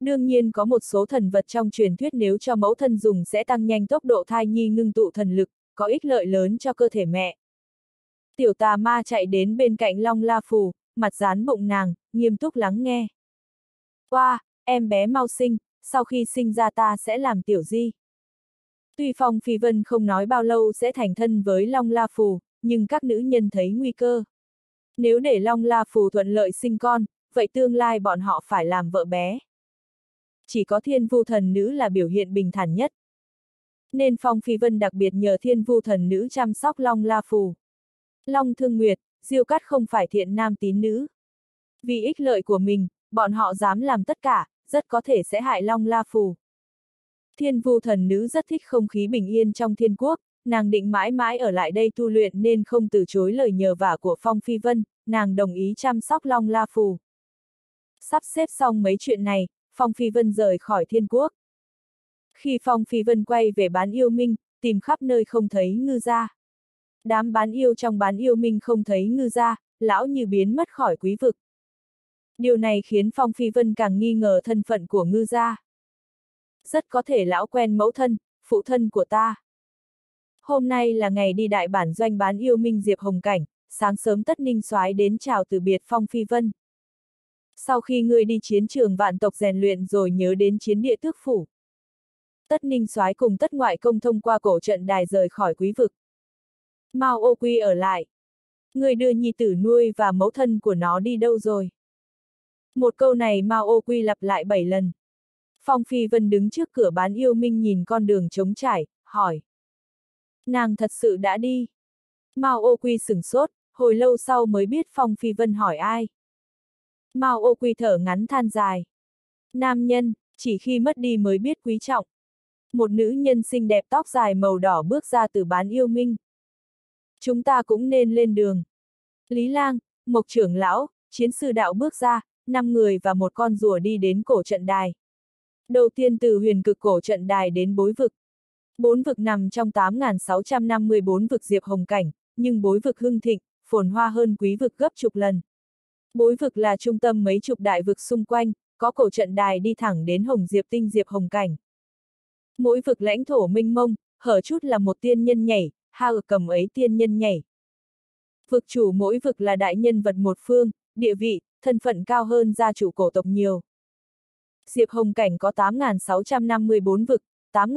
Đương nhiên có một số thần vật trong truyền thuyết nếu cho mẫu thân dùng sẽ tăng nhanh tốc độ thai nhi ngưng tụ thần lực, có ích lợi lớn cho cơ thể mẹ. Tiểu tà ma chạy đến bên cạnh Long La Phù, mặt dán bụng nàng, nghiêm túc lắng nghe. Oa, em bé mau sinh, sau khi sinh ra ta sẽ làm tiểu di. Tuy Phong Phi Vân không nói bao lâu sẽ thành thân với Long La Phù, nhưng các nữ nhân thấy nguy cơ. Nếu để Long La Phù thuận lợi sinh con, vậy tương lai bọn họ phải làm vợ bé. Chỉ có Thiên Vu Thần Nữ là biểu hiện bình thản nhất. Nên Phong Phi Vân đặc biệt nhờ Thiên Vu Thần Nữ chăm sóc Long La Phù. Long Thương Nguyệt, Diêu Cát không phải thiện nam tín nữ. Vì ích lợi của mình, bọn họ dám làm tất cả, rất có thể sẽ hại Long La Phù. Thiên Vu Thần Nữ rất thích không khí bình yên trong thiên quốc, nàng định mãi mãi ở lại đây tu luyện nên không từ chối lời nhờ vả của Phong Phi Vân, nàng đồng ý chăm sóc Long La Phù. Sắp xếp xong mấy chuyện này, Phong Phi Vân rời khỏi thiên quốc. Khi Phong Phi Vân quay về Bán Yêu Minh, tìm khắp nơi không thấy Ngư Gia. Đám bán yêu trong Bán Yêu Minh không thấy Ngư Gia, lão như biến mất khỏi quý vực. Điều này khiến Phong Phi Vân càng nghi ngờ thân phận của Ngư Gia. Rất có thể lão quen mẫu thân, phụ thân của ta. Hôm nay là ngày đi đại bản doanh Bán Yêu Minh Diệp Hồng Cảnh, sáng sớm Tất Ninh Soái đến chào từ biệt Phong Phi Vân. Sau khi ngươi đi chiến trường vạn tộc rèn luyện rồi nhớ đến chiến địa tước phủ. Tất Ninh Soái cùng Tất Ngoại Công thông qua cổ trận đài rời khỏi quý vực. Mao Ô Quy ở lại. Ngươi đưa nhi tử nuôi và mẫu thân của nó đi đâu rồi? Một câu này Mao Ô Quy lặp lại 7 lần. Phong Phi Vân đứng trước cửa Bán Yêu Minh nhìn con đường trống trải, hỏi. Nàng thật sự đã đi. Mao Ô Quy sửng sốt, hồi lâu sau mới biết Phong Phi Vân hỏi ai. Mao Ô Quy thở ngắn than dài. Nam nhân, chỉ khi mất đi mới biết quý trọng. Một nữ nhân xinh đẹp tóc dài màu đỏ bước ra từ Bán Yêu Minh. Chúng ta cũng nên lên đường. Lý Lang, Mộc trưởng lão, chiến sư đạo bước ra, 5 người và một con rùa đi đến cổ trận đài. Đầu tiên từ huyền cực cổ trận đài đến bối vực. 4 vực nằm trong 8.654 vực Diệp Hồng Cảnh, nhưng bối vực hưng thịnh, phồn hoa hơn quý vực gấp chục lần. Bối vực là trung tâm mấy chục đại vực xung quanh, có cổ trận đài đi thẳng đến Hồng Diệp Tinh Diệp Hồng Cảnh. Mỗi vực lãnh thổ mênh mông, hở chút là một tiên nhân nhảy, ha cầm ấy tiên nhân nhảy. Vực chủ mỗi vực là đại nhân vật một phương, địa vị, thân phận cao hơn gia chủ cổ tộc nhiều. Diệp Hồng Cảnh có 8.654 vực,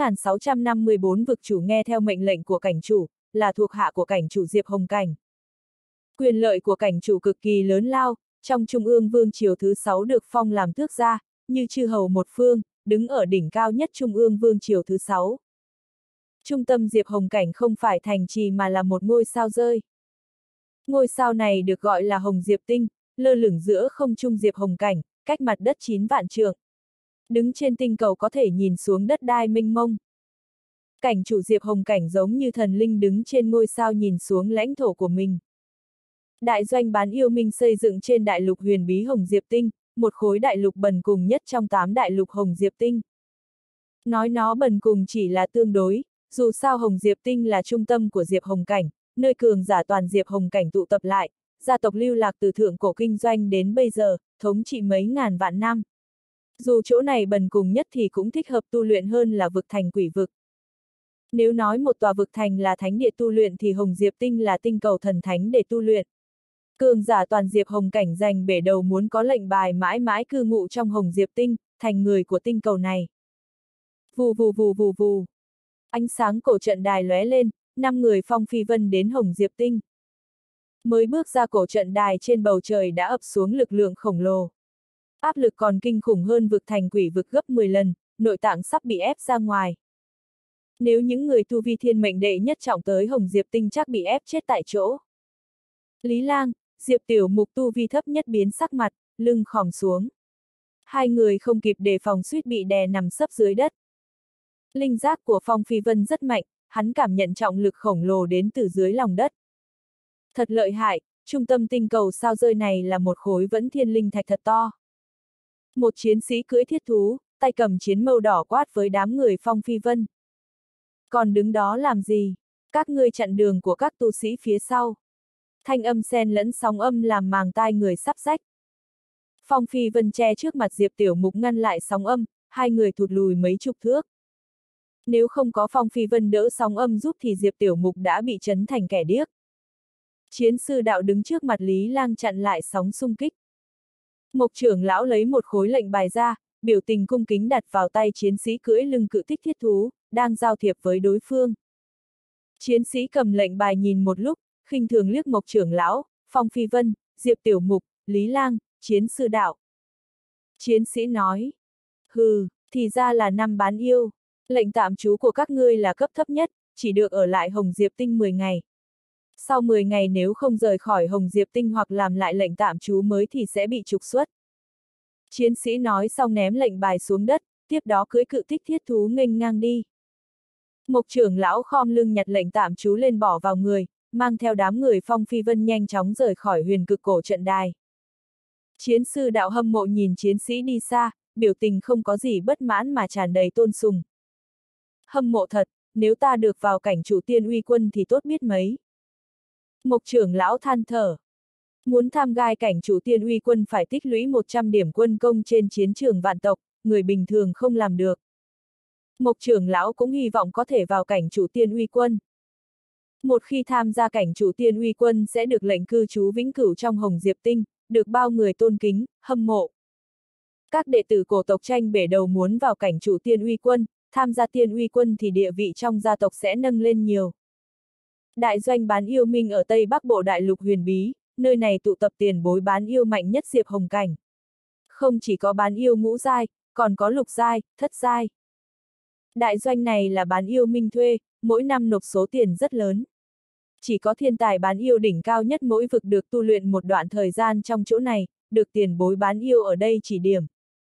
8.654 vực chủ nghe theo mệnh lệnh của cảnh chủ, là thuộc hạ của cảnh chủ Diệp Hồng Cảnh. Quyền lợi của cảnh chủ cực kỳ lớn lao, trong Trung ương Vương Triều thứ 6 được phong làm tước gia, như chư hầu một phương, đứng ở đỉnh cao nhất Trung ương Vương Triều thứ 6. Trung tâm Diệp Hồng Cảnh không phải thành trì mà là một ngôi sao rơi. Ngôi sao này được gọi là Hồng Diệp Tinh, lơ lửng giữa không trung Diệp Hồng Cảnh, cách mặt đất 9 vạn trượng. Đứng trên tinh cầu có thể nhìn xuống đất đai mênh mông. Cảnh chủ Diệp Hồng Cảnh giống như thần linh đứng trên ngôi sao nhìn xuống lãnh thổ của mình. Đại doanh Bán Yêu Minh xây dựng trên đại lục huyền bí Hồng Diệp Tinh, một khối đại lục bần cùng nhất trong 8 đại lục Hồng Diệp Tinh. Nói nó bần cùng chỉ là tương đối, dù sao Hồng Diệp Tinh là trung tâm của Diệp Hồng Cảnh, nơi cường giả toàn Diệp Hồng Cảnh tụ tập lại, gia tộc lưu lạc từ thượng cổ kinh doanh đến bây giờ, thống trị mấy ngàn vạn năm. Dù chỗ này bần cùng nhất thì cũng thích hợp tu luyện hơn là vực thành quỷ vực. Nếu nói một tòa vực thành là thánh địa tu luyện thì Hồng Diệp Tinh là tinh cầu thần thánh để tu luyện. Cường giả toàn Diệp Hồng Cảnh giành bể đầu muốn có lệnh bài mãi mãi cư ngụ trong Hồng Diệp Tinh, thành người của tinh cầu này. Vù vù vù vù vù. Ánh sáng cổ trận đài lóe lên, 5 người Phong Phi Vân đến Hồng Diệp Tinh. Mới bước ra cổ trận đài trên bầu trời đã ập xuống lực lượng khổng lồ. Áp lực còn kinh khủng hơn vực thành quỷ vực gấp 10 lần, nội tạng sắp bị ép ra ngoài. Nếu những người tu vi thiên mệnh đệ nhất trọng tới Hồng Diệp Tinh chắc bị ép chết tại chỗ. Lý Lang, Diệp Tiểu Mục tu vi thấp nhất biến sắc mặt, lưng khom xuống. Hai người không kịp đề phòng suýt bị đè nằm sấp dưới đất. Linh giác của Phong Phi Vân rất mạnh, hắn cảm nhận trọng lực khổng lồ đến từ dưới lòng đất. Thật lợi hại, trung tâm tinh cầu sao rơi này là một khối vẫn thiên linh thạch thật to. Một chiến sĩ cưỡi thiết thú, tay cầm chiến mâu đỏ quát với đám người Phong Phi Vân. Còn đứng đó làm gì? Các ngươi chặn đường của các tu sĩ phía sau. Thanh âm xen lẫn sóng âm làm màng tai người sắp rách. Phong Phi Vân che trước mặt Diệp Tiểu Mục ngăn lại sóng âm, hai người thụt lùi mấy chục thước. Nếu không có Phong Phi Vân đỡ sóng âm giúp thì Diệp Tiểu Mục đã bị chấn thành kẻ điếc. Chiến sư đạo đứng trước mặt Lý Lang chặn lại sóng xung kích. Mộc trưởng lão lấy một khối lệnh bài ra, biểu tình cung kính đặt vào tay chiến sĩ cưỡi lưng cự tích thiết thú, đang giao thiệp với đối phương. Chiến sĩ cầm lệnh bài nhìn một lúc, khinh thường liếc Mộc trưởng lão, Phong Phi Vân, Diệp Tiểu Mục, Lý Lang, chiến sư đạo. Chiến sĩ nói, hừ, thì ra là năm bán yêu. Lệnh tạm trú của các ngươi là cấp thấp nhất, chỉ được ở lại Hồng Diệp Tinh 10 ngày. Sau 10 ngày nếu không rời khỏi Hồng Diệp Tinh hoặc làm lại lệnh tạm trú mới thì sẽ bị trục xuất. Chiến sĩ nói xong ném lệnh bài xuống đất, tiếp đó cưỡi cự tích thiết thú nghênh ngang đi. Mộc trưởng lão khom lưng nhặt lệnh tạm trú lên bỏ vào người, mang theo đám người Phong Phi Vân nhanh chóng rời khỏi huyền cực cổ trận đài. Chiến sư đạo hâm mộ nhìn chiến sĩ đi xa, biểu tình không có gì bất mãn mà tràn đầy tôn sùng. Hâm mộ thật, nếu ta được vào cảnh chủ tiên uy quân thì tốt biết mấy. Mộc trưởng lão than thở. Muốn tham gai cảnh chủ tiên uy quân phải tích lũy 100 điểm quân công trên chiến trường vạn tộc, người bình thường không làm được. Mộc trưởng lão cũng hy vọng có thể vào cảnh chủ tiên uy quân. Một khi tham gia cảnh chủ tiên uy quân sẽ được lệnh cư trú vĩnh cửu trong Hồng Diệp Tinh, được bao người tôn kính, hâm mộ. Các đệ tử cổ tộc tranh bể đầu muốn vào cảnh chủ tiên uy quân, tham gia tiên uy quân thì địa vị trong gia tộc sẽ nâng lên nhiều. Đại doanh bán yêu minh ở Tây Bắc Bộ Đại Lục huyền bí, nơi này tụ tập tiền bối bán yêu mạnh nhất Diệp Hồng Cảnh. Không chỉ có bán yêu ngũ giai, còn có lục giai, thất giai. Đại doanh này là bán yêu minh thuê, mỗi năm nộp số tiền rất lớn. Chỉ có thiên tài bán yêu đỉnh cao nhất mỗi vực được tu luyện một đoạn thời gian trong chỗ này, được tiền bối bán yêu ở đây chỉ điểm.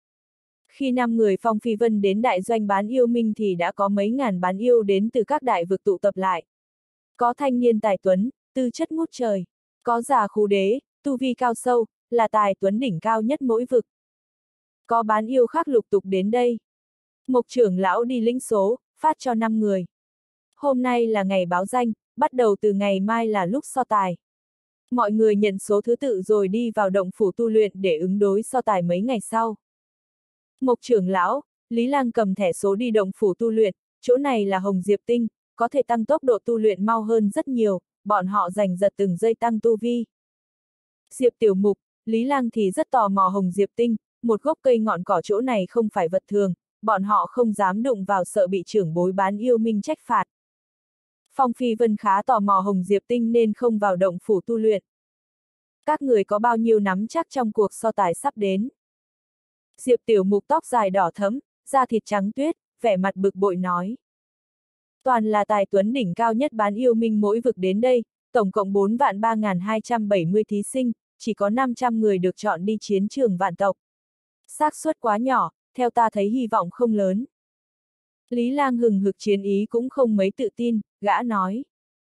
Khi 5 người Phong Phi Vân đến đại doanh bán yêu minh thì đã có mấy ngàn bán yêu đến từ các đại vực tụ tập lại. Có thanh niên tài tuấn, tư chất ngút trời. Có già khú đế, tu vi cao sâu, là tài tuấn đỉnh cao nhất mỗi vực. Có bán yêu khác lục tục đến đây. Mộc trưởng lão đi lĩnh số, phát cho 5 người. Hôm nay là ngày báo danh, bắt đầu từ ngày mai là lúc so tài. Mọi người nhận số thứ tự rồi đi vào động phủ tu luyện để ứng đối so tài mấy ngày sau. Mộc trưởng lão, Lý Lang cầm thẻ số đi động phủ tu luyện, chỗ này là Hồng Diệp Tinh, có thể tăng tốc độ tu luyện mau hơn rất nhiều, bọn họ giành giật từng giây tăng tu vi. Diệp Tiểu Mục, Lý Lang thì rất tò mò Hồng Diệp Tinh, một gốc cây ngọn cỏ chỗ này không phải vật thường, bọn họ không dám đụng vào sợ bị trưởng bối bán yêu minh trách phạt. Phong Phi Vân khá tò mò Hồng Diệp Tinh nên không vào động phủ tu luyện. Các người có bao nhiêu nắm chắc trong cuộc so tài sắp đến? Diệp Tiểu Mục tóc dài đỏ thẫm, da thịt trắng tuyết, vẻ mặt bực bội nói. Toàn là tài tuấn đỉnh cao nhất bán yêu minh mỗi vực đến đây, tổng cộng 4.3270 thí sinh, chỉ có 500 người được chọn đi chiến trường vạn tộc. Xác suất quá nhỏ, theo ta thấy hy vọng không lớn. Lý Lang hừng hực chiến ý cũng không mấy tự tin, gã nói.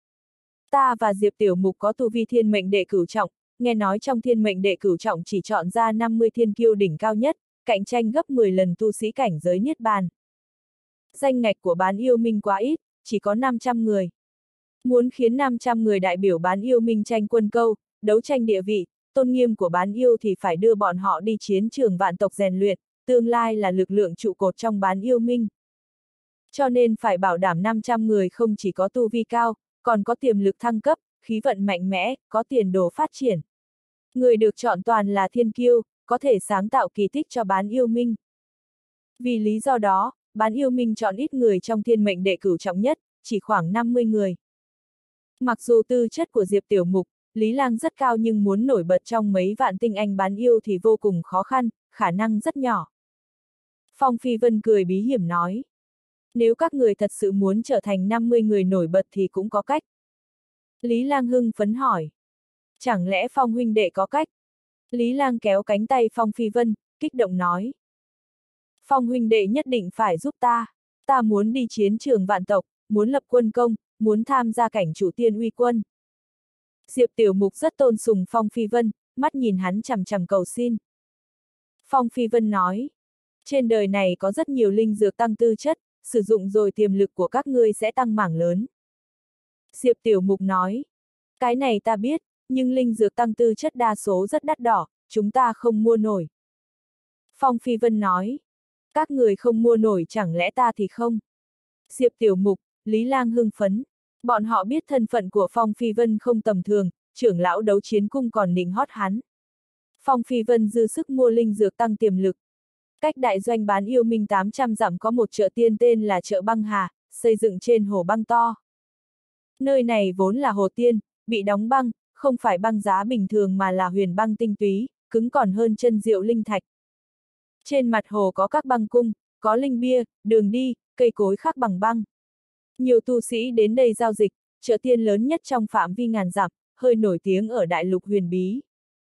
Ta và Diệp Tiểu Mục có tu vi thiên mệnh đệ cửu trọng, nghe nói trong thiên mệnh đệ cửu trọng chỉ chọn ra 50 thiên kiêu đỉnh cao nhất, cạnh tranh gấp 10 lần tu sĩ cảnh giới niết bàn. Danh ngạch của bán yêu minh quá ít, chỉ có 500 người. Muốn khiến 500 người đại biểu bán yêu minh tranh quân câu, đấu tranh địa vị, tôn nghiêm của bán yêu thì phải đưa bọn họ đi chiến trường vạn tộc rèn luyện, tương lai là lực lượng trụ cột trong bán yêu minh. Cho nên phải bảo đảm 500 người không chỉ có tu vi cao, còn có tiềm lực thăng cấp, khí vận mạnh mẽ, có tiền đồ phát triển. Người được chọn toàn là thiên kiêu, có thể sáng tạo kỳ tích cho bán yêu minh. Vì lý do đó, bán yêu minh chọn ít người trong thiên mệnh đệ cửu trọng nhất, chỉ khoảng 50 người. Mặc dù tư chất của Diệp Tiểu Mục, Lý Lang rất cao nhưng muốn nổi bật trong mấy vạn tinh anh bán yêu thì vô cùng khó khăn, khả năng rất nhỏ. Phong Phi Vân cười bí hiểm nói. Nếu các người thật sự muốn trở thành 50 người nổi bật thì cũng có cách. Lý Lang hưng phấn hỏi. Chẳng lẽ Phong huynh đệ có cách? Lý Lang kéo cánh tay Phong Phi Vân, kích động nói. Phong huynh đệ nhất định phải giúp ta. Ta muốn đi chiến trường vạn tộc, muốn lập quân công, muốn tham gia cảnh chủ tiên uy quân. Diệp Tiểu Mục rất tôn sùng Phong Phi Vân, mắt nhìn hắn chằm chằm cầu xin. Phong Phi Vân nói. Trên đời này có rất nhiều linh dược tăng tư chất, sử dụng rồi tiềm lực của các ngươi sẽ tăng mảng lớn. Diệp Tiểu Mục nói. Cái này ta biết, nhưng linh dược tăng tư chất đa số rất đắt đỏ, chúng ta không mua nổi. Phong Phi Vân nói. Các người không mua nổi chẳng lẽ ta thì không? Diệp Tiểu Mục, Lý Lang hưng phấn. Bọn họ biết thân phận của Phong Phi Vân không tầm thường, trưởng lão đấu chiến cung còn nịnh hót hắn. Phong Phi Vân dư sức mua linh dược tăng tiềm lực. Cách đại doanh bán yêu minh 800 dặm có một chợ tiên tên là chợ băng hà, xây dựng trên hồ băng to. Nơi này vốn là hồ tiên, bị đóng băng, không phải băng giá bình thường mà là huyền băng tinh túy, cứng còn hơn chân diệu linh thạch. Trên mặt hồ có các băng cung, có linh bia, đường đi, cây cối khắc bằng băng. Nhiều tu sĩ đến đây giao dịch, chợ tiên lớn nhất trong phạm vi ngàn dặm, hơi nổi tiếng ở đại lục huyền bí.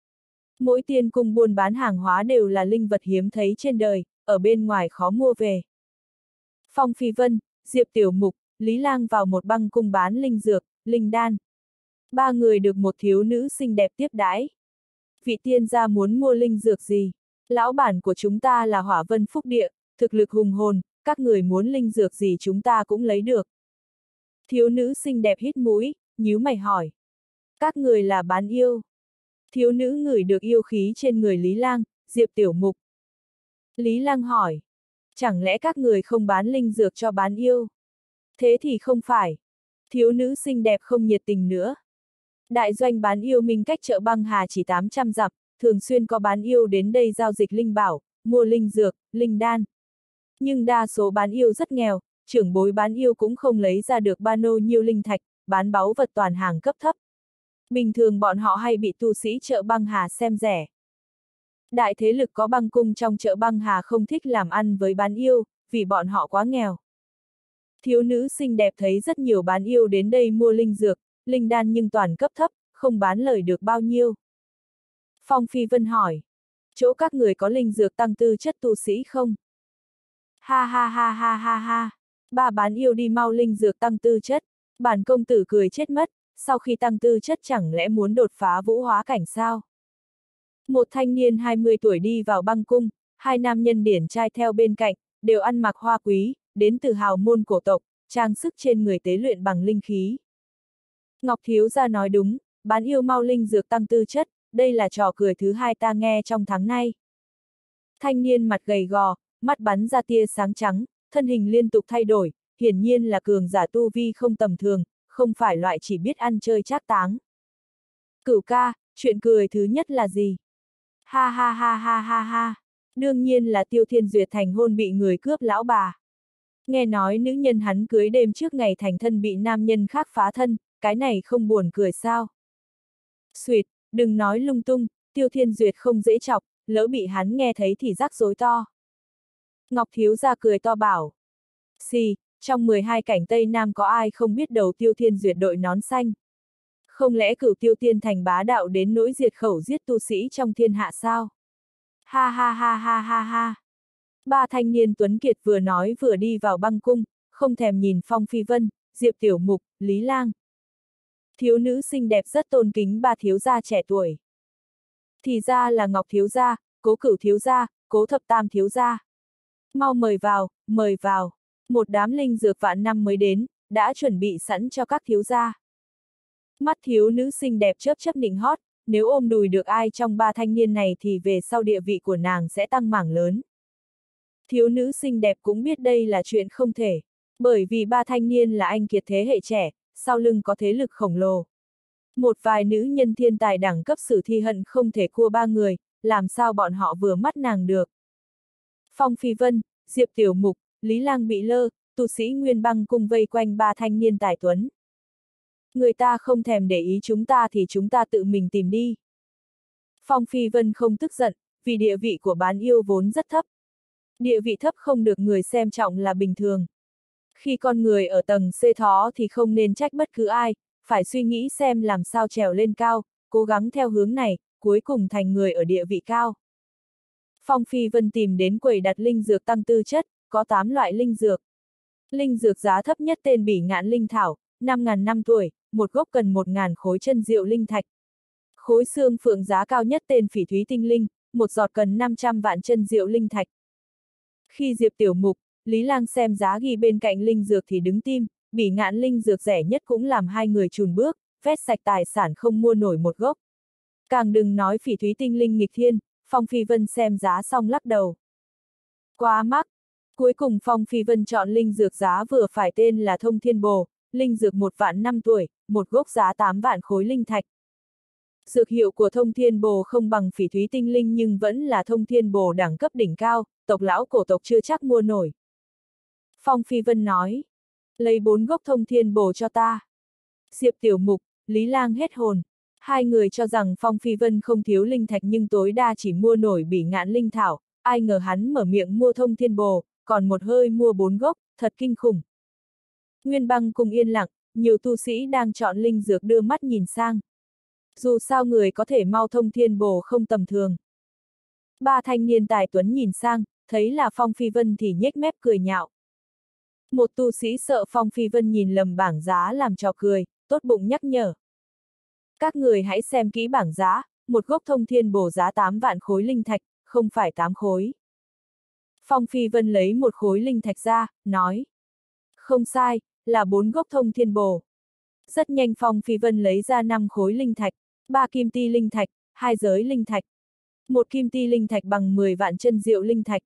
Mỗi tiên cung buôn bán hàng hóa đều là linh vật hiếm thấy trên đời, ở bên ngoài khó mua về. Phong Phi Vân, Diệp Tiểu Mục, Lý Lang vào một băng cung bán linh dược, linh đan. Ba người được một thiếu nữ xinh đẹp tiếp đãi. Vị tiên gia muốn mua linh dược gì? Lão bản của chúng ta là Hỏa Vân Phúc Địa, thực lực hùng hồn, các người muốn linh dược gì chúng ta cũng lấy được. Thiếu nữ xinh đẹp hít mũi, nhíu mày hỏi. Các người là bán yêu. Thiếu nữ ngửi được yêu khí trên người Lý Lang, Diệp Tiểu Mục. Lý Lang hỏi. Chẳng lẽ các người không bán linh dược cho bán yêu? Thế thì không phải. Thiếu nữ xinh đẹp không nhiệt tình nữa. Đại doanh bán yêu minh cách chợ băng hà chỉ 800 dặm, thường xuyên có bán yêu đến đây giao dịch linh bảo, mua linh dược, linh đan. Nhưng đa số bán yêu rất nghèo, trưởng bối bán yêu cũng không lấy ra được bao nhiêu linh thạch, bán báu vật toàn hàng cấp thấp. Bình thường bọn họ hay bị tu sĩ chợ băng hà xem rẻ. Đại thế lực có băng cung trong chợ băng hà không thích làm ăn với bán yêu, vì bọn họ quá nghèo. Thiếu nữ xinh đẹp thấy rất nhiều bán yêu đến đây mua linh dược, linh đan nhưng toàn cấp thấp, không bán lời được bao nhiêu. Phong Phi Vân hỏi, chỗ các người có linh dược tăng tư chất tu sĩ không? Ha ha ha ha ha ha, ba bán yêu đi mau linh dược tăng tư chất, bản công tử cười chết mất, sau khi tăng tư chất chẳng lẽ muốn đột phá vũ hóa cảnh sao? Một thanh niên 20 tuổi đi vào băng cung, hai nam nhân điển trai theo bên cạnh, đều ăn mặc hoa quý, đến từ hào môn cổ tộc, trang sức trên người tế luyện bằng linh khí. Ngọc thiếu gia nói đúng, bán yêu mau linh dược tăng tư chất, đây là trò cười thứ hai ta nghe trong tháng nay. Thanh niên mặt gầy gò, mắt bắn ra tia sáng trắng, thân hình liên tục thay đổi, hiển nhiên là cường giả tu vi không tầm thường, không phải loại chỉ biết ăn chơi trác táng. Cửu ca, chuyện cười thứ nhất là gì? Ha ha ha ha ha ha, đương nhiên là Tiêu Thiên Duyệt thành hôn bị người cướp lão bà. Nghe nói nữ nhân hắn cưới đêm trước ngày thành thân bị nam nhân khác phá thân, cái này không buồn cười sao? Xuyệt, đừng nói lung tung, Tiêu Thiên Duyệt không dễ chọc, lỡ bị hắn nghe thấy thì rắc rối to. Ngọc thiếu gia cười to bảo. Xì, trong 12 cảnh Tây Nam có ai không biết đầu Tiêu Thiên Duyệt đội nón xanh? Không lẽ Cửu Tiêu Tiên thành bá đạo đến nỗi diệt khẩu giết tu sĩ trong thiên hạ sao? Ha ha ha ha ha ha. Ba thanh niên tuấn kiệt vừa nói vừa đi vào băng cung, không thèm nhìn Phong Phi Vân, Diệp Tiểu Mục, Lý Lang. Thiếu nữ xinh đẹp rất tôn kính ba thiếu gia trẻ tuổi. Thì ra là Ngọc thiếu gia, Cố Cửu thiếu gia, Cố Thập Tam thiếu gia. Mau mời vào, mời vào. Một đám linh dược vạn năm mới đến, đã chuẩn bị sẵn cho các thiếu gia. Mắt thiếu nữ xinh đẹp chớp chớp nịnh hót, nếu ôm đùi được ai trong ba thanh niên này thì về sau địa vị của nàng sẽ tăng mảng lớn. Thiếu nữ xinh đẹp cũng biết đây là chuyện không thể, bởi vì ba thanh niên là anh kiệt thế hệ trẻ, sau lưng có thế lực khổng lồ. Một vài nữ nhân thiên tài đẳng cấp Sử Thi hận không thể cua ba người, làm sao bọn họ vừa mắt nàng được. Phong Phi Vân, Diệp Tiểu Mục, Lý Lang bị lơ, tu sĩ Nguyên Băng cung vây quanh ba thanh niên tài tuấn. Người ta không thèm để ý chúng ta thì chúng ta tự mình tìm đi. Phong Phi Vân không tức giận, vì địa vị của bán yêu vốn rất thấp. Địa vị thấp không được người xem trọng là bình thường. Khi con người ở tầng C thó thì không nên trách bất cứ ai, phải suy nghĩ xem làm sao trèo lên cao, cố gắng theo hướng này, cuối cùng thành người ở địa vị cao. Phong Phi Vân tìm đến quầy đặt linh dược tăng tư chất, có 8 loại linh dược. Linh dược giá thấp nhất tên Bỉ Ngạn Linh Thảo, 5.000 năm tuổi, một gốc cần 1.000 khối chân diệu linh thạch. Khối xương phượng giá cao nhất tên Phỉ Thúy Tinh Linh, một giọt cần 500 vạn chân diệu linh thạch. Khi Diệp Tiểu Mục, Lý Lang xem giá ghi bên cạnh linh dược thì đứng tim, Bỉ Ngạn linh dược rẻ nhất cũng làm hai người chùn bước, vét sạch tài sản không mua nổi một gốc. Càng đừng nói Phỉ Thúy Tinh Linh nghịch thiên, Phong Phi Vân xem giá xong lắc đầu. Quá mắc. Cuối cùng Phong Phi Vân chọn linh dược giá vừa phải tên là Thông Thiên Bồ, linh dược 1 vạn 5 tuổi, một gốc giá 8 vạn khối linh thạch. Dược hiệu của Thông Thiên Bồ không bằng phỉ thúy tinh linh nhưng vẫn là Thông Thiên Bồ đẳng cấp đỉnh cao, tộc lão cổ tộc chưa chắc mua nổi. Phong Phi Vân nói, lấy 4 gốc Thông Thiên Bồ cho ta. Diệp Tiểu Mục, Lý Lang hết hồn. Hai người cho rằng Phong Phi Vân không thiếu linh thạch nhưng tối đa chỉ mua nổi Bỉ Ngạn linh thảo, ai ngờ hắn mở miệng mua Thông Thiên Bồ, còn một hơi mua 4 gốc, thật kinh khủng. Nguyên Băng cùng yên lặng, nhiều tu sĩ đang chọn linh dược đưa mắt nhìn sang. Dù sao người có thể mau Thông Thiên Bồ không tầm thường. Ba thanh niên tài tuấn nhìn sang, thấy là Phong Phi Vân thì nhếch mép cười nhạo. Một tu sĩ sợ Phong Phi Vân nhìn lầm bảng giá làm trò cười, tốt bụng nhắc nhở. Các người hãy xem kỹ bảng giá, một gốc Thông Thiên Bồ giá 8 vạn khối linh thạch, không phải 8 khối. Phong Phi Vân lấy một khối linh thạch ra, nói. Không sai, là 4 gốc Thông Thiên Bồ. Rất nhanh Phong Phi Vân lấy ra 5 khối linh thạch, 3 kim ti linh thạch, 2 giới linh thạch. 1 kim ti linh thạch bằng 10 vạn chân diệu linh thạch.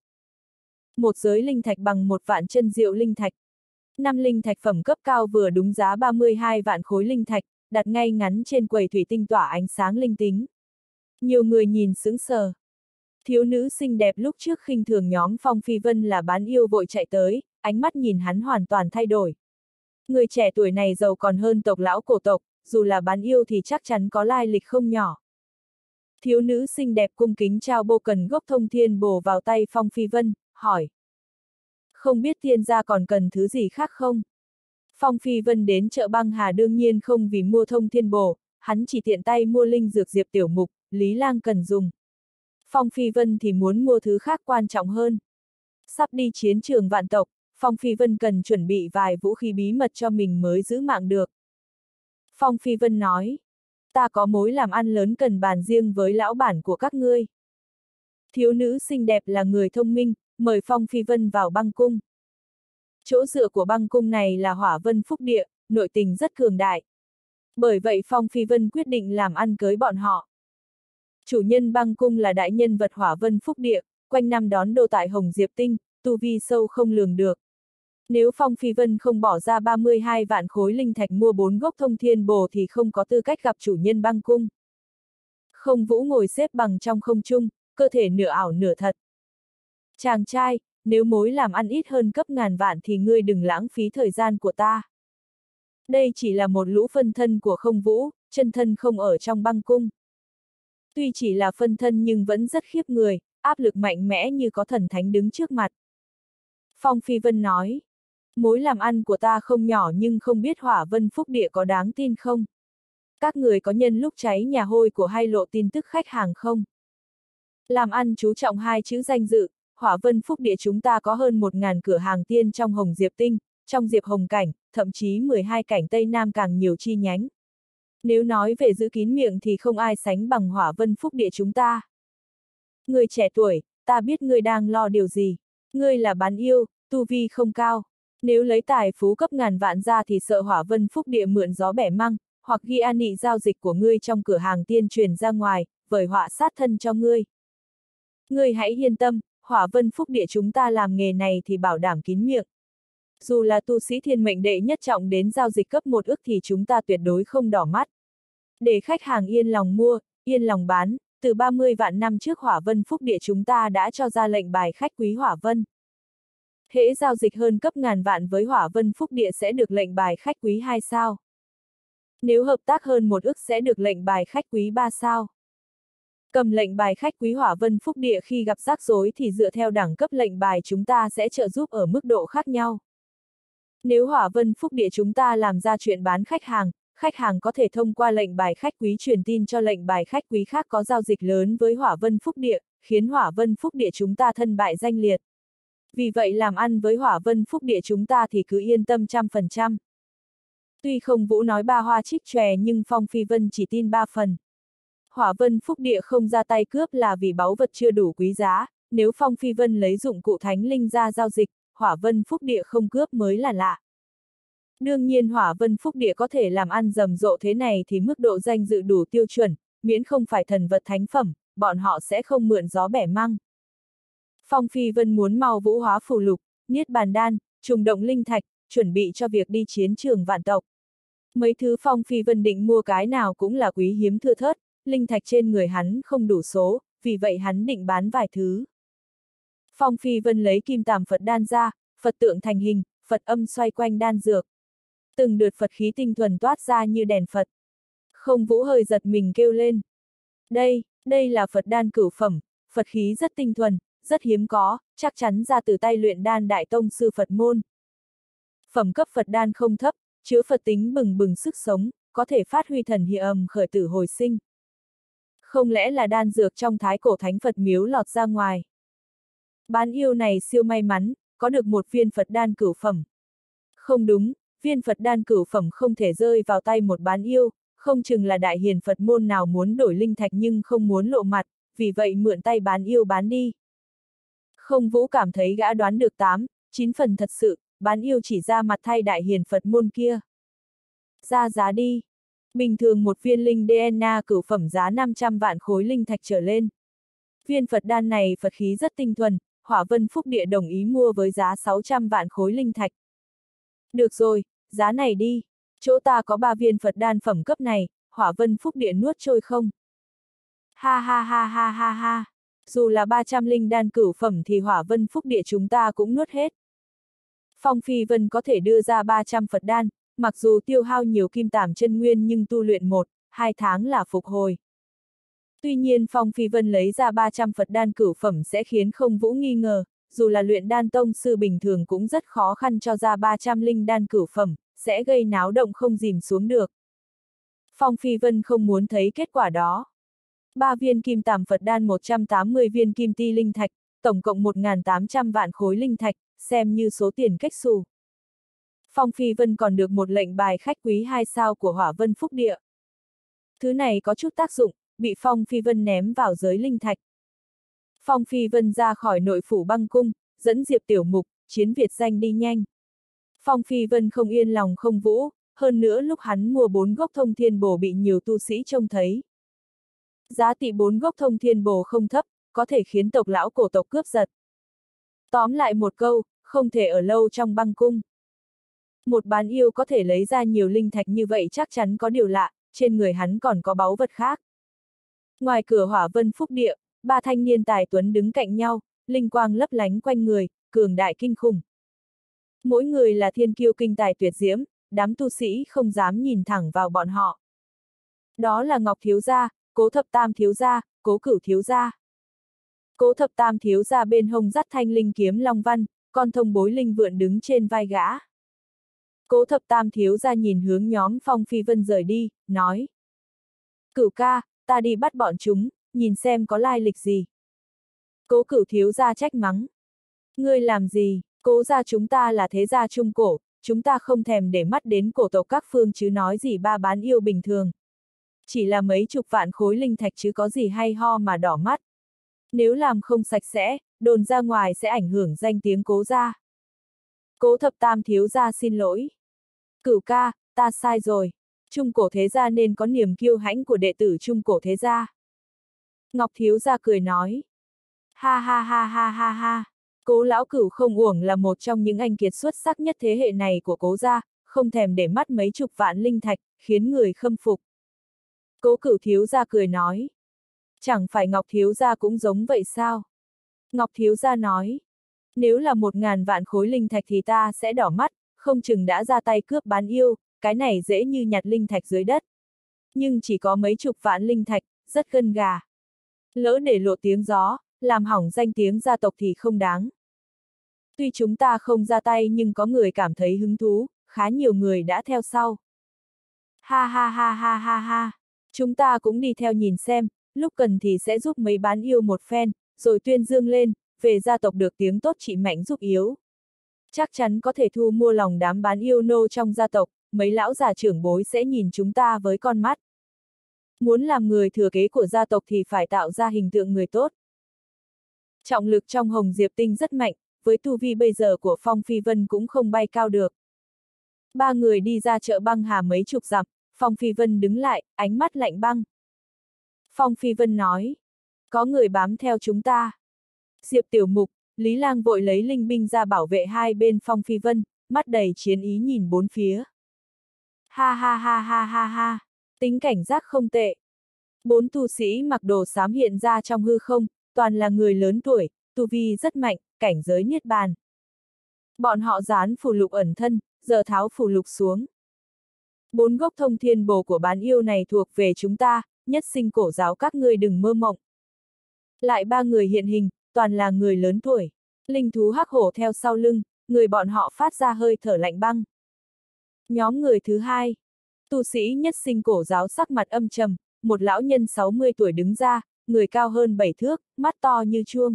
1 giới linh thạch bằng 1 vạn chân diệu linh thạch. 5 linh thạch phẩm cấp cao vừa đúng giá 32 vạn khối linh thạch, đặt ngay ngắn trên quầy thủy tinh tỏa ánh sáng linh tính. Nhiều người nhìn sững sờ. Thiếu nữ xinh đẹp lúc trước khinh thường nhóm Phong Phi Vân là bán yêu vội chạy tới, ánh mắt nhìn hắn hoàn toàn thay đổi. Người trẻ tuổi này giàu còn hơn tộc lão cổ tộc, dù là bán yêu thì chắc chắn có lai lịch không nhỏ. Thiếu nữ xinh đẹp cung kính trao bô cần gốc Thông Thiên Bồ vào tay Phong Phi Vân, hỏi. Không biết tiên gia còn cần thứ gì khác không? Phong Phi Vân đến chợ Băng Hà đương nhiên không vì mua Thông Thiên Bồ, hắn chỉ tiện tay mua linh dược Diệp Tiểu Mục, Lý Lang cần dùng. Phong Phi Vân thì muốn mua thứ khác quan trọng hơn. Sắp đi chiến trường vạn tộc, Phong Phi Vân cần chuẩn bị vài vũ khí bí mật cho mình mới giữ mạng được. Phong Phi Vân nói, ta có mối làm ăn lớn cần bàn riêng với lão bản của các ngươi. Thiếu nữ xinh đẹp là người thông minh, mời Phong Phi Vân vào băng cung. Chỗ dựa của băng cung này là Hỏa Vân Phúc Địa, nội tình rất cường đại. Bởi vậy Phong Phi Vân quyết định làm ăn cưới bọn họ. Chủ nhân băng cung là đại nhân vật Hỏa Vân Phúc Địa, quanh năm đón đô tại Hồng Diệp Tinh, tu vi sâu không lường được. Nếu Phong Phi Vân không bỏ ra 32 vạn khối linh thạch mua 4 gốc Thông Thiên Bồ thì không có tư cách gặp chủ nhân băng cung. Không Vũ ngồi xếp bằng trong không trung, cơ thể nửa ảo nửa thật. Chàng trai, nếu mối làm ăn ít hơn cấp ngàn vạn thì ngươi đừng lãng phí thời gian của ta. Đây chỉ là một lũ phân thân của Không Vũ, chân thân không ở trong băng cung. Tuy chỉ là phân thân nhưng vẫn rất khiếp người, áp lực mạnh mẽ như có thần thánh đứng trước mặt. Phong Phi Vân nói, mối làm ăn của ta không nhỏ nhưng không biết Hỏa Vân Phúc Địa có đáng tin không? Các người có nhân lúc cháy nhà hôi của hai lộ tin tức khách hàng không? Làm ăn chú trọng 2 chữ danh dự, Hỏa Vân Phúc Địa chúng ta có hơn 1.000 cửa hàng tiên trong Hồng Diệp Tinh, trong Diệp Hồng Cảnh, thậm chí 12 cảnh Tây Nam càng nhiều chi nhánh. Nếu nói về giữ kín miệng thì không ai sánh bằng Hỏa Vân Phúc Địa chúng ta. Người trẻ tuổi, ta biết ngươi đang lo điều gì. Ngươi là bán yêu, tu vi không cao. Nếu lấy tài phú cấp ngàn vạn ra thì sợ Hỏa Vân Phúc Địa mượn gió bẻ măng, hoặc ghi an nị giao dịch của ngươi trong cửa hàng tiên truyền ra ngoài, vởi họa sát thân cho ngươi. Ngươi hãy yên tâm, Hỏa Vân Phúc Địa chúng ta làm nghề này thì bảo đảm kín miệng. Dù là tu sĩ thiên mệnh đệ nhất trọng đến giao dịch cấp 1 ức thì chúng ta tuyệt đối không đỏ mắt. Để khách hàng yên lòng mua, yên lòng bán, từ 30 vạn năm trước Hỏa Vân Phúc Địa chúng ta đã cho ra lệnh bài khách quý Hỏa Vân. Hễ giao dịch hơn cấp ngàn vạn với Hỏa Vân Phúc Địa sẽ được lệnh bài khách quý 2 sao. Nếu hợp tác hơn 1 ức sẽ được lệnh bài khách quý 3 sao. Cầm lệnh bài khách quý Hỏa Vân Phúc Địa khi gặp rắc rối thì dựa theo đẳng cấp lệnh bài chúng ta sẽ trợ giúp ở mức độ khác nhau. Nếu Hỏa Vân Phúc Địa chúng ta làm ra chuyện bán khách hàng có thể thông qua lệnh bài khách quý truyền tin cho lệnh bài khách quý khác có giao dịch lớn với Hỏa Vân Phúc Địa, khiến Hỏa Vân Phúc Địa chúng ta thân bại danh liệt. Vì vậy làm ăn với Hỏa Vân Phúc Địa chúng ta thì cứ yên tâm 100%. Tuy Không Vũ nói ba hoa trích chòe nhưng Phong Phi Vân chỉ tin 3 phần. Hỏa Vân Phúc Địa không ra tay cướp là vì báu vật chưa đủ quý giá, nếu Phong Phi Vân lấy dụng cụ thánh linh ra giao dịch, Hỏa Vân Phúc Địa không cướp mới là lạ. Đương nhiên Hỏa Vân Phúc Địa có thể làm ăn rầm rộ thế này thì mức độ danh dự đủ tiêu chuẩn, miễn không phải thần vật thánh phẩm, bọn họ sẽ không mượn gió bẻ măng. Phong Phi Vân muốn mau vũ hóa phù lục, niết bàn đan, trùng động linh thạch, chuẩn bị cho việc đi chiến trường vạn tộc. Mấy thứ Phong Phi Vân định mua cái nào cũng là quý hiếm thưa thớt, linh thạch trên người hắn không đủ số, vì vậy hắn định bán vài thứ. Phong Phi Vân lấy kim tàm Phật đan ra, Phật tượng thành hình, Phật âm xoay quanh đan dược. Từng đợt Phật khí tinh thuần toát ra như đèn Phật. Không Vũ hơi giật mình kêu lên. Đây là Phật đan cửu phẩm, Phật khí rất tinh thuần, rất hiếm có, chắc chắn ra từ tay luyện đan đại tông sư Phật môn. Phẩm cấp Phật đan không thấp, chứa Phật tính bừng bừng sức sống, có thể phát huy thần hiệu âm khởi tử hồi sinh. Không lẽ là đan dược trong thái cổ thánh Phật miếu lọt ra ngoài? Bán yêu này siêu may mắn, có được một viên Phật đan cửu phẩm. Không đúng, viên Phật đan cửu phẩm không thể rơi vào tay một bán yêu, không chừng là đại hiền Phật môn nào muốn đổi linh thạch nhưng không muốn lộ mặt, vì vậy mượn tay bán yêu bán đi. Không Vũ cảm thấy gã đoán được 8, 9 phần thật sự, bán yêu chỉ ra mặt thay đại hiền Phật môn kia. Ra giá đi. Bình thường một viên linh DNA cửu phẩm giá 500 vạn khối linh thạch trở lên. Viên Phật đan này Phật khí rất tinh thuần, Hỏa Vân Phúc Địa đồng ý mua với giá 600 vạn khối linh thạch. Được rồi, giá này đi. Chỗ ta có 3 viên Phật đan phẩm cấp này, Hỏa Vân Phúc Địa nuốt trôi không? Ha ha ha ha ha ha. Dù là 300 linh đan cửu phẩm thì Hỏa Vân Phúc Địa chúng ta cũng nuốt hết. Phong Phi Vân có thể đưa ra 300 Phật đan, mặc dù tiêu hao nhiều kim tàm chân nguyên nhưng tu luyện 1-2 tháng là phục hồi. Tuy nhiên Phong Phi Vân lấy ra 300 Phật đan cửu phẩm sẽ khiến Không Vũ nghi ngờ, dù là luyện đan tông sư bình thường cũng rất khó khăn cho ra 300 linh đan cửu phẩm, sẽ gây náo động không dìm xuống được. Phong Phi Vân không muốn thấy kết quả đó. 3 viên kim tàm Phật đan 180 viên kim ti linh thạch, tổng cộng 1.800 vạn khối linh thạch, xem như số tiền kết xù. Phong Phi Vân còn được một lệnh bài khách quý 2 sao của Hỏa Vân Phúc Địa. Thứ này có chút tác dụng, bị Phong Phi Vân ném vào giới linh thạch. Phong Phi Vân ra khỏi nội phủ băng cung, dẫn Diệp Tiểu Mục, Chiến Việt Danh đi nhanh. Phong Phi Vân không yên lòng Không Vũ, hơn nữa lúc hắn mua 4 gốc thông thiên bổ bị nhiều tu sĩ trông thấy. Giá trị 4 gốc thông thiên bổ không thấp, có thể khiến tộc lão cổ tộc cướp giật. Tóm lại một câu, không thể ở lâu trong băng cung. Một bán yêu có thể lấy ra nhiều linh thạch như vậy chắc chắn có điều lạ, trên người hắn còn có báu vật khác. Ngoài cửa Hỏa Vân Phúc Địa, 3 thanh niên tài tuấn đứng cạnh nhau, linh quang lấp lánh quanh người, cường đại kinh khủng. Mỗi người là thiên kiêu kinh tài tuyệt diễm, đám tu sĩ không dám nhìn thẳng vào bọn họ. Đó là Ngọc Thiếu Gia, Cố Thập Tam Thiếu Gia, Cố Cửu Thiếu Gia. Cố Thập Tam Thiếu Gia bên hông dắt thanh linh kiếm long văn, con thông bối linh vượn đứng trên vai gã. Cố Thập Tam Thiếu Gia nhìn hướng nhóm Phong Phi Vân rời đi, nói. Cửu ca, ta đi bắt bọn chúng, nhìn xem có lai lịch gì. Cố Cửu Thiếu Gia trách mắng. Ngươi làm gì, Cố gia chúng ta là thế gia trung cổ, chúng ta không thèm để mắt đến cổ tộc các phương chứ nói gì ba bán yêu bình thường. Chỉ là mấy chục vạn khối linh thạch chứ có gì hay ho mà đỏ mắt. Nếu làm không sạch sẽ, đồn ra ngoài sẽ ảnh hưởng danh tiếng Cố gia. Cố Thập Tam Thiếu Gia xin lỗi. Cửu ca, ta sai rồi. Trung cổ thế gia nên có niềm kiêu hãnh của đệ tử trung cổ thế gia. Ngọc Thiếu Gia cười nói. Ha ha ha ha ha ha. Cố lão Cửu không uổng là một trong những anh kiệt xuất sắc nhất thế hệ này của Cố gia, không thèm để mắt mấy chục vạn linh thạch, khiến người khâm phục. Cố Cửu Thiếu Gia cười nói. Chẳng phải Ngọc Thiếu Gia cũng giống vậy sao? Ngọc Thiếu Gia nói. Nếu là 1.000 vạn khối linh thạch thì ta sẽ đỏ mắt, không chừng đã ra tay cướp bán yêu, cái này dễ như nhặt linh thạch dưới đất. Nhưng chỉ có mấy chục vạn linh thạch, rất gân gà. Lỡ để lộ tiếng gió, làm hỏng danh tiếng gia tộc thì không đáng. Tuy chúng ta không ra tay nhưng có người cảm thấy hứng thú, khá nhiều người đã theo sau. Ha ha ha ha ha ha. Chúng ta cũng đi theo nhìn xem, lúc cần thì sẽ giúp mấy bán yêu một phen, rồi tuyên dương lên, về gia tộc được tiếng tốt trị mạnh giúp yếu. Chắc chắn có thể thu mua lòng đám bán yêu nô trong gia tộc, mấy lão già trưởng bối sẽ nhìn chúng ta với con mắt. Muốn làm người thừa kế của gia tộc thì phải tạo ra hình tượng người tốt. Trọng lực trong Hồng Diệp Tinh rất mạnh, với tu vi bây giờ của Phong Phi Vân cũng không bay cao được. 3 người đi ra chợ băng hà mấy chục dặm, Phong Phi Vân đứng lại, ánh mắt lạnh băng. Phong Phi Vân nói, Có người bám theo chúng ta. Diệp Tiểu Mục, Lý Lang vội lấy linh binh ra bảo vệ hai bên Phong Phi Vân, mắt đầy chiến ý nhìn bốn phía. Ha ha ha ha ha ha, tính cảnh giác không tệ. Bốn tu sĩ mặc đồ xám hiện ra trong hư không, toàn là người lớn tuổi, tu vi rất mạnh, cảnh giới niết bàn. Bọn họ dán phù lục ẩn thân, giờ tháo phù lục xuống. Bốn gốc thông thiên bồ của bán yêu này thuộc về chúng ta, nhất sinh cổ giáo các ngươi đừng mơ mộng. Lại ba người hiện hình, toàn là người lớn tuổi. Linh thú hắc hổ theo sau lưng, người bọn họ phát ra hơi thở lạnh băng. Nhóm người thứ hai. Tu sĩ nhất sinh cổ giáo sắc mặt âm trầm, một lão nhân 60 tuổi đứng ra, người cao hơn 7 thước, mắt to như chuông.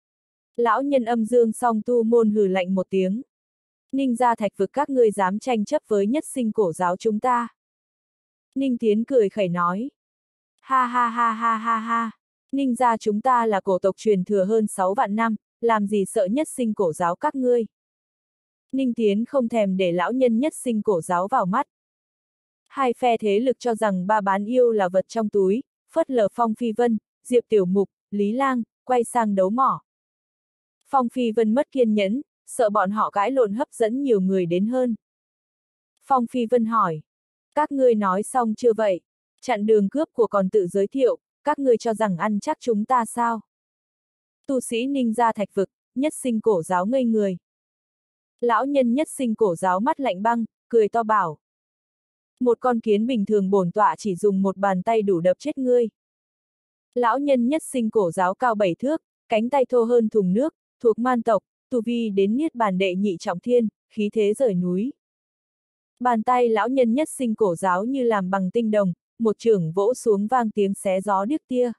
Lão nhân âm dương song tu môn hừ lạnh một tiếng. Ninh gia thạch vực các ngươi dám tranh chấp với nhất sinh cổ giáo chúng ta. Ninh Tiến cười khẩy nói. Ha ha ha ha ha ha. Ninh gia chúng ta là cổ tộc truyền thừa hơn 6 vạn năm, làm gì sợ nhất sinh cổ giáo các ngươi. Ninh Tiến không thèm để lão nhân nhất sinh cổ giáo vào mắt. Hai phe thế lực cho rằng ba bán yêu là vật trong túi, phớt lờ Phong Phi Vân, Diệp Tiểu Mục, Lý Lang, quay sang đấu mỏ. Phong Phi Vân mất kiên nhẫn, sợ bọn họ cãi lộn hấp dẫn nhiều người đến hơn. Phong Phi Vân hỏi, các ngươi nói xong chưa vậy? Chặn đường cướp của còn tự giới thiệu, các ngươi cho rằng ăn chắc chúng ta sao? Tu sĩ Ninh gia thạch vực, nhất sinh cổ giáo ngây người. Lão nhân nhất sinh cổ giáo mắt lạnh băng, cười to bảo. Một con kiến bình thường bổn tọa chỉ dùng một bàn tay đủ đập chết ngươi. Lão nhân nhất sinh cổ giáo cao 7 thước, cánh tay thô hơn thùng nước, thuộc man tộc, tu vi đến niết bàn đệ nhị trọng thiên, khí thế rời núi. Bàn tay lão nhân nhất sinh cổ giáo như làm bằng tinh đồng, một chưởng vỗ xuống vang tiếng xé gió điếc tia.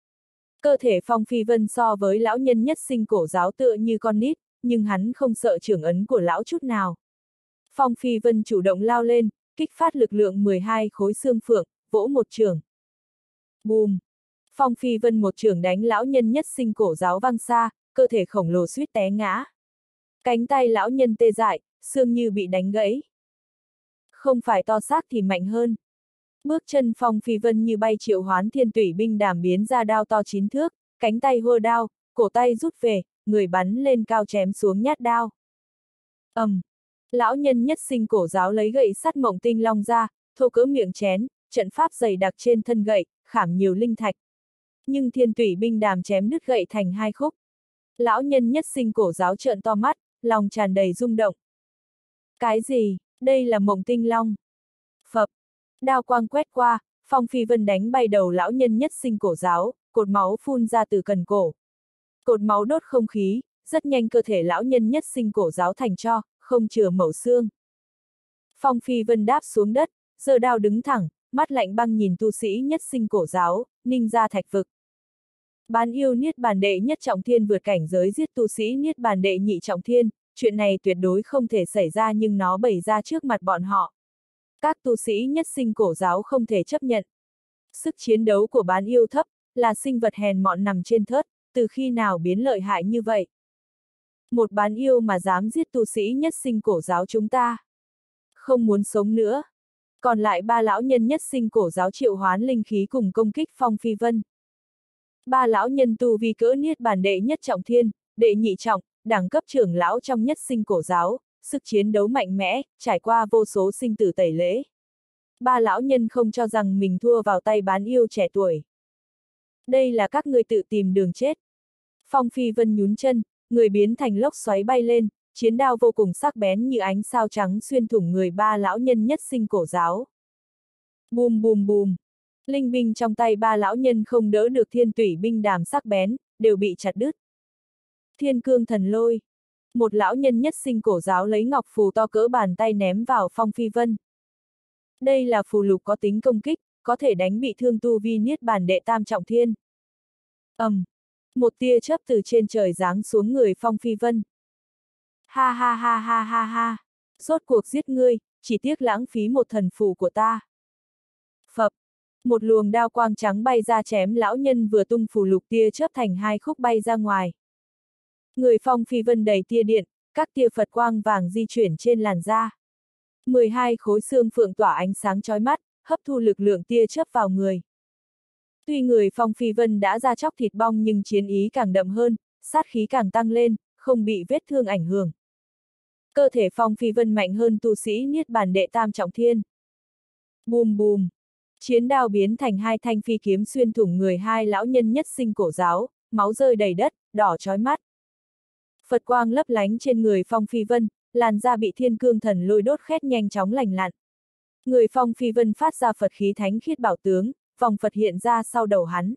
Cơ thể Phong Phi Vân so với lão nhân nhất sinh cổ giáo tựa như con nít, nhưng hắn không sợ chưởng ấn của lão chút nào. Phong Phi Vân chủ động lao lên, kích phát lực lượng 12 khối xương phượng, vỗ một chưởng. Bùm! Phong Phi Vân một chưởng đánh lão nhân nhất sinh cổ giáo văng xa, cơ thể khổng lồ suýt té ngã. Cánh tay lão nhân tê dại, xương như bị đánh gãy. Không phải to xác thì mạnh hơn. Bước chân Phong Phi Vân như bay triệu hoán thiên tủy binh đàm biến ra đao to 9 thước, cánh tay hô đao, cổ tay rút về, người bắn lên cao chém xuống nhát đao. Lão nhân nhất sinh cổ giáo lấy gậy sắt mộng tinh long ra, thô cỡ miệng chén, trận pháp dày đặc trên thân gậy, khảm nhiều linh thạch. Nhưng thiên tủy binh đàm chém đứt gậy thành hai khúc. Lão nhân nhất sinh cổ giáo trợn to mắt, lòng tràn đầy rung động. Cái gì, đây là mộng tinh long? Phập, đao quang quét qua, Phong Phi Vân đánh bay đầu lão nhân nhất sinh cổ giáo, cột máu phun ra từ cần cổ. Cột máu đốt không khí, rất nhanh cơ thể lão nhân nhất sinh cổ giáo thành tro, không chừa mẩu xương. Phong Phi Vân đáp xuống đất, giơ đao đứng thẳng, mắt lạnh băng nhìn tu sĩ nhất sinh cổ giáo, Ninh gia thạch vực. Bán yêu niết bàn đệ nhất trọng thiên vượt cảnh giới giết tu sĩ niết bàn đệ nhị trọng thiên, chuyện này tuyệt đối không thể xảy ra nhưng nó bày ra trước mặt bọn họ. Các tu sĩ nhất sinh cổ giáo không thể chấp nhận. Sức chiến đấu của bán yêu thấp, là sinh vật hèn mọn nằm trên thớt, từ khi nào biến lợi hại như vậy? Một bán yêu mà dám giết tu sĩ nhất sinh cổ giáo chúng ta. Không muốn sống nữa. Còn lại ba lão nhân nhất sinh cổ giáo triệu hoán linh khí cùng công kích Phong Phi Vân. Ba lão nhân tu vi cỡ niết bàn đệ nhất trọng thiên, đệ nhị trọng, đẳng cấp trưởng lão trong nhất sinh cổ giáo, sức chiến đấu mạnh mẽ, trải qua vô số sinh tử tẩy lễ. Ba lão nhân không cho rằng mình thua vào tay bán yêu trẻ tuổi. Đây là các ngươi tự tìm đường chết. Phong Phi Vân nhún chân, người biến thành lốc xoáy bay lên, chiến đao vô cùng sắc bén như ánh sao trắng xuyên thủng người ba lão nhân nhất sinh cổ giáo. Bùm bùm bùm. Linh binh trong tay ba lão nhân không đỡ được thiên tủy binh đàm sắc bén, đều bị chặt đứt. Thiên cương thần lôi. Một lão nhân nhất sinh cổ giáo lấy ngọc phù to cỡ bàn tay ném vào Phong Phi Vân. Đây là phù lục có tính công kích, có thể đánh bị thương tu vi niết bàn đệ tam trọng thiên. Một tia chớp từ trên trời giáng xuống người Phong Phi Vân. Ha ha ha ha ha ha. Rốt cuộc giết ngươi, chỉ tiếc lãng phí một thần phù của ta. Phập. Một luồng đao quang trắng bay ra chém lão nhân vừa tung phù lục tia chớp thành hai khúc bay ra ngoài. Người Phong Phi Vân đầy tia điện, các tia Phật quang vàng di chuyển trên làn da. 12 khối xương phượng tỏa ánh sáng chói mắt, hấp thu lực lượng tia chớp vào người. Tuy người Phong Phi Vân đã ra chóc thịt bong nhưng chiến ý càng đậm hơn, sát khí càng tăng lên, không bị vết thương ảnh hưởng. Cơ thể Phong Phi Vân mạnh hơn tu sĩ Niết Bàn đệ tam trọng thiên. Bùm bùm. Chiến đao biến thành hai thanh phi kiếm xuyên thủng người hai lão nhân nhất sinh cổ giáo, máu rơi đầy đất, đỏ chói mắt. Phật quang lấp lánh trên người Phong Phi Vân, làn da bị thiên cương thần lôi đốt khét nhanh chóng lành lặn. Người Phong Phi Vân phát ra Phật khí thánh khiết bảo tướng, vòng Phật hiện ra sau đầu hắn.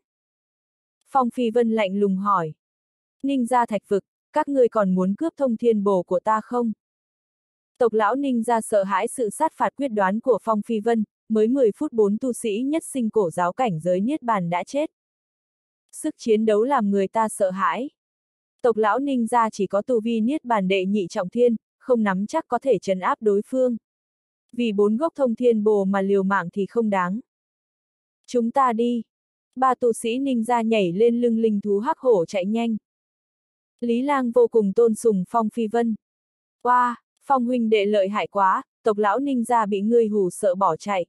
Phong Phi Vân lạnh lùng hỏi. Ninh gia thạch vực, các ngươi còn muốn cướp thông thiên bổ của ta không? Tộc lão Ninh gia sợ hãi sự sát phạt quyết đoán của Phong Phi Vân, mới 10 phút 4 tu sĩ nhất sinh cổ giáo cảnh giới Niết Bàn đã chết. Sức chiến đấu làm người ta sợ hãi. Tộc lão Ninh gia chỉ có tu vi Niết Bàn đệ nhị trọng thiên, không nắm chắc có thể trấn áp đối phương. Vì 4 gốc thông thiên bồ mà liều mạng thì không đáng. Chúng ta đi. 3 tu sĩ Ninh gia nhảy lên lưng linh thú hắc hổ chạy nhanh. Lý Lang vô cùng tôn sùng Phong Phi Vân. Oa, Phong huynh đệ lợi hại quá, tộc lão Ninh gia bị ngươi hù sợ bỏ chạy.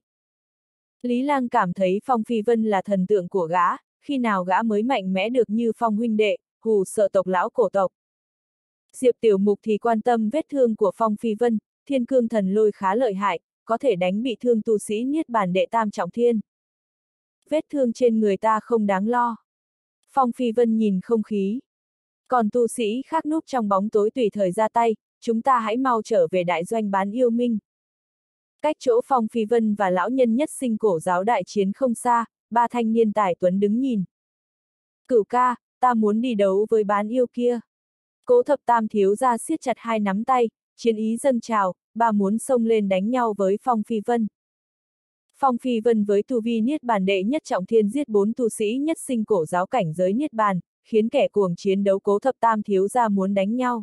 Lý Lang cảm thấy Phong Phi Vân là thần tượng của gã, khi nào gã mới mạnh mẽ được như Phong huynh đệ, hù sợ tộc lão cổ tộc. Diệp Tiểu Mục thì quan tâm vết thương của Phong Phi Vân, thiên cương thần lôi khá lợi hại, có thể đánh bị thương tu sĩ Niết Bàn đệ tam trọng thiên. Vết thương trên người ta không đáng lo. Phong Phi Vân nhìn không khí. Còn tu sĩ khác núp trong bóng tối tùy thời ra tay, chúng ta hãy mau trở về đại doanh bán yêu minh. Cách chỗ Phong Phi Vân và lão nhân nhất sinh cổ giáo đại chiến không xa, 3 thanh niên tài tuấn đứng nhìn. Cửu ca, ta muốn đi đấu với bán yêu kia. Cố Thập Tam thiếu gia siết chặt hai nắm tay, chiến ý dâng trào, bà muốn xông lên đánh nhau với Phong Phi Vân. Phong Phi Vân với tu vi Niết Bàn đệ nhất trọng thiên giết 4 tu sĩ nhất sinh cổ giáo cảnh giới Niết Bàn, khiến kẻ cuồng chiến đấu Cố Thập Tam thiếu gia muốn đánh nhau.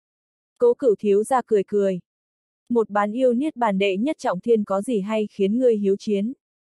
Cố Cửu thiếu gia cười cười. Một bán yêu Niết Bàn đệ nhất trọng thiên có gì hay khiến ngươi hiếu chiến?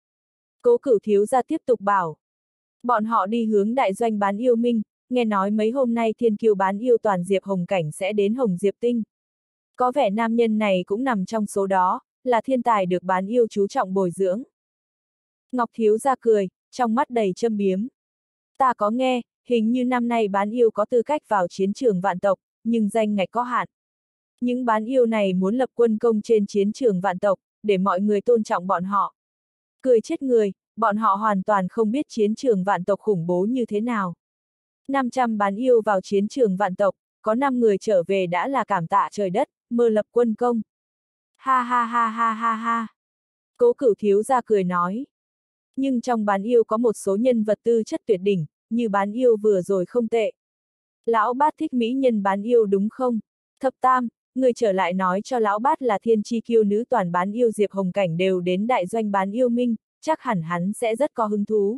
Cố Cửu thiếu gia tiếp tục bảo. Bọn họ đi hướng đại doanh bán yêu minh, nghe nói mấy hôm nay thiên kiêu bán yêu toàn Diệp Hồng Cảnh sẽ đến Hồng Diệp Tinh. Có vẻ nam nhân này cũng nằm trong số đó, là thiên tài được bán yêu chú trọng bồi dưỡng. Ngọc thiếu gia cười, trong mắt đầy châm biếm. Ta có nghe, hình như năm nay bán yêu có tư cách vào chiến trường vạn tộc, nhưng danh ngạch có hạn. Những bán yêu này muốn lập quân công trên chiến trường vạn tộc, để mọi người tôn trọng bọn họ. Cười chết người, bọn họ hoàn toàn không biết chiến trường vạn tộc khủng bố như thế nào. 500 bán yêu vào chiến trường vạn tộc, có 5 người trở về đã là cảm tạ trời đất, mơ lập quân công. Ha ha ha ha ha ha. Cố Cửu thiếu gia cười nói. Nhưng trong bán yêu có một số nhân vật tư chất tuyệt đỉnh, như bán yêu vừa rồi không tệ. Lão Bát thích mỹ nhân bán yêu đúng không? Thập Tam, người trở lại nói cho Lão Bát là thiên chi kiêu nữ toàn bán yêu Diệp Hồng Cảnh đều đến đại doanh bán yêu minh, chắc hẳn hắn sẽ rất có hứng thú.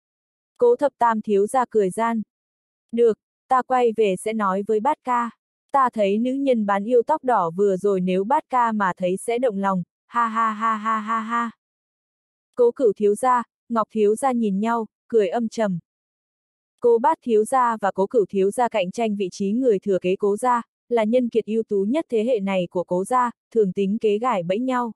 Cố Thập Tam thiếu gia cười gian. Được, ta quay về sẽ nói với Bát ca. Ta thấy nữ nhân bán yêu tóc đỏ vừa rồi nếu Bát ca mà thấy sẽ động lòng, ha ha ha ha ha ha. Cố Cửu thiếu gia, Ngọc thiếu gia nhìn nhau, cười âm trầm. Cố Bát thiếu gia và Cố Cửu thiếu gia cạnh tranh vị trí người thừa kế Cố gia, là nhân kiệt ưu tú nhất thế hệ này của Cố gia, thường tính kế gài bẫy nhau.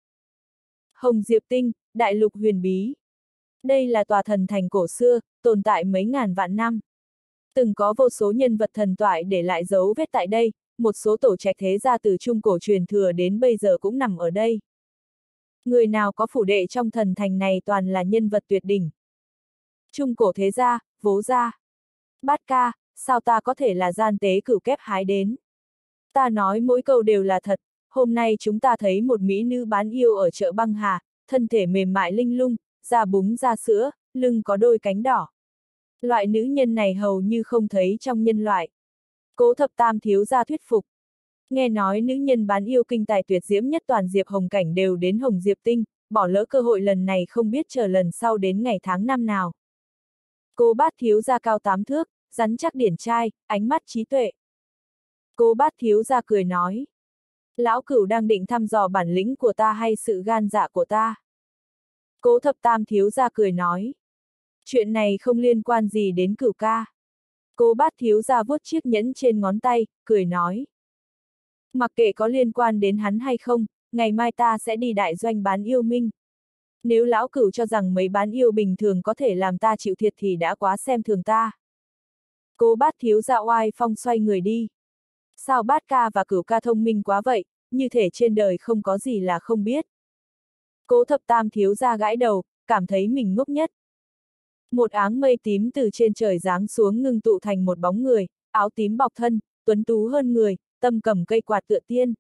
Hồng Diệp Tinh, đại lục huyền bí. Đây là tòa thần thành cổ xưa, tồn tại mấy ngàn vạn năm. Từng có vô số nhân vật thần thoại để lại dấu vết tại đây, một số tổ trạch thế gia từ trung cổ truyền thừa đến bây giờ cũng nằm ở đây. Người nào có phủ đệ trong thần thành này toàn là nhân vật tuyệt đỉnh. Trung cổ thế gia, Vố gia. Bát ca, sao ta có thể là gian tế cửu kép hái đến? Ta nói mỗi câu đều là thật, hôm nay chúng ta thấy một mỹ nữ bán yêu ở chợ Băng Hà, thân thể mềm mại linh lung, da búng da sữa, lưng có đôi cánh đỏ. Loại nữ nhân này hầu như không thấy trong nhân loại. Cố Thập Tam thiếu gia thuyết phục. Nghe nói nữ nhân bán yêu kinh tài tuyệt diễm nhất toàn Diệp Hồng Cảnh đều đến Hồng Diệp Tinh, bỏ lỡ cơ hội lần này không biết chờ lần sau đến ngày tháng năm nào. Cố Bát thiếu gia cao 8 thước, rắn chắc điển trai, ánh mắt trí tuệ. Cố Bát thiếu gia cười nói. Lão Cửu đang định thăm dò bản lĩnh của ta hay sự gan dạ của ta? Cố Thập Tam thiếu gia cười nói. Chuyện này không liên quan gì đến Cửu ca. Cố Bát thiếu gia vuốt chiếc nhẫn trên ngón tay, cười nói. Mặc kệ có liên quan đến hắn hay không, ngày mai ta sẽ đi đại doanh bán yêu minh. Nếu lão cửu cho rằng mấy bán yêu bình thường có thể làm ta chịu thiệt thì đã quá xem thường ta. Cố Bát thiếu gia oai phong xoay người đi. Sao Bát ca và Cửu ca thông minh quá vậy, như thể trên đời không có gì là không biết. Cố Thập Tam thiếu gia gãi đầu, cảm thấy mình ngốc nhất. Một áng mây tím từ trên trời giáng xuống ngưng tụ thành một bóng người, áo tím bọc thân, tuấn tú hơn người, tâm cầm cây quạt tựa tiên.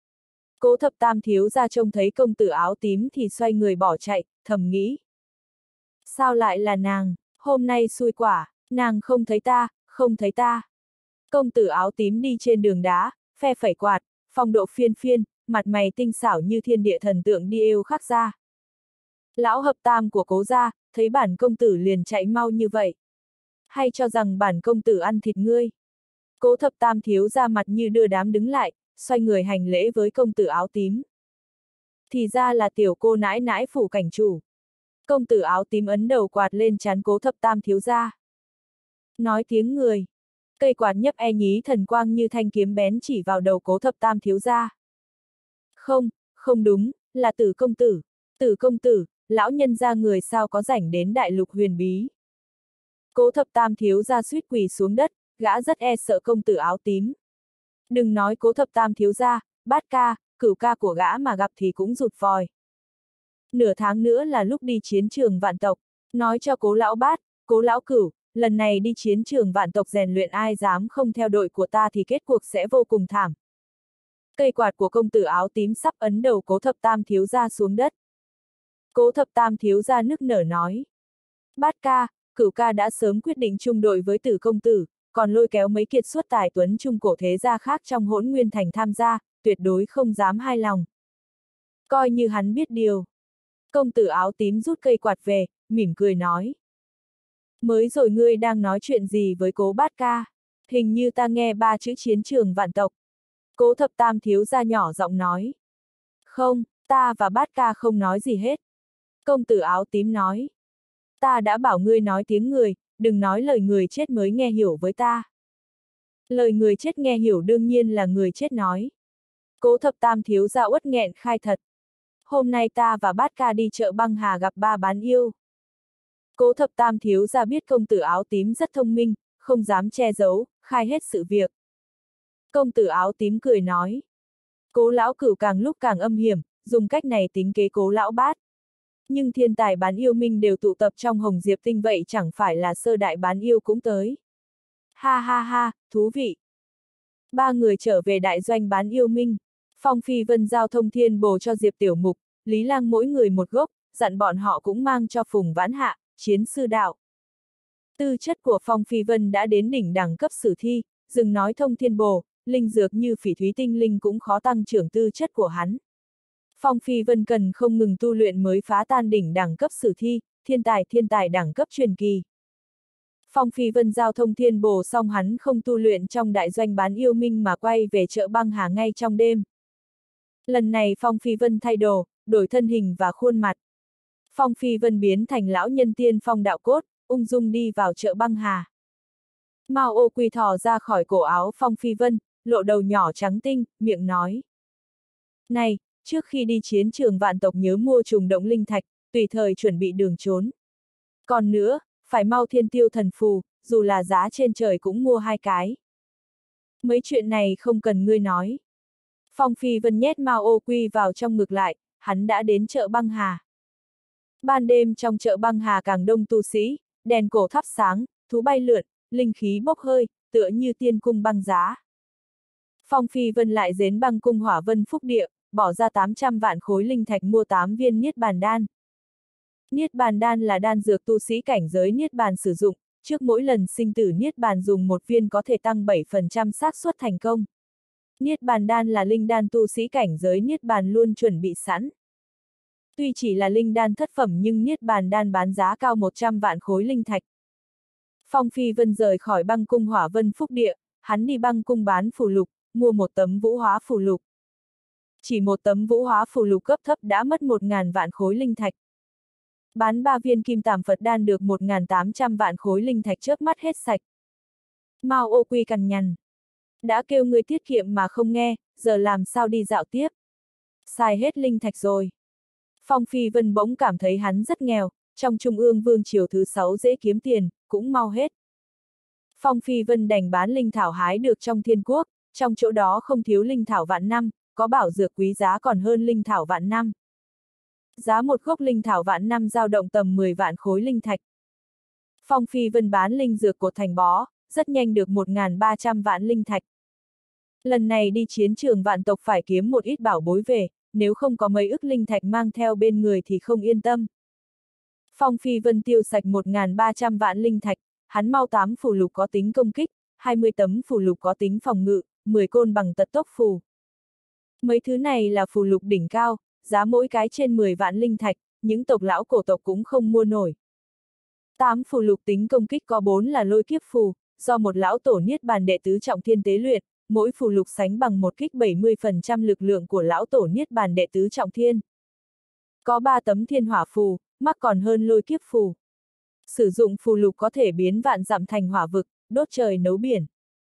Cố Thập Tam thiếu gia trông thấy công tử áo tím thì xoay người bỏ chạy, thầm nghĩ. Sao lại là nàng, hôm nay xui quả, nàng không thấy ta, không thấy ta. Công tử áo tím đi trên đường đá, phe phẩy quạt, phong độ phiên phiên, mặt mày tinh xảo như thiên địa thần tượng đi yêu khắc ra. Lão Hợp Tam của Cố gia, thấy bản công tử liền chạy mau như vậy. Hay cho rằng bản công tử ăn thịt ngươi. Cố Thập Tam thiếu ra mặt như đưa đám đứng lại, xoay người hành lễ với công tử áo tím. Thì ra là tiểu cô nãi nãi phủ cảnh chủ. Công tử áo tím ấn đầu quạt lên trán Cố Thập Tam thiếu ra. Nói tiếng người. Cây quạt nhấp nhí thần quang như thanh kiếm bén chỉ vào đầu Cố Thập Tam thiếu ra. Không, không đúng, là Tử công tử. Tử công tử, lão nhân gia người sao có rảnh đến đại lục huyền bí. Cố Thập Tam thiếu ra suýt quỳ xuống đất, gã rất e sợ công tử áo tím. Đừng nói Cố Thập Tam thiếu ra, Bát ca, Cửu ca của gã mà gặp thì cũng rụt vòi. Nửa tháng nữa là lúc đi chiến trường vạn tộc, nói cho Cố lão Bát, Cố lão Cửu, lần này đi chiến trường vạn tộc rèn luyện ai dám không theo đội của ta thì kết cuộc sẽ vô cùng thảm. Cây quạt của công tử áo tím sắp ấn đầu Cố Thập Tam thiếu ra xuống đất. Cố Thập Tam thiếu ra nức nở nói. Bát ca, Cửu ca đã sớm quyết định chung đội với Tử công tử, còn lôi kéo mấy kiệt xuất tài tuấn trung cổ thế gia khác trong Hỗn Nguyên Thành tham gia, tuyệt đối không dám hai lòng. Coi như hắn biết điều. Công tử áo tím rút cây quạt về, mỉm cười nói. Mới rồi ngươi đang nói chuyện gì với Cố Bát ca? Hình như ta nghe ba chữ chiến trường vạn tộc. Cố Thập Tam thiếu gia nhỏ giọng nói. Không, ta và Bát ca không nói gì hết. Công tử áo tím nói. Ta đã bảo ngươi nói tiếng người, đừng nói lời người chết mới nghe hiểu với ta. Lời người chết nghe hiểu đương nhiên là người chết nói. Cố Thập Tam thiếu gia uất nghẹn khai thật. Hôm nay ta và Bát ca đi chợ băng hà gặp ba bán yêu. Cố Thập Tam thiếu gia biết công tử áo tím rất thông minh, không dám che giấu, khai hết sự việc. Công tử áo tím cười nói. Cố lão Cửu càng lúc càng âm hiểm, dùng cách này tính kế Cố lão Bát. Nhưng thiên tài bán yêu minh đều tụ tập trong Hồng Diệp Tinh vậy chẳng phải là sơ đại bán yêu cũng tới. Ha ha ha, thú vị. Ba người trở về đại doanh bán yêu minh. Phong Phi Vân giao thông thiên bồ cho Diệp Tiểu Mục, Lý Lang mỗi người một gốc, dặn bọn họ cũng mang cho Phùng Vãn Hạ, chiến sư đạo. Tư chất của Phong Phi Vân đã đến đỉnh đẳng cấp sử thi, dừng nói thông thiên bồ, linh dược như phỉ thúy tinh linh cũng khó tăng trưởng tư chất của hắn. Phong Phi Vân cần không ngừng tu luyện mới phá tan đỉnh đẳng cấp sử thi, thiên tài đẳng cấp truyền kỳ. Phong Phi Vân giao thông thiên bồ xong hắn không tu luyện trong đại doanh bán yêu minh mà quay về chợ băng hà ngay trong đêm. Lần này Phong Phi Vân thay đồ, đổi thân hình và khuôn mặt. Phong Phi Vân biến thành lão nhân tiên phong đạo cốt, ung dung đi vào chợ băng hà. Mao Ô Quy thò ra khỏi cổ áo Phong Phi Vân, lộ đầu nhỏ trắng tinh, miệng nói. Này, trước khi đi chiến trường vạn tộc nhớ mua trùng động linh thạch, tùy thời chuẩn bị đường trốn. Còn nữa, phải mau thiên tiêu thần phù, dù là giá trên trời cũng mua 2 cái. Mấy chuyện này không cần ngươi nói. Phong Phi Vân nhét Mao Ô Quy vào trong ngực lại, hắn đã đến chợ băng hà. Ban đêm trong chợ băng hà càng đông tu sĩ, đèn cổ thắp sáng, thú bay lượn, linh khí bốc hơi, tựa như tiên cung băng giá. Phong Phi Vân lại dến băng cung hỏa vân phúc địa, bỏ ra 800 vạn khối linh thạch mua 8 viên Niết Bàn Đan. Niết Bàn Đan là đan dược tu sĩ cảnh giới Niết Bàn sử dụng, trước mỗi lần sinh tử Niết Bàn dùng 1 viên có thể tăng 7% xác suất thành công. Niết Bàn Đan là linh đan tu sĩ cảnh giới Niết Bàn luôn chuẩn bị sẵn. Tuy chỉ là linh đan thất phẩm nhưng Niết Bàn Đan bán giá cao 100 vạn khối linh thạch. Phong Phi Vân rời khỏi băng cung hỏa vân phúc địa, hắn đi băng cung bán phù lục, mua một tấm vũ hóa phù lục. Chỉ một tấm vũ hóa phù lục cấp thấp đã mất 1.000 vạn khối linh thạch. Bán 3 viên kim tàm Phật đan được 1.800 vạn khối linh thạch chớp mắt hết sạch. Mao Ô Quy cằn nhằn. Đã kêu người tiết kiệm mà không nghe, giờ làm sao đi dạo tiếp. Xài hết linh thạch rồi. Phong Phi Vân bỗng cảm thấy hắn rất nghèo, trong Trung ương Vương triều thứ 6 dễ kiếm tiền, cũng mau hết. Phong Phi Vân đành bán linh thảo hái được trong thiên quốc, trong chỗ đó không thiếu linh thảo vạn năm, có bảo dược quý giá còn hơn linh thảo vạn năm. Giá một gốc linh thảo vạn năm dao động tầm 10 vạn khối linh thạch. Phong Phi Vân bán linh dược cột thành bó, rất nhanh được 1.300 vạn linh thạch. Lần này đi chiến trường vạn tộc phải kiếm một ít bảo bối về, nếu không có mấy ức linh thạch mang theo bên người thì không yên tâm. Phong Phi Vân tiêu sạch 1.300 vạn linh thạch, hắn mau 8 phù lục có tính công kích, 20 tấm phù lục có tính phòng ngự, 10 côn bằng tật tốc phù. Mấy thứ này là phù lục đỉnh cao, giá mỗi cái trên 10 vạn linh thạch, những tộc lão cổ tộc cũng không mua nổi. 8 phù lục tính công kích có 4 là lôi kiếp phù, do một lão tổ niết bàn đệ tứ trọng thiên tế luyện, mỗi phù lục sánh bằng một kích 70% lực lượng của lão tổ niết bàn đệ tứ trọng thiên. Có 3 tấm thiên hỏa phù, mắc còn hơn lôi kiếp phù. Sử dụng phù lục có thể biến vạn dặm thành hỏa vực, đốt trời nấu biển.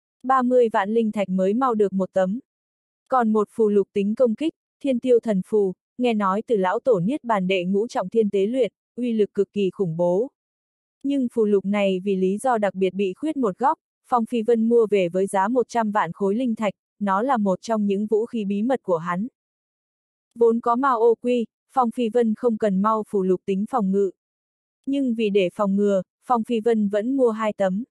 30 vạn linh thạch mới mau được một tấm. Còn một phù lục tính công kích, thiên tiêu thần phù, nghe nói từ lão tổ niết bàn đệ ngũ trọng thiên tế luyện, uy lực cực kỳ khủng bố. Nhưng phù lục này vì lý do đặc biệt bị khuyết một góc, Phong Phi Vân mua về với giá 100 vạn khối linh thạch, nó là một trong những vũ khí bí mật của hắn. Vốn có Mao Ô Quy, Phong Phi Vân không cần mau phù lục tính phòng ngự. Nhưng vì để phòng ngừa, Phong Phi Vân vẫn mua 2 tấm.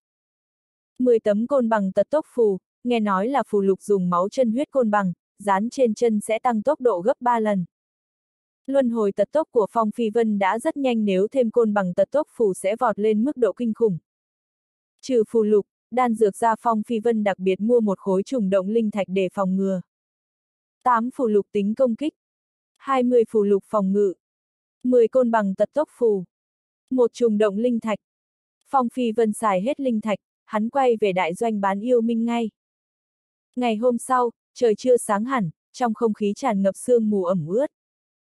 10 tấm côn bằng tật tốc phù, nghe nói là phù lục dùng máu chân huyết côn bằng, dán trên chân sẽ tăng tốc độ gấp 3 lần. Luân hồi tật tốc của Phong Phi Vân đã rất nhanh, nếu thêm côn bằng tật tốc phù sẽ vọt lên mức độ kinh khủng. Trừ phù lục, đan dược ra, Phong Phi Vân đặc biệt mua một khối trùng động linh thạch để phòng ngừa. 8 phù lục tính công kích, 20 phù lục phòng ngự, 10 côn bằng tật tốc phù, một trùng động linh thạch. Phong Phi Vân xài hết linh thạch, hắn quay về đại doanh bán yêu minh ngay. Ngày hôm sau, trời chưa sáng hẳn, trong không khí tràn ngập sương mù ẩm ướt.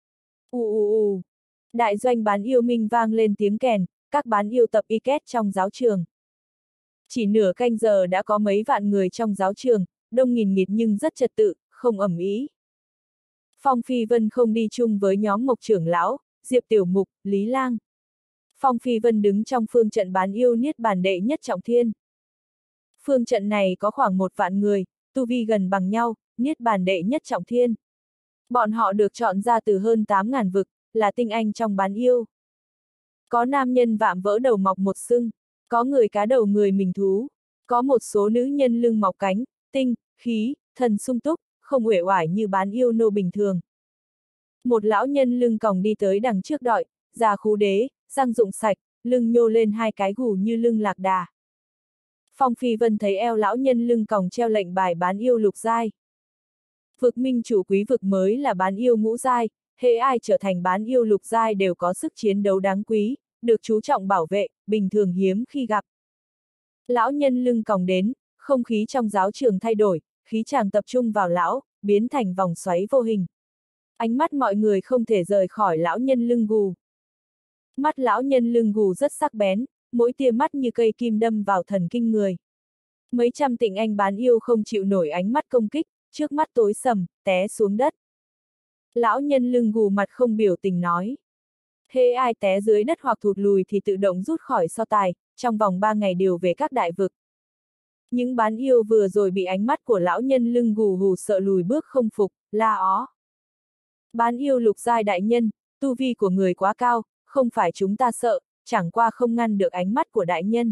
Đại doanh bán yêu minh vang lên tiếng kèn, các bán yêu tập y kết trong giáo trường. Chỉ nửa canh giờ đã có mấy vạn người trong giáo trường, đông nghìn nghịt nhưng rất trật tự, không ầm ĩ. Phong Phi Vân không đi chung với nhóm Mộc trưởng lão, Diệp Tiểu Mục, Lý Lang. Phong Phi Vân đứng trong phương trận bán yêu niết bàn đệ nhất trọng thiên. Phương trận này có khoảng 1 vạn người, tu vi gần bằng nhau, niết bàn đệ nhất trọng thiên. Bọn họ được chọn ra từ hơn 8.000 vực, là tinh anh trong bán yêu. Có nam nhân vạm vỡ đầu mọc một sưng, có người cá đầu người mình thú, có một số nữ nhân lưng mọc cánh, tinh, khí, thần sung túc, không uể oải như bán yêu nô bình thường. Một lão nhân lưng còng đi tới đằng trước đội, già khú đế, răng rụng sạch, lưng nhô lên 2 cái gù như lưng lạc đà. Phong Phi Vân thấy eo lão nhân lưng còng treo lệnh bài bán yêu lục giai. Vực minh chủ quý vực mới là bán yêu ngũ giai, hễ ai trở thành bán yêu lục giai đều có sức chiến đấu đáng quý, được chú trọng bảo vệ, bình thường hiếm khi gặp. Lão nhân lưng còng đến, không khí trong giáo trường thay đổi, khí tràng tập trung vào lão, biến thành vòng xoáy vô hình. Ánh mắt mọi người không thể rời khỏi lão nhân lưng gù. Mắt lão nhân lưng gù rất sắc bén, mỗi tia mắt như cây kim đâm vào thần kinh người. Mấy trăm tịnh anh bán yêu không chịu nổi ánh mắt công kích, trước mắt tối sầm, té xuống đất. Lão nhân lưng gù mặt không biểu tình nói. Hễ ai té dưới đất hoặc thụt lùi thì tự động rút khỏi so tài, trong vòng 3 ngày điều về các đại vực. Những bán yêu vừa rồi bị ánh mắt của lão nhân lưng gù hù sợ lùi bước không phục, la ó. Bán yêu lục giai đại nhân, tu vi của người quá cao, không phải chúng ta sợ, chẳng qua không ngăn được ánh mắt của đại nhân.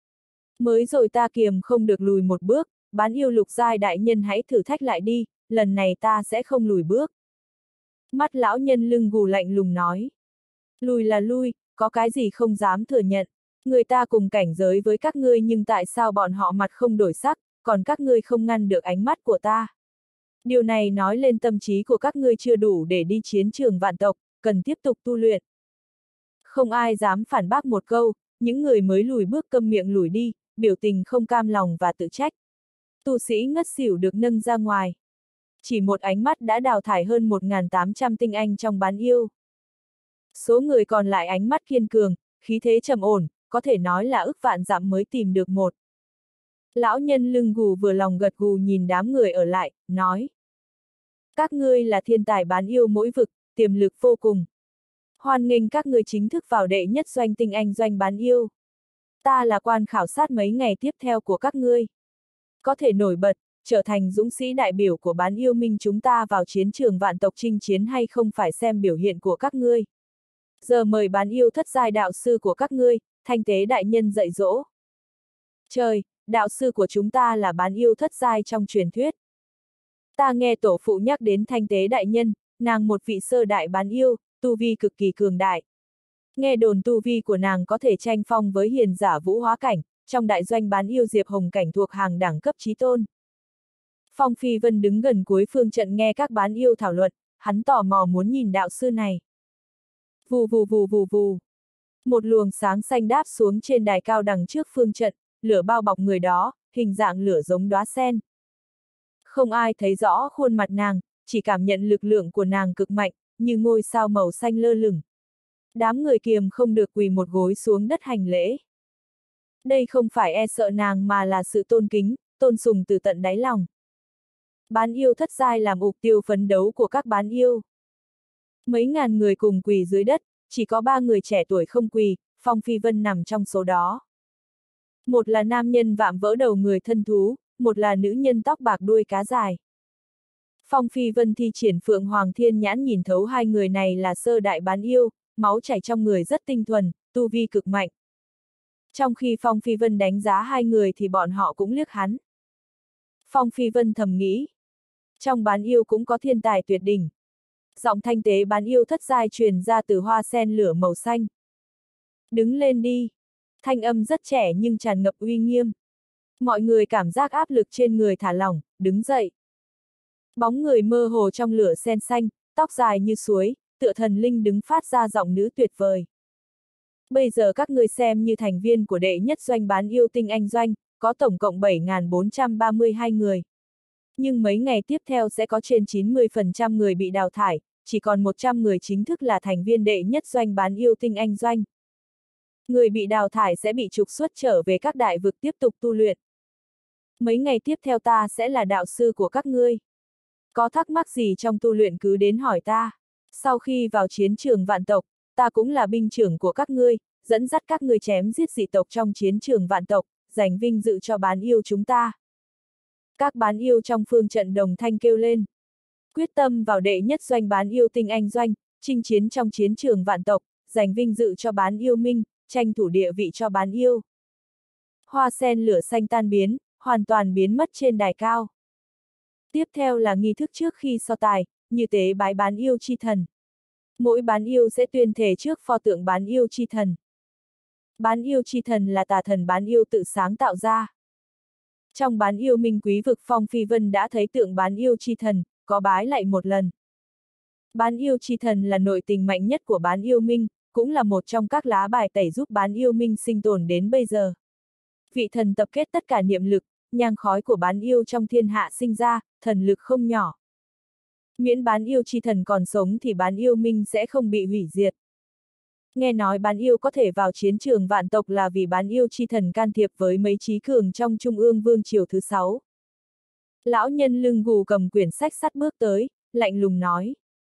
Mới rồi ta kiềm không được lùi một bước, bán yêu lục giai đại nhân hãy thử thách lại đi, lần này ta sẽ không lùi bước. Mắt lão nhân lưng gù lạnh lùng nói. Lùi là lui, có cái gì không dám thừa nhận. Người ta cùng cảnh giới với các ngươi nhưng tại sao bọn họ mặt không đổi sắc, còn các ngươi không ngăn được ánh mắt của ta. Điều này nói lên tâm trí của các ngươi chưa đủ để đi chiến trường vạn tộc, cần tiếp tục tu luyện. Không ai dám phản bác một câu, những người mới lùi bước câm miệng lùi đi, biểu tình không cam lòng và tự trách. Tu sĩ ngất xỉu được nâng ra ngoài. Chỉ một ánh mắt đã đào thải hơn 1.800 tinh anh trong bán yêu. Số người còn lại ánh mắt kiên cường, khí thế trầm ổn, có thể nói là ức vạn dặm mới tìm được một. Lão nhân lưng gù vừa lòng gật gù nhìn đám người ở lại, nói. Các ngươi là thiên tài bán yêu mỗi vực, tiềm lực vô cùng. Hoan nghênh các người chính thức vào đệ nhất doanh tinh anh doanh bán yêu. Ta là quan khảo sát mấy ngày tiếp theo của các ngươi. Có thể nổi bật, trở thành dũng sĩ đại biểu của bán yêu minh chúng ta vào chiến trường vạn tộc chinh chiến hay không phải xem biểu hiện của các ngươi. Giờ mời bán yêu thất giai đạo sư của các ngươi, Thanh Tế đại nhân dạy dỗ. Trời, đạo sư của chúng ta là bán yêu thất giai trong truyền thuyết. Ta nghe tổ phụ nhắc đến Thanh Tế đại nhân, nàng một vị sơ đại bán yêu, tu vi cực kỳ cường đại. Nghe đồn tu vi của nàng có thể tranh phong với hiền giả vũ hóa cảnh, trong đại doanh bán yêu Diệp Hồng cảnh thuộc hàng đẳng cấp chí tôn. Phong Phi Vân đứng gần cuối phương trận nghe các bán yêu thảo luận, hắn tò mò muốn nhìn đạo sư này. Vù vù vù vù vù. Một luồng sáng xanh đáp xuống trên đài cao đằng trước phương trận, lửa bao bọc người đó, hình dạng lửa giống đóa sen. Không ai thấy rõ khuôn mặt nàng, chỉ cảm nhận lực lượng của nàng cực mạnh, như ngôi sao màu xanh lơ lửng. Đám người kiềm không được quỳ một gối xuống đất hành lễ. Đây không phải e sợ nàng mà là sự tôn kính, tôn sùng từ tận đáy lòng. Bán yêu thất giai làm mục tiêu phấn đấu của các bán yêu. Mấy ngàn người cùng quỳ dưới đất, chỉ có 3 người trẻ tuổi không quỳ, Phong Phi Vân nằm trong số đó. Một là nam nhân vạm vỡ đầu người thân thú, một là nữ nhân tóc bạc đuôi cá dài. Phong Phi Vân thi triển Phượng Hoàng Thiên Nhãn nhìn thấu hai người này là sơ đại bán yêu, máu chảy trong người rất tinh thuần, tu vi cực mạnh. Trong khi Phong Phi Vân đánh giá hai người thì bọn họ cũng liếc hắn. Phong Phi Vân thầm nghĩ. Trong bán yêu cũng có thiên tài tuyệt đỉnh. Giọng Thanh Tế bán yêu thất giai truyền ra từ hoa sen lửa màu xanh. Đứng lên đi. Thanh âm rất trẻ nhưng tràn ngập uy nghiêm. Mọi người cảm giác áp lực trên người thả lỏng, đứng dậy. Bóng người mơ hồ trong lửa sen xanh, tóc dài như suối, tựa thần linh đứng phát ra giọng nữ tuyệt vời. Bây giờ các ngươi xem như thành viên của đệ nhất doanh bán yêu tinh anh doanh, có tổng cộng 7.432 người. Nhưng mấy ngày tiếp theo sẽ có trên 90% người bị đào thải, chỉ còn 100 người chính thức là thành viên đệ nhất doanh bán yêu tinh anh doanh. Người bị đào thải sẽ bị trục xuất trở về các đại vực tiếp tục tu luyện. Mấy ngày tiếp theo ta sẽ là đạo sư của các ngươi. Có thắc mắc gì trong tu luyện cứ đến hỏi ta. Sau khi vào chiến trường vạn tộc, ta cũng là binh trưởng của các ngươi, dẫn dắt các ngươi chém giết dị tộc trong chiến trường vạn tộc, giành vinh dự cho bán yêu chúng ta. Các bán yêu trong phương trận đồng thanh kêu lên. Quyết tâm vào đệ nhất doanh bán yêu tinh anh doanh, chinh chiến trong chiến trường vạn tộc, giành vinh dự cho bán yêu minh, tranh thủ địa vị cho bán yêu. Hoa sen lửa xanh tan biến, hoàn toàn biến mất trên đài cao. Tiếp theo là nghi thức trước khi so tài, như tế bái bán yêu chi thần. Mỗi bán yêu sẽ tuyên thề trước pho tượng bán yêu chi thần. Bán yêu chi thần là tà thần bán yêu tự sáng tạo ra. Trong bán yêu minh quý vực Phong Phi Vân đã thấy tượng bán yêu chi thần, có bái lại một lần. Bán yêu chi thần là nội tình mạnh nhất của bán yêu minh, cũng là một trong các lá bài tẩy giúp bán yêu minh sinh tồn đến bây giờ. Vị thần tập kết tất cả niệm lực, nhang khói của bán yêu trong thiên hạ sinh ra, thần lực không nhỏ. Miễn bán yêu chi thần còn sống thì bán yêu minh sẽ không bị hủy diệt. Nghe nói bán yêu có thể vào chiến trường vạn tộc là vì bán yêu chi thần can thiệp với mấy trí cường trong Trung ương Vương triều thứ 6. Lão nhân lưng gù cầm quyển sách sắt bước tới, lạnh lùng nói.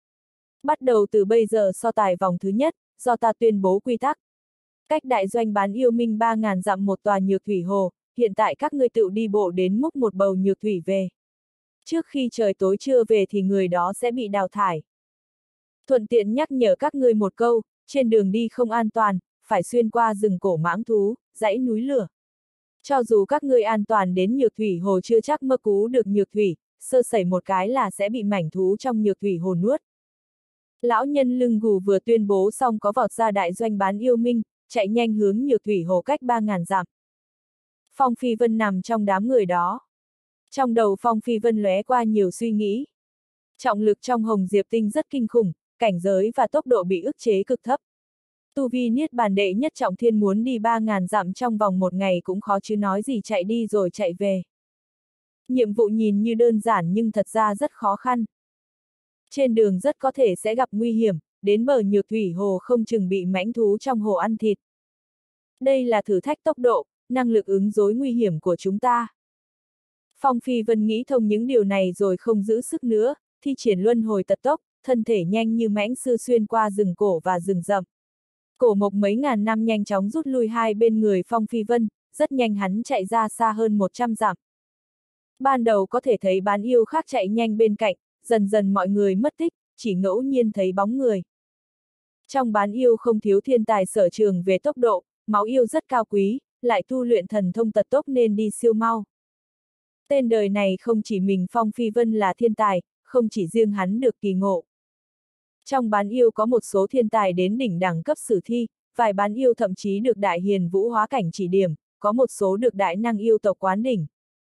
Bắt đầu từ bây giờ so tài vòng thứ nhất, do ta tuyên bố quy tắc. Cách đại doanh bán yêu minh 3.000 dặm một tòa nhược thủy hồ, hiện tại các ngươi tự đi bộ đến múc một bầu nhược thủy về. Trước khi trời tối chưa về thì người đó sẽ bị đào thải. Thuận tiện nhắc nhở các ngươi một câu, trên đường đi không an toàn, phải xuyên qua rừng cổ mãng thú, dãy núi lửa. Cho dù các ngươi an toàn đến nhược thủy hồ chưa chắc mơ cú được nhược thủy, sơ sẩy một cái là sẽ bị mảnh thú trong nhược thủy hồ nuốt. Lão nhân lưng gù vừa tuyên bố xong có vọt ra đại doanh bán yêu minh, chạy nhanh hướng nhược thủy hồ cách 3.000 dặm. Phong Phi Vân nằm trong đám người đó. Trong đầu Phong Phi Vân lóe qua nhiều suy nghĩ. Trọng lực trong Hồng Diệp Tinh rất kinh khủng, cảnh giới và tốc độ bị ức chế cực thấp. Tu vi niết bàn đệ nhất trọng thiên muốn đi 3.000 dặm trong vòng một ngày cũng khó chứ nói gì chạy đi rồi chạy về. Nhiệm vụ nhìn như đơn giản nhưng thật ra rất khó khăn. Trên đường rất có thể sẽ gặp nguy hiểm, đến bờ nhược thủy hồ không chừng bị mãnh thú trong hồ ăn thịt. Đây là thử thách tốc độ, năng lực ứng đối nguy hiểm của chúng ta. Phong Phi Vân nghĩ thông những điều này rồi không giữ sức nữa, thi triển luân hồi tật tốc, thân thể nhanh như mãnh sư xuyên qua rừng cổ và rừng rậm. Cổ mộc mấy ngàn năm nhanh chóng rút lui hai bên người Phong Phi Vân, rất nhanh hắn chạy ra xa hơn 100 dặm. Ban đầu có thể thấy bán yêu khác chạy nhanh bên cạnh, dần dần mọi người mất tích, chỉ ngẫu nhiên thấy bóng người. Trong bán yêu không thiếu thiên tài sở trường về tốc độ, máu yêu rất cao quý, lại tu luyện thần thông tật tốc nên đi siêu mau. Tên đời này không chỉ mình Phong Phi Vân là thiên tài, không chỉ riêng hắn được kỳ ngộ. Trong bán yêu có một số thiên tài đến đỉnh đẳng cấp sử thi, vài bán yêu thậm chí được đại hiền vũ hóa cảnh chỉ điểm, có một số được đại năng yêu tộc quán đỉnh.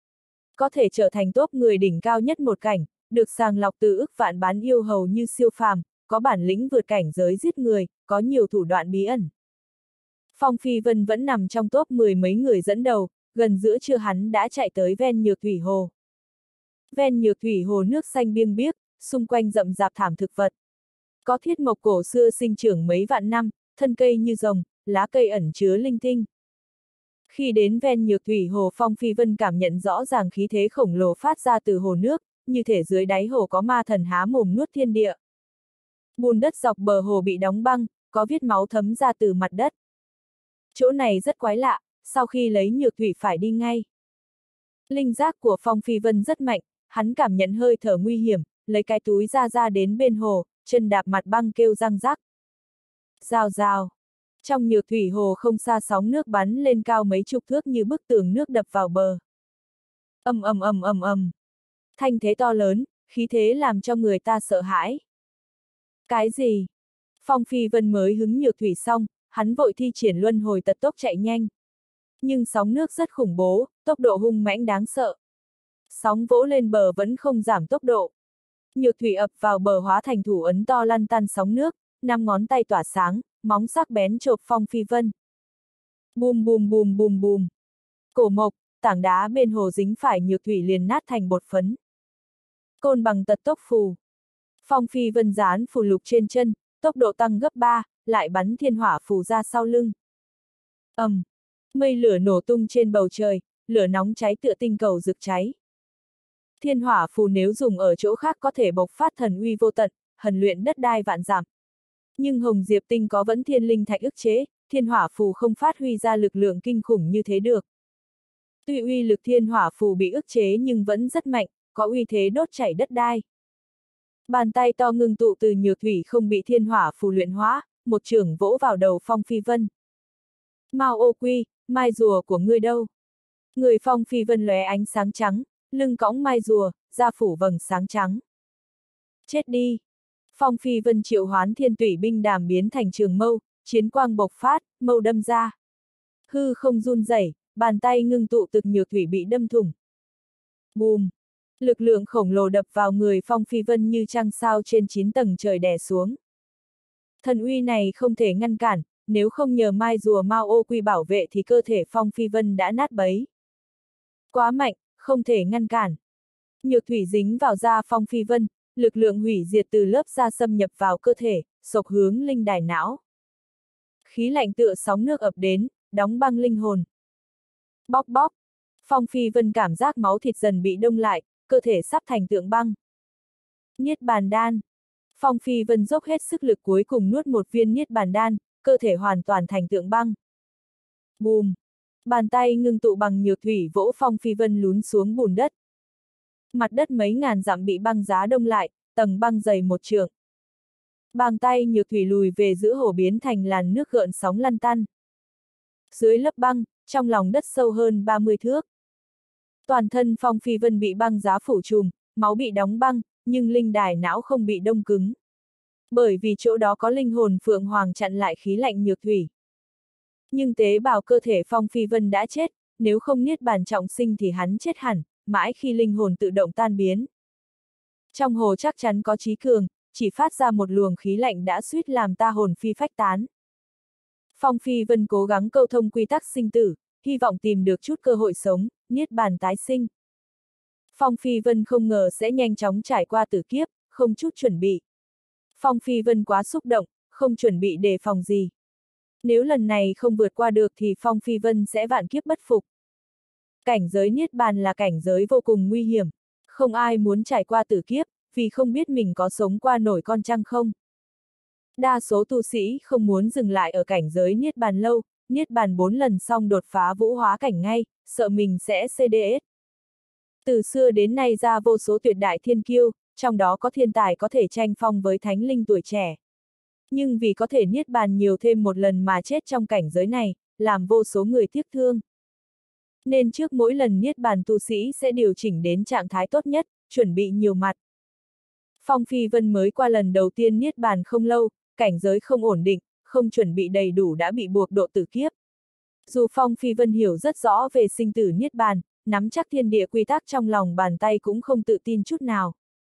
Có thể trở thành top người đỉnh cao nhất một cảnh, được sàng lọc từ ức vạn bán yêu hầu như siêu phàm, có bản lĩnh vượt cảnh giới giết người, có nhiều thủ đoạn bí ẩn. Phong Phi Vân vẫn nằm trong top 10 mấy người dẫn đầu, gần giữa trưa hắn đã chạy tới ven Nhược Thủy Hồ. Ven Nhược Thủy Hồ nước xanh biêng biếc, xung quanh rậm rạp thảm thực vật. Có thiết mộc cổ xưa sinh trưởng mấy vạn năm, thân cây như rồng, lá cây ẩn chứa linh tinh. Khi đến ven Nhược Thủy Hồ, Phong Phi Vân cảm nhận rõ ràng khí thế khổng lồ phát ra từ hồ nước, như thể dưới đáy hồ có ma thần há mồm nuốt thiên địa. Bùn đất dọc bờ hồ bị đóng băng, có vết máu thấm ra từ mặt đất. Chỗ này rất quái lạ, sau khi lấy nhược thủy phải đi ngay. Linh giác của Phong Phi Vân rất mạnh, hắn cảm nhận hơi thở nguy hiểm, lấy cái túi ra đến bên hồ, chân đạp mặt băng kêu răng rắc. Rào rào. Trong Nhược Thủy Hồ không xa sóng nước bắn lên cao mấy chục thước như bức tường nước đập vào bờ. Ầm ầm ầm ầm ầm. Thanh thế to lớn, khí thế làm cho người ta sợ hãi. Cái gì? Phong Phi Vân mới hứng nhược thủy xong, hắn vội thi triển luân hồi tật tốc chạy nhanh. Nhưng sóng nước rất khủng bố, tốc độ hung mãnh đáng sợ. Sóng vỗ lên bờ vẫn không giảm tốc độ. Nhược thủy ập vào bờ hóa thành thủ ấn to lăn tăn sóng nước, 5 ngón tay tỏa sáng, móng sắc bén chộp Phong Phi Vân. Bùm bùm bùm bùm bùm. Cổ mộc, tảng đá bên hồ dính phải nhược thủy liền nát thành bột phấn. Côn bằng tật tốc phù. Phong Phi Vân dán phù lục trên chân, tốc độ tăng gấp 3, lại bắn thiên hỏa phù ra sau lưng. Mây lửa nổ tung trên bầu trời, lửa nóng cháy tựa tinh cầu rực cháy. Thiên hỏa phù nếu dùng ở chỗ khác có thể bộc phát thần uy vô tận, hần luyện đất đai vạn dặm. Nhưng Hồng Diệp Tinh có vẫn thiên linh thạch ức chế, thiên hỏa phù không phát huy ra lực lượng kinh khủng như thế được. Tuy uy lực thiên hỏa phù bị ức chế nhưng vẫn rất mạnh, có uy thế đốt chảy đất đai. Bàn tay to ngưng tụ từ nhược thủy không bị thiên hỏa phù luyện hóa, một chưởng vỗ vào đầu Phong Phi Vân. Mao ô quy, mai rùa của ngươi đâu? Người Phong Phi Vân lóe ánh sáng trắng, lưng cõng mai rùa, da phủ vầng sáng trắng. Chết đi! Phong Phi Vân triệu hoán thiên tủy binh đàm biến thành trường mâu, chiến quang bộc phát, mâu đâm ra. Hư không run rẩy, bàn tay ngưng tụ từ nhược thủy bị đâm thủng. Bùm! Lực lượng khổng lồ đập vào người Phong Phi Vân như trăng sao trên 9 tầng trời đè xuống. Thần uy này không thể ngăn cản, nếu không nhờ mai rùa Mao ô quy bảo vệ thì cơ thể Phong Phi Vân đã nát bấy. Quá mạnh, không thể ngăn cản. Nhược thủy dính vào da Phong Phi Vân, lực lượng hủy diệt từ lớp da xâm nhập vào cơ thể, xộc hướng linh đài não. Khí lạnh tựa sóng nước ập đến, đóng băng linh hồn. Bóp bóp. Phong Phi Vân cảm giác máu thịt dần bị đông lại, cơ thể sắp thành tượng băng. Niết bàn đan. Phong Phi Vân dốc hết sức lực cuối cùng nuốt một viên niết bàn đan, cơ thể hoàn toàn thành tượng băng. Bùm. Bàn tay ngưng tụ bằng nhược thủy vỗ Phong Phi Vân lún xuống bùn đất. Mặt đất mấy ngàn dặm bị băng giá đông lại, tầng băng dày 1 trượng. Bàn tay nhược thủy lùi về giữa hồ biến thành làn nước gợn sóng lăn tăn. Dưới lớp băng, trong lòng đất sâu hơn 30 thước. Toàn thân Phong Phi Vân bị băng giá phủ trùm, máu bị đóng băng, nhưng linh đài não không bị đông cứng. Bởi vì chỗ đó có linh hồn Phượng Hoàng chặn lại khí lạnh nhược thủy. Nhưng tế bào cơ thể Phong Phi Vân đã chết, nếu không niết bàn trọng sinh thì hắn chết hẳn, mãi khi linh hồn tự động tan biến. Trong hồ chắc chắn có trí cường, chỉ phát ra một luồng khí lạnh đã suýt làm ta hồn phi phách tán. Phong Phi Vân cố gắng câu thông quy tắc sinh tử, hy vọng tìm được chút cơ hội sống, niết bàn tái sinh. Phong Phi Vân không ngờ sẽ nhanh chóng trải qua tử kiếp, không chút chuẩn bị. Phong Phi Vân quá xúc động, không chuẩn bị đề phòng gì. Nếu lần này không vượt qua được thì Phong Phi Vân sẽ vạn kiếp bất phục. Cảnh giới niết bàn là cảnh giới vô cùng nguy hiểm, không ai muốn trải qua tử kiếp, vì không biết mình có sống qua nổi con trăng không. Đa số tu sĩ không muốn dừng lại ở cảnh giới Niết Bàn lâu, Niết Bàn 4 lần xong đột phá vũ hóa cảnh ngay, sợ mình sẽ CDS. Từ xưa đến nay ra vô số tuyệt đại thiên kiêu, trong đó có thiên tài có thể tranh phong với thánh linh tuổi trẻ. Nhưng vì có thể Niết Bàn nhiều thêm một lần mà chết trong cảnh giới này, làm vô số người tiếc thương. Nên trước mỗi lần Niết Bàn tu sĩ sẽ điều chỉnh đến trạng thái tốt nhất, chuẩn bị nhiều mặt. Phong Phi Vân mới qua lần đầu tiên Niết Bàn không lâu, cảnh giới không ổn định, không chuẩn bị đầy đủ đã bị buộc độ tử kiếp. Dù Phong Phi Vân hiểu rất rõ về sinh tử Niết Bàn, nắm chắc thiên địa quy tắc trong lòng bàn tay cũng không tự tin chút nào.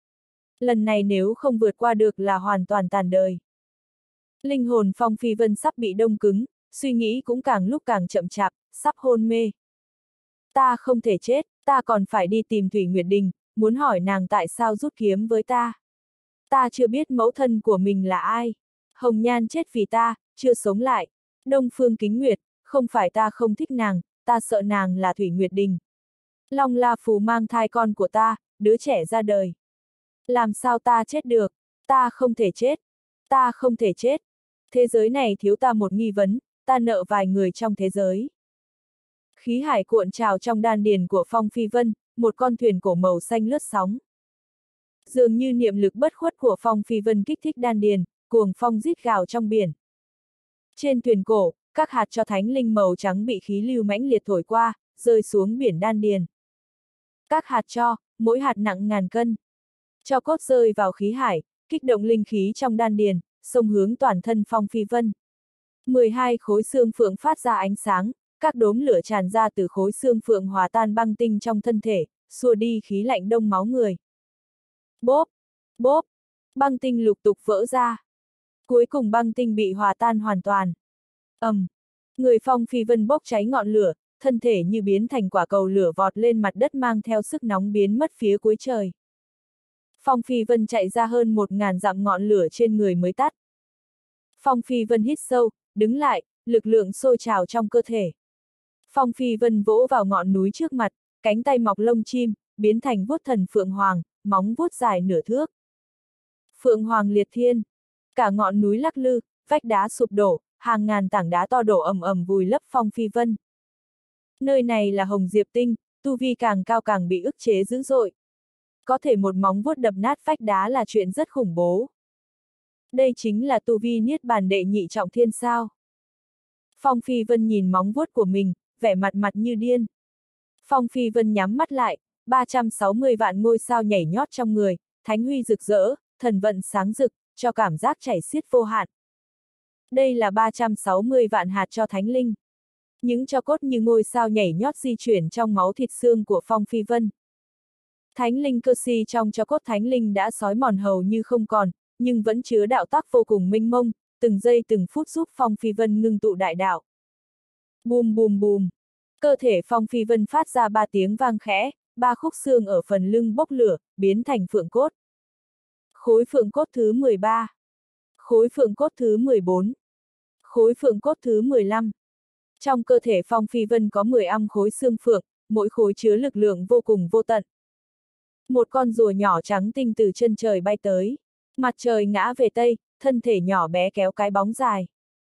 Lần này nếu không vượt qua được là hoàn toàn tàn đời. Linh hồn Phong Phi Vân sắp bị đông cứng, suy nghĩ cũng càng lúc càng chậm chạp, sắp hôn mê. Ta không thể chết, ta còn phải đi tìm Thủy Nguyệt Đình, muốn hỏi nàng tại sao rút kiếm với ta. Ta chưa biết mẫu thân của mình là ai. Hồng Nhan chết vì ta, chưa sống lại. Đông Phương Kính Nguyệt, không phải ta không thích nàng, ta sợ nàng là Thủy Nguyệt Đình. Long La Phù mang thai con của ta, đứa trẻ ra đời. Làm sao ta chết được? Ta không thể chết. Ta không thể chết. Thế giới này thiếu ta một nghi vấn, ta nợ vài người trong thế giới. Khí hải cuộn trào trong đan điền của Phong Phi Vân, một con thuyền cổ màu xanh lướt sóng. Dường như niệm lực bất khuất của Phong Phi Vân kích thích đan điền, cuồng phong rít gào trong biển. Trên thuyền cổ, các hạt cho thánh linh màu trắng bị khí lưu mãnh liệt thổi qua, rơi xuống biển đan điền. Các hạt cho, mỗi hạt nặng ngàn cân. Cho cốt rơi vào khí hải, kích động linh khí trong đan điền, xông hướng toàn thân Phong Phi Vân. 12 khối xương phượng phát ra ánh sáng, các đốm lửa tràn ra từ khối xương phượng hòa tan băng tinh trong thân thể, xua đi khí lạnh đông máu người. Bốp! Bốp! Băng tinh lục tục vỡ ra. Cuối cùng băng tinh bị hòa tan hoàn toàn. Người Phong Phi Vân bốc cháy ngọn lửa, thân thể như biến thành quả cầu lửa vọt lên mặt đất mang theo sức nóng biến mất phía cuối trời. Phong Phi Vân chạy ra hơn 1000 dặm ngọn lửa trên người mới tắt. Phong Phi Vân hít sâu, đứng lại, lực lượng sôi trào trong cơ thể. Phong Phi Vân vỗ vào ngọn núi trước mặt, cánh tay mọc lông chim, biến thành vuốt thần Phượng Hoàng, móng vuốt dài nửa thước. Phượng Hoàng liệt thiên. Cả ngọn núi lắc lư, vách đá sụp đổ, hàng ngàn tảng đá to đổ ầm ầm vùi lấp Phong Phi Vân. Nơi này là Hồng Diệp Tinh, tu vi càng cao càng bị ức chế dữ dội. Có thể một móng vuốt đập nát vách đá là chuyện rất khủng bố. Đây chính là tu vi Niết Bàn đệ nhị trọng thiên sao. Phong Phi Vân nhìn móng vuốt của mình, vẻ mặt như điên. Phong Phi Vân nhắm mắt lại, 360 vạn ngôi sao nhảy nhót trong người, thánh huy rực rỡ, thần vận sáng rực, cho cảm giác chảy xiết vô hạn. Đây là 360 vạn hạt cho thánh linh. Những tro cốt như ngôi sao nhảy nhót di chuyển trong máu thịt xương của Phong Phi Vân. Thánh linh cơ si trong tro cốt thánh linh đã xói mòn hầu như không còn, nhưng vẫn chứa đạo tác vô cùng mênh mông, từng giây từng phút giúp Phong Phi Vân ngưng tụ đại đạo. Bùm bùm bùm. Cơ thể Phong Phi Vân phát ra 3 tiếng vang khẽ, 3 khúc xương ở phần lưng bốc lửa, biến thành phượng cốt. Khối phượng cốt thứ 13. Khối phượng cốt thứ 14. Khối phượng cốt thứ 15. Trong cơ thể Phong Phi Vân có 10 âm khối xương phượng, mỗi khối chứa lực lượng vô cùng vô tận. Một con rùa nhỏ trắng tinh từ chân trời bay tới. Mặt trời ngã về tây, thân thể nhỏ bé kéo cái bóng dài.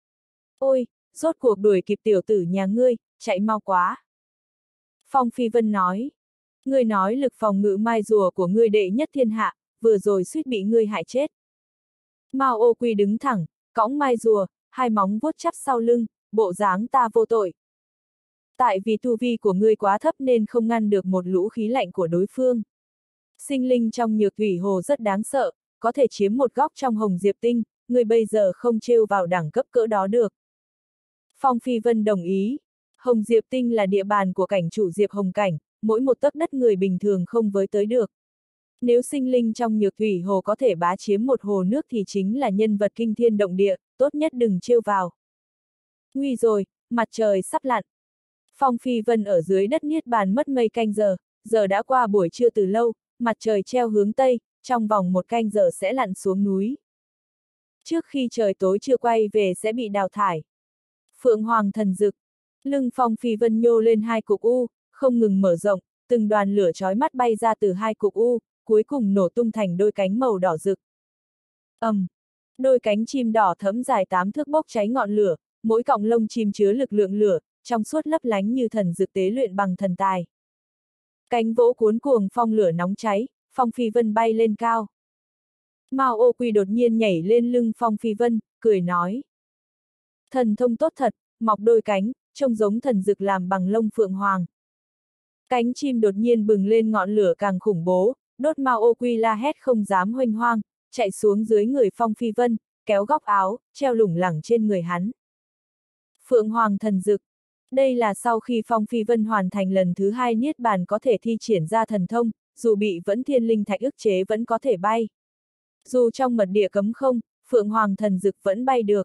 Ôi, rốt cuộc đuổi kịp tiểu tử nhà ngươi, chạy mau quá. Phong Phi Vân nói. Ngươi nói lực phòng ngự mai rùa của ngươi đệ nhất thiên hạ, vừa rồi suýt bị ngươi hại chết. Mao Ô Quy đứng thẳng, cõng mai rùa, hai móng vuốt chắp sau lưng, bộ dáng ta vô tội. Tại vì tu vi của ngươi quá thấp nên không ngăn được một lũ khí lạnh của đối phương. Sinh linh trong Nhược Thủy Hồ rất đáng sợ, có thể chiếm một góc trong Hồng Diệp Tinh, ngươi bây giờ không trêu vào đẳng cấp cỡ đó được. Phong Phi Vân đồng ý. Hồng Diệp Tinh là địa bàn của cảnh chủ Diệp Hồng Cảnh, mỗi một tấc đất người bình thường không với tới được. Nếu sinh linh trong Nhược Thủy Hồ có thể bá chiếm một hồ nước thì chính là nhân vật kinh thiên động địa, tốt nhất đừng trêu vào. Nguy rồi, mặt trời sắp lặn. Phong Phi Vân ở dưới đất Niết Bàn mất mấy canh giờ, giờ đã qua buổi trưa từ lâu, mặt trời treo hướng Tây, trong vòng 1 canh giờ sẽ lặn xuống núi. Trước khi trời tối chưa quay về sẽ bị đào thải. Phượng Hoàng thần dực. Lưng Phong Phi Vân nhô lên 2 cục u, không ngừng mở rộng, từng đoàn lửa chói mắt bay ra từ 2 cục u, cuối cùng nổ tung thành đôi cánh màu đỏ rực. Đôi cánh chim đỏ thẫm dài 8 thước bốc cháy ngọn lửa, mỗi cọng lông chim chứa lực lượng lửa, trong suốt lấp lánh như thần dược tế luyện bằng thần tài. Cánh vỗ cuốn cuồng phong lửa nóng cháy, Phong Phi Vân bay lên cao. Mao Ô Quy đột nhiên nhảy lên lưng Phong Phi Vân, cười nói. Thần thông tốt thật, mọc đôi cánh, trông giống thần dược làm bằng lông phượng hoàng. Cánh chim đột nhiên bừng lên ngọn lửa càng khủng bố, đốt Mao Ô Quy la hét không dám huênh hoang, chạy xuống dưới người Phong Phi Vân, kéo góc áo, treo lủng lẳng trên người hắn. Phượng Hoàng thần dực. Đây là sau khi Phong Phi Vân hoàn thành lần thứ 2 niết bàn có thể thi triển ra thần thông, dù bị vẫn thiên linh thạch ức chế vẫn có thể bay. Dù trong mật địa cấm không, Phượng Hoàng thần dực vẫn bay được.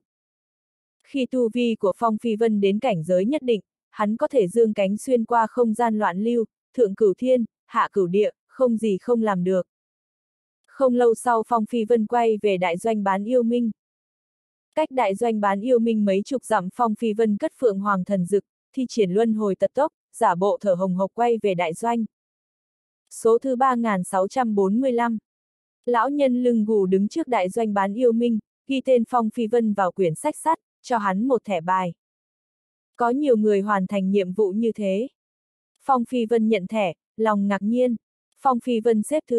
Khi tu vi của Phong Phi Vân đến cảnh giới nhất định, hắn có thể dương cánh xuyên qua không gian loạn lưu, thượng cửu thiên, hạ cửu địa, không gì không làm được. Không lâu sau Phong Phi Vân quay về đại doanh Bán Yêu Minh. Cách đại doanh Bán Yêu Minh mấy chục dặm, Phong Phi Vân cất Phượng Hoàng thần dực, thi triển luân hồi tật tốc, giả bộ thở hồng hộc quay về đại doanh. Số thứ 3645. Lão nhân lưng gù đứng trước đại doanh Bán Yêu Minh, ghi tên Phong Phi Vân vào quyển sách sắt, cho hắn một thẻ bài. Có nhiều người hoàn thành nhiệm vụ như thế. Phong Phi Vân nhận thẻ, lòng ngạc nhiên. Phong Phi Vân xếp thứ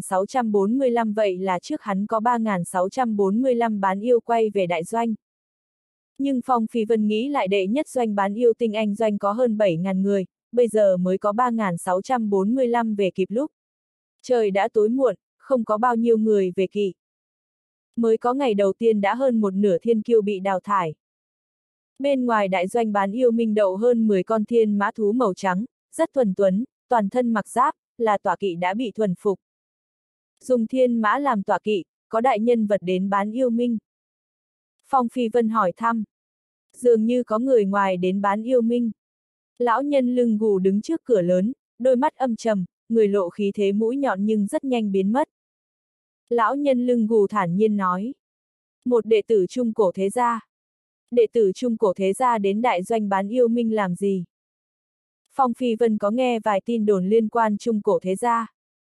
3645, vậy là trước hắn có 3645 bán yêu quay về đại doanh. Nhưng Phong Phi Vân nghĩ lại đệ nhất doanh Bán Yêu Tinh Anh doanh có hơn 7.000 người, bây giờ mới có 3645 về kịp lúc. Trời đã tối muộn, không có bao nhiêu người về kỵ. Mới có ngày đầu tiên đã hơn một nửa thiên kiêu bị đào thải. Bên ngoài đại doanh Bán Yêu Minh đậu hơn 10 con thiên mã thú màu trắng, rất thuần tuấn, toàn thân mặc giáp, là tọa kỵ đã bị thuần phục. Dùng thiên mã làm tọa kỵ, có đại nhân vật đến Bán Yêu Minh. Phong Phi Vân hỏi thăm. Dường như có người ngoài đến Bán Yêu Minh. Lão nhân lưng gù đứng trước cửa lớn, đôi mắt âm trầm, người lộ khí thế mũi nhọn nhưng rất nhanh biến mất. Lão nhân lưng gù thản nhiên nói. Một đệ tử Trung Cổ Thế Gia. Đệ tử Trung Cổ Thế Gia đến đại doanh Bán Yêu Minh làm gì? Phong Phi Vân có nghe vài tin đồn liên quan Trung Cổ Thế Gia.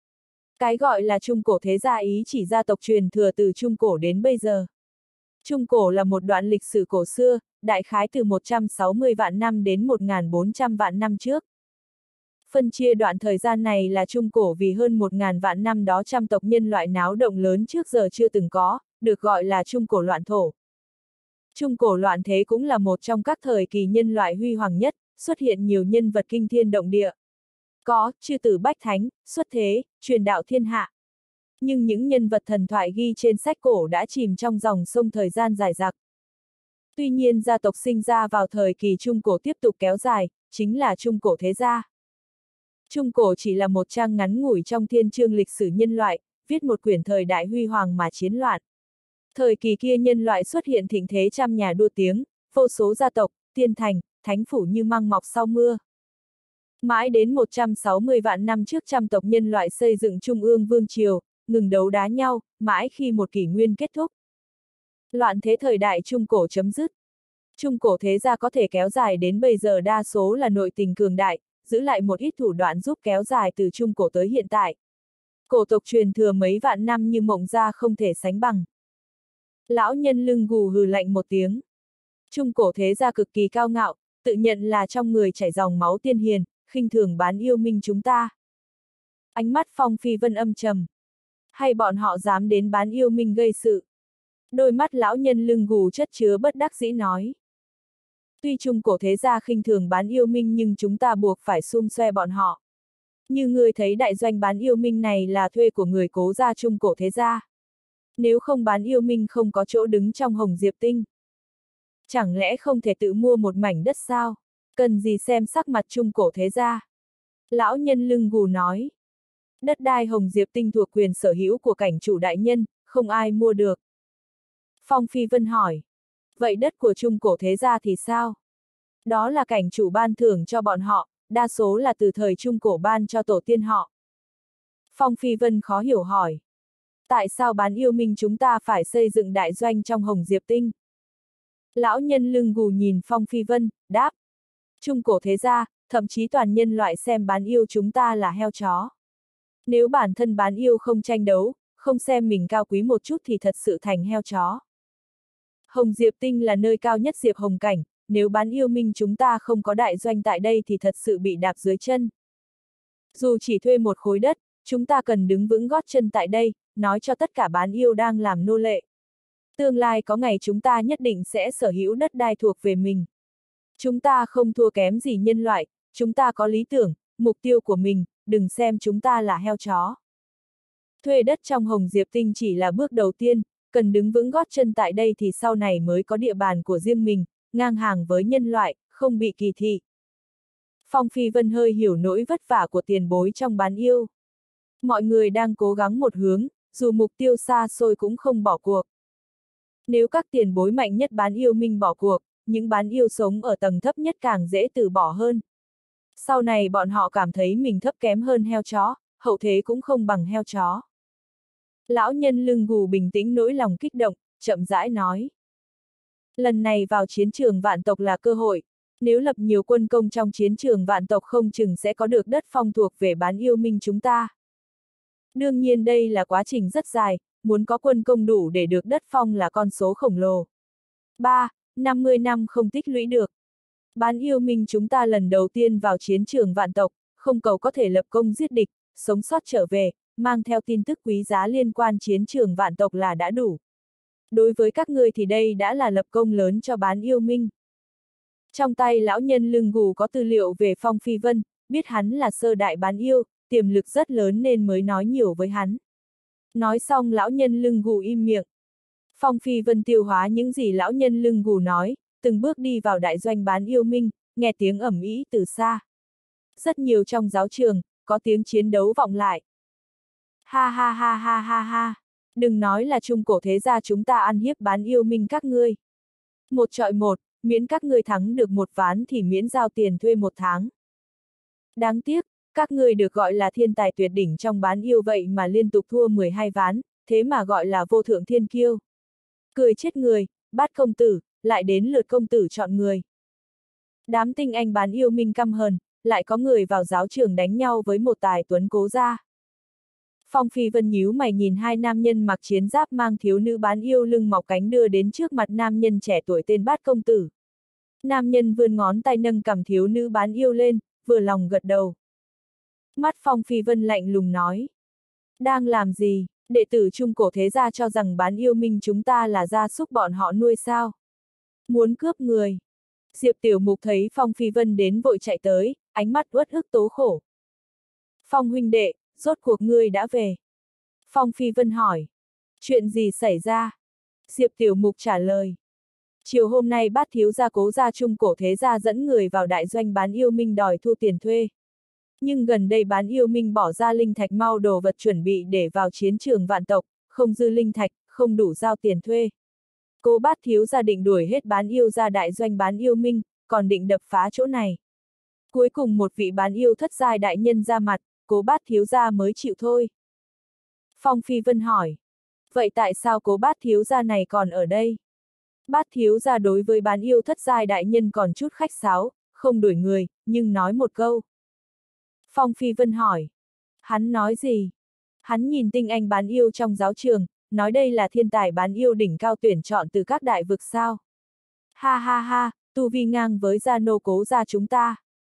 Cái gọi là Trung Cổ Thế Gia ý chỉ gia tộc truyền thừa từ Trung Cổ đến bây giờ. Trung Cổ là một đoạn lịch sử cổ xưa, đại khái từ 160 vạn năm đến 1.400 vạn năm trước. Phân chia đoạn thời gian này là Trung Cổ vì hơn 1.000 vạn năm đó trăm tộc nhân loại náo động lớn trước giờ chưa từng có, được gọi là Trung Cổ loạn thổ. Trung Cổ loạn thế cũng là một trong các thời kỳ nhân loại huy hoàng nhất, xuất hiện nhiều nhân vật kinh thiên động địa. Có chư tử bách thánh, xuất thế, truyền đạo thiên hạ. Nhưng những nhân vật thần thoại ghi trên sách cổ đã chìm trong dòng sông thời gian dài dặc. Tuy nhiên gia tộc sinh ra vào thời kỳ Trung Cổ tiếp tục kéo dài, chính là Trung Cổ Thế Gia. Trung Cổ chỉ là một trang ngắn ngủi trong thiên chương lịch sử nhân loại, viết một quyển thời đại huy hoàng mà chiến loạn. Thời kỳ kia nhân loại xuất hiện thịnh thế trăm nhà đua tiếng, vô số gia tộc, tiên thành, thánh phủ như măng mọc sau mưa. Mãi đến 160 vạn năm trước trăm tộc nhân loại xây dựng Trung ương Vương Triều, ngừng đấu đá nhau, mãi khi một kỷ nguyên kết thúc. Loạn thế thời đại Trung Cổ chấm dứt. Trung Cổ Thế Gia có thể kéo dài đến bây giờ đa số là nội tình cường đại, giữ lại một ít thủ đoạn giúp kéo dài từ Trung Cổ tới hiện tại. Cổ tộc truyền thừa mấy vạn năm như Mộng Gia không thể sánh bằng. Lão nhân lưng gù hừ lạnh một tiếng. Trung Cổ Thế Gia cực kỳ cao ngạo, tự nhận là trong người chảy dòng máu tiên hiền, khinh thường Bán Yêu Minh chúng ta. Ánh mắt Phong Phi Vân âm trầm. Hay bọn họ dám đến Bán Yêu Minh gây sự? Đôi mắt lão nhân lưng gù chất chứa bất đắc dĩ nói. Tuy Trung Cổ Thế Gia khinh thường Bán Yêu Minh nhưng chúng ta buộc phải xung xoe bọn họ. Như người thấy đại doanh Bán Yêu Minh này là thuê của người Cố gia Trung Cổ Thế Gia. Nếu không Bán Yêu Minh không có chỗ đứng trong Hồng Diệp Tinh. Chẳng lẽ không thể tự mua một mảnh đất sao? Cần gì xem sắc mặt Trung Cổ Thế Gia? Lão nhân lưng gù nói. Đất đai Hồng Diệp Tinh thuộc quyền sở hữu của cảnh chủ đại nhân, không ai mua được. Phong Phi Vân hỏi. Vậy đất của Trung Cổ Thế Gia thì sao? Đó là cảnh chủ ban thưởng cho bọn họ, đa số là từ thời Trung Cổ ban cho tổ tiên họ. Phong Phi Vân khó hiểu hỏi. Tại sao Bán Yêu Minh chúng ta phải xây dựng đại doanh trong Hồng Diệp Tinh? Lão nhân lưng gù nhìn Phong Phi Vân, đáp. Trung Cổ Thế Gia, thậm chí toàn nhân loại xem Bán Yêu chúng ta là heo chó. Nếu bản thân bán yêu không tranh đấu, không xem mình cao quý một chút thì thật sự thành heo chó. Hồng Diệp Tinh là nơi cao nhất Diệp Hồng Cảnh, nếu bán yêu minh chúng ta không có đại doanh tại đây thì thật sự bị đạp dưới chân. Dù chỉ thuê một khối đất, chúng ta cần đứng vững gót chân tại đây, nói cho tất cả bán yêu đang làm nô lệ. Tương lai có ngày chúng ta nhất định sẽ sở hữu đất đai thuộc về mình. Chúng ta không thua kém gì nhân loại, chúng ta có lý tưởng, mục tiêu của mình, đừng xem chúng ta là heo chó. Thuê đất trong Hồng Diệp Tinh chỉ là bước đầu tiên, cần đứng vững gót chân tại đây thì sau này mới có địa bàn của riêng mình, ngang hàng với nhân loại, không bị kỳ thị. Phong Phi Vân hơi hiểu nỗi vất vả của tiền bối trong bán yêu. Mọi người đang cố gắng một hướng, dù mục tiêu xa xôi cũng không bỏ cuộc. Nếu các tiền bối mạnh nhất bán yêu minh bỏ cuộc, những bán yêu sống ở tầng thấp nhất càng dễ từ bỏ hơn. Sau này bọn họ cảm thấy mình thấp kém hơn heo chó, hậu thế cũng không bằng heo chó. Lão nhân lưng gù bình tĩnh nỗi lòng kích động, chậm rãi nói. Lần này vào chiến trường vạn tộc là cơ hội, nếu lập nhiều quân công trong chiến trường vạn tộc không chừng sẽ có được đất phong thuộc về bán yêu minh chúng ta. Đương nhiên đây là quá trình rất dài, muốn có quân công đủ để được đất phong là con số khổng lồ. 50 năm không tích lũy được. Bán yêu minh chúng ta lần đầu tiên vào chiến trường vạn tộc, không cầu có thể lập công giết địch, sống sót trở về, mang theo tin tức quý giá liên quan chiến trường vạn tộc là đã đủ. Đối với các ngươi thì đây đã là lập công lớn cho bán yêu minh. Trong tay lão nhân lưng gù có tư liệu về Phong Phi Vân, biết hắn là sơ đại bán yêu, tiềm lực rất lớn nên mới nói nhiều với hắn. Nói xong lão nhân lưng gù im miệng. Phong Phi Vân tiêu hóa những gì lão nhân lưng gù nói, từng bước đi vào đại doanh bán yêu minh, nghe tiếng ầm ĩ từ xa. Rất nhiều trong giáo trường, có tiếng chiến đấu vọng lại. Ha ha ha ha ha ha, đừng nói là trung cổ thế gia chúng ta ăn hiếp bán yêu minh các ngươi. Một chọi một, miễn các ngươi thắng được một ván thì miễn giao tiền thuê một tháng. Đáng tiếc, các ngươi được gọi là thiên tài tuyệt đỉnh trong bán yêu vậy mà liên tục thua 12 ván, thế mà gọi là vô thượng thiên kiêu. Cười chết người, Bát công tử, lại đến lượt công tử chọn người. Đám tinh anh bán yêu minh căm hờn, lại có người vào giáo trường đánh nhau với một tài tuấn cố gia. Phong Phi Vân nhíu mày nhìn hai nam nhân mặc chiến giáp mang thiếu nữ bán yêu lưng mọc cánh đưa đến trước mặt nam nhân trẻ tuổi tên Bát công tử. Nam nhân vươn ngón tay nâng cầm thiếu nữ bán yêu lên, vừa lòng gật đầu. Mắt Phong Phi Vân lạnh lùng nói. Đang làm gì, đệ tử trung cổ thế gia cho rằng bán yêu minh chúng ta là gia súc bọn họ nuôi sao? Muốn cướp người. Diệp Tiểu Mục thấy Phong Phi Vân đến vội chạy tới, ánh mắt uất ức tố khổ. Phong huynh đệ, rốt cuộc ngươi đã về. Phong Phi Vân hỏi. Chuyện gì xảy ra? Diệp Tiểu Mục trả lời. Chiều hôm nay Bát thiếu gia Cố gia trung cổ thế gia dẫn người vào đại doanh bán yêu minh đòi thu tiền thuê. Nhưng gần đây bán yêu minh bỏ ra linh thạch mau đồ vật chuẩn bị để vào chiến trường vạn tộc, không dư linh thạch, không đủ giao tiền thuê. Cố Bát thiếu gia định đuổi hết bán yêu ra đại doanh bán yêu minh, còn định đập phá chỗ này. Cuối cùng một vị bán yêu thất giai đại nhân ra mặt, Cố Bát thiếu gia mới chịu thôi. Phong Phi Vân hỏi. Vậy tại sao Cố Bát thiếu gia này còn ở đây? Bát thiếu gia đối với bán yêu thất giai đại nhân còn chút khách sáo, không đuổi người, nhưng nói một câu. Phong Phi Vân hỏi. Hắn nói gì? Hắn nhìn tinh anh bán yêu trong giáo trường, nói đây là thiên tài bán yêu đỉnh cao tuyển chọn từ các đại vực sao. Ha ha ha, tu vi ngang với gia nô Cố gia chúng ta.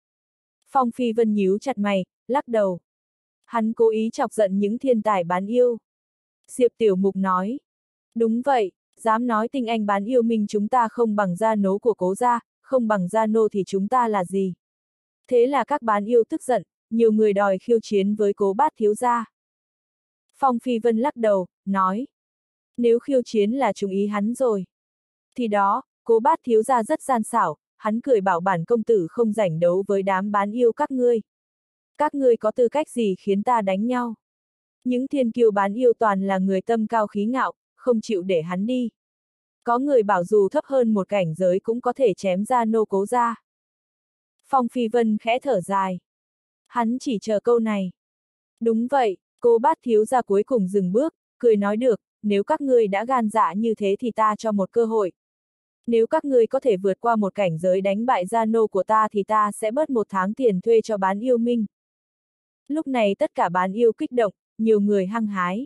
Phong Phi Vân nhíu chặt mày, lắc đầu. Hắn cố ý chọc giận những thiên tài bán yêu. Diệp Tiểu Mục nói. Đúng vậy, dám nói tinh anh bán yêu minh chúng ta không bằng gia nô của Cố gia, không bằng gia nô thì chúng ta là gì? Thế là các bán yêu tức giận, nhiều người đòi khiêu chiến với Cố Bát thiếu gia. Phong Phi Vân lắc đầu, nói. Nếu khiêu chiến là trùng ý hắn rồi. Thì đó, Cố Bát thiếu gia rất gian xảo, hắn cười bảo bản công tử không rảnh đấu với đám bán yêu các ngươi. Các ngươi có tư cách gì khiến ta đánh nhau? Những thiên kiêu bán yêu toàn là người tâm cao khí ngạo, không chịu để hắn đi. Có người bảo dù thấp hơn một cảnh giới cũng có thể chém ra nô Cố gia. Phong Phi Vân khẽ thở dài. Hắn chỉ chờ câu này. Đúng vậy, Cố Bát thiếu gia cuối cùng dừng bước, cười nói được, nếu các ngươi đã gan dạ như thế thì ta cho một cơ hội. Nếu các ngươi có thể vượt qua một cảnh giới đánh bại gia nô của ta thì ta sẽ bớt một tháng tiền thuê cho bán yêu minh. Lúc này tất cả bán yêu kích động, nhiều người hăng hái.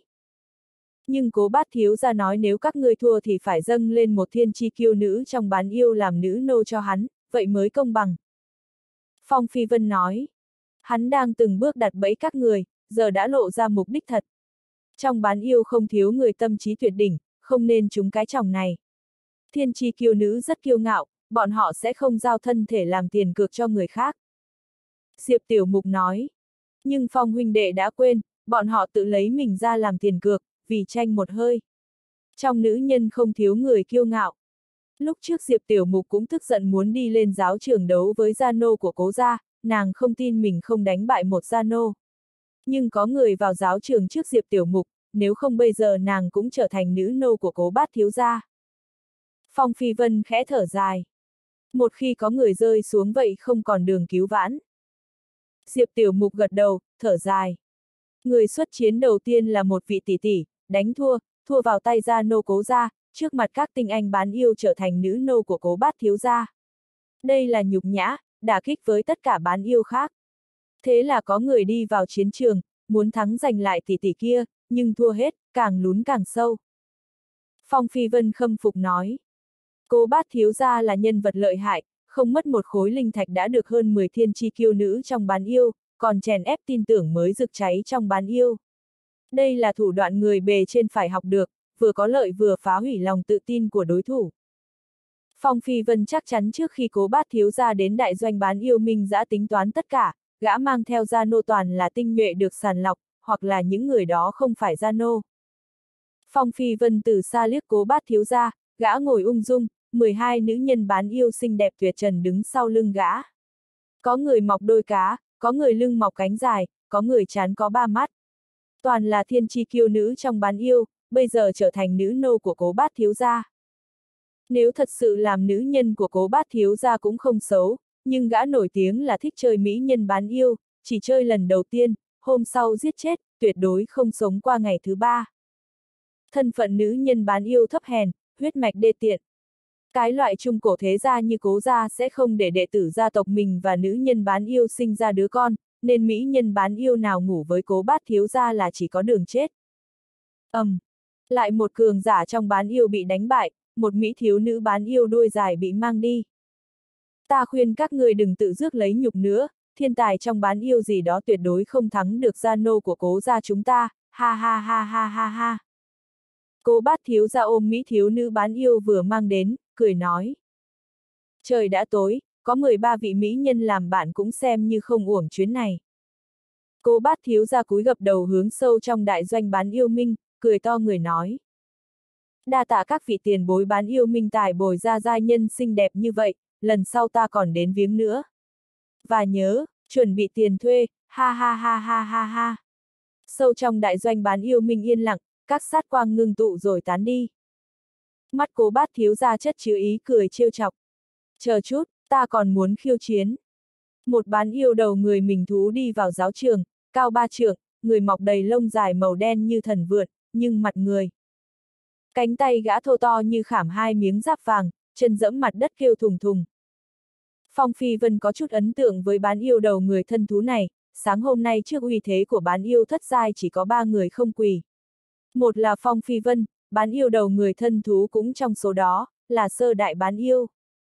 Nhưng Cố Bát thiếu gia nói nếu các ngươi thua thì phải dâng lên một thiên chi kiêu nữ trong bán yêu làm nữ nô cho hắn, vậy mới công bằng. Phong Phi Vân nói, hắn đang từng bước đặt bẫy các người, giờ đã lộ ra mục đích thật. Trong bán yêu không thiếu người tâm trí tuyệt đỉnh, không nên trúng cái chòng này. Thiên chi kiêu nữ rất kiêu ngạo, bọn họ sẽ không giao thân thể làm tiền cược cho người khác. Diệp Tiểu Mục nói, nhưng Phong huynh đệ đã quên, bọn họ tự lấy mình ra làm tiền cược, vì tranh một hơi. Trong nữ nhân không thiếu người kiêu ngạo. Lúc trước Diệp Tiểu Mục cũng tức giận muốn đi lên giáo trường đấu với gia nô của Cố gia, nàng không tin mình không đánh bại một gia nô. Nhưng có người vào giáo trường trước Diệp Tiểu Mục, nếu không bây giờ nàng cũng trở thành nữ nô của Cố Bát thiếu gia. Phong Phi Vân khẽ thở dài. Một khi có người rơi xuống vậy không còn đường cứu vãn. Diệp Tiểu Mục gật đầu, thở dài. Người xuất chiến đầu tiên là một vị tỷ tỷ, đánh thua vào tay gia nô Cố gia, trước mặt các tinh anh bán yêu trở thành nữ nô của Cố Bát thiếu gia. Đây là nhục nhã, đả kích với tất cả bán yêu khác. Thế là có người đi vào chiến trường, muốn thắng giành lại tỷ tỷ kia, nhưng thua hết, càng lún càng sâu. Phong Phi Vân khâm phục nói. Cố Bát thiếu gia là nhân vật lợi hại, không mất một khối linh thạch đã được hơn 10 thiên chi kiêu nữ trong bán yêu, còn chèn ép tin tưởng mới rực cháy trong bán yêu. Đây là thủ đoạn người bề trên phải học được, vừa có lợi vừa phá hủy lòng tự tin của đối thủ. Phong Phi Vân chắc chắn trước khi Cố Bát thiếu gia đến đại doanh bán yêu Minh Dã tính toán tất cả, gã mang theo gia nô toàn là tinh nhuệ được sàng lọc, hoặc là những người đó không phải gia nô. Phong Phi Vân từ xa liếc Cố Bát thiếu gia, gã ngồi ung dung, 12 nữ nhân bán yêu xinh đẹp tuyệt trần đứng sau lưng gã. Có người mọc đôi cá, có người lưng mọc cánh dài, có người trán có 3 mắt. Toàn là thiên chi kiêu nữ trong bán yêu, bây giờ trở thành nữ nô của Cố Bát thiếu gia. Nếu thật sự làm nữ nhân của Cố Bát thiếu gia cũng không xấu, nhưng gã nổi tiếng là thích chơi mỹ nhân bán yêu, chỉ chơi lần đầu tiên, hôm sau giết chết, tuyệt đối không sống qua ngày thứ 3. Thân phận nữ nhân bán yêu thấp hèn, huyết mạch đê tiện. Cái loại trung cổ thế gia như Cố gia sẽ không để đệ tử gia tộc mình và nữ nhân bán yêu sinh ra đứa con, nên mỹ nhân bán yêu nào ngủ với Cố Bát thiếu gia là chỉ có đường chết. Lại một cường giả trong bán yêu bị đánh bại, một mỹ thiếu nữ bán yêu đuôi dài bị mang đi. Ta khuyên các người đừng tự rước lấy nhục nữa, thiên tài trong bán yêu gì đó tuyệt đối không thắng được gia nô của Cố gia chúng ta, ha ha ha ha ha ha. Cố Bát thiếu gia ôm mỹ thiếu nữ bán yêu vừa mang đến, cười nói. Trời đã tối, có 13 vị mỹ nhân làm bạn cũng xem như không uổng chuyến này. Cố Bát thiếu gia cúi gập đầu hướng sâu trong đại doanh bán yêu Minh, cười to người nói. Đa tạ các vị tiền bối bán yêu Minh tài bồi ra giai nhân xinh đẹp như vậy, lần sau ta còn đến viếng nữa. Và nhớ, chuẩn bị tiền thuê, ha ha ha ha ha ha. Sâu trong đại doanh bán yêu Minh yên lặng, các sát quang ngưng tụ rồi tán đi. Mắt Cố Bát thiếu gia chất chứa ý cười trêu chọc. Chờ chút, ta còn muốn khiêu chiến. Một bán yêu đầu người mình thú đi vào giáo trường, cao 3 trượng, người mọc đầy lông dài màu đen như thần vượn, nhưng mặt người. Cánh tay gã thô to như khảm 2 miếng giáp vàng, chân dẫm mặt đất kêu thùng thùng. Phong Phi Vân có chút ấn tượng với bán yêu đầu người thân thú này, sáng hôm nay trước uy thế của bán yêu thất giai chỉ có 3 người không quỳ. Một là Phong Phi Vân, bán yêu đầu người thân thú cũng trong số đó, là sơ đại bán yêu.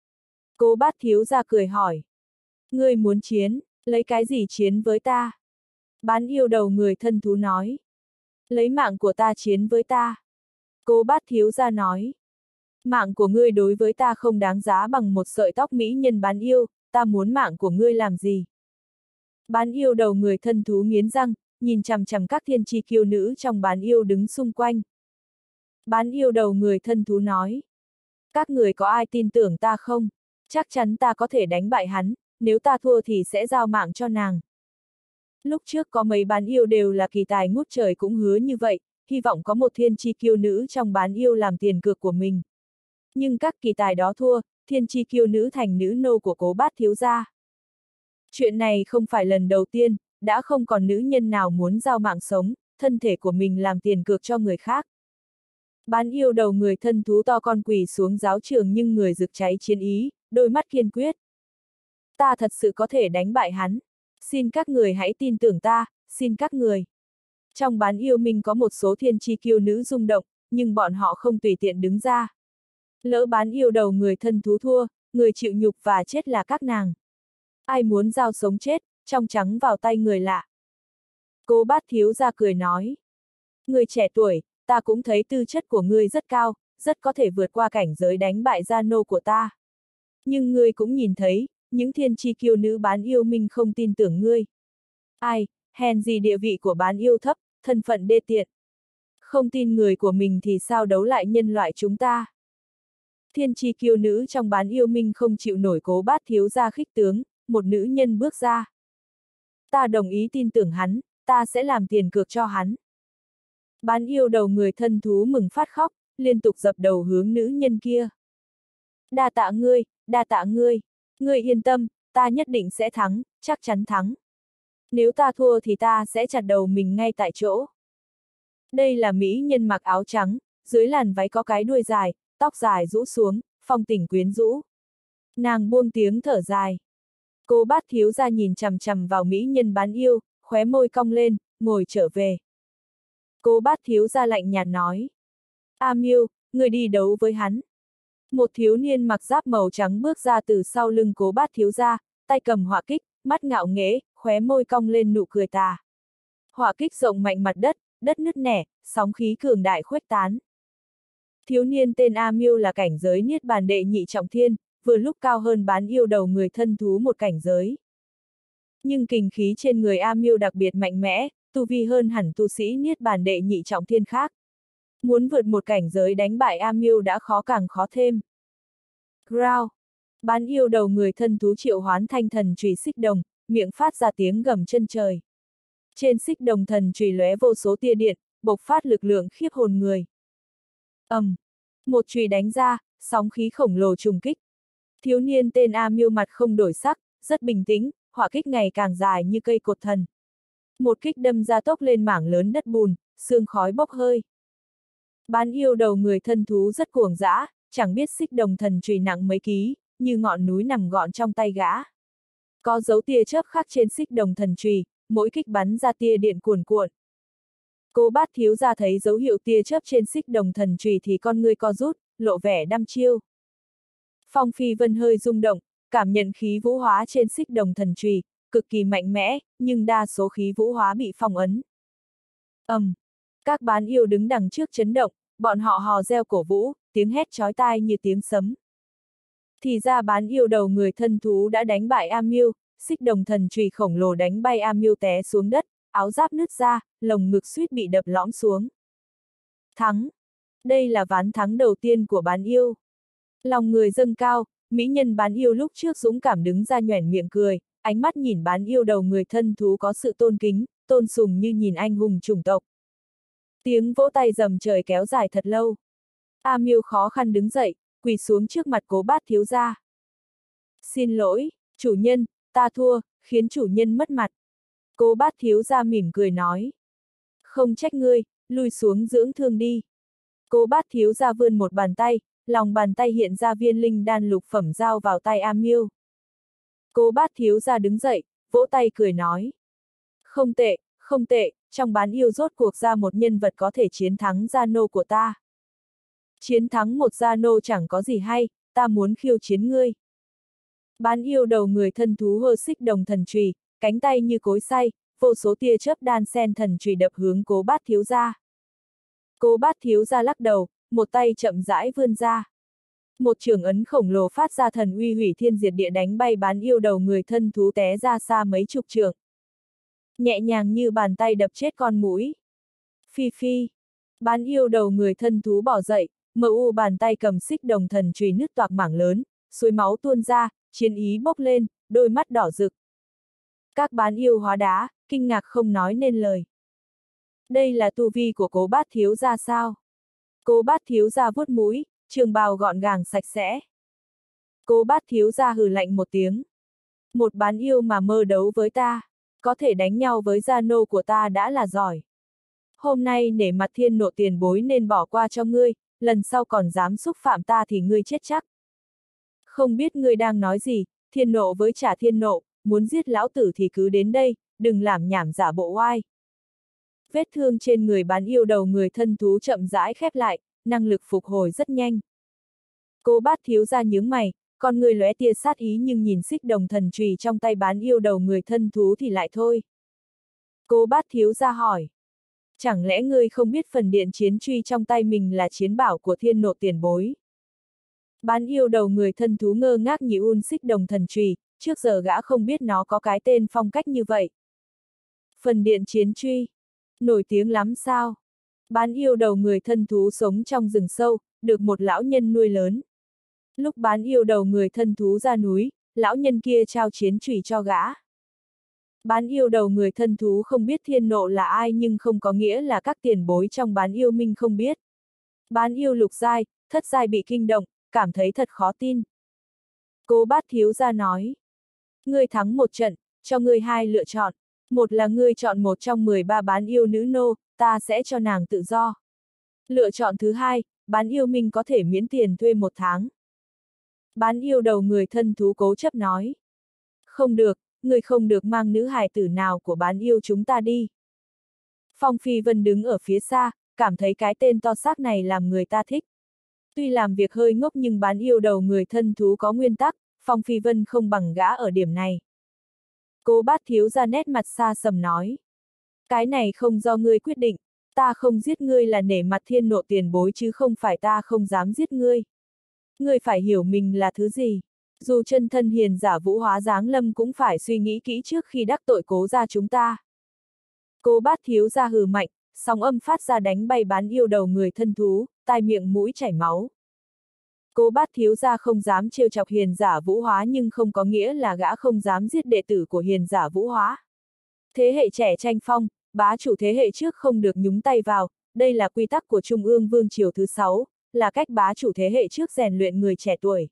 Cố Bát thiếu gia cười hỏi. Ngươi muốn chiến, lấy cái gì chiến với ta? Bán yêu đầu người thân thú nói. Lấy mạng của ta chiến với ta. Cố Bát thiếu gia nói. Mạng của ngươi đối với ta không đáng giá bằng một sợi tóc mỹ nhân bán yêu, ta muốn mạng của ngươi làm gì? Bán yêu đầu người thân thú nghiến răng, nhìn chằm chằm các thiên chi kiêu nữ trong bán yêu đứng xung quanh. Bán yêu đầu người thân thú nói. Các người có ai tin tưởng ta không? Chắc chắn ta có thể đánh bại hắn, nếu ta thua thì sẽ giao mạng cho nàng. Lúc trước có mấy bán yêu đều là kỳ tài ngút trời cũng hứa như vậy, hy vọng có một thiên chi kiêu nữ trong bán yêu làm tiền cược của mình. Nhưng các kỳ tài đó thua, thiên chi kiêu nữ thành nữ nô của Cố Bát thiếu gia. Chuyện này không phải lần đầu tiên, đã không còn nữ nhân nào muốn giao mạng sống, thân thể của mình làm tiền cược cho người khác. Bán yêu đầu người thân thú to con quỳ xuống giáo trường nhưng người rực cháy chiến ý, đôi mắt kiên quyết. Ta thật sự có thể đánh bại hắn. Xin các người hãy tin tưởng ta, xin các người. Trong bán yêu minh có một số thiên chi kiêu nữ rung động, nhưng bọn họ không tùy tiện đứng ra. Lỡ bán yêu đầu người thân thú thua, người chịu nhục và chết là các nàng. Ai muốn giao sống chết, trong trắng vào tay người lạ. Cố Bát thiếu gia cười nói. Người trẻ tuổi, ta cũng thấy tư chất của ngươi rất cao, rất có thể vượt qua cảnh giới đánh bại gia nô của ta. Nhưng ngươi cũng nhìn thấy, những thiên chi kiêu nữ bán yêu minh không tin tưởng ngươi. Ai, hèn gì địa vị của bán yêu thấp, thân phận đê tiện. Không tin người của mình thì sao đấu lại nhân loại chúng ta. Thiên chi kiêu nữ trong bán yêu minh không chịu nổi Cố Bát thiếu gia khích tướng, một nữ nhân bước ra. Ta đồng ý tin tưởng hắn, ta sẽ làm tiền cược cho hắn. Bán yêu đầu người thân thú mừng phát khóc, liên tục dập đầu hướng nữ nhân kia. Đa tạ ngươi, đa tạ ngươi. Ngươi yên tâm, ta nhất định sẽ thắng, chắc chắn thắng. Nếu ta thua thì ta sẽ chặt đầu mình ngay tại chỗ. Đây là mỹ nhân mặc áo trắng, dưới làn váy có cái đuôi dài, tóc dài rũ xuống, phong tình quyến rũ. Nàng buông tiếng thở dài. Cố Bát thiếu gia nhìn chằm chằm vào mỹ nhân bán yêu, khóe môi cong lên, ngồi trở về. Cố Bát thiếu gia lạnh nhạt nói. A Miêu, người đi đấu với hắn. Một thiếu niên mặc giáp màu trắng bước ra từ sau lưng Cố Bát thiếu gia, tay cầm hỏa kích, mắt ngạo nghễ, khóe môi cong lên nụ cười tà. Hỏa kích rộng mạnh mặt đất, đất nứt nẻ, sóng khí cường đại khuếch tán. Thiếu niên tên A Miêu là cảnh giới niết bàn đệ nhị trọng thiên, vừa lúc cao hơn bán yêu đầu người thân thú một cảnh giới. Nhưng kình khí trên người A Miêu đặc biệt mạnh mẽ, tu vi hơn hẳn tu sĩ niết bàn đệ nhị trọng thiên khác. Muốn vượt một cảnh giới đánh bại A Miêu đã khó càng khó thêm. Growl! Bán yêu đầu người thân thú triệu hoán thanh thần chùy xích đồng, miệng phát ra tiếng gầm chân trời. Trên xích đồng thần chùy lóe vô số tia điện, bộc phát lực lượng khiếp hồn người. Một chùy đánh ra, sóng khí khổng lồ trùng kích. Thiếu niên tên A Miêu mặt không đổi sắc, rất bình tĩnh, hỏa kích ngày càng dài như cây cột thần. Một kích đâm ra tốc lên mảng lớn đất bùn, sương khói bốc hơi. Bán yêu đầu người thân thú rất cuồng dã, chẳng biết xích đồng thần chùy nặng mấy ký, như ngọn núi nằm gọn trong tay gã. Có dấu tia chớp khắc trên xích đồng thần chùy, mỗi kích bắn ra tia điện cuồn cuộn. Cố Bát thiếu gia thấy dấu hiệu tia chớp trên xích đồng thần chùy thì con ngươi co rút, lộ vẻ đăm chiêu. Phong Phi Vân hơi rung động, cảm nhận khí vũ hóa trên xích đồng thần chùy, cực kỳ mạnh mẽ, nhưng đa số khí vũ hóa bị phong ấn. Các bán yêu đứng đằng trước chấn động, bọn họ hò reo cổ vũ, tiếng hét chói tai như tiếng sấm. Thì ra bán yêu đầu người thân thú đã đánh bại A Miêu, xích đồng thần chùy khổng lồ đánh bay A Miêu té xuống đất, áo giáp nứt ra, lồng ngực suýt bị đập lõm xuống. Thắng! Đây là ván thắng đầu tiên của bán yêu. Lòng người dâng cao, mỹ nhân bán yêu lúc trước dũng cảm đứng ra nhoẻn miệng cười, ánh mắt nhìn bán yêu đầu người thân thú có sự tôn kính, tôn sùng như nhìn anh hùng chủng tộc. Tiếng vỗ tay rầm trời kéo dài thật lâu. A Miêu khó khăn đứng dậy, quỳ xuống trước mặt Cố Bát thiếu gia. Xin lỗi, chủ nhân, ta thua, khiến chủ nhân mất mặt. Cố Bát thiếu gia mỉm cười nói. Không trách ngươi, lui xuống dưỡng thương đi. Cố Bát thiếu gia vươn một bàn tay, lòng bàn tay hiện ra viên linh đan lục phẩm giao vào tay A Miêu. Cố Bát thiếu gia đứng dậy, vỗ tay cười nói. Không tệ, không tệ, trong bán yêu rốt cuộc ra một nhân vật có thể chiến thắng gia nô của ta. Chiến thắng một gia nô chẳng có gì hay, ta muốn khiêu chiến ngươi. Bán yêu đầu người thân thú hơ xích đồng thần chùy, cánh tay như cối xay, vô số tia chớp đan sen thần chùy đập hướng Cố Bát thiếu gia. Cố Bát thiếu gia lắc đầu, một tay chậm rãi vươn ra. Một chưởng ấn khổng lồ phát ra thần uy hủy thiên diệt địa đánh bay bán yêu đầu người thân thú té ra xa mấy chục trượng. Nhẹ nhàng như bàn tay đập chết con muỗi. Phi phi. Bán yêu đầu người thân thú bỏ dậy, bàn tay cầm xích đồng thần chùy nứt toạc mảng lớn, suối máu tuôn ra, chiến ý bốc lên, đôi mắt đỏ rực. Các bán yêu hóa đá, kinh ngạc không nói nên lời. Đây là tu vi của Cố Bát thiếu gia sao? Cố Bát thiếu gia vuốt mũi, trường bào gọn gàng sạch sẽ. Cố Bát thiếu gia hừ lạnh một tiếng. Một bán yêu mà mơ đấu với ta, có thể đánh nhau với gia nô của ta đã là giỏi. Hôm nay nể mặt thiên nộ tiền bối nên bỏ qua cho ngươi, lần sau còn dám xúc phạm ta thì ngươi chết chắc. Không biết ngươi đang nói gì, thiên nộ với trả thiên nộ, muốn giết lão tử thì cứ đến đây, đừng làm nhảm giả bộ oai. Vết thương trên người bán yêu đầu người thân thú chậm rãi khép lại, năng lực phục hồi rất nhanh. Cố Bát thiếu gia nhướng mày, con người lóe tia sát ý nhưng nhìn xích đồng thần chùy trong tay bán yêu đầu người thân thú thì lại thôi. Cố Bát thiếu gia hỏi. Chẳng lẽ ngươi không biết phần điện chiến truy trong tay mình là chiến bảo của Thiên Nộ tiền bối? Bán yêu đầu người thân thú ngơ ngác nhìn xích đồng thần chùy, trước giờ gã không biết nó có cái tên phong cách như vậy. Phần điện chiến truy. Nổi tiếng lắm sao? Bán yêu đầu người thân thú sống trong rừng sâu, được một lão nhân nuôi lớn. Lúc bán yêu đầu người thân thú ra núi, lão nhân kia trao chiến chùy cho gã. Bán yêu đầu người thân thú không biết Thiên Nộ là ai nhưng không có nghĩa là các tiền bối trong bán yêu minh không biết. Bán yêu lục giai, thất giai bị kinh động, cảm thấy thật khó tin. Cố Bát thiếu gia nói. Ngươi thắng một trận, cho ngươi hai lựa chọn. Một là ngươi chọn một trong 13 bán yêu nữ nô, ta sẽ cho nàng tự do. Lựa chọn thứ hai, bán yêu minh có thể miễn tiền thuê 1 tháng. Bán yêu đầu người thân thú cố chấp nói. Không được, ngươi không được mang nữ hài tử nào của bán yêu chúng ta đi. Phong Phi Vân đứng ở phía xa, cảm thấy cái tên to xác này làm người ta thích. Tuy làm việc hơi ngốc nhưng bán yêu đầu người thân thú có nguyên tắc, Phong Phi Vân không bằng gã ở điểm này. Cố Bát thiếu gia nét mặt xa sầm nói. Cái này không do ngươi quyết định, ta không giết ngươi là nể mặt Thiên Nộ tiền bối chứ không phải ta không dám giết ngươi. Ngươi phải hiểu mình là thứ gì. Dù chân thân hiền giả vũ hóa giáng lâm cũng phải suy nghĩ kỹ trước khi đắc tội Cố gia chúng ta. Cố Bát thiếu gia hừ mạnh, sóng âm phát ra đánh bay bán yêu đầu người thân thú, tai miệng mũi chảy máu. Cố Bát thiếu gia không dám trêu chọc hiền giả vũ hóa nhưng không có nghĩa là gã không dám giết đệ tử của hiền giả vũ hóa. Thế hệ trẻ tranh phong, bá chủ thế hệ trước không được nhúng tay vào, đây là quy tắc của Trung ương Vương triều thứ 6, là cách bá chủ thế hệ trước rèn luyện người trẻ tuổi.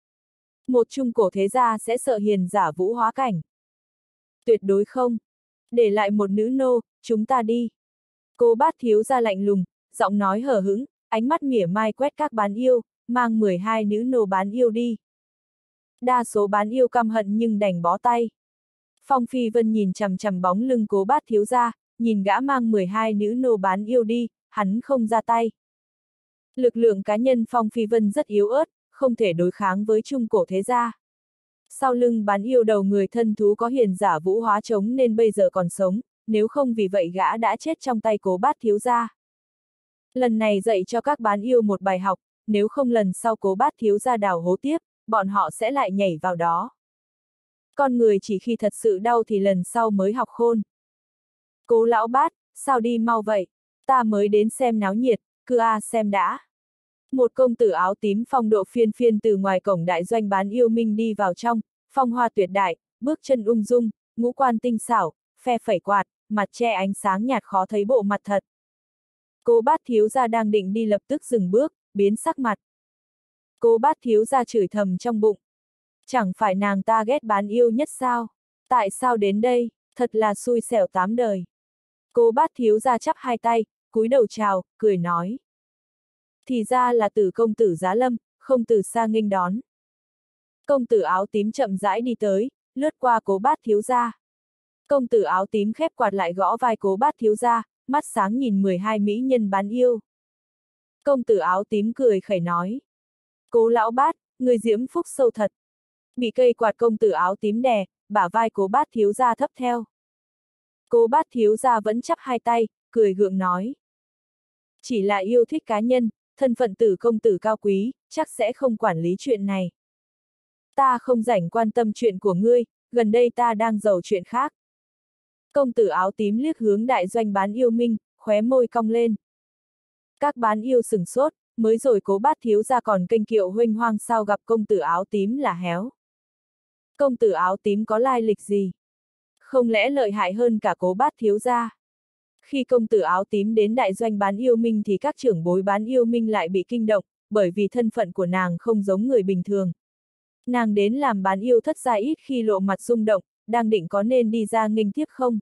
Một trung cổ thế gia sẽ sợ hiền giả vũ hóa cảnh. Tuyệt đối không. Để lại một nữ nô, chúng ta đi. Cố Bát thiếu gia lạnh lùng, giọng nói hờ hững, ánh mắt mỉa mai quét các bán yêu, mang 12 nữ nô bán yêu đi. Đa số bán yêu căm hận nhưng đành bó tay. Phong Phi Vân nhìn chằm chằm bóng lưng Cố Bát thiếu gia, nhìn gã mang 12 nữ nô bán yêu đi, hắn không ra tay. Lực lượng cá nhân Phong Phi Vân rất yếu ớt, không thể đối kháng với trung cổ thế gia. Sau lưng bán yêu đầu người thân thú có hiền giả vũ hóa chống nên bây giờ còn sống, nếu không vì vậy gã đã chết trong tay Cố Bát thiếu gia. Lần này dạy cho các bán yêu một bài học, nếu không lần sau Cố Bát thiếu gia đào hố tiếp, bọn họ sẽ lại nhảy vào đó. Con người chỉ khi thật sự đau thì lần sau mới học khôn. Cố lão Bát, sao đi mau vậy? Ta mới đến xem náo nhiệt, cứ xem đã. Một công tử áo tím phong độ phiên phiên từ ngoài cổng đại doanh bán yêu minh đi vào trong, phong hoa tuyệt đại, bước chân ung dung, ngũ quan tinh xảo, phe phẩy quạt, mặt che ánh sáng nhạt khó thấy bộ mặt thật. Cố Bát thiếu gia đang định đi lập tức dừng bước, biến sắc mặt. Cố Bát thiếu gia chửi thầm trong bụng. Chẳng phải nàng ta ghét bán yêu nhất sao? Tại sao đến đây? Thật là xui xẻo 8 đời. Cố Bát thiếu gia chắp hai tay, cúi đầu chào, cười nói. Thì ra là Tử công tử giá lâm, không từ xa nghênh đón. Công tử áo tím chậm rãi đi tới, lướt qua Cố Bát thiếu gia. Công tử áo tím khép quạt lại gõ vai Cố Bát thiếu gia, mắt sáng nhìn 12 mỹ nhân bán yêu. Công tử áo tím cười khẩy nói. Cố lão Bát, người diễm phúc sâu thật. Bị cây quạt công tử áo tím đè, bả vai Cố Bát thiếu gia thấp theo. Cố Bát thiếu gia vẫn chắp hai tay, cười gượng nói. Chỉ là yêu thích cá nhân, thân phận Tử công tử cao quý, chắc sẽ không quản lý chuyện này. Ta không rảnh quan tâm chuyện của ngươi, gần đây ta đang giàu chuyện khác. Công tử áo tím liếc hướng đại doanh bán yêu minh, khóe môi cong lên. Các bán yêu sửng sốt, mới rồi Cố Bát thiếu gia còn kênh kiệu huênh hoang sao gặp công tử áo tím là héo. Công tử áo tím có lai lịch gì? Không lẽ lợi hại hơn cả Cố Bát thiếu gia? Khi công tử áo tím đến đại doanh bán yêu minh thì các trưởng bối bán yêu minh lại bị kinh động, bởi vì thân phận của nàng không giống người bình thường. Nàng đến làm bán yêu thất gia ít khi lộ mặt rung động, đang định có nên đi ra nghênh tiếp không?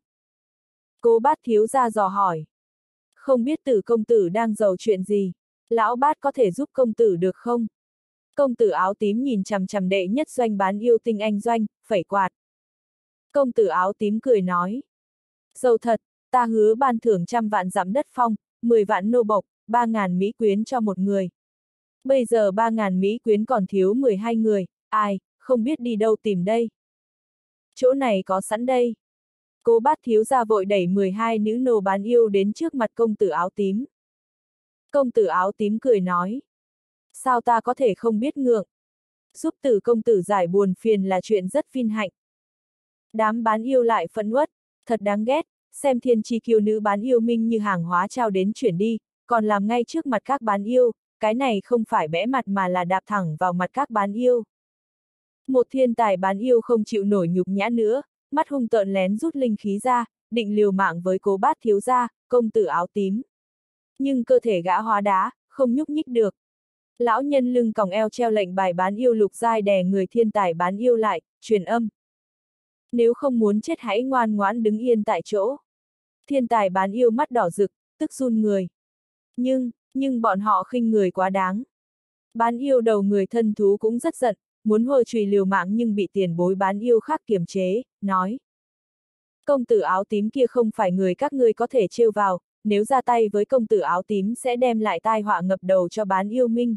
Cố Bát thiếu gia dò hỏi. Không biết Tử công tử đang giàu chuyện gì? Lão Bát có thể giúp công tử được không? Công tử áo tím nhìn chằm chằm đệ nhất doanh bán yêu tinh anh doanh, phẩy quạt. Công tử áo tím cười nói. Giàu thật, ta hứa ban thưởng 100 vạn dặm đất phong, 10 vạn nô bộc, 3.000 mỹ quyến cho một người. Bây giờ 3.000 mỹ quyến còn thiếu 12 người, ai, không biết đi đâu tìm đây. Chỗ này có sẵn đây. Cố Bát thiếu gia vội đẩy 12 nữ nô bán yêu đến trước mặt công tử áo tím. Công tử áo tím cười nói. Sao ta có thể không biết ngượng? Giúp tử công tử giải buồn phiền là chuyện rất vinh hạnh. Đám bán yêu lại phẫn uất, thật đáng ghét, xem thiên chi kiêu nữ bán yêu minh như hàng hóa trao đến chuyển đi, còn làm ngay trước mặt các bán yêu, cái này không phải bẽ mặt mà là đạp thẳng vào mặt các bán yêu. Một thiên tài bán yêu không chịu nổi nhục nhã nữa, mắt hung tợn lén rút linh khí ra, định liều mạng với Cố Bát thiếu gia, công tử áo tím. Nhưng cơ thể gã hóa đá, không nhúc nhích được. Lão nhân lưng còng eo treo lệnh bài bán yêu lục giai đè người thiên tài bán yêu lại, truyền âm. Nếu không muốn chết hãy ngoan ngoãn đứng yên tại chỗ. Thiên tài bán yêu mắt đỏ rực, tức run người. Nhưng bọn họ khinh người quá đáng. Bán yêu đầu người thân thú cũng rất giận, muốn hôi chùy liều mạng nhưng bị tiền bối bán yêu khác kiềm chế, nói. Công tử áo tím kia không phải người các ngươi có thể trêu vào, nếu ra tay với công tử áo tím sẽ đem lại tai họa ngập đầu cho bán yêu minh.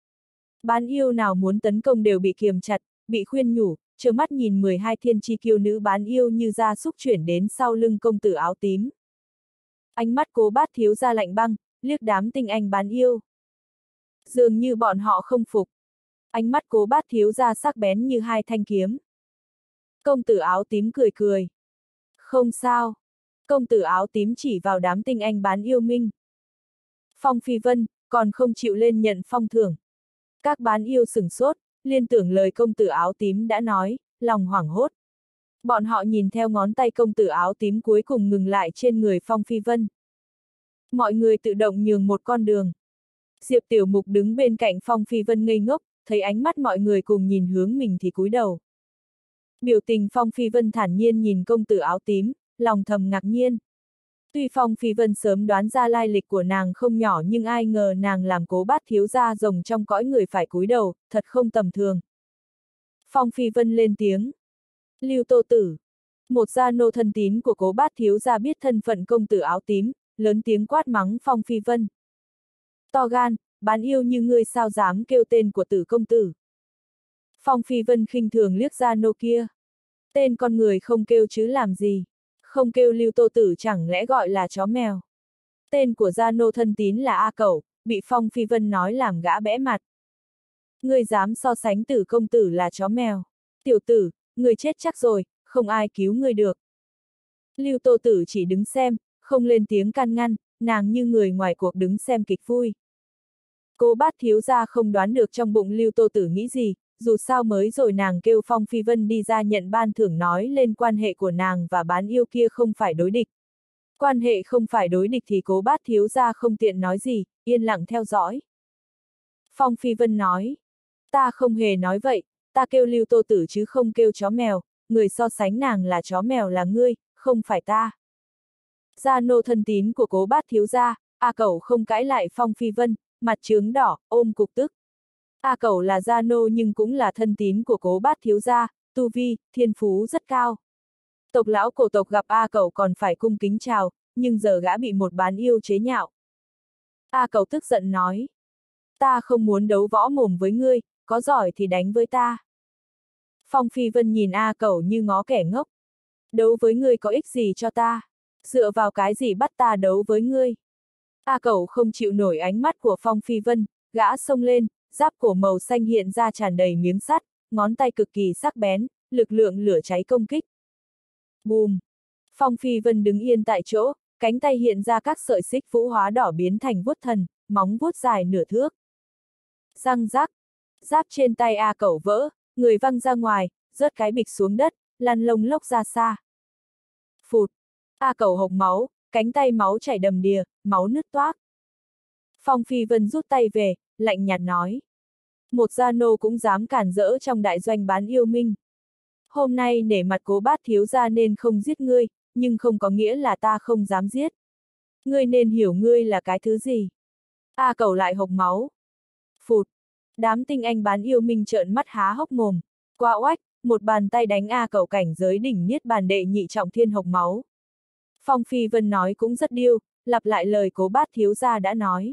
Bán yêu nào muốn tấn công đều bị kiềm chặt, bị khuyên nhủ, trơ mắt nhìn 12 thiên chi kiêu nữ bán yêu như gia súc chuyển đến sau lưng công tử áo tím. Ánh mắt Cố Bát thiếu gia lạnh băng, liếc đám tinh anh bán yêu. Dường như bọn họ không phục. Ánh mắt Cố Bát thiếu gia sắc bén như hai thanh kiếm. Công tử áo tím cười cười. Không sao. Công tử áo tím chỉ vào đám tinh anh bán yêu minh. Phong Phi Vân, còn không chịu lên nhận phong thưởng. Các bán yêu sửng sốt, liên tưởng lời công tử áo tím đã nói, lòng hoảng hốt. Bọn họ nhìn theo ngón tay công tử áo tím cuối cùng ngừng lại trên người Phong Phi Vân. Mọi người tự động nhường một con đường. Diệp Tiểu Mục đứng bên cạnh Phong Phi Vân ngây ngốc, thấy ánh mắt mọi người cùng nhìn hướng mình thì cúi đầu. Biểu tình Phong Phi Vân thản nhiên nhìn công tử áo tím, lòng thầm ngạc nhiên. Tuy Phong Phi Vân sớm đoán ra lai lịch của nàng không nhỏ nhưng ai ngờ nàng làm Cố Bát thiếu gia rồng trong cõi người phải cúi đầu, thật không tầm thường. Phong Phi Vân lên tiếng. Lưu Tô Tử. Một gia nô thân tín của Cố Bát thiếu gia biết thân phận công tử áo tím, lớn tiếng quát mắng Phong Phi Vân. To gan, bán yêu như ngươi sao dám kêu tên của tử công tử. Phong Phi Vân khinh thường liếc gia nô kia. Tên con người không kêu chứ làm gì. Không kêu Lưu Tô Tử chẳng lẽ gọi là chó mèo. Tên của gia nô thân tín là A Cẩu, bị Phong Phi Vân nói làm gã bẽ mặt. Ngươi dám so sánh tử công tử là chó mèo. Tiểu tử, ngươi chết chắc rồi, không ai cứu ngươi được. Lưu Tô Tử chỉ đứng xem, không lên tiếng can ngăn, nàng như người ngoài cuộc đứng xem kịch vui. Cố Bát thiếu gia không đoán được trong bụng Lưu Tô Tử nghĩ gì, dù sao mới rồi nàng kêu Phong Phi Vân đi ra nhận ban thưởng nói lên quan hệ của nàng và bán yêu kia không phải đối địch. Quan hệ không phải đối địch thì Cố Bát thiếu gia không tiện nói gì, yên lặng theo dõi. Phong Phi Vân nói, ta không hề nói vậy, ta kêu Lưu Tô Tử chứ không kêu chó mèo, người so sánh nàng là chó mèo là ngươi, không phải ta. Gia nô thân tín của Cố Bát thiếu gia, A Cẩu không cãi lại Phong Phi Vân, mặt trướng đỏ, ôm cục tức. A Cẩu là gia nô nhưng cũng là thân tín của Cố Bát thiếu gia, tu vi, thiên phú rất cao. Tộc lão cổ tộc gặp A Cẩu còn phải cung kính chào, nhưng giờ gã bị một bán yêu chế nhạo. A Cẩu tức giận nói. Ta không muốn đấu võ mồm với ngươi, có giỏi thì đánh với ta. Phong Phi Vân nhìn A Cẩu như ngó kẻ ngốc. Đấu với ngươi có ích gì cho ta? Dựa vào cái gì bắt ta đấu với ngươi? A Cẩu không chịu nổi ánh mắt của Phong Phi Vân, gã xông lên, giáp cổ màu xanh hiện ra tràn đầy miếng sắt, ngón tay cực kỳ sắc bén, lực lượng lửa cháy công kích. Bùm! Phong Phi Vân đứng yên tại chỗ, cánh tay hiện ra các sợi xích vũ hóa đỏ biến thành vuốt thần, móng vuốt dài nửa thước. Răng rắc! Giáp trên tay A Cẩu vỡ, người văng ra ngoài, rớt cái bịch xuống đất, lăn lông lốc ra xa. Phụt! A Cẩu hộc máu, cánh tay máu chảy đầm đìa, máu nứt toác. Phong Phi Vân rút tay về, lạnh nhạt nói. Một gia nô cũng dám cản rỡ trong đại doanh bán yêu minh. Hôm nay nể mặt Cố Bát thiếu gia nên không giết ngươi, nhưng không có nghĩa là ta không dám giết. Ngươi nên hiểu ngươi là cái thứ gì. A Cẩu lại hộc máu. Phụt! Đám tinh anh bán yêu minh trợn mắt há hốc mồm. Qua oách, một bàn tay đánh A Cẩu cảnh giới đỉnh niết bàn đệ nhị trọng thiên hộc máu. Phong Phi Vân nói cũng rất điêu, lặp lại lời Cố Bát thiếu gia đã nói.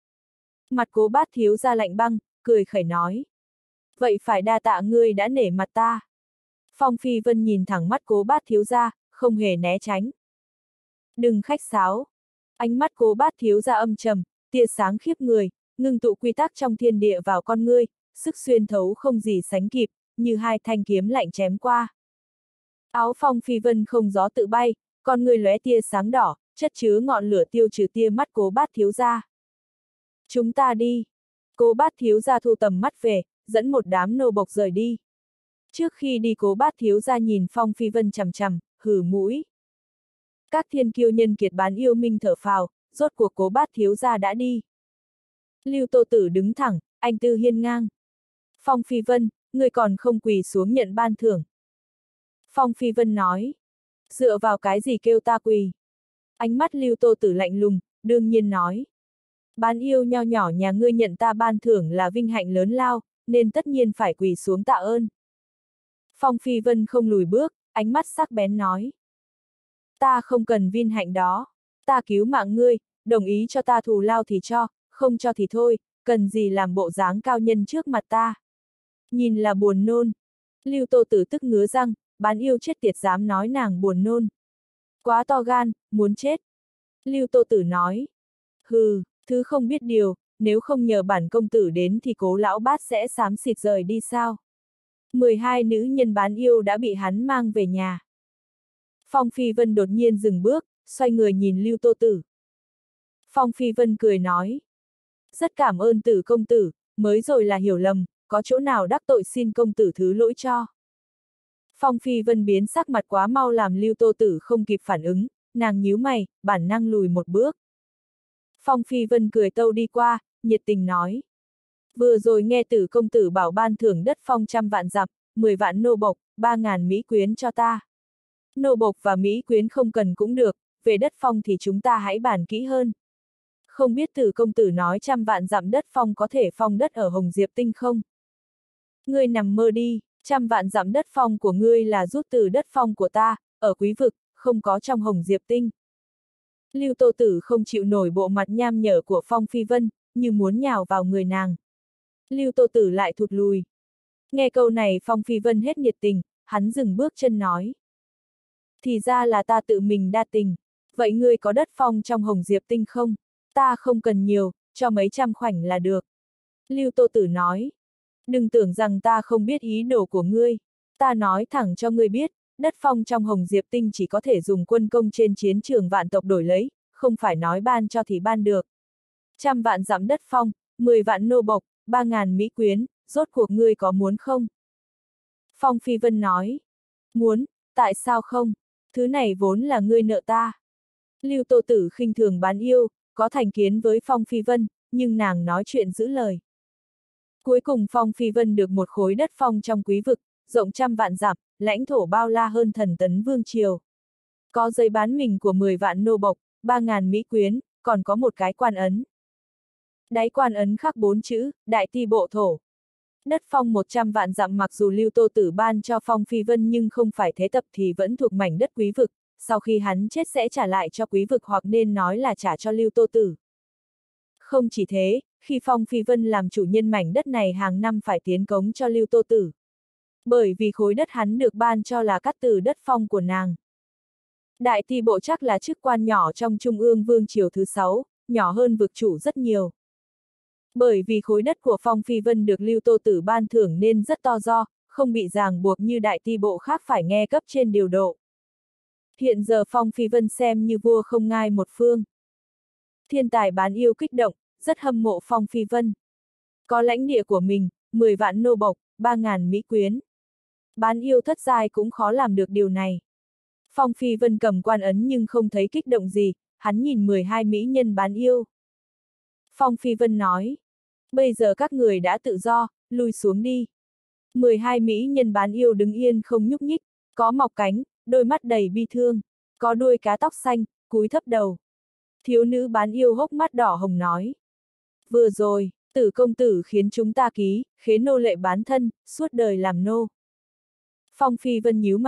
Mặt Cố Bát thiếu gia lạnh băng, cười khẩy nói. Vậy phải đa tạ ngươi đã nể mặt ta. Phong Phi Vân nhìn thẳng mắt Cố Bát thiếu gia, không hề né tránh. Đừng khách sáo. Ánh mắt Cố Bát thiếu gia âm trầm, tia sáng khiếp người, ngưng tụ quy tắc trong thiên địa vào con ngươi, sức xuyên thấu không gì sánh kịp, như hai thanh kiếm lạnh chém qua. Áo Phong Phi Vân không gió tự bay, con ngươi lóe tia sáng đỏ, chất chứa ngọn lửa tiêu trừ tia mắt Cố Bát thiếu gia. Chúng ta đi. Cố Bát thiếu gia thu tầm mắt về, dẫn một đám nô bộc rời đi. Trước khi đi Cố Bát thiếu gia nhìn Phong Phi Vân chằm chằm, hừ mũi. Các thiên kiêu nhân kiệt bán yêu minh thở phào, rốt cuộc Cố Bát thiếu gia đã đi. Lưu Tô Tử đứng thẳng, anh tư hiên ngang. Phong Phi Vân, người còn không quỳ xuống nhận ban thưởng. Phong Phi Vân nói. Dựa vào cái gì kêu ta quỳ? Ánh mắt Lưu Tô Tử lạnh lùng, đương nhiên nói. Bán yêu nho nhỏ nhà ngươi nhận ta ban thưởng là vinh hạnh lớn lao, nên tất nhiên phải quỳ xuống tạ ơn. Phong Phi Vân không lùi bước, ánh mắt sắc bén nói. Ta không cần vinh hạnh đó, ta cứu mạng ngươi, đồng ý cho ta thù lao thì cho, không cho thì thôi, cần gì làm bộ dáng cao nhân trước mặt ta. Nhìn là buồn nôn. Lưu Tô Tử tức ngứa răng, bán yêu chết tiệt dám nói nàng buồn nôn. Quá to gan, muốn chết. Lưu Tô Tử nói. Hừ, thứ không biết điều, nếu không nhờ bản công tử đến thì Cố lão bát sẽ xám xịt rời đi sao. 12 nữ nhân bán yêu đã bị hắn mang về nhà. Phong Phi Vân đột nhiên dừng bước, xoay người nhìn Lưu Tô Tử. Phong Phi Vân cười nói. Rất cảm ơn Tử công tử, mới rồi là hiểu lầm, có chỗ nào đắc tội xin công tử thứ lỗi cho. Phong Phi Vân biến sắc mặt quá mau làm Lưu Tô Tử không kịp phản ứng, nàng nhíu mày, bản năng lùi một bước. Phong Phi Vân cười tâu đi qua, nhiệt tình nói. Vừa rồi nghe Tử công tử bảo ban thưởng đất phong 100 vạn dặm, 10 vạn nô bộc, 3.000 mỹ quyến cho ta. Nô bộc và mỹ quyến không cần cũng được, về đất phong thì chúng ta hãy bàn kỹ hơn. Không biết Tử công tử nói 100 vạn dặm đất phong có thể phong đất ở Hồng Diệp Tinh không? Ngươi nằm mơ đi, 100 vạn dặm đất phong của ngươi là rút từ đất phong của ta, ở Quý Vực, không có trong Hồng Diệp Tinh. Lưu Tô Tử không chịu nổi bộ mặt nham nhở của Phong Phi Vân, như muốn nhào vào người nàng. Lưu Tô Tử lại thụt lùi. Nghe câu này Phong Phi Vân hết nhiệt tình, hắn dừng bước chân nói. Thì ra là ta tự mình đa tình. Vậy ngươi có đất phong trong Hồng Diệp Tinh không? Ta không cần nhiều, cho mấy trăm khoảnh là được. Lưu Tô Tử nói. Đừng tưởng rằng ta không biết ý đồ của ngươi. Ta nói thẳng cho ngươi biết, đất phong trong Hồng Diệp Tinh chỉ có thể dùng quân công trên chiến trường vạn tộc đổi lấy, không phải nói ban cho thì ban được. 100 vạn dặm đất phong, 10 vạn nô bộc, 3.000 mỹ quyến, rốt cuộc ngươi có muốn không? Phong Phi Vân nói. Muốn, tại sao không? Thứ này vốn là ngươi nợ ta. Lưu Tô Tử khinh thường bán yêu, có thành kiến với Phong Phi Vân, nhưng nàng nói chuyện giữ lời. Cuối cùng Phong Phi Vân được một khối đất phong trong Quý Vực, rộng 100 vạn dặm, lãnh thổ bao la hơn Thần Tấn Vương Triều. Có giấy bán mình của 10 vạn nô bộc, 3.000 mỹ quyến, còn có một cái quan ấn. Đáy quan ấn khắc 4 chữ, Đại Ti Bộ Thổ. Đất phong 100 vạn dặm mặc dù Lưu Tô Tử ban cho Phong Phi Vân nhưng không phải thế tập thì vẫn thuộc mảnh đất Quý Vực, sau khi hắn chết sẽ trả lại cho Quý Vực hoặc nên nói là trả cho Lưu Tô Tử. Không chỉ thế, khi Phong Phi Vân làm chủ nhân mảnh đất này hàng năm phải tiến cống cho Lưu Tô Tử. Bởi vì khối đất hắn được ban cho là cắt từ đất phong của nàng. Đại Ti Bộ chắc là chức quan nhỏ trong Trung ương Vương Triều thứ 6, nhỏ hơn vực chủ rất nhiều. Bởi vì khối đất của Phong Phi Vân được Lưu Tô Tử ban thưởng nên rất to do, không bị ràng buộc như Đại Ti Bộ khác phải nghe cấp trên điều độ. Hiện giờ Phong Phi Vân xem như vua không ngai một phương. Thiên tài bán yêu kích động, rất hâm mộ Phong Phi Vân. Có lãnh địa của mình, 10 vạn nô bộc, 3.000 mỹ quyến. Bán yêu thất giai cũng khó làm được điều này. Phong Phi Vân cầm quan ấn nhưng không thấy kích động gì, hắn nhìn 12 mỹ nhân bán yêu. Phong Phi Vân nói, bây giờ các người đã tự do, lui xuống đi. 12 mỹ nhân bán yêu đứng yên không nhúc nhích, có mọc cánh, đôi mắt đầy bi thương, có đuôi cá tóc xanh, cúi thấp đầu. Thiếu nữ bán yêu hốc mắt đỏ hồng nói. Vừa rồi, Tử công tử khiến chúng ta ký, khế nô lệ bán thân, suốt đời làm nô. Phong Phi Vân nhíu mày,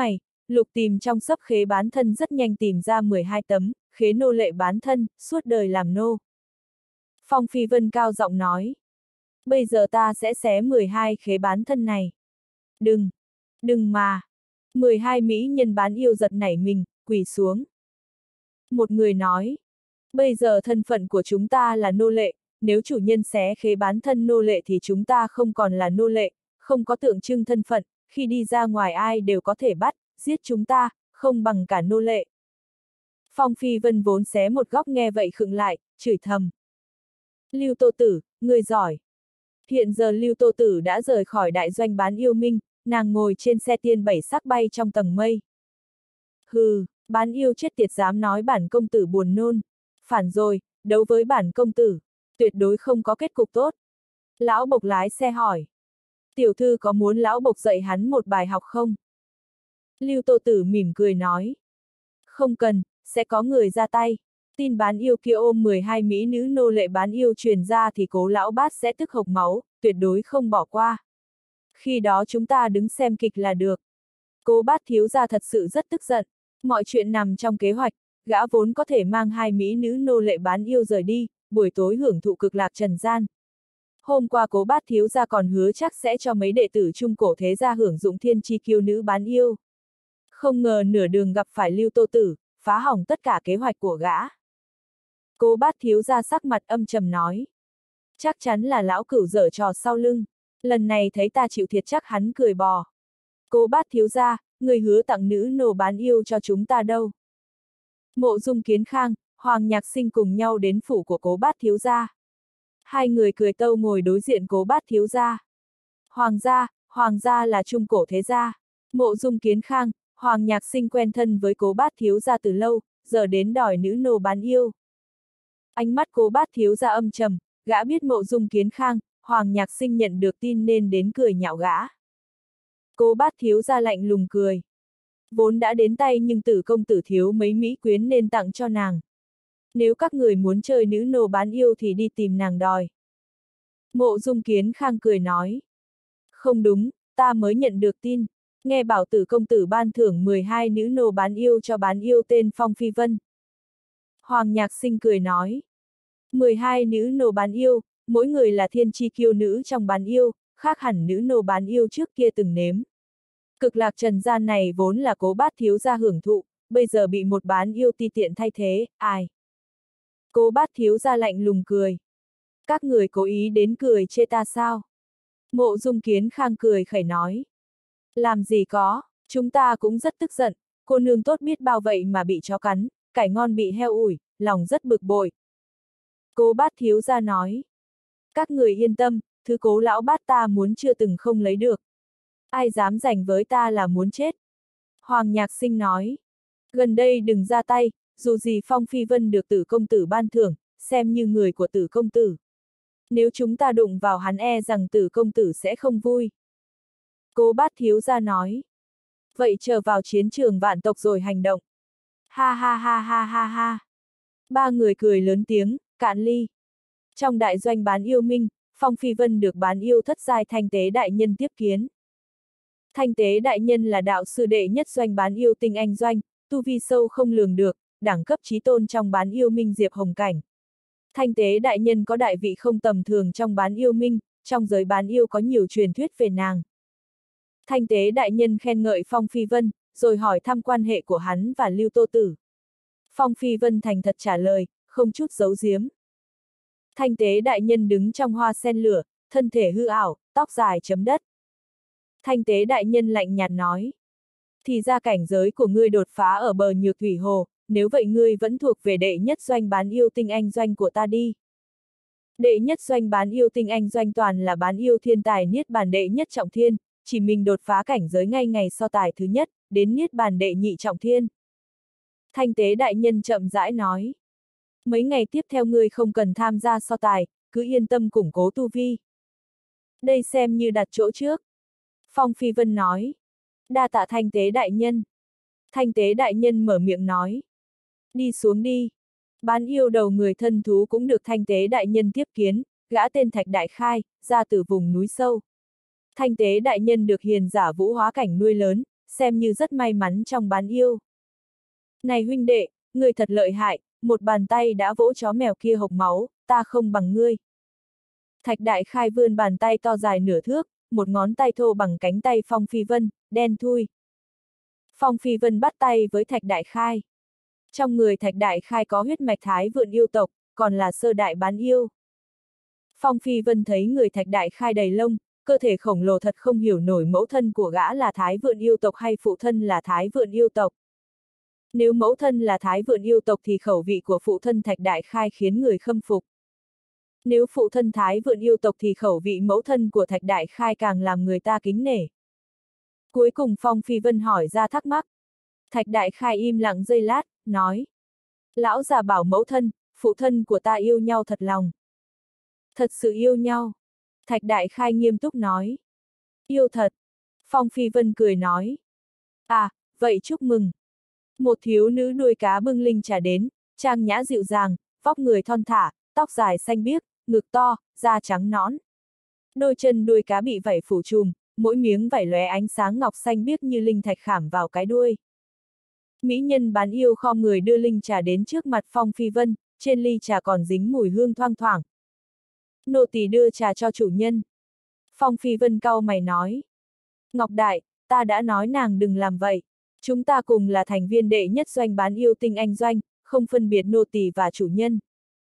Lục tìm trong xấp khế bán thân rất nhanh tìm ra 12 tấm, khế nô lệ bán thân, suốt đời làm nô. Phong Phi Vân cao giọng nói. Bây giờ ta sẽ xé 12 khế bán thân này. Đừng! Đừng mà! 12 mỹ nhân bán yêu giật nảy mình, quỳ xuống. Một người nói. Bây giờ thân phận của chúng ta là nô lệ, nếu chủ nhân xé khế bán thân nô lệ thì chúng ta không còn là nô lệ, không có tượng trưng thân phận, khi đi ra ngoài ai đều có thể bắt, giết chúng ta, không bằng cả nô lệ. Phong Phi Vân vốn xé một góc nghe vậy khựng lại, chửi thầm. Lưu Tô Tử, người giỏi. Hiện giờ Lưu Tô Tử đã rời khỏi đại doanh bán yêu minh, nàng ngồi trên xe tiên bảy sắc bay trong tầng mây. Hừ, bán yêu chết tiệt dám nói bản công tử buồn nôn. Phản rồi, đấu với bản công tử, tuyệt đối không có kết cục tốt. Lão Bộc lái xe hỏi. Tiểu thư có muốn lão Bộc dạy hắn một bài học không? Lưu Tô Tử mỉm cười nói. Không cần, sẽ có người ra tay. Tin bán yêu kia ôm 12 mỹ nữ nô lệ bán yêu truyền ra thì Cố lão bát sẽ tức hộc máu, tuyệt đối không bỏ qua. Khi đó chúng ta đứng xem kịch là được. Cố bát thiếu gia thật sự rất tức giận. Mọi chuyện nằm trong kế hoạch, gã vốn có thể mang 2 mỹ nữ nô lệ bán yêu rời đi, buổi tối hưởng thụ cực lạc trần gian. Hôm qua Cố bát thiếu gia còn hứa chắc sẽ cho mấy đệ tử trung cổ thế gia hưởng dụng thiên chi kiêu nữ bán yêu. Không ngờ nửa đường gặp phải Lưu Tô Tử, phá hỏng tất cả kế hoạch của gã. Cố bát thiếu gia sắc mặt âm trầm nói. Chắc chắn là lão cửu giở trò sau lưng. Lần này thấy ta chịu thiệt chắc hắn cười bò. Cố bát thiếu gia, người hứa tặng nữ nô bán yêu cho chúng ta đâu. Mộ Dung Kiến Khang, Hoàng Nhạc Sinh cùng nhau đến phủ của Cố bát thiếu gia. Hai người cười tâu ngồi đối diện Cố bát thiếu gia. Hoàng gia là trung cổ thế gia. Mộ Dung Kiến Khang, Hoàng Nhạc Sinh quen thân với Cố bát thiếu gia từ lâu, giờ đến đòi nữ nô bán yêu. Ánh mắt Cố bát thiếu gia âm trầm, gã biết Mộ Dung Kiến Khang, Hoàng Nhạc Sinh nhận được tin nên đến cười nhạo gã. Cố bát thiếu gia lạnh lùng cười. Vốn đã đến tay nhưng Tử công tử thiếu mấy mỹ quyến nên tặng cho nàng. Nếu các người muốn chơi nữ nô bán yêu thì đi tìm nàng đòi. Mộ Dung Kiến Khang cười nói. Không đúng, ta mới nhận được tin. Nghe bảo Tử công tử ban thưởng 12 nữ nô bán yêu cho bán yêu tên Phong Phi Vân. Hoàng Nhạc Sinh cười nói. 12 nữ nô bán yêu, mỗi người là thiên chi kiêu nữ trong bán yêu, khác hẳn nữ nô bán yêu trước kia từng nếm. Cực lạc trần gian này vốn là Cố bát thiếu gia hưởng thụ, bây giờ bị một bán yêu ti tiện thay thế, ai? Cố bát thiếu gia lạnh lùng cười. Các người cố ý đến cười chê ta sao? Mộ Dung Kiến Khang cười khẩy nói. Làm gì có, chúng ta cũng rất tức giận, cô nương tốt biết bao vậy mà bị chó cắn, cải ngon bị heo ủi, lòng rất bực bội. Cố bát thiếu gia nói. Các người yên tâm, thứ Cố lão bát ta muốn chưa từng không lấy được. Ai dám giành với ta là muốn chết. Hoàng Nhạc Sinh nói. Gần đây đừng ra tay, dù gì Phong Phi Vân được Tử công tử ban thưởng, xem như người của Tử công tử. Nếu chúng ta đụng vào hắn e rằng Tử công tử sẽ không vui. Cố bát thiếu gia nói. Vậy chờ vào chiến trường vạn tộc rồi hành động. Ha ha ha ha ha ha. Ba người cười lớn tiếng, cạn ly. Trong đại doanh bán yêu minh, Phong Phi Vân được bán yêu thất giai Thanh Tế đại nhân tiếp kiến. Thanh Tế đại nhân là đạo sư đệ nhất doanh bán yêu tinh anh doanh, tu vi sâu không lường được, đẳng cấp chí tôn trong bán yêu minh Diệp Hồng Cảnh. Thanh Tế đại nhân có đại vị không tầm thường trong bán yêu minh, trong giới bán yêu có nhiều truyền thuyết về nàng. Thanh Tế đại nhân khen ngợi Phong Phi Vân, rồi hỏi thăm quan hệ của hắn và Lưu Tô Tử. Phong Phi Vân thành thật trả lời, không chút giấu giếm. Thanh Tế đại nhân đứng trong hoa sen lửa, thân thể hư ảo, tóc dài chấm đất. Thanh Tế đại nhân lạnh nhạt nói. Thì ra cảnh giới của ngươi đột phá ở bờ Nhược Thủy Hồ, nếu vậy ngươi vẫn thuộc về đệ nhất doanh bán yêu tinh anh doanh của ta đi. Đệ nhất doanh bán yêu tinh anh doanh toàn là bán yêu thiên tài niết bàn đệ nhất trọng thiên, chỉ mình đột phá cảnh giới ngay ngày so tài thứ nhất, đến niết bàn đệ nhị trọng thiên. Thanh Tế đại nhân chậm rãi nói. Mấy ngày tiếp theo ngươi không cần tham gia so tài, cứ yên tâm củng cố tu vi. Đây xem như đặt chỗ trước. Phong Phi Vân nói. Đa tạ Thanh Tế đại nhân. Thanh Tế đại nhân mở miệng nói. Đi xuống đi. Bán yêu đầu người thân thú cũng được Thanh Tế đại nhân tiếp kiến, gã tên Thạch Đại Khai, ra từ vùng núi sâu. Thanh Tế đại nhân được hiền giả vũ hóa cảnh nuôi lớn, xem như rất may mắn trong bán yêu. Này huynh đệ, ngươi thật lợi hại, một bàn tay đã vỗ chó mèo kia hộc máu, ta không bằng ngươi. Thạch Đại Khai vươn bàn tay to dài nửa thước, một ngón tay thô bằng cánh tay Phong Phi Vân, đen thui. Phong Phi Vân bắt tay với Thạch Đại Khai. Trong người Thạch Đại Khai có huyết mạch Thái Vượn yêu tộc, còn là sơ đại bán yêu. Phong Phi Vân thấy người Thạch Đại Khai đầy lông, cơ thể khổng lồ thật không hiểu nổi mẫu thân của gã là Thái Vượn yêu tộc hay phụ thân là Thái Vượn yêu tộc. Nếu mẫu thân là Thái Vượn yêu tộc thì khẩu vị của phụ thân Thạch Đại Khai khiến người khâm phục. Nếu phụ thân Thái Vượn yêu tộc thì khẩu vị mẫu thân của Thạch Đại Khai càng làm người ta kính nể. Cuối cùng Phong Phi Vân hỏi ra thắc mắc. Thạch Đại Khai im lặng giây lát, nói. Lão già bảo mẫu thân, phụ thân của ta yêu nhau thật lòng. Thật sự yêu nhau. Thạch Đại Khai nghiêm túc nói. Yêu thật. Phong Phi Vân cười nói. À, vậy chúc mừng. Một thiếu nữ nuôi cá bưng linh trà đến, trang nhã dịu dàng, vóc người thon thả, tóc dài xanh biếc, ngực to, da trắng nõn. Đôi chân đuôi cá bị vảy phủ trùm, mỗi miếng vảy lóe ánh sáng ngọc xanh biếc như linh thạch khảm vào cái đuôi. Mỹ nhân bán yêu khom người đưa linh trà đến trước mặt Phong Phi Vân, trên ly trà còn dính mùi hương thoang thoảng. Nô tỳ đưa trà cho chủ nhân. Phong Phi Vân cau mày nói. Ngọc Đại, ta đã nói nàng đừng làm vậy. Chúng ta cùng là thành viên đệ nhất doanh bán yêu tinh anh doanh, không phân biệt nô tỳ và chủ nhân.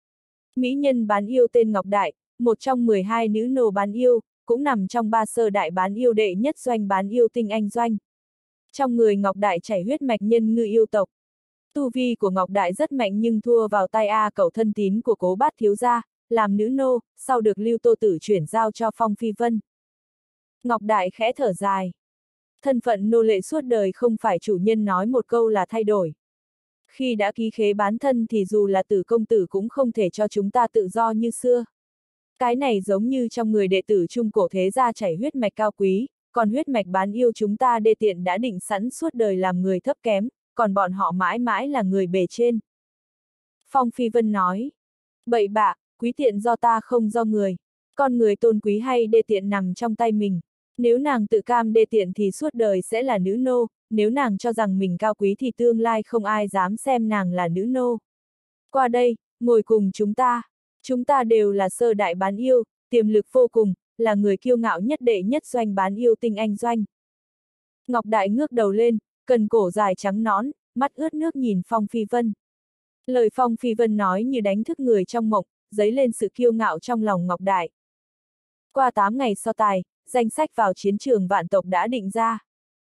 Mỹ nhân bán yêu tên Ngọc Đại, một trong 12 nữ nô bán yêu, cũng nằm trong 3 sơ đại bán yêu đệ nhất doanh bán yêu tinh anh doanh. Trong người Ngọc Đại chảy huyết mạch nhân ngư yêu tộc. Tu vi của Ngọc Đại rất mạnh nhưng thua vào tay A Cẩu thân tín của Cố Bát thiếu gia, làm nữ nô, sau được Lưu Tô Tử chuyển giao cho Phong Phi Vân. Ngọc Đại khẽ thở dài. Thân phận nô lệ suốt đời không phải chủ nhân nói một câu là thay đổi. Khi đã ký khế bán thân thì dù là Tử công tử cũng không thể cho chúng ta tự do như xưa. Cái này giống như trong người đệ tử trung cổ thế gia chảy huyết mạch cao quý, còn huyết mạch bán yêu chúng ta đê tiện đã định sẵn suốt đời làm người thấp kém, còn bọn họ mãi mãi là người bề trên. Phong Phi Vân nói. Bậy bạ, quý tiện do ta không do người. Con người tôn quý hay đê tiện nằm trong tay mình. Nếu nàng tự cam đê tiện thì suốt đời sẽ là nữ nô, nếu nàng cho rằng mình cao quý thì tương lai không ai dám xem nàng là nữ nô. Qua đây, ngồi cùng chúng ta. Chúng ta đều là sơ đại bán yêu, tiềm lực vô cùng, là người kiêu ngạo nhất đệ nhất doanh bán yêu tinh anh doanh. Ngọc Đại ngước đầu lên, cần cổ dài trắng nõn, mắt ướt nước nhìn Phong Phi Vân. Lời Phong Phi Vân nói như đánh thức người trong mộng, dấy lên sự kiêu ngạo trong lòng Ngọc Đại. Qua 8 ngày so tài, danh sách vào chiến trường vạn tộc đã định ra.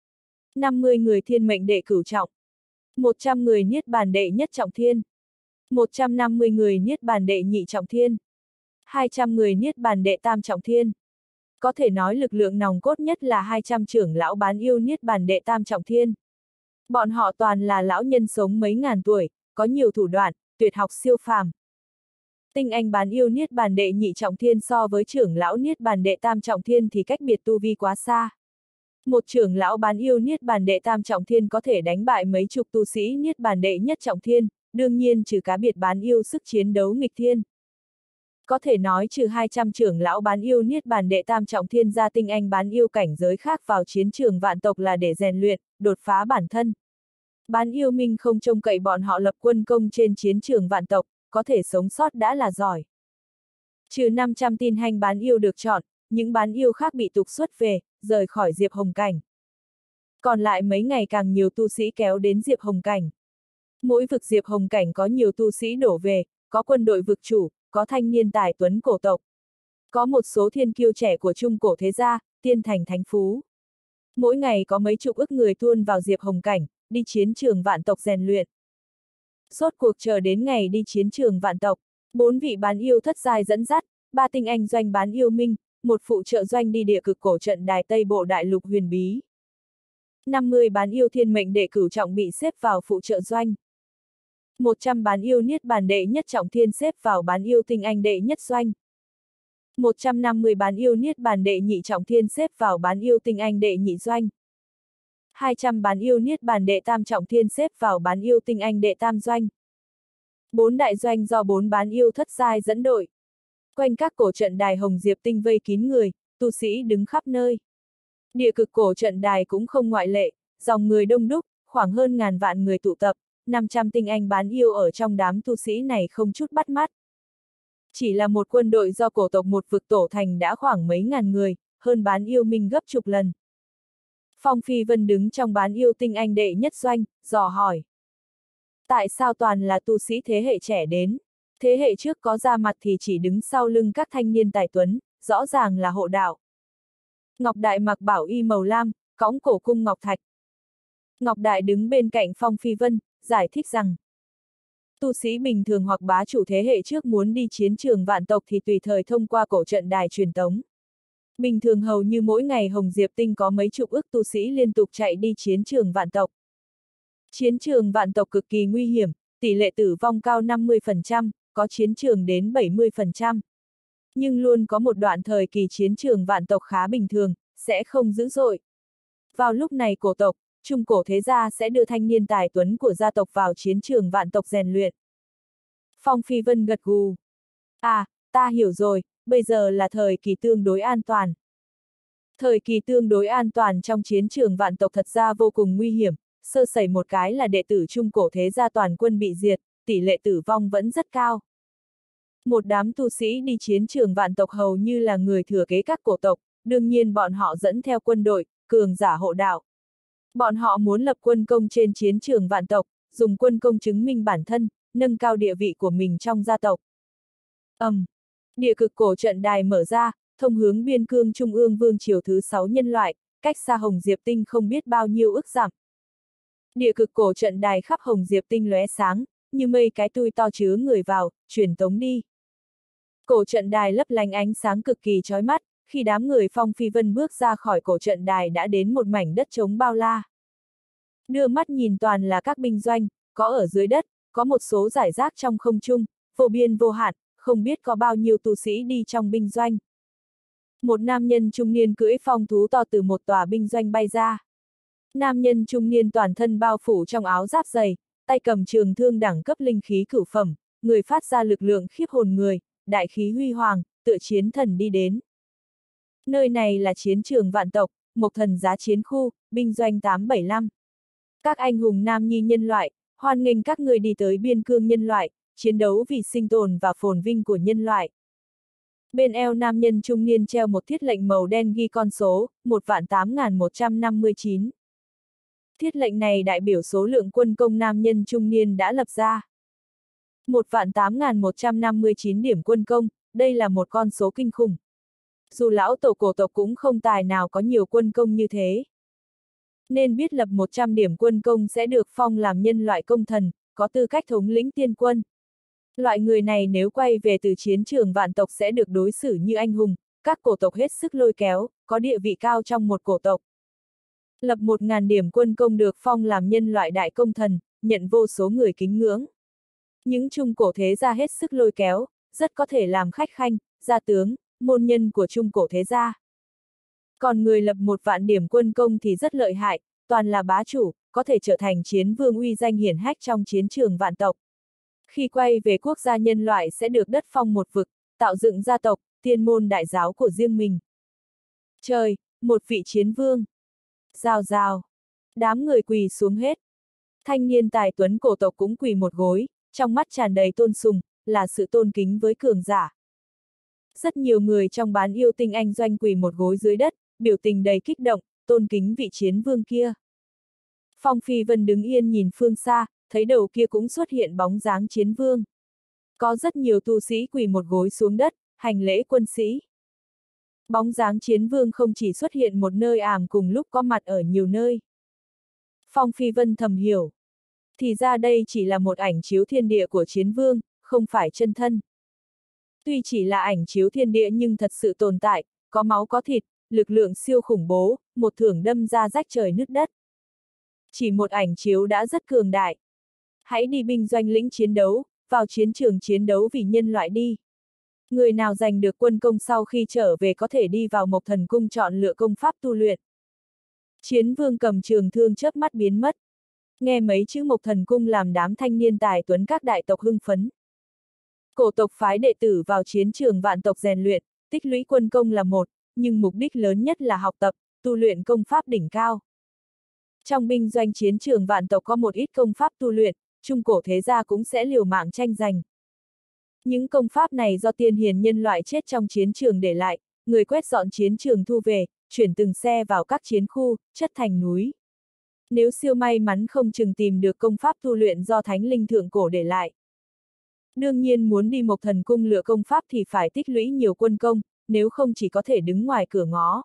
50 người thiên mệnh đệ cửu trọng, 100 người niết bàn đệ nhất trọng thiên, 150 người niết bàn đệ nhị trọng thiên, 200 người niết bàn đệ tam trọng thiên. Có thể nói lực lượng nòng cốt nhất là 200 trưởng lão bán yêu niết bàn đệ tam trọng thiên. Bọn họ toàn là lão nhân sống mấy ngàn tuổi, có nhiều thủ đoạn, tuyệt học siêu phàm. Tinh anh bán yêu niết bàn đệ nhị trọng thiên so với trưởng lão niết bàn đệ tam trọng thiên thì cách biệt tu vi quá xa. Một trưởng lão bán yêu niết bàn đệ tam trọng thiên có thể đánh bại mấy chục tu sĩ niết bàn đệ nhất trọng thiên, đương nhiên trừ cá biệt bán yêu sức chiến đấu nghịch thiên. Có thể nói trừ 200 trưởng lão bán yêu niết bàn đệ tam trọng thiên ra, tinh anh bán yêu cảnh giới khác vào chiến trường vạn tộc là để rèn luyện, đột phá bản thân. Bán yêu minh không trông cậy bọn họ lập quân công trên chiến trường vạn tộc, có thể sống sót đã là giỏi. Trừ 500 tin hành bán yêu được chọn, những bán yêu khác bị trục xuất về, rời khỏi Diệp Hồng Cảnh. Còn lại mấy ngày càng nhiều tu sĩ kéo đến Diệp Hồng Cảnh. Mỗi vực Diệp Hồng Cảnh có nhiều tu sĩ đổ về, có quân đội vực chủ, có thanh niên tài tuấn cổ tộc. Có một số thiên kiêu trẻ của trung cổ thế gia, tiên thành thánh phú. Mỗi ngày có mấy chục ức người tuôn vào Diệp Hồng Cảnh, đi chiến trường vạn tộc rèn luyện. Rốt cuộc chờ đến ngày đi chiến trường vạn tộc, 4 vị bán yêu thất giai dẫn dắt, 3 tinh anh doanh bán yêu minh, một phụ trợ doanh đi địa cực cổ trận đài Tây Bộ Đại Lục huyền bí. 50 bán yêu thiên mệnh đệ cửu trọng bị xếp vào phụ trợ doanh. 100 bán yêu niết bàn đệ nhất trọng thiên xếp vào bán yêu tinh anh đệ nhất doanh. 150 bán yêu niết bàn đệ nhị trọng thiên xếp vào bán yêu tinh anh đệ nhị doanh. 200 bán yêu niết bàn đệ tam trọng thiên xếp vào bán yêu tinh anh đệ tam doanh. 4 đại doanh do 4 bán yêu thất giai dẫn đội. Quanh các cổ trận đài Hồng Diệp Tinh vây kín người, tu sĩ đứng khắp nơi. Địa cực cổ trận đài cũng không ngoại lệ, dòng người đông đúc, khoảng hơn ngàn vạn người tụ tập, 500 tinh anh bán yêu ở trong đám tu sĩ này không chút bắt mắt. Chỉ là một quân đội do cổ tộc một vực tổ thành đã khoảng mấy ngàn người, hơn bán yêu minh gấp chục lần. Phong Phi Vân đứng trong bán yêu tinh anh đệ nhất doanh, dò hỏi. Tại sao toàn là tu sĩ thế hệ trẻ đến? Thế hệ trước có ra mặt thì chỉ đứng sau lưng các thanh niên tài tuấn, rõ ràng là hộ đạo. Ngọc Đại mặc bảo y màu lam, cõng cổ cung ngọc thạch. Ngọc Đại đứng bên cạnh Phong Phi Vân, giải thích rằng, tu sĩ bình thường hoặc bá chủ thế hệ trước muốn đi chiến trường vạn tộc thì tùy thời thông qua cổ trận đài truyền tống. Bình thường hầu như mỗi ngày Hồng Diệp Tinh có mấy chục ức tu sĩ liên tục chạy đi chiến trường vạn tộc. Chiến trường vạn tộc cực kỳ nguy hiểm, tỷ lệ tử vong cao 50%, có chiến trường đến 70%. Nhưng luôn có một đoạn thời kỳ chiến trường vạn tộc khá bình thường, sẽ không dữ dội. Vào lúc này cổ tộc, trung cổ thế gia sẽ đưa thanh niên tài tuấn của gia tộc vào chiến trường vạn tộc rèn luyện. Phong Phi Vân gật gù. À, ta hiểu rồi, bây giờ là thời kỳ tương đối an toàn. Thời kỳ tương đối an toàn trong chiến trường vạn tộc thật ra vô cùng nguy hiểm, sơ sẩy một cái là đệ tử trung cổ thế gia toàn quân bị diệt, tỷ lệ tử vong vẫn rất cao. Một đám tu sĩ đi chiến trường vạn tộc hầu như là người thừa kế các cổ tộc, đương nhiên bọn họ dẫn theo quân đội, cường giả hộ đạo. Bọn họ muốn lập quân công trên chiến trường vạn tộc, dùng quân công chứng minh bản thân, nâng cao địa vị của mình trong gia tộc. Địa cực cổ trận đài mở ra, thông hướng biên cương trung ương vương triều thứ 6 nhân loại, cách xa Hồng Diệp Tinh không biết bao nhiêu ức dặm. Địa cực cổ trận đài khắp Hồng Diệp Tinh lóe sáng, như mây cái tui to chứa người vào, truyền tống đi. Cổ trận đài lấp lánh ánh sáng cực kỳ chói mắt, khi đám người Phong Phi Vân bước ra khỏi cổ trận đài đã đến một mảnh đất trống bao la. Đưa mắt nhìn toàn là các binh doanh, có ở dưới đất, có một số rải rác trong không trung, vô biên vô hạn, không biết có bao nhiêu tu sĩ đi trong binh doanh. Một nam nhân trung niên cưỡi phong thú to từ một tòa binh doanh bay ra. Nam nhân trung niên toàn thân bao phủ trong áo giáp dày, tay cầm trường thương đẳng cấp linh khí cửu phẩm, người phát ra lực lượng khiếp hồn người, đại khí huy hoàng, tựa chiến thần đi đến. Nơi này là chiến trường vạn tộc, Mộc Thần Giá Chiến Khu, binh doanh 875. Các anh hùng nam nhi nhân loại, hoan nghênh các người đi tới biên cương nhân loại, chiến đấu vì sinh tồn và phồn vinh của nhân loại. Bên eo nam nhân trung niên treo một thiết lệnh màu đen ghi con số, 18159. Thiết lệnh này đại biểu số lượng quân công nam nhân trung niên đã lập ra. 18159 điểm quân công, đây là một con số kinh khủng. Dù lão tổ cổ tộc cũng không tài nào có nhiều quân công như thế. Nên biết lập 100 điểm quân công sẽ được phong làm nhân loại công thần, có tư cách thống lĩnh tiên quân. Loại người này nếu quay về từ chiến trường vạn tộc sẽ được đối xử như anh hùng, các cổ tộc hết sức lôi kéo, có địa vị cao trong một cổ tộc. Lập 1000 điểm quân công được phong làm nhân loại đại công thần, nhận vô số người kính ngưỡng. Những trung cổ thế gia hết sức lôi kéo, rất có thể làm khách khanh, gia tướng, môn nhân của trung cổ thế gia. Còn người lập 1.000 điểm quân công thì rất lợi hại, toàn là bá chủ, có thể trở thành chiến vương uy danh hiển hách trong chiến trường vạn tộc. Khi quay về quốc gia nhân loại sẽ được đất phong một vực, tạo dựng gia tộc, tiên môn đại giáo của riêng mình. Trời, một vị chiến vương. Rào rào. Đám người quỳ xuống hết. Thanh niên tài tuấn cổ tộc cũng quỳ một gối, trong mắt tràn đầy tôn sùng, là sự tôn kính với cường giả. Rất nhiều người trong bán yêu tinh anh doanh quỳ một gối dưới đất, biểu tình đầy kích động, tôn kính vị chiến vương kia. Phong Phi Vân đứng yên nhìn phương xa, thấy đầu kia cũng xuất hiện bóng dáng chiến vương. Có rất nhiều tu sĩ quỳ một gối xuống đất, hành lễ quân sĩ. Bóng dáng chiến vương không chỉ xuất hiện một nơi cùng lúc có mặt ở nhiều nơi. Phong Phi Vân thầm hiểu. Thì ra đây chỉ là một ảnh chiếu thiên địa của chiến vương, không phải chân thân. Tuy chỉ là ảnh chiếu thiên địa nhưng thật sự tồn tại, có máu có thịt, lực lượng siêu khủng bố, một thưởng đâm ra rách trời nứt đất. Chỉ một ảnh chiếu đã rất cường đại. Hãy đi binh doanh lĩnh chiến đấu, vào chiến trường chiến đấu vì nhân loại đi. Người nào giành được quân công sau khi trở về có thể đi vào Mộc Thần Cung chọn lựa công pháp tu luyện. Chiến vương cầm trường thương chớp mắt biến mất. Nghe mấy chữ Mộc Thần Cung làm đám thanh niên tài tuấn các đại tộc hưng phấn. Cổ tộc phái đệ tử vào chiến trường vạn tộc rèn luyện, tích lũy quân công là một, nhưng mục đích lớn nhất là học tập, tu luyện công pháp đỉnh cao. Trong binh doanh chiến trường vạn tộc có một ít công pháp tu luyện, trung cổ thế gia cũng sẽ liều mạng tranh giành. Những công pháp này do tiên hiền nhân loại chết trong chiến trường để lại, người quét dọn chiến trường thu về, chuyển từng xe vào các chiến khu, chất thành núi. Nếu siêu may mắn không chừng tìm được công pháp tu luyện do thánh linh thượng cổ để lại. Đương nhiên muốn đi Mộc Thần Cung lựa công pháp thì phải tích lũy nhiều quân công, nếu không chỉ có thể đứng ngoài cửa ngó.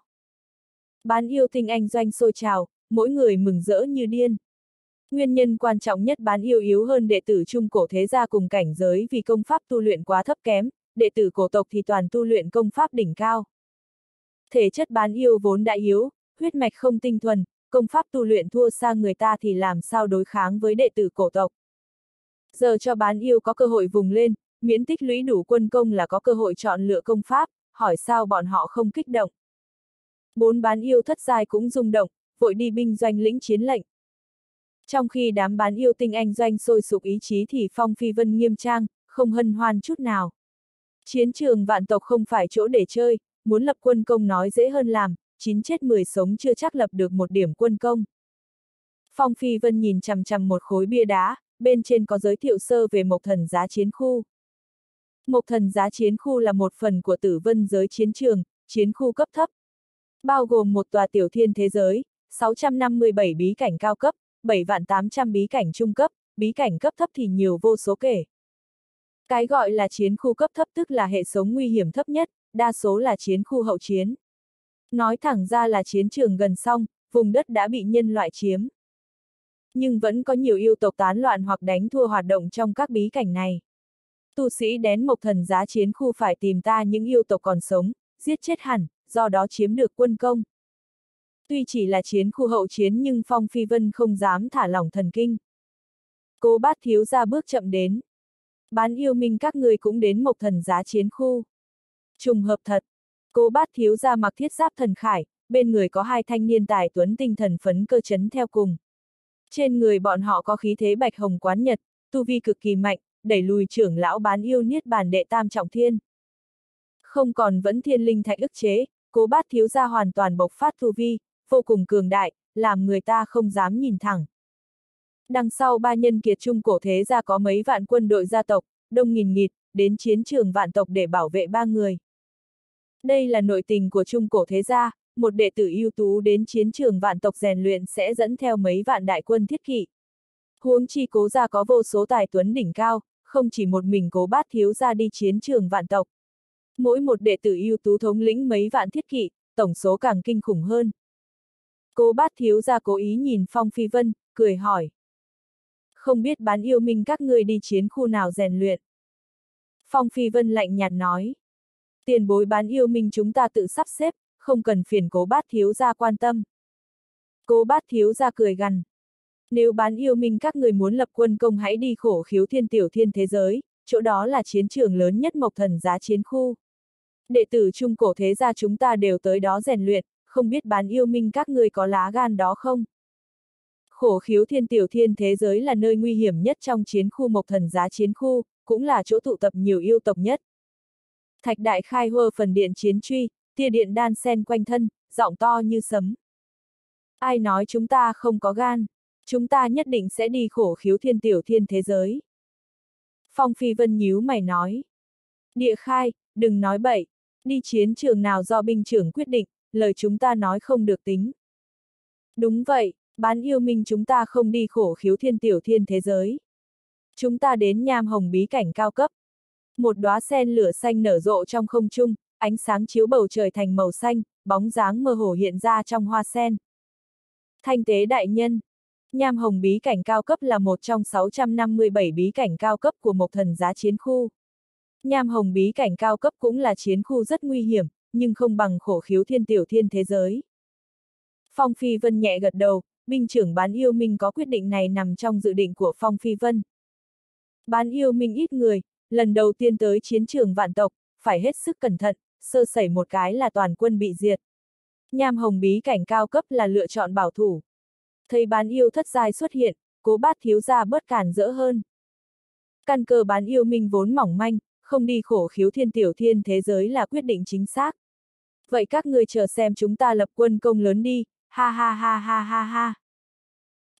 Bán yêu tinh anh doanh sôi trào, mỗi người mừng rỡ như điên. Nguyên nhân quan trọng nhất bán yêu yếu hơn đệ tử trung cổ thế gia cùng cảnh giới vì công pháp tu luyện quá thấp kém, đệ tử cổ tộc thì toàn tu luyện công pháp đỉnh cao. Thể chất bán yêu vốn đã yếu, huyết mạch không tinh thuần, công pháp tu luyện thua xa người ta thì làm sao đối kháng với đệ tử cổ tộc. Giờ cho bán yêu có cơ hội vùng lên, miễn tích lũy đủ quân công là có cơ hội chọn lựa công pháp, hỏi sao bọn họ không kích động. 4 bán yêu thất giai cũng rung động, vội đi binh doanh lĩnh chiến lệnh. Trong khi đám bán yêu tinh anh doanh sôi sục ý chí thì Phong Phi Vân nghiêm trang, không hân hoan chút nào. Chiến trường vạn tộc không phải chỗ để chơi, muốn lập quân công nói dễ hơn làm, 9 chết 10 sống chưa chắc lập được một điểm quân công. Phong Phi Vân nhìn chằm chằm một khối bia đá, bên trên có giới thiệu sơ về Mộc Thần Giá Chiến Khu. Mộc Thần Giá Chiến Khu là một phần của Tử Vân giới chiến trường, chiến khu cấp thấp. Bao gồm một tòa tiểu thiên thế giới, 657 bí cảnh cao cấp, 7.800 bí cảnh trung cấp, bí cảnh cấp thấp thì nhiều vô số kể. Cái gọi là chiến khu cấp thấp tức là hệ sống nguy hiểm thấp nhất, đa số là chiến khu hậu chiến. Nói thẳng ra là chiến trường gần xong, vùng đất đã bị nhân loại chiếm. Nhưng vẫn có nhiều yêu tộc tán loạn hoặc đánh thua hoạt động trong các bí cảnh này. Tu sĩ đến Mộc Thần Giá Chiến Khu phải tìm ta những yêu tộc còn sống, giết chết hẳn, do đó chiếm được quân công. Tuy chỉ là chiến khu hậu chiến nhưng Phong Phi Vân không dám thả lỏng thần kinh. Cố Bát thiếu gia bước chậm đến. Bán yêu minh các người cũng đến Mộc Thần Giá Chiến Khu. Trùng hợp thật. Cố Bát thiếu gia mặc thiết giáp thần khải, bên người có 2 thanh niên tài tuấn tinh thần phấn cơ chấn theo cùng. Trên người bọn họ có khí thế bạch hồng quán nhật, tu vi cực kỳ mạnh, đẩy lùi trưởng lão bán yêu niết bàn đệ tam trọng thiên. Không còn vẫn thiên linh thạch ức chế, Cố Bát thiếu gia hoàn toàn bộc phát tu vi, vô cùng cường đại, làm người ta không dám nhìn thẳng. Đằng sau 3 nhân kiệt trung cổ thế gia có mấy vạn quân đội gia tộc, đông nghìn nghịt, đến chiến trường vạn tộc để bảo vệ 3 người. Đây là nội tình của trung cổ thế gia, một đệ tử ưu tú đến chiến trường vạn tộc rèn luyện sẽ dẫn theo mấy vạn đại quân thiết kỵ. Huống chi Cố gia có vô số tài tuấn đỉnh cao, không chỉ một mình Cố Bát thiếu gia đi chiến trường vạn tộc. Mỗi một đệ tử ưu tú thống lĩnh mấy vạn thiết kỵ, tổng số càng kinh khủng hơn. Cố Bát thiếu gia cố ý nhìn Phong Phi Vân, cười hỏi. Không biết bán yêu minh các ngươi đi chiến khu nào rèn luyện. Phong Phi Vân lạnh nhạt nói. Tiền bối bán yêu minh chúng ta tự sắp xếp, không cần phiền Cố Bát thiếu gia quan tâm. Cố Bát thiếu gia cười gằn. Nếu bán yêu minh các người muốn lập quân công hãy đi Khổ Khiếu Thiên tiểu thiên thế giới, chỗ đó là chiến trường lớn nhất Mộc Thần Giá Chiến Khu. Đệ tử trung cổ thế gia chúng ta đều tới đó rèn luyện, không biết bán yêu minh các người có lá gan đó không? Khổ Khiếu Thiên tiểu thiên thế giới là nơi nguy hiểm nhất trong chiến khu Mộc Thần Giá Chiến Khu, cũng là chỗ tụ tập nhiều yêu tộc nhất. Thạch Đại khai hơ phần điện chiến truy, tia điện đan sen quanh thân, giọng to như sấm. Ai nói chúng ta không có gan? Chúng ta nhất định sẽ đi Khổ Khiếu Thiên tiểu thiên thế giới. Phong Phi Vân nhíu mày nói. Địa khai, đừng nói bậy, đi chiến trường nào do binh trưởng quyết định, lời chúng ta nói không được tính. Đúng vậy, bán yêu minh chúng ta không đi Khổ Khiếu Thiên tiểu thiên thế giới. Chúng ta đến Nham Hồng bí cảnh cao cấp. Một đóa sen lửa xanh nở rộ trong không trung, ánh sáng chiếu bầu trời thành màu xanh, bóng dáng mơ hồ hiện ra trong hoa sen. Thanh tế đại nhân. Nham Hồng bí cảnh cao cấp là một trong 657 bí cảnh cao cấp của Mộc Thần Giá Chiến Khu. Nham Hồng bí cảnh cao cấp cũng là chiến khu rất nguy hiểm, nhưng không bằng Khổ Khiếu Thiên tiểu thiên thế giới. Phong Phi Vân nhẹ gật đầu, binh trưởng bán yêu minh có quyết định này nằm trong dự định của Phong Phi Vân. Bán yêu minh ít người, lần đầu tiên tới chiến trường vạn tộc, phải hết sức cẩn thận, sơ sẩy một cái là toàn quân bị diệt. Nham Hồng bí cảnh cao cấp là lựa chọn bảo thủ. Thấy bán yêu thất giai xuất hiện, Cố Bát thiếu gia bớt cản rỡ hơn. Căn cơ bán yêu minh vốn mỏng manh, không đi Khổ Khiếu Thiên tiểu thiên thế giới là quyết định chính xác. Vậy các ngươi chờ xem chúng ta lập quân công lớn đi, ha ha ha ha ha ha.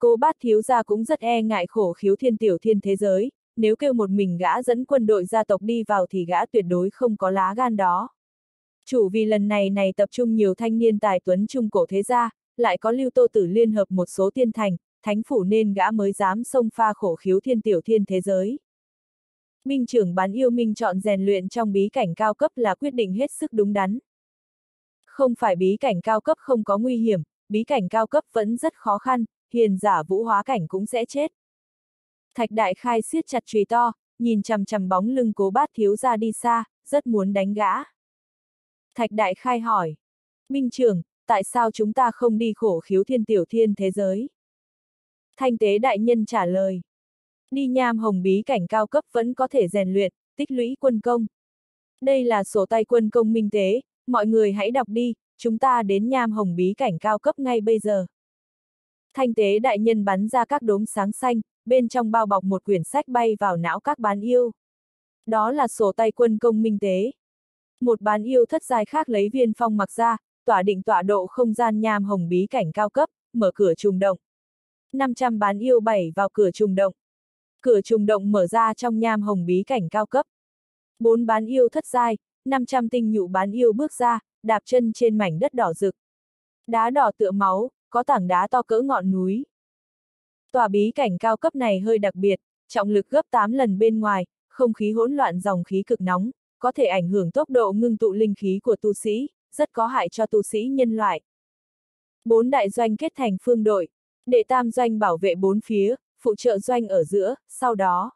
Cố Bát thiếu gia cũng rất e ngại khổ khiếu thiên tiểu thiên thế giới, nếu kêu một mình gã dẫn quân đội gia tộc đi vào thì gã tuyệt đối không có lá gan đó. Chủ vì lần này tập trung nhiều thanh niên tài tuấn trung cổ thế gia, lại có Lưu Tô Tử liên hợp một số tiên thành, thánh phủ nên gã mới dám xông pha khổ khiếu thiên tiểu thiên thế giới. Minh trưởng bán yêu Minh chọn rèn luyện trong bí cảnh cao cấp là quyết định hết sức đúng đắn. Không phải bí cảnh cao cấp không có nguy hiểm, bí cảnh cao cấp vẫn rất khó khăn, hiền giả vũ hóa cảnh cũng sẽ chết. Thạch Đại Khai siết chặt chùy to, nhìn chằm chằm bóng lưng Cố Bát thiếu gia đi xa, rất muốn đánh gã. Thạch Đại Khai hỏi, Minh trưởng, tại sao chúng ta không đi khổ khiếu thiên tiểu thiên thế giới? Thanh Tế đại nhân trả lời, đi Nham Hồng bí cảnh cao cấp vẫn có thể rèn luyện, tích lũy quân công. Đây là sổ tay quân công minh tế, mọi người hãy đọc đi, chúng ta đến Nham Hồng bí cảnh cao cấp ngay bây giờ. Thanh Tế đại nhân bắn ra các đốm sáng xanh, bên trong bao bọc một quyển sách bay vào não các bán yêu. Đó là sổ tay quân công minh tế. Một bán yêu thất giai khác lấy viên phong mặc ra, tỏa định tọa độ không gian Nham Hồng bí cảnh cao cấp, mở cửa trùng động. 500 bán yêu bảy vào cửa trùng động. Cửa trùng động mở ra trong Nham Hồng bí cảnh cao cấp. 4 bán yêu thất giai, 500 tinh nhụ bán yêu bước ra, đạp chân trên mảnh đất đỏ rực. Đá đỏ tựa máu, có tảng đá to cỡ ngọn núi. Tòa bí cảnh cao cấp này hơi đặc biệt, trọng lực gấp 8 lần bên ngoài, không khí hỗn loạn dòng khí cực nóng, có thể ảnh hưởng tốc độ ngưng tụ linh khí của tu sĩ, rất có hại cho tu sĩ nhân loại. 4 đại doanh kết thành phương đội, đệ tam doanh bảo vệ 4 phía, phụ trợ doanh ở giữa, sau đó.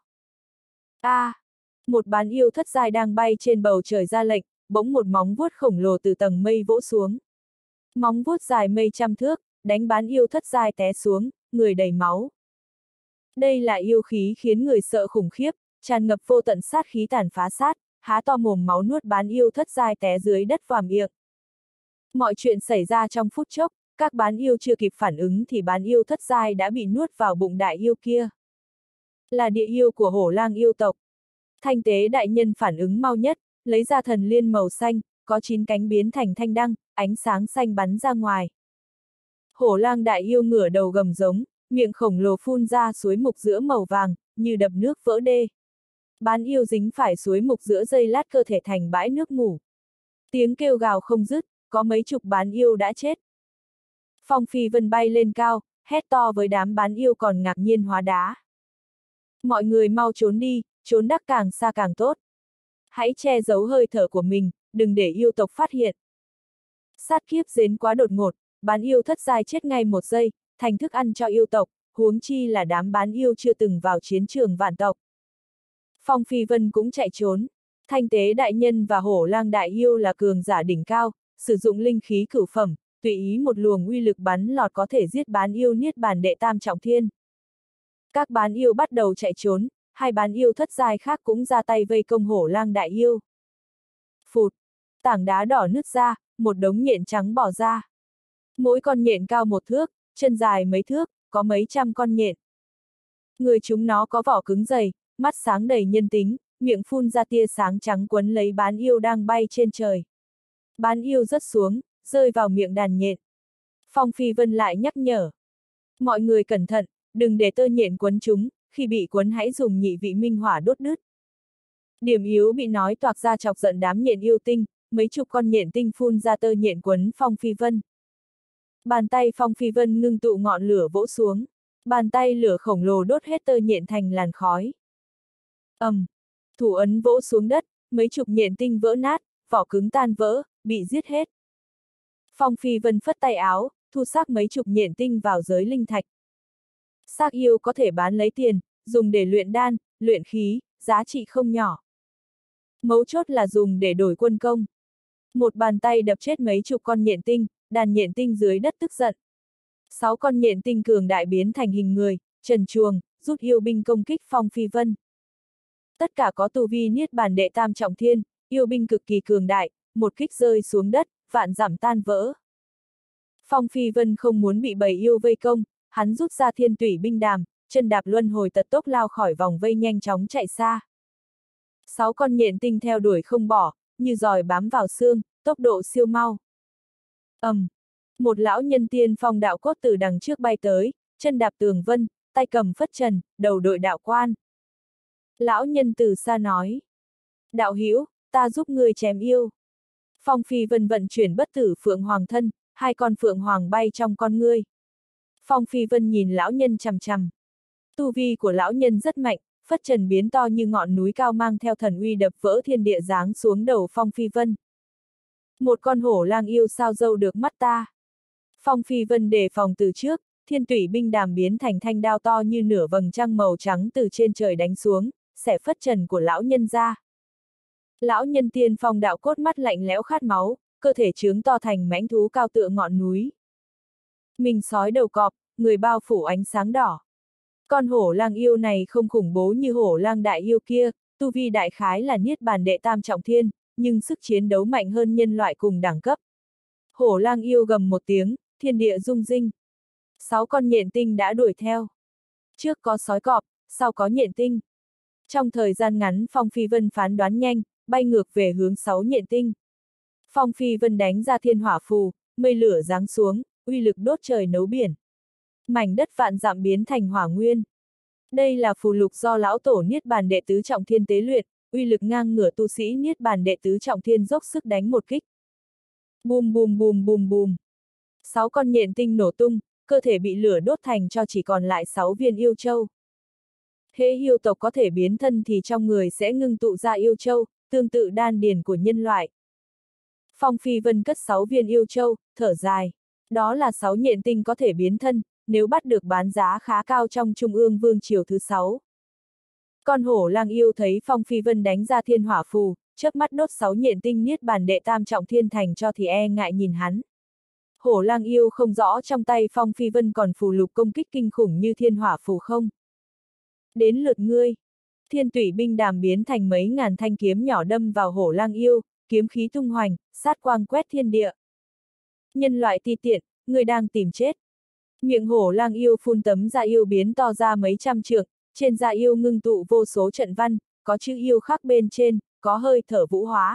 Một bán yêu thất giai đang bay trên bầu trời ra lệnh, bỗng một móng vuốt khổng lồ từ tầng mây vỗ xuống. Móng vuốt dài mây trăm thước, đánh bán yêu thất giai té xuống, người đầy máu. Đây là yêu khí khiến người sợ khủng khiếp, tràn ngập vô tận sát khí tàn phá sát, há to mồm máu nuốt bán yêu thất giai té dưới đất vào miệng. Mọi chuyện xảy ra trong phút chốc, các bán yêu chưa kịp phản ứng thì bán yêu thất giai đã bị nuốt vào bụng đại yêu kia. Là địa yêu của Hổ Lang yêu tộc. Thanh Tế đại nhân phản ứng mau nhất, lấy ra thần liên màu xanh, có 9 cánh biến thành thanh đăng, ánh sáng xanh bắn ra ngoài. Hổ Lang đại yêu ngửa đầu gầm giống, miệng khổng lồ phun ra suối mục giữa màu vàng, như đập nước vỡ đê. Bán yêu dính phải suối mục giữa giây lát cơ thể thành bãi nước ngủ. Tiếng kêu gào không dứt, có mấy chục bán yêu đã chết. Phong Phi Vân bay lên cao, hét to với đám bán yêu còn ngạc nhiên hóa đá. Mọi người mau trốn đi, trốn đắc càng xa càng tốt. Hãy che giấu hơi thở của mình, đừng để yêu tộc phát hiện. Sát kiếp đến quá đột ngột, bán yêu thất giai chết ngay một giây, thành thức ăn cho yêu tộc, huống chi là đám bán yêu chưa từng vào chiến trường vạn tộc. Phong Phi Vân cũng chạy trốn. Thanh Tế đại nhân và Hổ Lang đại yêu là cường giả đỉnh cao, sử dụng linh khí cửu phẩm, tùy ý một luồng uy lực bắn lọt có thể giết bán yêu niết bàn đệ tam trọng thiên. Các bán yêu bắt đầu chạy trốn, hai bán yêu thất giai khác cũng ra tay vây công Hổ Lang đại yêu. Phụt! Tảng đá đỏ nứt ra, một đống nhện trắng bỏ ra. Mỗi con nhện cao 1 thước, chân dài mấy thước, có mấy trăm con nhện. Người chúng nó có vỏ cứng dày, mắt sáng đầy nhân tính, miệng phun ra tia sáng trắng quấn lấy bán yêu đang bay trên trời. Bán yêu rớt xuống, rơi vào miệng đàn nhện. Phong Phi Vân lại nhắc nhở. Mọi người cẩn thận, đừng để tơ nhện quấn chúng, khi bị quấn hãy dùng nhị vị minh hỏa đốt đứt. Điểm yếu bị nói toạc ra chọc giận đám nhện yêu tinh, mấy chục con nhện tinh phun ra tơ nhện quấn Phong Phi Vân. Bàn tay Phong Phi Vân ngưng tụ ngọn lửa vỗ xuống. Bàn tay lửa khổng lồ đốt hết tơ nhện thành làn khói. Thủ ấn vỗ xuống đất, mấy chục nhện tinh vỡ nát, vỏ cứng tan vỡ, bị giết hết. Phong Phi Vân phất tay áo, thu xác mấy chục nhện tinh vào giới linh thạch. Xác yêu có thể bán lấy tiền, dùng để luyện đan, luyện khí, giá trị không nhỏ. Mấu chốt là dùng để đổi quân công. Một bàn tay đập chết mấy chục con nhện tinh, đàn nhện tinh dưới đất tức giận. 6 con nhện tinh cường đại biến thành hình người, trần truồng, rút yêu binh công kích Phong Phi Vân. Tất cả có tu vi niết bàn đệ tam trọng thiên, yêu binh cực kỳ cường đại, một kích rơi xuống đất, vạn dặm tan vỡ. Phong Phi Vân không muốn bị bầy yêu vây công, hắn rút ra thiên tủy binh đàm, chân đạp luân hồi tật tốc lao khỏi vòng vây nhanh chóng chạy xa. 6 con nhện tinh theo đuổi không bỏ, như giòi bám vào xương, tốc độ siêu mau. Một lão nhân tiên phong đạo cốt từ đằng trước bay tới, chân đạp tường vân, tay cầm phất trần, đầu đội đạo quan. Lão nhân từ xa nói. Đạo hữu, ta giúp ngươi chém yêu. Phong Phi Vân vận chuyển bất tử phượng hoàng thân, hai con phượng hoàng bay trong con ngươi. Phong Phi Vân nhìn lão nhân chằm chằm. Tu vi của lão nhân rất mạnh, phất trần biến to như ngọn núi cao mang theo thần uy đập vỡ thiên địa giáng xuống đầu Phong Phi Vân. Một con hổ lang yêu sao dâu được mắt ta. Phong Phi Vân đề phòng từ trước, thiên tủy binh đàm biến thành thanh đao to như nửa vầng trăng màu trắng từ trên trời đánh xuống, xẻ phất trần của lão nhân ra. Lão nhân tiên phong đạo cốt mắt lạnh lẽo khát máu, cơ thể trướng to thành mãnh thú cao tựa ngọn núi. Mình sói đầu cọp, người bao phủ ánh sáng đỏ. Con hổ lang yêu này không khủng bố như hổ lang đại yêu kia, tu vi đại khái là niết bàn đệ tam trọng thiên, nhưng sức chiến đấu mạnh hơn nhân loại cùng đẳng cấp. Hổ lang yêu gầm một tiếng, thiên địa rung rinh. 6 con nhện tinh đã đuổi theo. Trước có sói cọp, sau có nhện tinh. Trong thời gian ngắn Phong Phi Vân phán đoán nhanh, bay ngược về hướng 6 nhện tinh. Phong Phi Vân đánh ra thiên hỏa phù, mây lửa giáng xuống, uy lực đốt trời nấu biển. Mảnh đất vạn dặm biến thành hỏa nguyên. Đây là phù lục do lão tổ niết bàn đệ tứ trọng thiên tế luyện, uy lực ngang ngửa tu sĩ niết bàn đệ tứ trọng thiên dốc sức đánh một kích. Bùm bùm bùm bùm bùm. 6 con nhện tinh nổ tung, cơ thể bị lửa đốt thành cho chỉ còn lại 6 viên yêu châu. Hễ yêu tộc có thể biến thân thì trong người sẽ ngưng tụ ra yêu châu, tương tự đan điền của nhân loại. Phong Phi Vân cất 6 viên yêu châu, thở dài. Đó là 6 nhện tinh có thể biến thân, nếu bắt được bán giá khá cao trong Trung ương Vương triều thứ 6. Con hổ lang yêu thấy Phong Phi Vân đánh ra thiên hỏa phù, chớp mắt đốt 6 nhện tinh niết bàn đệ tam trọng thiên thành cho thì e ngại nhìn hắn. Hổ lang yêu không rõ trong tay Phong Phi Vân còn phù lục công kích kinh khủng như thiên hỏa phù không. Đến lượt ngươi. Thiên tủy binh đàm biến thành mấy ngàn thanh kiếm nhỏ đâm vào hổ lang yêu, kiếm khí tung hoành, sát quang quét thiên địa. Nhân loại ti tiện, người đang tìm chết. Miệng hổ lang yêu phun tấm da yêu biến to ra mấy trăm trượng, trên da yêu ngưng tụ vô số trận văn, có chữ yêu khắc bên trên, có hơi thở vũ hóa.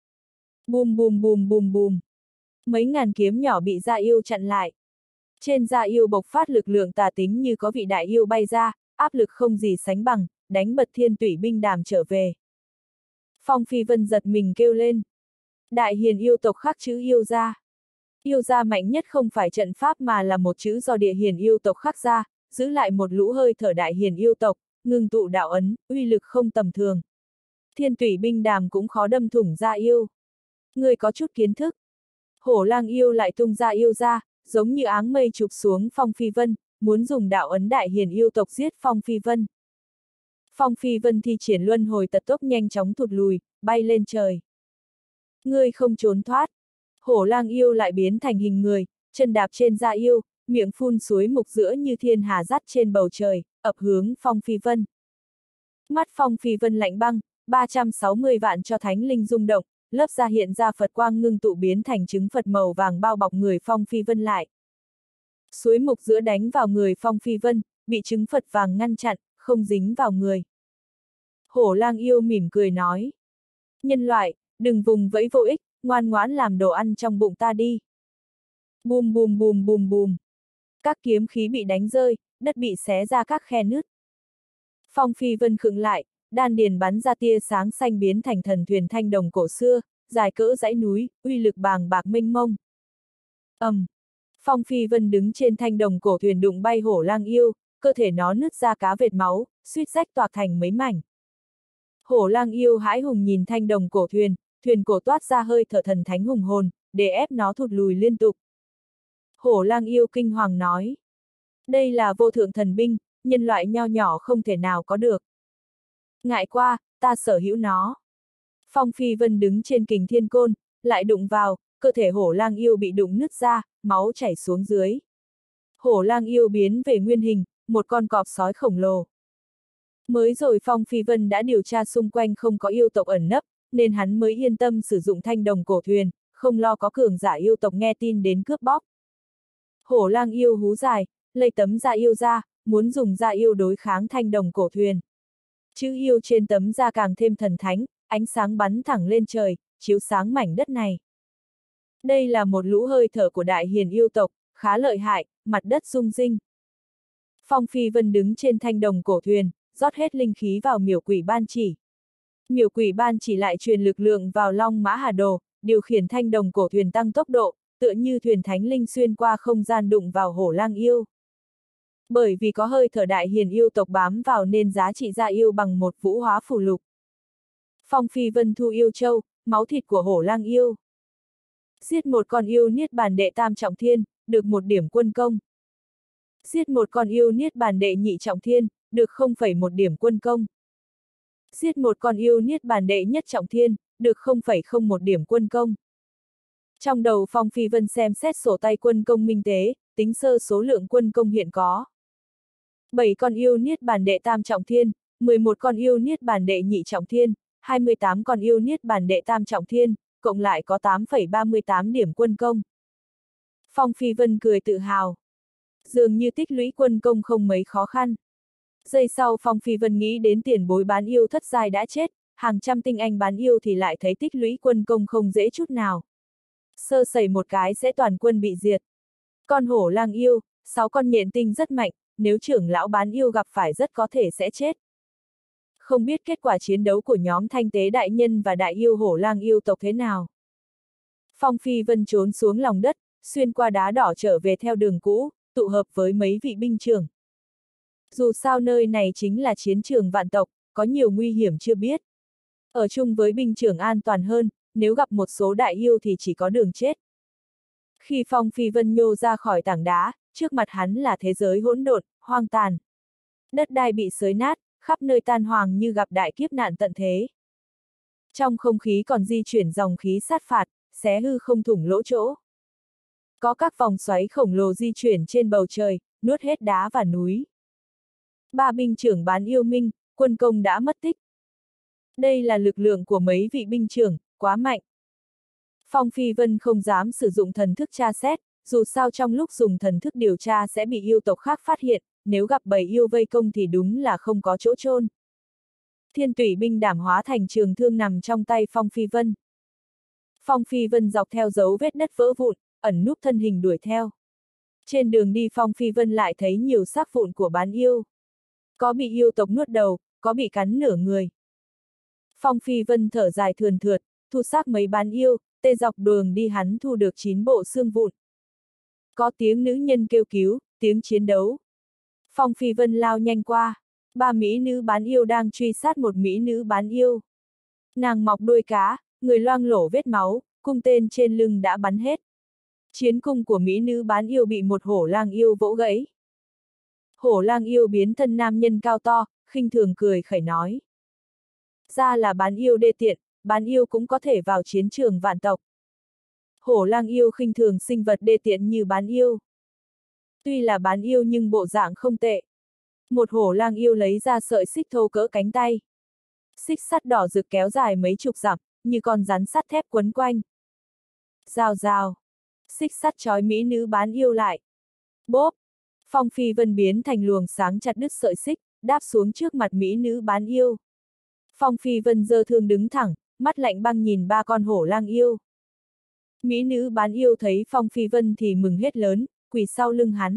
Bùm bùm bùm bùm bùm. Mấy ngàn kiếm nhỏ bị da yêu chặn lại. Trên da yêu bộc phát lực lượng tà tính như có vị đại yêu bay ra, áp lực không gì sánh bằng, đánh bật thiên tủy binh đàm trở về. Phong Phi Vân giật mình kêu lên. Đại hiền yêu tộc khắc chữ yêu ra. Yêu ra mạnh nhất không phải trận pháp mà là một chữ do địa hiền yêu tộc khắc ra, giữ lại một lũ hơi thở đại hiền yêu tộc, ngưng tụ đạo ấn, uy lực không tầm thường. Thiên tủy binh đàm cũng khó đâm thủng da yêu. Người có chút kiến thức. Hổ lang yêu lại tung ra yêu ra, giống như áng mây chụp xuống Phong Phi Vân, muốn dùng đạo ấn đại hiền yêu tộc giết Phong Phi Vân. Phong Phi Vân thi triển luân hồi tật tốc nhanh chóng thụt lùi, bay lên trời. Ngươi không trốn thoát. Hổ lang yêu lại biến thành hình người, chân đạp trên da yêu, miệng phun suối mục giữa như thiên hà dắt trên bầu trời, ập hướng Phong Phi Vân. Mắt Phong Phi Vân lạnh băng, 360 vạn cho thánh linh rung động, lớp da hiện ra Phật quang ngưng tụ biến thành trứng Phật màu vàng bao bọc người Phong Phi Vân lại. Suối mục giữa đánh vào người Phong Phi Vân, bị trứng Phật vàng ngăn chặn, không dính vào người. Hổ lang yêu mỉm cười nói. Nhân loại, đừng vùng vẫy vô ích, ngoan ngoãn làm đồ ăn trong bụng ta đi. Bùm bùm bùm bùm bùm. Các kiếm khí bị đánh rơi, đất bị xé ra các khe nứt. Phong Phi Vân khựng lại, đan điền bắn ra tia sáng xanh biến thành thần thuyền thanh đồng cổ xưa, dài cỡ dãy núi, uy lực bàng bạc mênh mông. Phong Phi Vân đứng trên thanh đồng cổ thuyền đụng bay hổ lang yêu, cơ thể nó nứt ra cá vệt máu, suýt rách toạc thành mấy mảnh. Hổ lang yêu hãi hùng nhìn thanh đồng cổ thuyền, thuyền cổ toát ra hơi thở thần thánh hùng hồn, để ép nó thụt lùi liên tục. Hổ lang yêu kinh hoàng nói. Đây là vô thượng thần binh, nhân loại nho nhỏ không thể nào có được. Ngại qua, ta sở hữu nó. Phong Phi Vân đứng trên kình thiên côn, lại đụng vào, cơ thể hổ lang yêu bị đụng nứt ra, máu chảy xuống dưới. Hổ lang yêu biến về nguyên hình, một con cọp sói khổng lồ. Mới rồi Phong Phi Vân đã điều tra xung quanh không có yêu tộc ẩn nấp, nên hắn mới yên tâm sử dụng thanh đồng cổ thuyền, không lo có cường giả yêu tộc nghe tin đến cướp bóc. Hổ lang yêu hú dài, lấy tấm da yêu ra, muốn dùng da yêu đối kháng thanh đồng cổ thuyền. Chữ yêu trên tấm da càng thêm thần thánh, ánh sáng bắn thẳng lên trời, chiếu sáng mảnh đất này. Đây là một lũ hơi thở của đại hiền yêu tộc, khá lợi hại, mặt đất rung rinh. Phong Phi Vân đứng trên thanh đồng cổ thuyền, rót hết linh khí vào miểu quỷ ban chỉ. Miểu quỷ ban chỉ lại truyền lực lượng vào Long Mã Hà Đồ, điều khiển thanh đồng cổ thuyền tăng tốc độ, tựa như thuyền thánh linh xuyên qua không gian đụng vào hổ lang yêu. Bởi vì có hơi thở đại hiền yêu tộc bám vào nên giá trị gia yêu bằng một vũ hóa phù lục. Phong Phi Vân thu yêu châu, máu thịt của hổ lang yêu. Giết một con yêu niết bàn đệ tam trọng thiên, được 1 điểm quân công. Giết một con yêu niết bàn đệ nhị trọng thiên, được 0,1 điểm quân công. Giết một con yêu niết bàn đệ nhất trọng thiên, được 0,01 điểm quân công. Trong đầu Phong Phi Vân xem xét sổ tay quân công minh tế, tính sơ số lượng quân công hiện có. 7 con yêu niết bàn đệ tam trọng thiên, 11 con yêu niết bàn đệ nhị trọng thiên, 28 con yêu niết bàn đệ tam trọng thiên, cộng lại có 8,38 điểm quân công. Phong Phi Vân cười tự hào. Dường như tích lũy quân công không mấy khó khăn. Giây sau Phong Phi Vân nghĩ đến tiền bối bán yêu thất giai đã chết, hàng trăm tinh anh bán yêu thì lại thấy tích lũy quân công không dễ chút nào. Sơ sẩy một cái sẽ toàn quân bị diệt. Con hổ lang yêu, 6 con nhện tinh rất mạnh, nếu trưởng lão bán yêu gặp phải rất có thể sẽ chết. Không biết kết quả chiến đấu của nhóm Thanh Tế đại nhân và đại yêu hổ lang yêu tộc thế nào. Phong Phi Vân trốn xuống lòng đất, xuyên qua đá đỏ trở về theo đường cũ, tụ hợp với mấy vị binh trưởng. Dù sao nơi này chính là chiến trường vạn tộc, có nhiều nguy hiểm chưa biết. Ở chung với binh trưởng an toàn hơn, nếu gặp một số đại yêu thì chỉ có đường chết. Khi Phong Phi Vân nhô ra khỏi tảng đá, trước mặt hắn là thế giới hỗn độn, hoang tàn. Đất đai bị xới nát, khắp nơi tan hoang như gặp đại kiếp nạn tận thế. Trong không khí còn di chuyển dòng khí sát phạt, xé hư không thủng lỗ chỗ. Có các vòng xoáy khổng lồ di chuyển trên bầu trời, nuốt hết đá và núi. 3 binh trưởng bán yêu minh, quân công đã mất tích. Đây là lực lượng của mấy vị binh trưởng, quá mạnh. Phong Phi Vân không dám sử dụng thần thức tra xét, dù sao trong lúc dùng thần thức điều tra sẽ bị yêu tộc khác phát hiện, nếu gặp bầy yêu vây công thì đúng là không có chỗ chôn. Thiên tủy binh đảm hóa thành trường thương nằm trong tay Phong Phi Vân. Phong Phi Vân dọc theo dấu vết đất vỡ vụn, ẩn núp thân hình đuổi theo. Trên đường đi Phong Phi Vân lại thấy nhiều xác vụn của bán yêu. Có bị yêu tộc nuốt đầu, có bị cắn nửa người. Phong Phi Vân thở dài thườn thượt, thu xác mấy bán yêu, tê dọc đường đi hắn thu được 9 bộ xương vụn. Có tiếng nữ nhân kêu cứu, tiếng chiến đấu. Phong Phi Vân lao nhanh qua. 3 mỹ nữ bán yêu đang truy sát một mỹ nữ bán yêu. Nàng mọc đuôi cá, người loang lổ vết máu, cung tên trên lưng đã bắn hết. Chiến cung của mỹ nữ bán yêu bị một hổ lang yêu vỗ gãy. Hổ lang yêu biến thân nam nhân cao to, khinh thường cười khẩy nói. Ra là bán yêu đê tiện, bán yêu cũng có thể vào chiến trường vạn tộc. Hổ lang yêu khinh thường sinh vật đê tiện như bán yêu. Tuy là bán yêu nhưng bộ dạng không tệ. Một hổ lang yêu lấy ra sợi xích thô cỡ cánh tay. Xích sắt đỏ rực kéo dài mấy chục dặm, như con rắn sắt thép quấn quanh. Rào rào. Xích sắt trói mỹ nữ bán yêu lại. Bốp. Phong Phi Vân biến thành luồng sáng chặt đứt sợi xích, đáp xuống trước mặt mỹ nữ bán yêu. Phong Phi Vân giơ thương đứng thẳng, mắt lạnh băng nhìn 3 con hổ lang yêu. Mỹ nữ bán yêu thấy Phong Phi Vân thì mừng hết lớn, quỳ sau lưng hắn.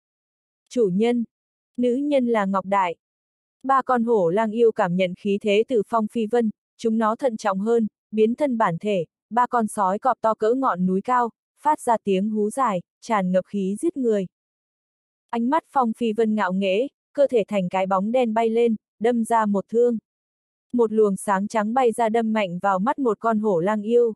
Chủ nhân. Nữ nhân là Ngọc Đại. 3 con hổ lang yêu cảm nhận khí thế từ Phong Phi Vân, chúng nó thận trọng hơn, biến thân bản thể, 3 con sói cọp to cỡ ngọn núi cao, phát ra tiếng hú dài, tràn ngập khí giết người. Ánh mắt Phong Phi Vân ngạo nghễ, cơ thể thành cái bóng đen bay lên, đâm ra một thương. Một luồng sáng trắng bay ra đâm mạnh vào mắt một con hổ lang yêu.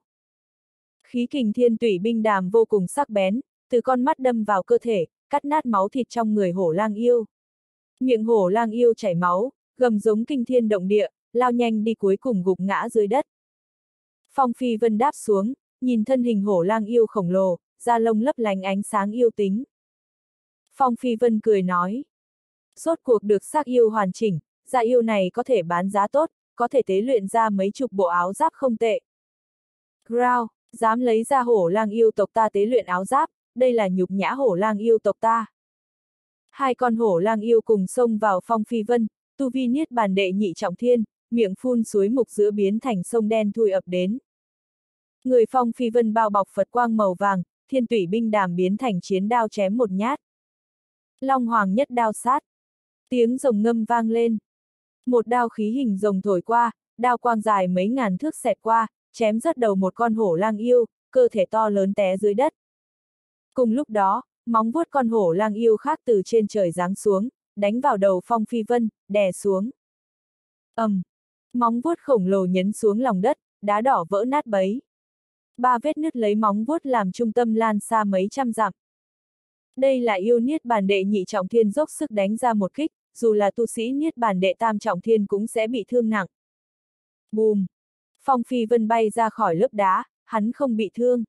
Khí kình thiên tủy binh đàm vô cùng sắc bén, từ con mắt đâm vào cơ thể, cắt nát máu thịt trong người hổ lang yêu. Miệng hổ lang yêu chảy máu, gầm giống kinh thiên động địa, lao nhanh đi cuối cùng gục ngã dưới đất. Phong Phi Vân đáp xuống, nhìn thân hình hổ lang yêu khổng lồ, da lông lấp lánh ánh sáng yêu tính. Phong Phi Vân cười nói. Rốt cuộc được xác yêu hoàn chỉnh, da yêu này có thể bán giá tốt, có thể tế luyện ra mấy chục bộ áo giáp không tệ. Grao, dám lấy ra hổ lang yêu tộc ta tế luyện áo giáp, đây là nhục nhã hổ lang yêu tộc ta. 2 con hổ lang yêu cùng xông vào Phong Phi Vân, tu vi niết bàn đệ nhị trọng thiên, miệng phun suối mục giữa biến thành sông đen thui ập đến. Người Phong Phi Vân bao bọc Phật quang màu vàng, thiên tủy binh đàm biến thành chiến đao chém một nhát. Long Hoàng nhất đao sát. Tiếng rồng ngâm vang lên. Một đao khí hình rồng thổi qua, đao quang dài mấy ngàn thước xẹt qua, chém rớt đầu một con hổ lang yêu, cơ thể to lớn té dưới đất. Cùng lúc đó, móng vuốt con hổ lang yêu khác từ trên trời giáng xuống, đánh vào đầu Phong Phi Vân, đè xuống. Móng vuốt khổng lồ nhấn xuống lòng đất, đá đỏ vỡ nát bấy. 3 vết nứt lấy móng vuốt làm trung tâm lan xa mấy trăm dặm. Đây là yêu Niết Bàn đệ nhị trọng thiên dốc sức đánh ra một kích, dù là tu sĩ Niết Bàn đệ tam trọng thiên cũng sẽ bị thương nặng. Bùm! Phong Phi Vân bay ra khỏi lớp đá, hắn không bị thương.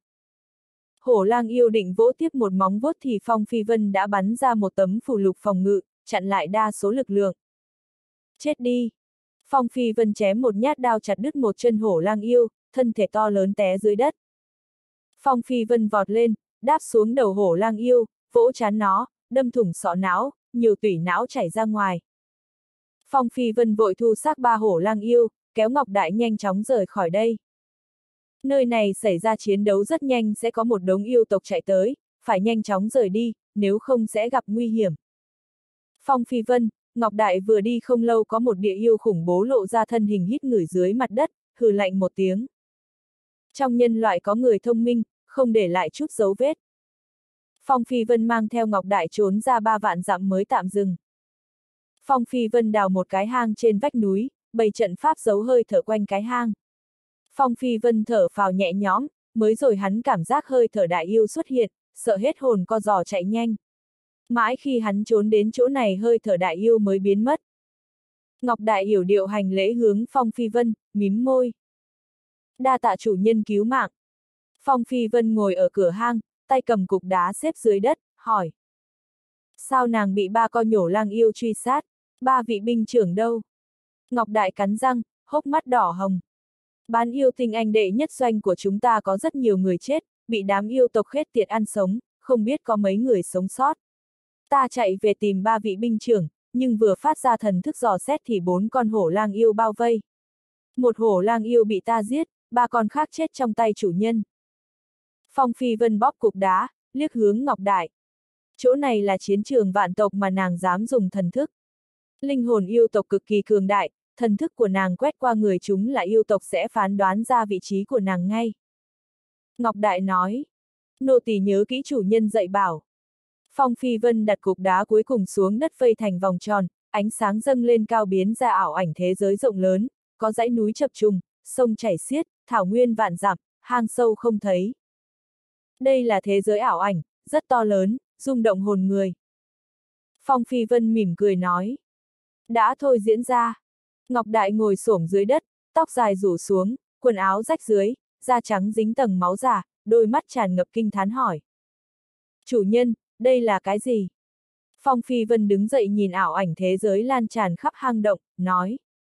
Hổ lang yêu định vỗ tiếp một móng vuốt thì Phong Phi Vân đã bắn ra một tấm phù lục phòng ngự, chặn lại đa số lực lượng. Chết đi! Phong Phi Vân chém một nhát đao chặt đứt một chân hổ lang yêu, thân thể to lớn té dưới đất. Phong Phi Vân vọt lên, đáp xuống đầu hổ lang yêu, vỗ trán nó, đâm thủng sọ não, nhiều tủy não chảy ra ngoài. Phong Phi Vân vội thu xác 3 hổ lang yêu, kéo Ngọc Đại nhanh chóng rời khỏi đây. Nơi này xảy ra chiến đấu rất nhanh, sẽ có một đống yêu tộc chạy tới, phải nhanh chóng rời đi, nếu không sẽ gặp nguy hiểm. Phong Phi Vân, Ngọc Đại vừa đi không lâu có một địa yêu khủng bố lộ ra thân hình hít ngửi dưới mặt đất, hừ lạnh một tiếng. Trong nhân loại có người thông minh, không để lại chút dấu vết. Phong Phi Vân mang theo Ngọc Đại trốn ra 3 vạn dặm mới tạm dừng. Phong Phi Vân đào một cái hang trên vách núi, bày trận pháp giấu hơi thở quanh cái hang. Phong Phi Vân thở phào nhẹ nhõm, mới rồi hắn cảm giác hơi thở đại yêu xuất hiện, sợ hết hồn co giò chạy nhanh. Mãi khi hắn trốn đến chỗ này hơi thở đại yêu mới biến mất. Ngọc Đại hiểu điệu hành lễ hướng Phong Phi Vân, mím môi. Đa tạ chủ nhân cứu mạng. Phong Phi Vân ngồi ở cửa hang, tay cầm cục đá xếp dưới đất, hỏi. Sao nàng bị 3 con nhổ lang yêu truy sát, 3 vị binh trưởng đâu? Ngọc Đại cắn răng, hốc mắt đỏ hồng. Bán yêu tinh anh đệ nhất doanh của chúng ta có rất nhiều người chết, bị đám yêu tộc khét tiệt ăn sống, không biết có mấy người sống sót. Ta chạy về tìm 3 vị binh trưởng, nhưng vừa phát ra thần thức dò xét thì 4 con hổ lang yêu bao vây. Một hổ lang yêu bị ta giết, 3 con khác chết trong tay chủ nhân. Phong Phi Vân bóp cục đá, liếc hướng Ngọc Đại. Chỗ này là chiến trường vạn tộc mà nàng dám dùng thần thức. Linh hồn yêu tộc cực kỳ cường đại, thần thức của nàng quét qua người chúng là yêu tộc sẽ phán đoán ra vị trí của nàng ngay. Ngọc Đại nói, nô tỳ nhớ kỹ chủ nhân dạy bảo. Phong Phi Vân đặt cục đá cuối cùng xuống đất vây thành vòng tròn, ánh sáng dâng lên cao biến ra ảo ảnh thế giới rộng lớn, có dãy núi chập trùng, sông chảy xiết, thảo nguyên vạn dặm, hang sâu không thấy. Đây là thế giới ảo ảnh, rất to lớn, rung động hồn người. Phong Phi Vân mỉm cười nói. Đã thôi diễn ra. Ngọc Đại ngồi xổm dưới đất, tóc dài rủ xuống, quần áo rách dưới, da trắng dính tầng máu giả, đôi mắt tràn ngập kinh thán hỏi. Chủ nhân, đây là cái gì? Phong Phi Vân đứng dậy nhìn ảo ảnh thế giới lan tràn khắp hang động, nói.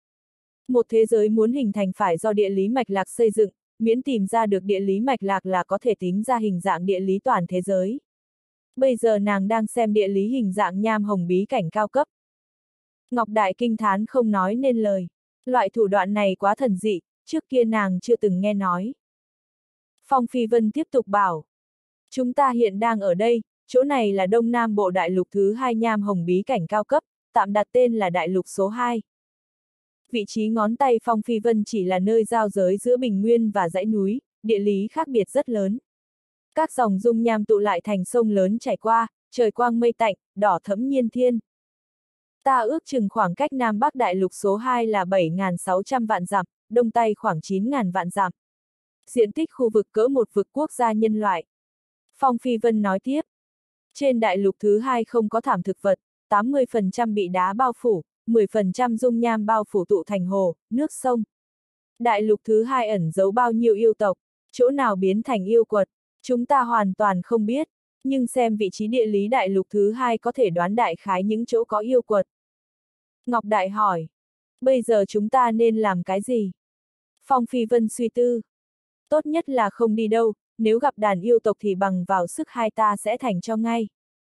Một thế giới muốn hình thành phải do địa lý mạch lạc xây dựng, miễn tìm ra được địa lý mạch lạc là có thể tính ra hình dạng địa lý toàn thế giới. Bây giờ nàng đang xem địa lý hình dạng nham hồng bí cảnh cao cấp. Ngọc Đại kinh thán không nói nên lời. Loại thủ đoạn này quá thần dị, trước kia nàng chưa từng nghe nói. Phong Phi Vân tiếp tục bảo. Chúng ta hiện đang ở đây, chỗ này là Đông Nam Bộ Đại lục thứ 2 nham hồng bí cảnh cao cấp, tạm đặt tên là Đại lục số 2. Vị trí ngón tay Phong Phi Vân chỉ là nơi giao giới giữa bình nguyên và dãy núi, địa lý khác biệt rất lớn. Các dòng dung nham tụ lại thành sông lớn chảy qua, trời quang mây tạnh, đỏ thẫm nhiên thiên. Ta ước chừng khoảng cách Nam Bắc Đại lục số 2 là 7.600 vạn dặm, Đông Tây khoảng 9.000 vạn dặm. Diện tích khu vực cỡ một vực quốc gia nhân loại. Phong Phi Vân nói tiếp. Trên đại lục thứ 2 không có thảm thực vật, 80% bị đá bao phủ, 10% dung nham bao phủ tụ thành hồ, nước sông. Đại lục thứ 2 ẩn giấu bao nhiêu yêu tộc, chỗ nào biến thành yêu quật, chúng ta hoàn toàn không biết, nhưng xem vị trí địa lý đại lục thứ 2 có thể đoán đại khái những chỗ có yêu quật. Ngọc Đại hỏi, bây giờ chúng ta nên làm cái gì? Phong Phi Vân suy tư. Tốt nhất là không đi đâu, nếu gặp đàn yêu tộc thì bằng vào sức hai ta sẽ thành cho ngay.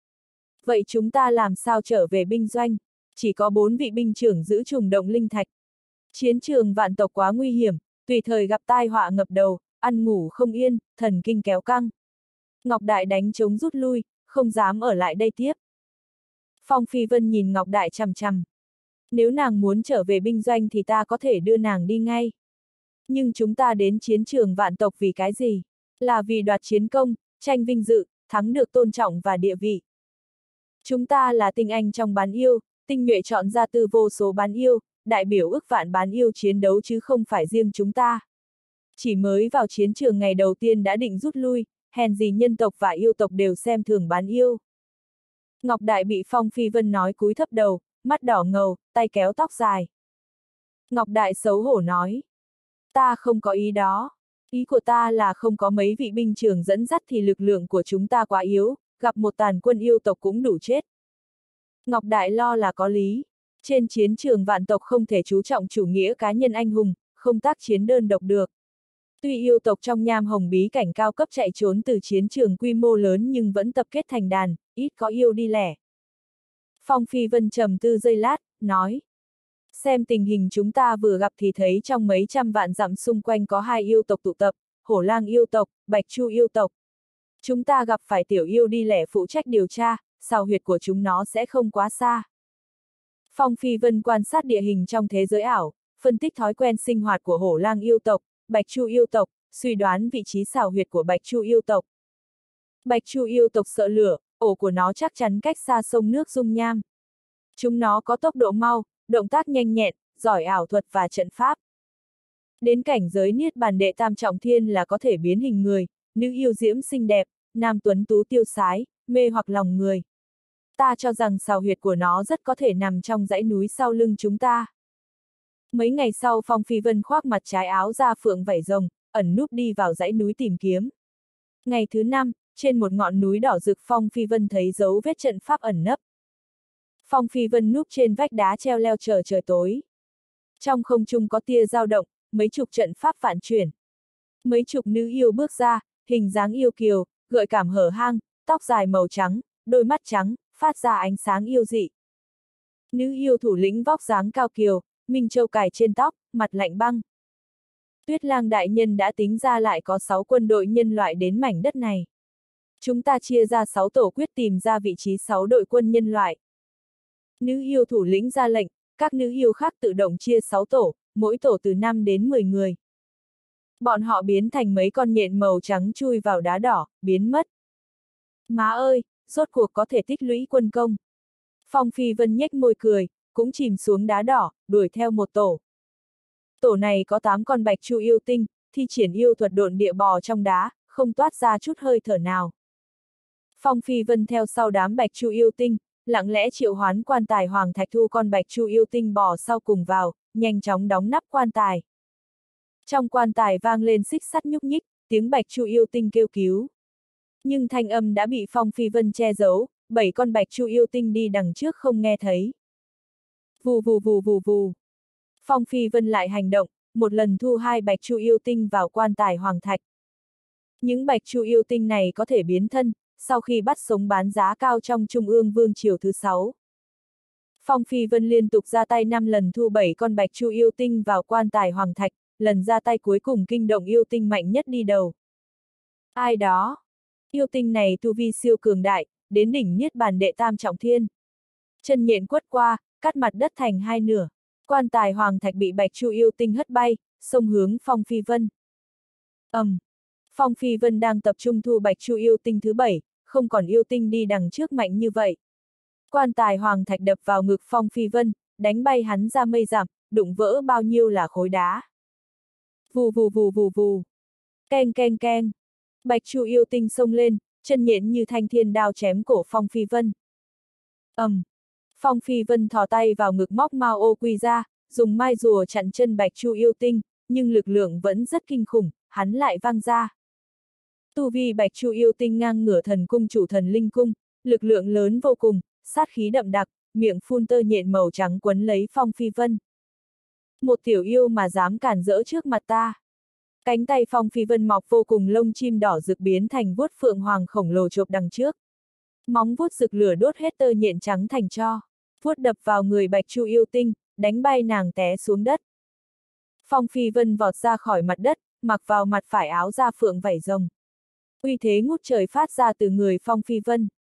Vậy chúng ta làm sao trở về binh doanh? Chỉ có 4 vị binh trưởng giữ trùng động linh thạch. Chiến trường vạn tộc quá nguy hiểm, tùy thời gặp tai họa ngập đầu, ăn ngủ không yên, thần kinh kéo căng. Ngọc Đại đánh trống rút lui, không dám ở lại đây tiếp. Phong Phi Vân nhìn Ngọc Đại chằm chằm. Nếu nàng muốn trở về binh doanh thì ta có thể đưa nàng đi ngay. Nhưng chúng ta đến chiến trường vạn tộc vì cái gì? Là vì đoạt chiến công, tranh vinh dự, thắng được tôn trọng và địa vị. Chúng ta là tinh anh trong bán yêu, tinh nhuệ chọn ra từ vô số bán yêu, đại biểu ức vạn bán yêu chiến đấu chứ không phải riêng chúng ta. Chỉ mới vào chiến trường ngày đầu tiên đã định rút lui, hèn gì nhân tộc và yêu tộc đều xem thường bán yêu. Ngọc Đại bị Phong Phi Vân nói cúi thấp đầu, mắt đỏ ngầu, tay kéo tóc dài. Ngọc Đại xấu hổ nói. Ta không có ý đó. Ý của ta là không có mấy vị binh trưởng dẫn dắt thì lực lượng của chúng ta quá yếu, gặp một tàn quân yêu tộc cũng đủ chết. Ngọc Đại lo là có lý. Trên chiến trường vạn tộc không thể chú trọng chủ nghĩa cá nhân anh hùng, không tác chiến đơn độc được. Tuy yêu tộc trong nham hồng bí cảnh cao cấp chạy trốn từ chiến trường quy mô lớn nhưng vẫn tập kết thành đàn, ít có yêu đi lẻ. Phong Phi Vân trầm tư giây lát, nói. Xem tình hình chúng ta vừa gặp thì thấy trong mấy trăm vạn dặm xung quanh có 2 yêu tộc tụ tập, Hổ Lang yêu tộc, Bạch Chu yêu tộc. Chúng ta gặp phải tiểu yêu đi lẻ phụ trách điều tra, sào huyệt của chúng nó sẽ không quá xa. Phong Phi Vân quan sát địa hình trong thế giới ảo, phân tích thói quen sinh hoạt của Hổ Lang yêu tộc, Bạch Chu yêu tộc, suy đoán vị trí sào huyệt của Bạch Chu yêu tộc. Bạch Chu yêu tộc sợ lửa, ổ của nó chắc chắn cách xa sông nước dung nham. Chúng nó có tốc độ mau, động tác nhanh nhẹn, giỏi ảo thuật và trận pháp. Đến cảnh giới Niết Bàn Đệ Tam Trọng Thiên là có thể biến hình người, nữ yêu diễm xinh đẹp, nam tuấn tú tiêu sái, mê hoặc lòng người. Ta cho rằng sào huyệt của nó rất có thể nằm trong dãy núi sau lưng chúng ta. Mấy ngày sau Phong Phi Vân khoác mặt trái áo da phượng vảy rồng, ẩn núp đi vào dãy núi tìm kiếm. Ngày thứ 5, trên một ngọn núi đỏ rực Phong Phi Vân thấy dấu vết trận pháp ẩn nấp. Phong Phi Vân núp trên vách đá treo leo chờ trời tối. Trong không trung có tia dao động, mấy chục trận pháp phản chuyển. Mấy chục nữ yêu bước ra, hình dáng yêu kiều, gợi cảm hở hang, tóc dài màu trắng, đôi mắt trắng, phát ra ánh sáng yêu dị. Nữ yêu thủ lĩnh vóc dáng cao kiều, minh châu cài trên tóc, mặt lạnh băng. Tuyết Lang đại nhân đã tính ra lại có 6 quân đội nhân loại đến mảnh đất này. Chúng ta chia ra 6 tổ quyết tìm ra vị trí 6 đội quân nhân loại. Nữ yêu thủ lĩnh ra lệnh, các nữ yêu khác tự động chia 6 tổ, mỗi tổ từ 5 đến 10 người. Bọn họ biến thành mấy con nhện màu trắng chui vào đá đỏ, biến mất. Má ơi, rốt cuộc có thể tích lũy quân công. Phong Phi Vân nhếch môi cười, cũng chìm xuống đá đỏ, đuổi theo một tổ. Tổ này có 8 con Bạch Chu yêu tinh, thi triển yêu thuật độn địa bò trong đá, không toát ra chút hơi thở nào. Phong Phi Vân theo sau đám Bạch Chu yêu tinh, lặng lẽ triệu hoán quan tài Hoàng Thạch thu con Bạch Chu yêu tinh bò sau cùng vào, nhanh chóng đóng nắp quan tài. Trong quan tài vang lên xích sắt nhúc nhích, tiếng Bạch Chu yêu tinh kêu cứu. Nhưng thanh âm đã bị Phong Phi Vân che giấu, 7 con Bạch Chu yêu tinh đi đằng trước không nghe thấy. Vù vù vù vù vù. Phong Phi Vân lại hành động, một lần thu 2 Bạch Chu yêu tinh vào quan tài Hoàng Thạch. Những Bạch Chu yêu tinh này có thể biến thân, sau khi bắt sống bán giá cao trong Trung ương Vương triều thứ 6. Phong Phi Vân liên tục ra tay 5 lần thu 7 con Bạch Chu yêu tinh vào quan tài Hoàng Thạch, lần ra tay cuối cùng kinh động yêu tinh mạnh nhất đi đầu. Ai đó? Yêu tinh này tu vi siêu cường đại, đến đỉnh Niết Bàn Đệ Tam Trọng Thiên. Chân nhện quất qua, cắt mặt đất thành 2 nửa. Quan tài Hoàng Thạch bị Bạch Chu yêu tinh hất bay, xông hướng Phong Phi Vân. Phong Phi Vân đang tập trung thu Bạch Chu yêu tinh thứ 7, không còn yêu tinh đi đằng trước mạnh như vậy. Quan tài Hoàng Thạch đập vào ngực Phong Phi Vân, đánh bay hắn ra mây giảm, đụng vỡ bao nhiêu là khối đá. Vù vù vù vù vù. Keng keng keng. Bạch Chu yêu tinh xông lên, chân nhện như thanh thiên đao chém cổ Phong Phi Vân. Phong Phi Vân thò tay vào ngực móc Mao Ô Quy ra, dùng mai rùa chặn chân Bạch Chu yêu tinh, nhưng lực lượng vẫn rất kinh khủng, hắn lại văng ra. Tu vi Bạch Chu yêu tinh ngang ngửa thần cung chủ thần linh cung, lực lượng lớn vô cùng, sát khí đậm đặc, miệng phun tơ nhện màu trắng quấn lấy Phong Phi Vân. Một tiểu yêu mà dám cản rỡ trước mặt ta. Cánh tay Phong Phi Vân mọc vô cùng lông chim đỏ rực biến thành vuốt phượng hoàng khổng lồ chộp đằng trước. Móng vuốt rực lửa đốt hết tơ nhện trắng thành tro, vuốt đập vào người Bạch Chu yêu tinh, đánh bay nàng té xuống đất. Phong Phi Vân vọt ra khỏi mặt đất, mặc vào mặt phải áo da phượng vảy rồng. Uy thế ngút trời phát ra từ người Phong Phi Vân.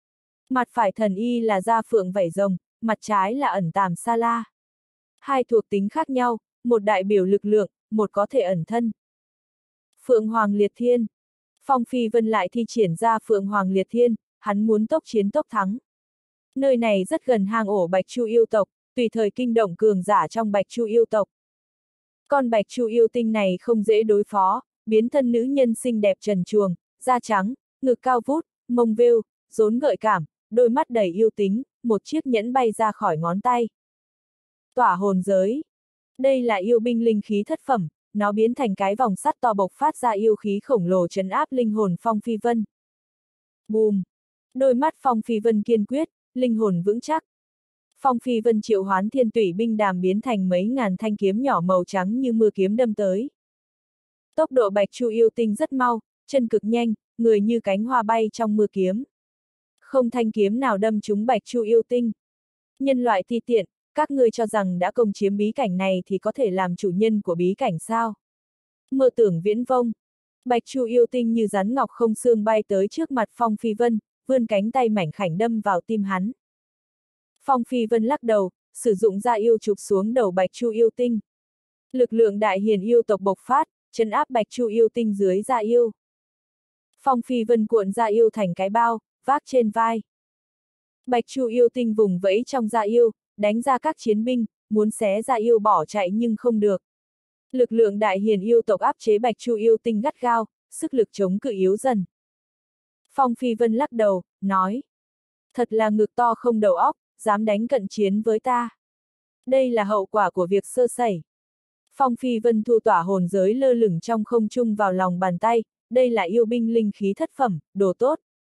Mặt phải thần y là da phượng vảy rồng, mặt trái là ẩn tàm sa la. Hai thuộc tính khác nhau, một đại biểu lực lượng, một có thể ẩn thân. Phượng Hoàng Liệt Thiên. Phong Phi Vân lại thi triển ra Phượng Hoàng Liệt Thiên, hắn muốn tốc chiến tốc thắng. Nơi này rất gần hang ổ Bạch Chu yêu tộc, tùy thời kinh động cường giả trong Bạch Chu yêu tộc. Con Bạch Chu yêu tinh này không dễ đối phó, biến thân nữ nhân xinh đẹp trần truồng, da trắng, ngực cao vút, mông vêu, rốn gợi cảm, đôi mắt đầy yêu tính, một chiếc nhẫn bay ra khỏi ngón tay. Tỏa hồn giới. Đây là yêu binh linh khí thất phẩm, nó biến thành cái vòng sắt to bộc phát ra yêu khí khổng lồ trấn áp linh hồn Phong Phi Vân. Bùm! Đôi mắt Phong Phi Vân kiên quyết, linh hồn vững chắc. Phong Phi Vân triệu hoán thiên tủy binh đàm biến thành mấy ngàn thanh kiếm nhỏ màu trắng như mưa kiếm đâm tới. Tốc độ Bạch Chu yêu tinh rất mau, chân cực nhanh, người như cánh hoa bay trong mưa kiếm. Không thanh kiếm nào đâm trúng Bạch Chu yêu tinh. Nhân loại thi tiện, các ngươi cho rằng đã công chiếm bí cảnh này thì có thể làm chủ nhân của bí cảnh sao? Mơ tưởng viễn vông. Bạch Chu yêu tinh như rắn ngọc không xương bay tới trước mặt Phong Phi Vân, vươn cánh tay mảnh khảnh đâm vào tim hắn. Phong Phi Vân lắc đầu, sử dụng ra yêu chụp xuống đầu Bạch Chu yêu tinh. Lực lượng đại hiền yêu tộc bộc phát, trấn áp Bạch Chu yêu tinh dưới da yêu. Phong Phi Vân cuộn da yêu thành cái bao, vác trên vai. Bạch Chu yêu tinh vùng vẫy trong da yêu, đánh ra các chiến binh, muốn xé da yêu bỏ chạy nhưng không được. Lực lượng đại hiền yêu tộc áp chế Bạch Chu yêu tinh gắt gao, sức lực chống cự yếu dần. Phong Phi Vân lắc đầu, nói. Thật là ngực to không đầu óc, dám đánh cận chiến với ta. Đây là hậu quả của việc sơ sẩy. Phong Phi Vân thu tỏa hồn giới lơ lửng trong không trung vào lòng bàn tay, đây là yêu binh linh khí thất phẩm, đồ tốt.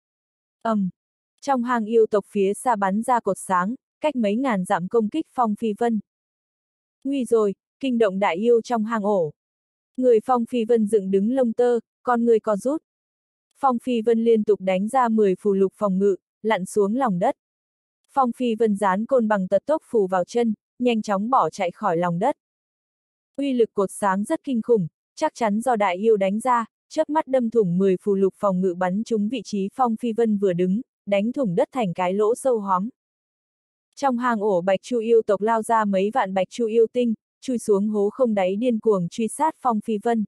Trong hang yêu tộc phía xa bắn ra cột sáng, cách mấy ngàn dặm công kích Phong Phi Vân. Nguy rồi, kinh động đại yêu trong hang ổ. Người Phong Phi Vân dựng đứng lông tơ, con người co rút. Phong Phi Vân liên tục đánh ra 10 phù lục phòng ngự, lặn xuống lòng đất. Phong Phi Vân dán côn bằng tật tốc phù vào chân, nhanh chóng bỏ chạy khỏi lòng đất. Uy lực cột sáng rất kinh khủng, chắc chắn do đại yêu đánh ra, chớp mắt đâm thủng 10 phù lục phòng ngự bắn trúng vị trí Phong Phi Vân vừa đứng, đánh thủng đất thành cái lỗ sâu hóm. Trong hang ổ Bạch Chu yêu tộc lao ra mấy vạn Bạch Chu yêu tinh, chui xuống hố không đáy điên cuồng truy sát Phong Phi Vân.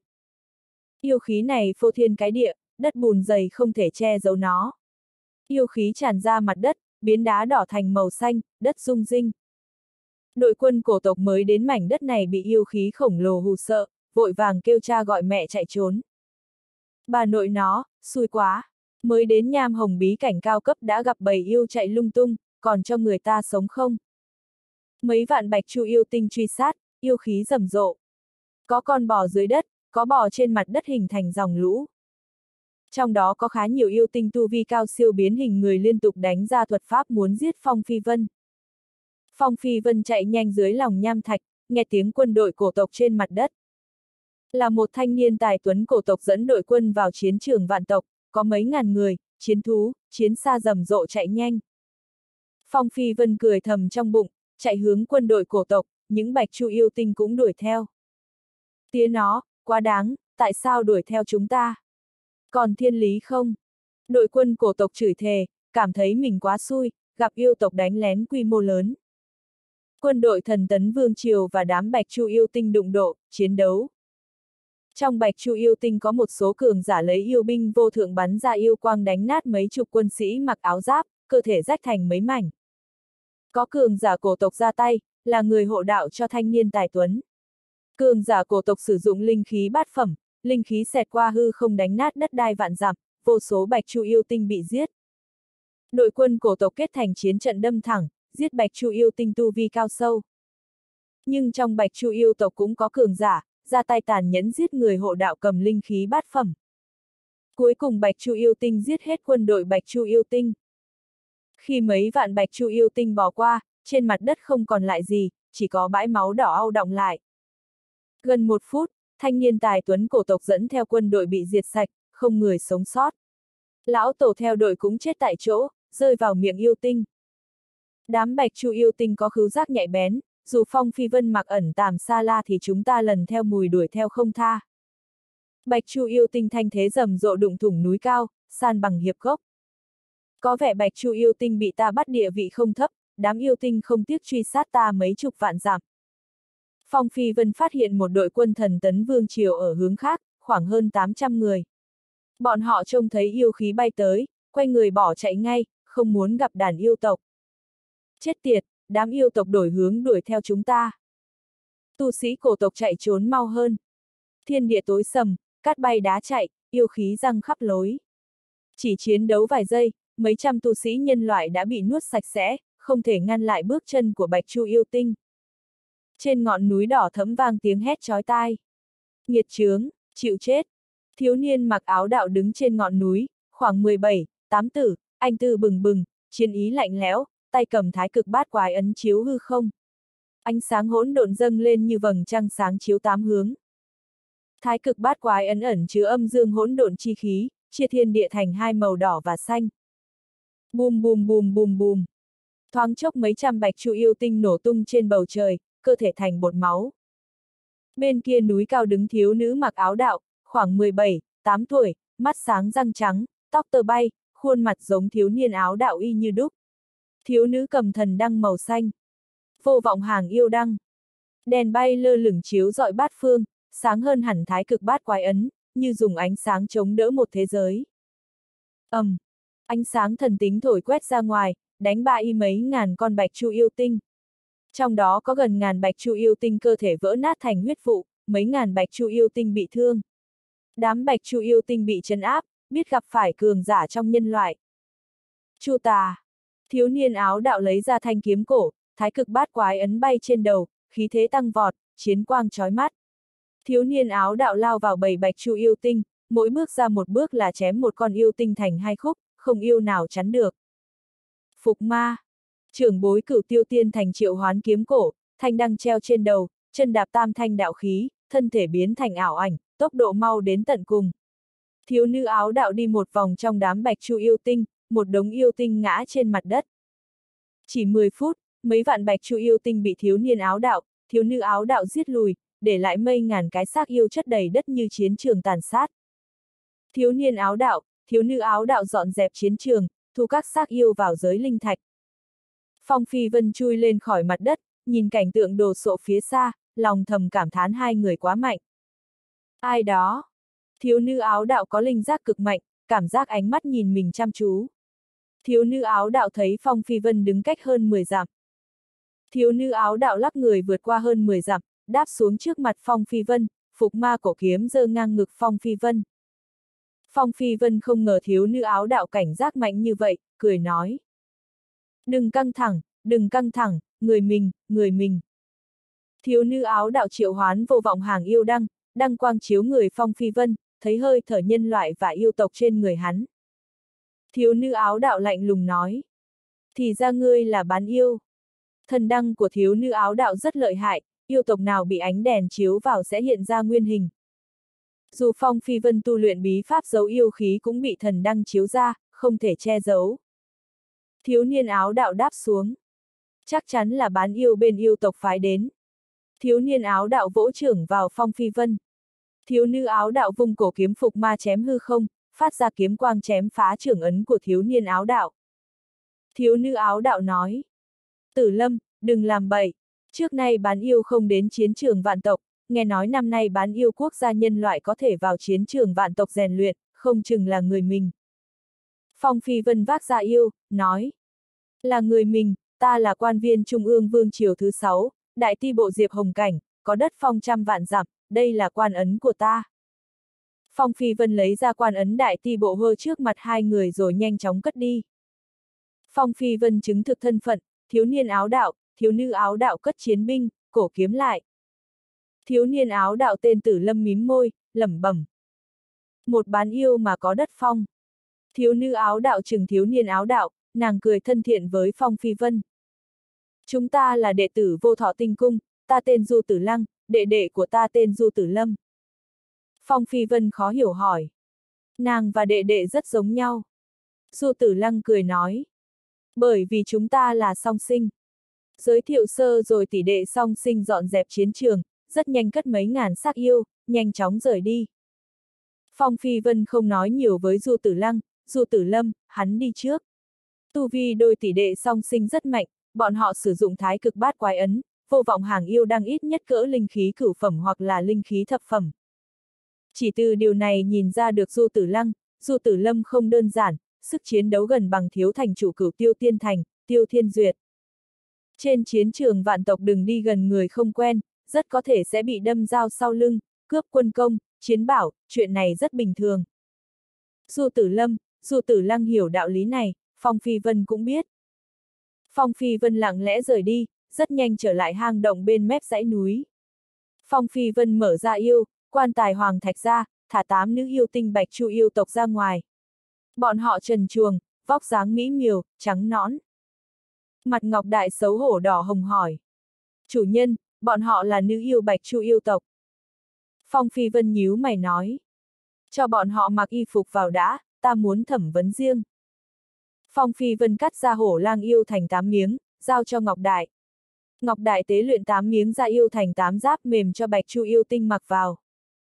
Yêu khí này phô thiên cái địa, đất bùn dày không thể che giấu nó. Yêu khí tràn ra mặt đất, biến đá đỏ thành màu xanh, đất rung rinh. Đội quân cổ tộc mới đến mảnh đất này bị yêu khí khổng lồ hù sợ, vội vàng kêu cha gọi mẹ chạy trốn. Bà nội nó, xui quá, mới đến nham hồng bí cảnh cao cấp đã gặp bầy yêu chạy lung tung, còn cho người ta sống không? Mấy vạn Bạch Chu yêu tinh truy sát, yêu khí rầm rộ. Có con bò dưới đất, có bò trên mặt đất hình thành dòng lũ. Trong đó có khá nhiều yêu tinh tu vi cao siêu biến hình người liên tục đánh ra thuật pháp muốn giết Phong Phi Vân. Phong Phi Vân chạy nhanh dưới lòng nham thạch, nghe tiếng quân đội cổ tộc trên mặt đất. Là một thanh niên tài tuấn cổ tộc dẫn đội quân vào chiến trường vạn tộc, có mấy ngàn người, chiến thú, chiến xa rầm rộ chạy nhanh. Phong Phi Vân cười thầm trong bụng, chạy hướng quân đội cổ tộc, những Bạch Chu yêu tinh cũng đuổi theo. Tía nó, quá đáng, tại sao đuổi theo chúng ta? Còn thiên lý không? Đội quân cổ tộc chửi thề, cảm thấy mình quá xui, gặp yêu tộc đánh lén quy mô lớn. Quân đội thần tấn vương triều và đám Bạch Chu yêu tinh đụng độ, chiến đấu. Trong Bạch Chu yêu tinh có một số cường giả lấy yêu binh vô thượng bắn ra yêu quang đánh nát mấy chục quân sĩ mặc áo giáp, cơ thể rách thành mấy mảnh. Có cường giả cổ tộc ra tay, là người hộ đạo cho thanh niên tài tuấn. Cường giả cổ tộc sử dụng linh khí bát phẩm, linh khí xẹt qua hư không đánh nát đất đai vạn dặm, vô số Bạch Chu yêu tinh bị giết. Đội quân cổ tộc kết thành chiến trận đâm thẳng, giết Bạch Chu yêu tinh tu vi cao sâu. Nhưng trong Bạch Chu yêu tộc cũng có cường giả, ra tay tàn nhẫn giết người hộ đạo cầm linh khí bát phẩm. Cuối cùng Bạch Chu yêu tinh giết hết quân đội Bạch Chu yêu tinh. Khi mấy vạn Bạch Chu yêu tinh bỏ qua, trên mặt đất không còn lại gì, chỉ có bãi máu đỏ au đọng lại. Gần 1 phút, thanh niên tài tuấn cổ tộc dẫn theo quân đội bị diệt sạch, không người sống sót. Lão tổ theo đội cũng chết tại chỗ, rơi vào miệng yêu tinh. Đám Bạch Chu yêu tinh có khứu giác nhạy bén, dù Phong Phi Vân mặc ẩn tàm sa la thì chúng ta lần theo mùi đuổi theo không tha. Bạch Chu yêu tinh thanh thế rầm rộ đụng thủng núi cao, san bằng hiệp gốc. Có vẻ Bạch Chu yêu tinh bị ta bắt địa vị không thấp, đám yêu tinh không tiếc truy sát ta mấy chục vạn dặm. Phong Phi Vân phát hiện một đội quân thần tấn vương triều ở hướng khác, khoảng hơn 800 người. Bọn họ trông thấy yêu khí bay tới, quay người bỏ chạy ngay, không muốn gặp đàn yêu tộc. Chết tiệt, đám yêu tộc đổi hướng đuổi theo chúng ta. Tu sĩ cổ tộc chạy trốn mau hơn. Thiên địa tối sầm, cát bay đá chạy, yêu khí răng khắp lối. Chỉ chiến đấu vài giây, mấy trăm tu sĩ nhân loại đã bị nuốt sạch sẽ, không thể ngăn lại bước chân của Bạch Chu yêu tinh. Trên ngọn núi đỏ thẫm vang tiếng hét chói tai. Nghiệt chướng, chịu chết. Thiếu niên mặc áo đạo đứng trên ngọn núi, khoảng 17, 8 tử, anh tư bừng bừng, chiến ý lạnh lẽo, tay cầm thái cực bát quái ấn chiếu hư không. Ánh sáng hỗn độn dâng lên như vầng trăng sáng chiếu tám hướng. Thái cực bát quái ấn ẩn chứa âm dương hỗn độn chi khí, chia thiên địa thành hai màu đỏ và xanh. Bùm bùm bùm bùm bùm. Thoáng chốc mấy trăm Bạch Chu yêu tinh nổ tung trên bầu trời, cơ thể thành bột máu. Bên kia núi cao đứng thiếu nữ mặc áo đạo, khoảng 17, 8 tuổi, mắt sáng răng trắng, tóc tơ bay, khuôn mặt giống thiếu niên áo đạo y như đúc. Thiếu nữ cầm thần đăng màu xanh. Vô vọng hàng yêu đăng. Đèn bay lơ lửng chiếu rọi bát phương, sáng hơn hẳn thái cực bát quái ấn, như dùng ánh sáng chống đỡ một thế giới. Ánh sáng thần tính thổi quét ra ngoài, đánh bại y mấy ngàn con Bạch Chu yêu tinh. Trong đó có gần ngàn Bạch Chu yêu tinh cơ thể vỡ nát thành huyết vụ, mấy ngàn Bạch Chu yêu tinh bị thương. Đám Bạch Chu yêu tinh bị trấn áp, biết gặp phải cường giả trong nhân loại. Chu tà. Thiếu niên áo đạo lấy ra thanh kiếm cổ, thái cực bát quái ấn bay trên đầu, khí thế tăng vọt, chiến quang chói mắt. Thiếu niên áo đạo lao vào bầy Bạch Chu yêu tinh, mỗi bước ra một bước là chém một con yêu tinh thành hai khúc, không yêu nào chắn được. Phục ma. Trưởng bối Cửu Tiêu Tiên thành triệu hoán kiếm cổ, thanh đăng treo trên đầu, chân đạp tam thanh đạo khí, thân thể biến thành ảo ảnh, tốc độ mau đến tận cùng. Thiếu nữ áo đạo đi một vòng trong đám Bạch Chu yêu tinh, một đống yêu tinh ngã trên mặt đất. Chỉ 10 phút, mấy vạn Bạch Chu yêu tinh bị thiếu nữ áo đạo giết lùi, để lại mây ngàn cái xác yêu chất đầy đất như chiến trường tàn sát. Thiếu nữ áo đạo dọn dẹp chiến trường, thu các xác yêu vào giới linh thạch. Phong Phi Vân chui lên khỏi mặt đất, nhìn cảnh tượng đồ sộ phía xa, lòng thầm cảm thán hai người quá mạnh. Ai đó? Thiếu nữ áo đạo có linh giác cực mạnh, cảm giác ánh mắt nhìn mình chăm chú. Thiếu nữ áo đạo thấy Phong Phi Vân đứng cách hơn 10 dặm. Thiếu nữ áo đạo lắc người vượt qua hơn 10 dặm, đáp xuống trước mặt Phong Phi Vân, phục ma cổ kiếm giơ ngang ngực Phong Phi Vân. Phong Phi Vân không ngờ thiếu nữ áo đạo cảnh giác mạnh như vậy, cười nói. Đừng căng thẳng, người mình. Thiếu nữ áo đạo triệu hoán vô vọng hàng yêu đăng quang chiếu người Phong Phi Vân, thấy hơi thở nhân loại và yêu tộc trên người hắn. Thiếu nữ áo đạo lạnh lùng nói. Thì ra ngươi là bán yêu. Thần đăng của thiếu nữ áo đạo rất lợi hại, yêu tộc nào bị ánh đèn chiếu vào sẽ hiện ra nguyên hình. Dù Phong Phi Vân tu luyện bí pháp giấu yêu khí cũng bị thần đăng chiếu ra, không thể che giấu. Thiếu niên áo đạo đáp xuống. Chắc chắn là bán yêu bên yêu tộc phái đến. Thiếu niên áo đạo vỗ chưởng vào Phong Phi Vân. Thiếu nữ áo đạo vung cổ kiếm phục ma chém hư không, phát ra kiếm quang chém phá chưởng ấn của thiếu niên áo đạo. Thiếu nữ áo đạo nói. Tử Lâm, đừng làm bậy. Trước nay bán yêu không đến chiến trường vạn tộc, nghe nói năm nay bán yêu quốc gia nhân loại có thể vào chiến trường vạn tộc rèn luyện, không chừng là người mình. Phong Phi Vân vác ra yêu, nói. Là người mình, ta là quan viên Trung ương Vương Triều thứ 6, đại ti bộ Diệp Hồng Cảnh, có đất phong trăm vạn dặm, đây là quan ấn của ta. Phong Phi Vân lấy ra quan ấn đại ti bộ hơ trước mặt hai người rồi nhanh chóng cất đi. Phong Phi Vân chứng thực thân phận, thiếu niên áo đạo, thiếu nữ áo đạo cất chiến binh, cổ kiếm lại. Thiếu niên áo đạo tên Tử Lâm mím môi, lẩm bẩm. Một bán yêu mà có đất phong. Thiếu nữ áo đạo chừng thiếu niên áo đạo, nàng cười thân thiện với Phong Phi Vân. Chúng ta là đệ tử Vô Thọ Tinh Cung, ta tên Du Tử Lăng, đệ đệ của ta tên Du Tử Lâm. Phong Phi Vân khó hiểu hỏi. Nàng và đệ đệ rất giống nhau. Du Tử Lăng cười nói. Bởi vì chúng ta là song sinh. Giới thiệu sơ rồi tỷ đệ song sinh dọn dẹp chiến trường, rất nhanh cất mấy ngàn xác yêu, nhanh chóng rời đi. Phong Phi Vân không nói nhiều với Du Tử Lăng, Du Tử Lâm, hắn đi trước. Tu vi đôi tỷ đệ song sinh rất mạnh, bọn họ sử dụng thái cực bát quái ấn, vô vọng hàng yêu đang ít nhất cỡ linh khí cửu phẩm hoặc là linh khí thập phẩm. Chỉ từ điều này nhìn ra được Du Tử Lâm không đơn giản, sức chiến đấu gần bằng thiếu thành chủ Cửu Tiêu Tiên Thành, Tiêu Thiên Duyệt. Trên chiến trường vạn tộc đừng đi gần người không quen, rất có thể sẽ bị đâm dao sau lưng, cướp quân công, chiến bảo, chuyện này rất bình thường. Du Tử Lăng hiểu đạo lý này, Phong Phi Vân cũng biết. Phong Phi Vân lặng lẽ rời đi, rất nhanh trở lại hang động bên mép dãy núi. Phong Phi Vân mở ra quan tài hoàng thạch ra, thả 8 nữ yêu tinh Bạch Chu yêu tộc ra ngoài. Bọn họ trần truồng, vóc dáng mỹ miều, trắng nõn. Mặt Ngọc Đại xấu hổ đỏ hồng hỏi. Chủ nhân, bọn họ là nữ yêu Bạch Chu yêu tộc. Phong Phi Vân nhíu mày nói. Cho bọn họ mặc y phục vào đã, ta muốn thẩm vấn riêng. Phong Phi Vân cắt ra hổ lang yêu thành 8 miếng, giao cho Ngọc Đại. Ngọc Đại tế luyện 8 miếng da yêu thành 8 giáp mềm cho Bạch Chu yêu tinh mặc vào.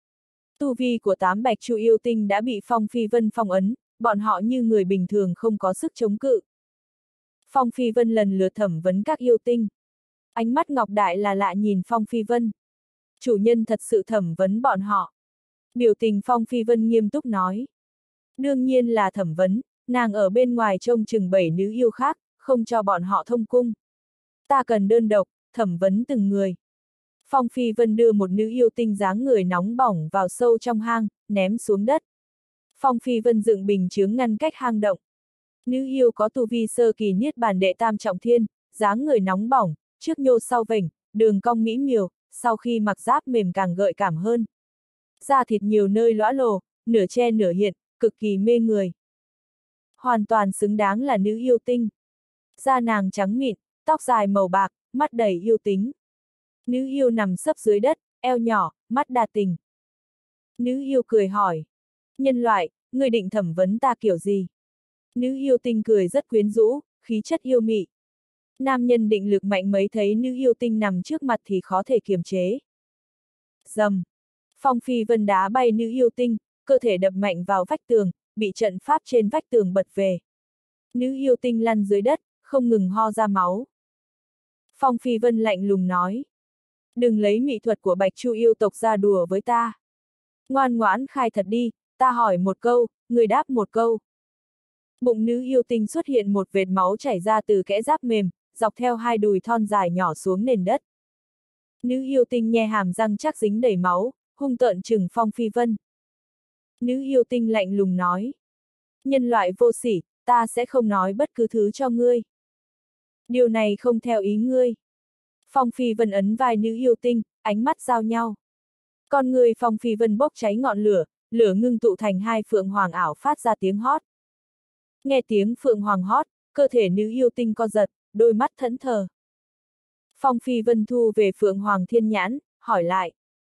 Tu vi của 8 Bạch Chu yêu tinh đã bị Phong Phi Vân phong ấn, bọn họ như người bình thường không có sức chống cự. Phong Phi Vân lần lượt thẩm vấn các yêu tinh. Ánh mắt Ngọc Đại là lạ nhìn Phong Phi Vân. Chủ nhân thật sự thẩm vấn bọn họ. Biểu tình Phong Phi Vân nghiêm túc nói. Đương nhiên là thẩm vấn, nàng ở bên ngoài trông chừng 7 nữ yêu khác, không cho bọn họ thông cung. Ta cần đơn độc, thẩm vấn từng người. Phong Phi Vân đưa một nữ yêu tinh dáng người nóng bỏng vào sâu trong hang, ném xuống đất. Phong Phi Vân dựng bình chướng ngăn cách hang động. Nữ yêu có tu vi sơ kỳ niết bàn đệ tam trọng thiên, dáng người nóng bỏng, trước nhô sau vểnh, đường cong mỹ miều, sau khi mặc giáp mềm càng gợi cảm hơn. Da thịt nhiều nơi lõa lồ, nửa che nửa hiện, cực kỳ mê người. Hoàn toàn xứng đáng là nữ yêu tinh. Da nàng trắng mịn, tóc dài màu bạc, mắt đầy yêu tính. Nữ yêu nằm sấp dưới đất, eo nhỏ, mắt đa tình. Nữ yêu cười hỏi. Nhân loại, người định thẩm vấn ta kiểu gì? Nữ yêu tinh cười rất quyến rũ, khí chất yêu mị. Nam nhân định lực mạnh mấy thấy nữ yêu tinh nằm trước mặt thì khó thể kiềm chế. Dầm. Phong Phi Vân đá bay nữ yêu tinh, cơ thể đập mạnh vào vách tường, bị trận pháp trên vách tường bật về. Nữ yêu tinh lăn dưới đất, không ngừng ho ra máu. Phong Phi Vân lạnh lùng nói. Đừng lấy mỹ thuật của Bạch Chu yêu tộc ra đùa với ta. Ngoan ngoãn khai thật đi, ta hỏi một câu, người đáp một câu. Bụng nữ yêu tinh xuất hiện một vệt máu chảy ra từ kẽ giáp mềm, dọc theo hai đùi thon dài nhỏ xuống nền đất. Nữ yêu tinh nhe hàm răng chắc dính đầy máu, hung tợn trừng Phong Phi Vân. Nữ yêu tinh lạnh lùng nói. Nhân loại vô sỉ, ta sẽ không nói bất cứ thứ cho ngươi. Điều này không theo ý ngươi. Phong Phi Vân ấn vai nữ yêu tinh, ánh mắt giao nhau. Con người Phong Phi Vân bốc cháy ngọn lửa, lửa ngưng tụ thành hai phượng hoàng ảo phát ra tiếng hót. Nghe tiếng phượng hoàng hót, cơ thể nữ yêu tinh co giật, đôi mắt thẫn thờ. Phong Phi Vân thu về phượng hoàng thiên nhãn, hỏi lại.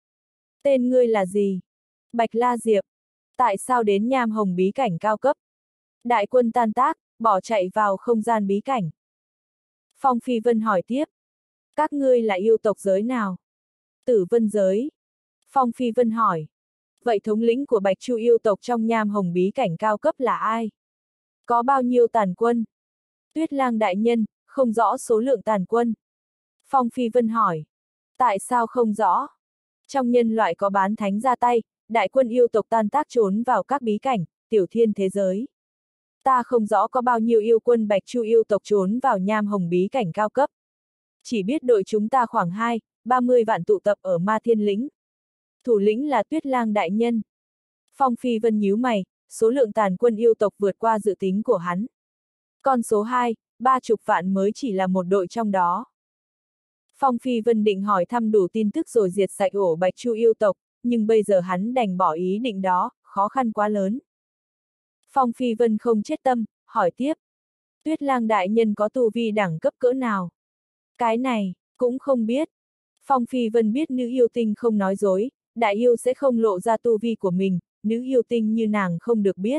Tên ngươi là gì? Bạch La Diệp. Tại sao đến Nham Hồng bí cảnh cao cấp? Đại quân tan tác, bỏ chạy vào không gian bí cảnh. Phong Phi Vân hỏi tiếp. Các ngươi là yêu tộc giới nào? Tử Vân giới. Phong Phi Vân hỏi. Vậy thống lĩnh của Bạch Chu yêu tộc trong Nham Hồng bí cảnh cao cấp là ai? Có bao nhiêu tàn quân? Tuyết Lang đại nhân, không rõ số lượng tàn quân. Phong Phi Vân hỏi. Tại sao không rõ? Trong nhân loại có bán thánh ra tay, đại quân yêu tộc tan tác trốn vào các bí cảnh, tiểu thiên thế giới. Ta không rõ có bao nhiêu yêu quân Bạch Chu yêu tộc trốn vào Nham Hồng bí cảnh cao cấp. Chỉ biết đội chúng ta khoảng 30 vạn tụ tập ở Ma Thiên Lĩnh. Thủ lĩnh là Tuyết Lang đại nhân. Phong Phi Vân nhíu mày, số lượng tàn quân yêu tộc vượt qua dự tính của hắn. Con số 30 vạn mới chỉ là một đội trong đó. Phong Phi Vân định hỏi thăm đủ tin tức rồi diệt sạch ổ Bạch Chu yêu tộc, nhưng bây giờ hắn đành bỏ ý định đó, khó khăn quá lớn. Phong Phi Vân không chết tâm, hỏi tiếp. Tuyết Lang đại nhân có tu vi đẳng cấp cỡ nào? Cái này, cũng không biết. Phong Phi Vân biết nữ yêu tinh không nói dối, đại yêu sẽ không lộ ra tu vi của mình, nữ yêu tinh như nàng không được biết.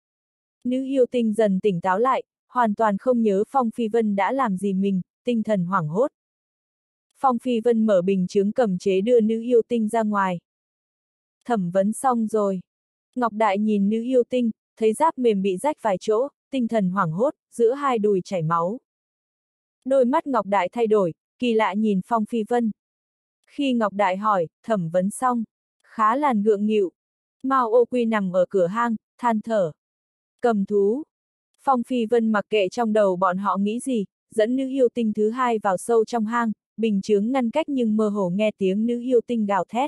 Nữ yêu tinh dần tỉnh táo lại, hoàn toàn không nhớ Phong Phi Vân đã làm gì mình, tinh thần hoảng hốt. Phong Phi Vân mở bình chướng cầm chế đưa nữ yêu tinh ra ngoài. Thẩm vấn xong rồi. Ngọc Đại nhìn nữ yêu tinh, thấy giáp mềm bị rách vài chỗ, tinh thần hoảng hốt, giữa hai đùi chảy máu. Đôi mắt Ngọc Đại thay đổi, kỳ lạ nhìn Phong Phi Vân. Khi Ngọc Đại hỏi, thẩm vấn xong, khá là gượng nghịu. Mao Ô Quy nằm ở cửa hang, than thở. Cầm thú. Phong Phi Vân mặc kệ trong đầu bọn họ nghĩ gì, dẫn nữ yêu tinh thứ hai vào sâu trong hang, bình chướng ngăn cách nhưng mơ hồ nghe tiếng nữ yêu tinh gào thét.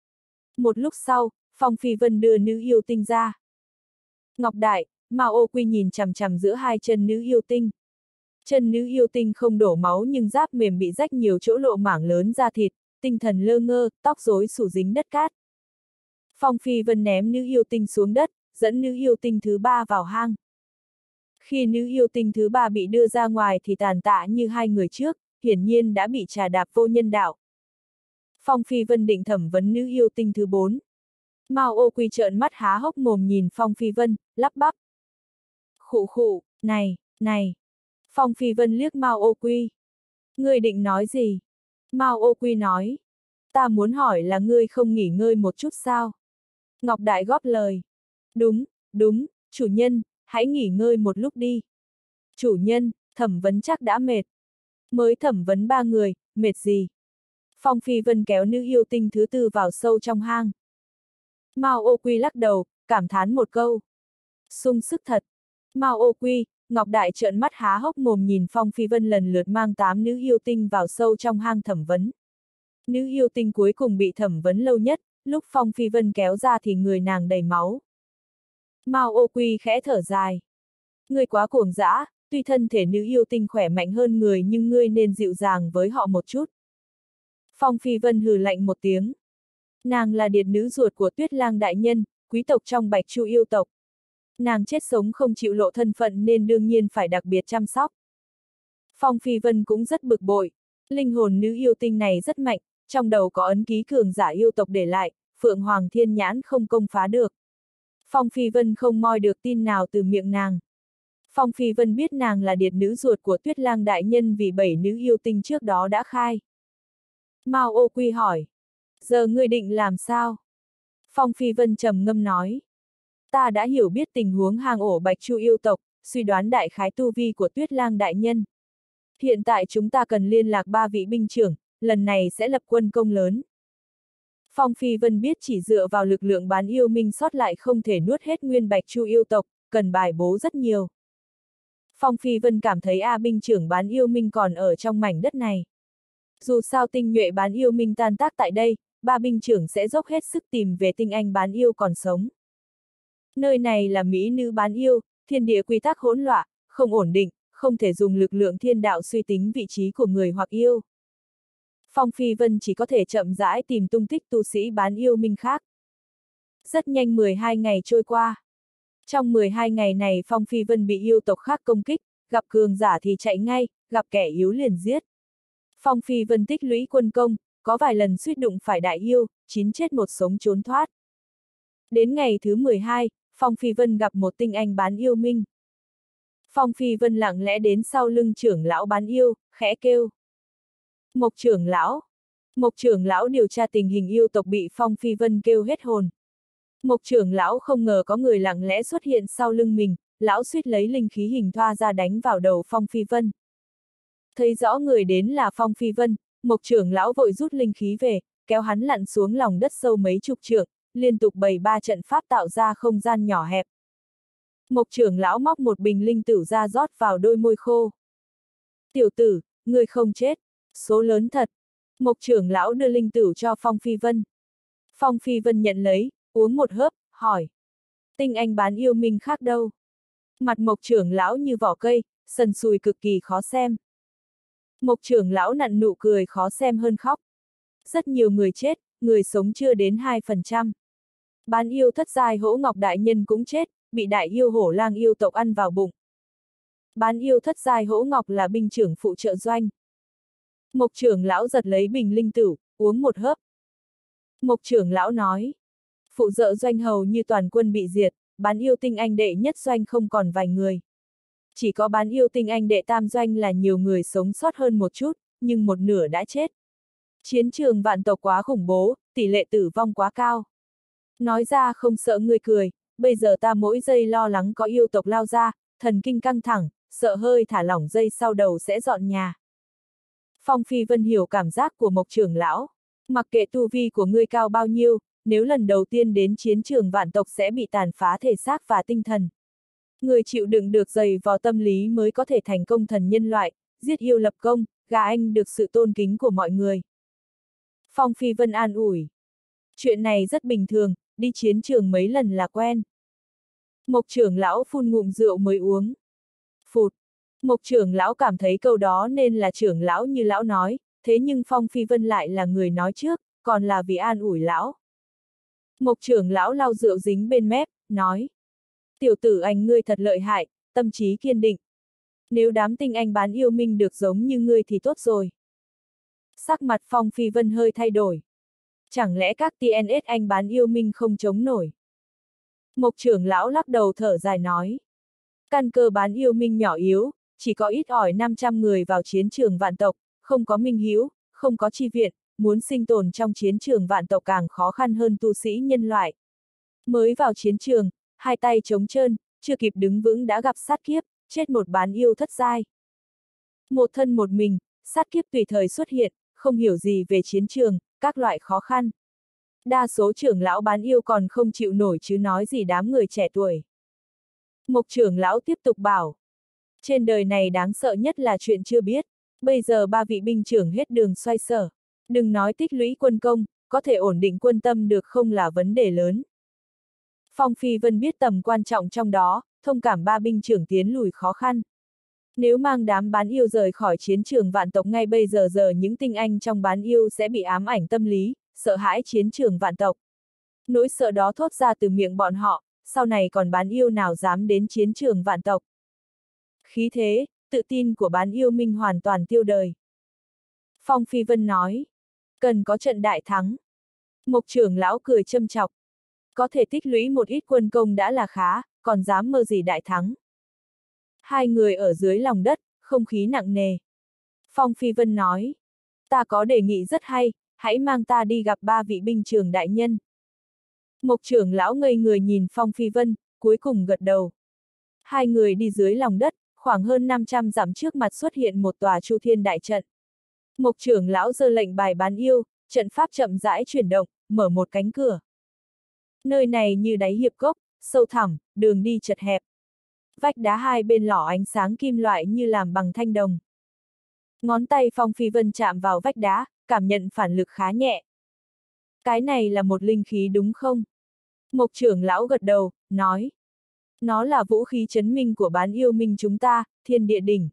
Một lúc sau, Phong Phi Vân đưa nữ yêu tinh ra. Ngọc Đại, Mao Ô Quy nhìn chằm chằm giữa hai chân nữ yêu tinh. Chân nữ yêu tinh không đổ máu nhưng giáp mềm bị rách nhiều chỗ lộ mảng lớn da thịt, tinh thần lơ ngơ, tóc rối xù dính đất cát. Phong Phi Vân ném nữ yêu tinh xuống đất, dẫn nữ yêu tinh thứ ba vào hang. Khi nữ yêu tinh thứ ba bị đưa ra ngoài thì tàn tạ như hai người trước, hiển nhiên đã bị trà đạp vô nhân đạo. Phong Phi Vân định thẩm vấn nữ yêu tinh thứ 4. Mao Ô Quy trợn mắt há hốc mồm nhìn Phong Phi Vân, lắp bắp. Khụ khụ, này. Phong Phi Vân liếc Mao Ô Quy. Ngươi định nói gì? Mao Ô Quy nói. Ta muốn hỏi là ngươi không nghỉ ngơi một chút sao? Ngọc Đại góp lời. Đúng, chủ nhân, hãy nghỉ ngơi một lúc đi. Chủ nhân, thẩm vấn chắc đã mệt. Mới thẩm vấn 3 người, mệt gì? Phong Phi Vân kéo nữ yêu tinh thứ 4 vào sâu trong hang. Mao Ô Quy lắc đầu, cảm thán một câu. Sung sức thật. Mao Ô Quy, Ngọc Đại trợn mắt há hốc mồm nhìn Phong Phi Vân lần lượt mang 8 nữ yêu tinh vào sâu trong hang thẩm vấn. Nữ yêu tinh cuối cùng bị thẩm vấn lâu nhất, lúc Phong Phi Vân kéo ra thì người nàng đầy máu. Mao Ô Quy khẽ thở dài. Ngươi quá cuồng dã, tuy thân thể nữ yêu tinh khỏe mạnh hơn người nhưng ngươi nên dịu dàng với họ một chút. Phong Phi Vân hừ lạnh một tiếng. Nàng là điệt nữ ruột của Tuyết Lang đại nhân, quý tộc trong Bạch Chu yêu tộc. Nàng chết sống không chịu lộ thân phận nên đương nhiên phải đặc biệt chăm sóc. Phong Phi Vân cũng rất bực bội. Linh hồn nữ yêu tinh này rất mạnh, trong đầu có ấn ký cường giả yêu tộc để lại, Phượng Hoàng Thiên Nhãn không công phá được. Phong Phi Vân không moi được tin nào từ miệng nàng. Phong Phi Vân biết nàng là điệt nữ ruột của Tuyết Lang đại nhân vì 7 nữ yêu tinh trước đó đã khai. Mao Ô Quy hỏi. Giờ ngươi định làm sao? Phong Phi Vân trầm ngâm nói. Ta đã hiểu biết tình huống hang ổ Bạch Chu yêu tộc, suy đoán đại khái tu vi của Tuyết Lang đại nhân. Hiện tại chúng ta cần liên lạc 3 vị binh trưởng, lần này sẽ lập quân công lớn. Phong Phi Vân biết chỉ dựa vào lực lượng bán yêu minh sót lại không thể nuốt hết nguyên Bạch Chu yêu tộc, cần bài bố rất nhiều. Phong Phi Vân cảm thấy binh trưởng bán yêu minh còn ở trong mảnh đất này. Dù sao tinh nhuệ bán yêu minh tan tác tại đây, 3 binh trưởng sẽ dốc hết sức tìm về tinh anh bán yêu còn sống. Nơi này là mỹ nữ bán yêu, thiên địa quy tắc hỗn loạn, không ổn định, không thể dùng lực lượng thiên đạo suy tính vị trí của người hoặc yêu. Phong Phi Vân chỉ có thể chậm rãi tìm tung tích tu sĩ bán yêu minh khác. Rất nhanh 12 ngày trôi qua. Trong 12 ngày này Phong Phi Vân bị yêu tộc khác công kích, gặp cường giả thì chạy ngay, gặp kẻ yếu liền giết. Phong Phi Vân tích lũy quân công, có vài lần suýt đụng phải đại yêu, 9 chết 1 sống trốn thoát. Đến ngày thứ 12, Phong Phi Vân gặp một tinh anh bán yêu minh. Phong Phi Vân lặng lẽ đến sau lưng trưởng lão bán yêu, khẽ kêu. Mộc trưởng lão. Mộc trưởng lão điều tra tình hình yêu tộc bị Phong Phi Vân kêu hết hồn. Mộc trưởng lão không ngờ có người lặng lẽ xuất hiện sau lưng mình, lão suýt lấy linh khí hình thoa ra đánh vào đầu Phong Phi Vân. Thấy rõ người đến là Phong Phi Vân, Mộc trưởng lão vội rút linh khí về, kéo hắn lặn xuống lòng đất sâu mấy chục trượng, liên tục bày 3 trận pháp tạo ra không gian nhỏ hẹp. Mộc trưởng lão móc một bình linh tửu ra rót vào đôi môi khô. Tiểu tử, ngươi không chết, số lớn thật. Mộc trưởng lão đưa linh tửu cho Phong Phi Vân. Phong Phi Vân nhận lấy, uống một hớp, hỏi. Tinh anh bán yêu minh khác đâu? Mặt Mộc trưởng lão như vỏ cây, sần sùi cực kỳ khó xem. Mộc trưởng lão nặn nụ cười khó xem hơn khóc. Rất nhiều người chết, người sống chưa đến 2%. Bán yêu thất giai Hỗ Ngọc đại nhân cũng chết, bị đại yêu Hổ Lang yêu tộc ăn vào bụng. Bán yêu thất giai Hỗ Ngọc là binh trưởng phụ trợ doanh. Mộc trưởng lão giật lấy bình linh tửu, uống một hớp. Mộc trưởng lão nói, phụ trợ doanh hầu như toàn quân bị diệt, bán yêu tinh anh đệ nhất doanh không còn vài người. Chỉ có bán yêu tinh anh đệ tam doanh là nhiều người sống sót hơn một chút, nhưng một nửa đã chết. Chiến trường vạn tộc quá khủng bố, tỷ lệ tử vong quá cao. Nói ra không sợ người cười, bây giờ ta mỗi giây lo lắng có yêu tộc lao ra, thần kinh căng thẳng, sợ hơi thả lỏng dây sau đầu sẽ dọn nhà. Phong Phi Vân hiểu cảm giác của Mộc trưởng lão. Mặc kệ tu vi của ngươi cao bao nhiêu, nếu lần đầu tiên đến chiến trường vạn tộc sẽ bị tàn phá thể xác và tinh thần. Người chịu đựng được dày vò tâm lý mới có thể thành công thần nhân loại, giết yêu lập công, gà anh được sự tôn kính của mọi người. Phong Phi Vân an ủi. Chuyện này rất bình thường, đi chiến trường mấy lần là quen. Mộc trưởng lão phun ngụm rượu mới uống. Phụt. Mộc trưởng lão cảm thấy câu đó nên là trưởng lão như lão nói, thế nhưng Phong Phi Vân lại là người nói trước, còn là vì an ủi lão. Mộc trưởng lão lau rượu dính bên mép, nói. Tiểu tử anh ngươi thật lợi hại, tâm trí kiên định. Nếu đám tinh anh bán yêu minh được giống như ngươi thì tốt rồi. Sắc mặt Phong Phi Vân hơi thay đổi. Chẳng lẽ các TNS anh bán yêu minh không chống nổi? Mộc trưởng lão lắc đầu thở dài nói. Căn cơ bán yêu minh nhỏ yếu, chỉ có ít ỏi 500 người vào chiến trường vạn tộc, không có minh hữu, không có chi viện, muốn sinh tồn trong chiến trường vạn tộc càng khó khăn hơn tu sĩ nhân loại. Mới vào chiến trường, hai tay trống trơn, chưa kịp đứng vững đã gặp sát kiếp, chết một bán yêu thất giai. Một thân một mình, sát kiếp tùy thời xuất hiện, không hiểu gì về chiến trường, các loại khó khăn. Đa số trưởng lão bán yêu còn không chịu nổi chứ nói gì đám người trẻ tuổi. Mộc trưởng lão tiếp tục bảo. Trên đời này đáng sợ nhất là chuyện chưa biết. Bây giờ ba vị binh trưởng hết đường xoay sở. Đừng nói tích lũy quân công, có thể ổn định quân tâm được không là vấn đề lớn. Phong Phi Vân biết tầm quan trọng trong đó, thông cảm ba binh trưởng tiến lùi khó khăn. Nếu mang đám bán yêu rời khỏi chiến trường vạn tộc ngay bây giờ những tinh anh trong bán yêu sẽ bị ám ảnh tâm lý, sợ hãi chiến trường vạn tộc. Nỗi sợ đó thốt ra từ miệng bọn họ, sau này còn bán yêu nào dám đến chiến trường vạn tộc. Khí thế, tự tin của bán yêu minh hoàn toàn tiêu đời. Phong Phi Vân nói, cần có trận đại thắng. Mộc trưởng lão cười châm chọc. Có thể tích lũy một ít quân công đã là khá, còn dám mơ gì đại thắng. Hai người ở dưới lòng đất, không khí nặng nề. Phong Phi Vân nói, ta có đề nghị rất hay, hãy mang ta đi gặp ba vị binh trưởng đại nhân. Mộc trưởng lão ngây người nhìn Phong Phi Vân, cuối cùng gật đầu. Hai người đi dưới lòng đất, khoảng hơn 500 dặm trước mặt xuất hiện một tòa Chu Thiên đại trận. Mộc trưởng lão giơ lệnh bài bán yêu, trận pháp chậm rãi chuyển động, mở một cánh cửa. Nơi này như đáy hiệp cốc, sâu thẳm, đường đi chật hẹp. Vách đá hai bên lỏ ánh sáng kim loại như làm bằng thanh đồng. Ngón tay Phong Phi Vân chạm vào vách đá, cảm nhận phản lực khá nhẹ. Cái này là một linh khí đúng không? Mộc trưởng lão gật đầu, nói. Nó là vũ khí chấn minh của bán yêu minh chúng ta, Thiên Địa Đỉnh.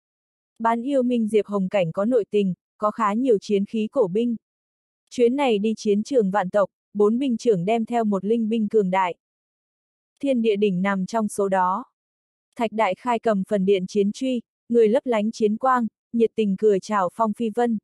Bán yêu minh Diệp Hồng Cảnh có nội tình, có khá nhiều chiến khí cổ binh. Chuyến này đi chiến trường vạn tộc, 4 binh trưởng đem theo một linh binh cường đại. Thiên Địa Đỉnh nằm trong số đó. Thạch Đại Khai cầm phần điện chiến truy, người lấp lánh chiến quang, nhiệt tình cười chào Phong Phi Vân.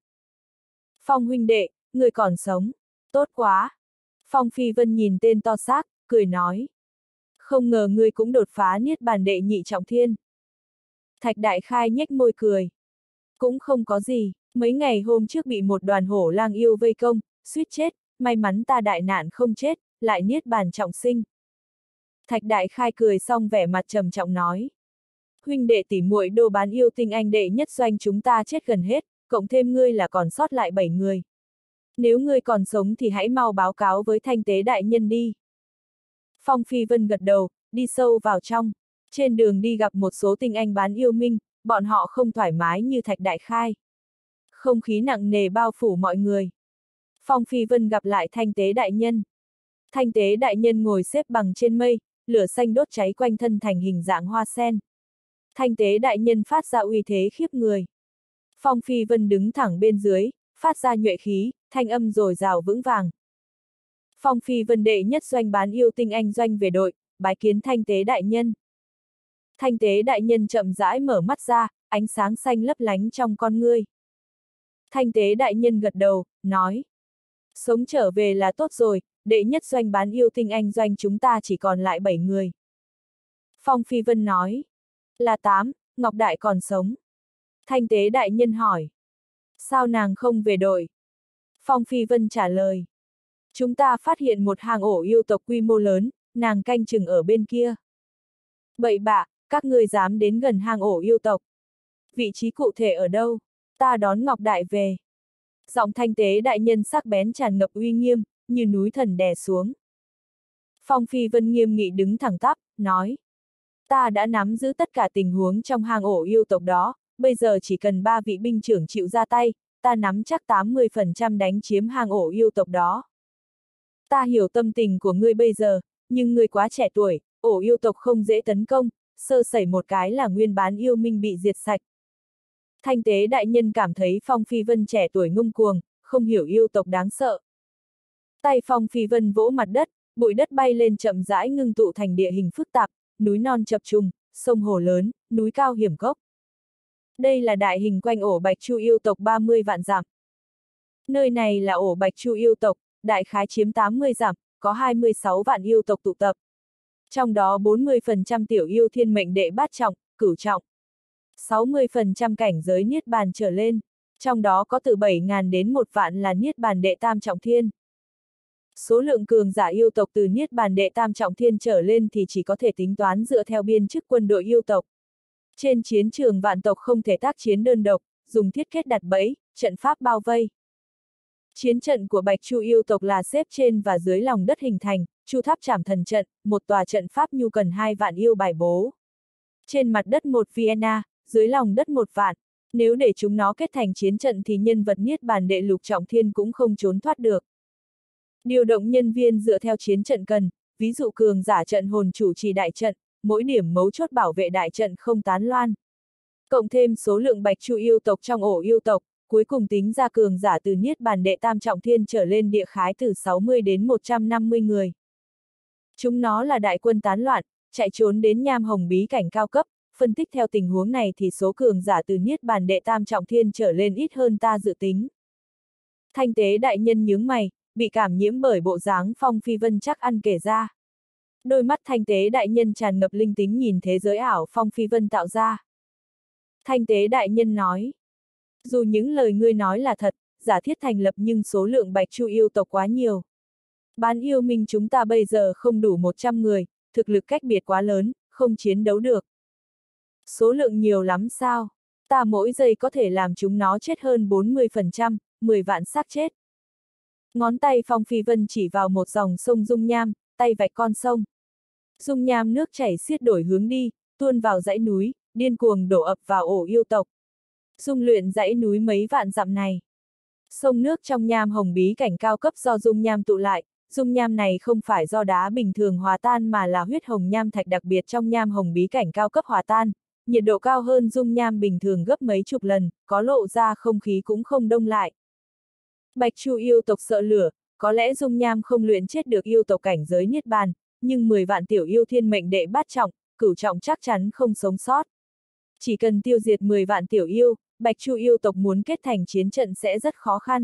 Phong huynh đệ, người còn sống. Tốt quá. Phong Phi Vân nhìn tên to xác, cười nói. Không ngờ ngươi cũng đột phá niết bàn đệ nhị trọng thiên. Thạch Đại Khai nhếch môi cười. Cũng không có gì, mấy ngày hôm trước bị một đoàn hổ lang yêu vây công, suýt chết, may mắn ta đại nạn không chết, lại niết bàn trọng sinh. Thạch Đại Khai cười xong vẻ mặt trầm trọng nói. Huynh đệ tỷ muội đô bán yêu tinh anh đệ nhất doanh chúng ta chết gần hết, cộng thêm ngươi là còn sót lại 7 người. Nếu ngươi còn sống thì hãy mau báo cáo với Thanh Tế đại nhân đi. Phong Phi Vân gật đầu, đi sâu vào trong. Trên đường đi gặp một số tinh anh bán yêu minh, bọn họ không thoải mái như Thạch Đại Khai. Không khí nặng nề bao phủ mọi người. Phong Phi Vân gặp lại Thanh Tế đại nhân. Thanh Tế đại nhân ngồi xếp bằng trên mây, lửa xanh đốt cháy quanh thân thành hình dạng hoa sen. Thanh Tế đại nhân phát ra uy thế khiếp người. Phong Phi Vân đứng thẳng bên dưới, phát ra nhuệ khí, thanh âm dồi dào vững vàng. Phong Phi Vân đệ nhất doanh bán yêu tinh anh doanh về đội, bái kiến Thanh Tế đại nhân. Thanh Tế đại nhân chậm rãi mở mắt ra, ánh sáng xanh lấp lánh trong con ngươi. Thanh Tế đại nhân gật đầu, nói. Sống trở về là tốt rồi, đệ nhất doanh bán yêu tinh anh doanh chúng ta chỉ còn lại 7 người. Phong Phi Vân nói. Là 8, Ngọc Đại còn sống. Thanh Tế đại nhân hỏi. Sao nàng không về đội? Phong Phi Vân trả lời. Chúng ta phát hiện một hang ổ yêu tộc quy mô lớn, nàng canh chừng ở bên kia. Bậy bạ, Các ngươi dám đến gần hang ổ yêu tộc. Vị trí cụ thể ở đâu? Ta đón Ngọc Đại về. Giọng Thanh Tế đại nhân sắc bén tràn ngập uy nghiêm, như núi thần đè xuống. Phong Phi Vân nghiêm nghị đứng thẳng tắp, nói. Ta đã nắm giữ tất cả tình huống trong hang ổ yêu tộc đó, bây giờ chỉ cần 3 vị binh trưởng chịu ra tay, ta nắm chắc 80% đánh chiếm hang ổ yêu tộc đó. Ta hiểu tâm tình của ngươi bây giờ, nhưng ngươi quá trẻ tuổi, ổ yêu tộc không dễ tấn công, sơ sẩy một cái là nguyên bán yêu minh bị diệt sạch. Thanh Tế đại nhân cảm thấy Phong Phi Vân trẻ tuổi ngông cuồng, không hiểu yêu tộc đáng sợ. Tay Phong Phi Vân vỗ mặt đất, bụi đất bay lên chậm rãi ngưng tụ thành địa hình phức tạp, núi non chập trùng, sông hồ lớn, núi cao hiểm gốc. Đây là đại hình quanh ổ Bạch Chu yêu tộc 30 vạn dặm. Nơi này là ổ Bạch Chu yêu tộc, đại khái chiếm 80 dặm, có 26 vạn yêu tộc tụ tập. Trong đó 40% tiểu yêu thiên mệnh đệ bát trọng, cửu trọng. 60% cảnh giới niết bàn trở lên, trong đó có từ 7.000 đến 1 vạn là niết bàn đệ tam trọng thiên. Số lượng cường giả yêu tộc từ niết bàn đệ tam trọng thiên trở lên thì chỉ có thể tính toán dựa theo biên chức quân đội yêu tộc. Trên chiến trường vạn tộc không thể tác chiến đơn độc, dùng thiết kết đặt bẫy, trận pháp bao vây. Chiến trận của Bạch Chu yêu tộc là xếp trên và dưới lòng đất hình thành, Chu Tháp Trảm Thần trận, một tòa trận pháp nhu cần 2 vạn yêu bài bố. Trên mặt đất 1 Vienna, dưới lòng đất 1 vạn. Nếu để chúng nó kết thành chiến trận thì nhân vật niết bàn đệ lục trọng thiên cũng không trốn thoát được. Điều động nhân viên dựa theo chiến trận cần, ví dụ cường giả trận hồn chủ trì đại trận, mỗi điểm mấu chốt bảo vệ đại trận không tán loan. Cộng thêm số lượng Bạch Chu yêu tộc trong ổ yêu tộc, cuối cùng tính ra cường giả từ niết bàn đệ tam trọng thiên trở lên địa khái từ 60 đến 150 người. Chúng nó là đại quân tán loạn, chạy trốn đến nham hồng bí cảnh cao cấp, phân tích theo tình huống này thì số cường giả từ niết bàn đệ tam trọng thiên trở lên ít hơn ta dự tính. Thanh Tế đại nhân nhướng mày, bị cảm nhiễm bởi bộ dáng Phong Phi Vân chắc ăn kể ra. Đôi mắt Thanh Tế đại nhân tràn ngập linh tính nhìn thế giới ảo Phong Phi Vân tạo ra. Thanh Tế đại nhân nói, dù những lời ngươi nói là thật, giả thiết thành lập nhưng số lượng Bạch Chu yêu tộc quá nhiều. Bán yêu minh chúng ta bây giờ không đủ 100 người, thực lực cách biệt quá lớn, không chiến đấu được. Số lượng nhiều lắm sao? Ta mỗi giây có thể làm chúng nó chết hơn 40%, 10 vạn xác chết. Ngón tay Phong Phi Vân chỉ vào một dòng sông dung nham, tay vạch con sông. Dung nham nước chảy xiết đổi hướng đi, tuôn vào dãy núi, điên cuồng đổ ập vào ổ yêu tộc. Dung luyện dãy núi mấy vạn dặm này. Sông nước trong nham hồng bí cảnh cao cấp do dung nham tụ lại, dung nham này không phải do đá bình thường hòa tan mà là huyết hồng nham thạch đặc biệt trong nham hồng bí cảnh cao cấp hòa tan, nhiệt độ cao hơn dung nham bình thường gấp mấy chục lần, có lộ ra không khí cũng không đông lại. Bạch Chu yêu tộc sợ lửa, có lẽ dung nham không luyện chết được yêu tộc cảnh giới niết bàn, nhưng 10 vạn tiểu yêu thiên mệnh đệ bát trọng, cửu trọng chắc chắn không sống sót. Chỉ cần tiêu diệt 10 vạn tiểu yêu, Bạch Chu yêu tộc muốn kết thành chiến trận sẽ rất khó khăn.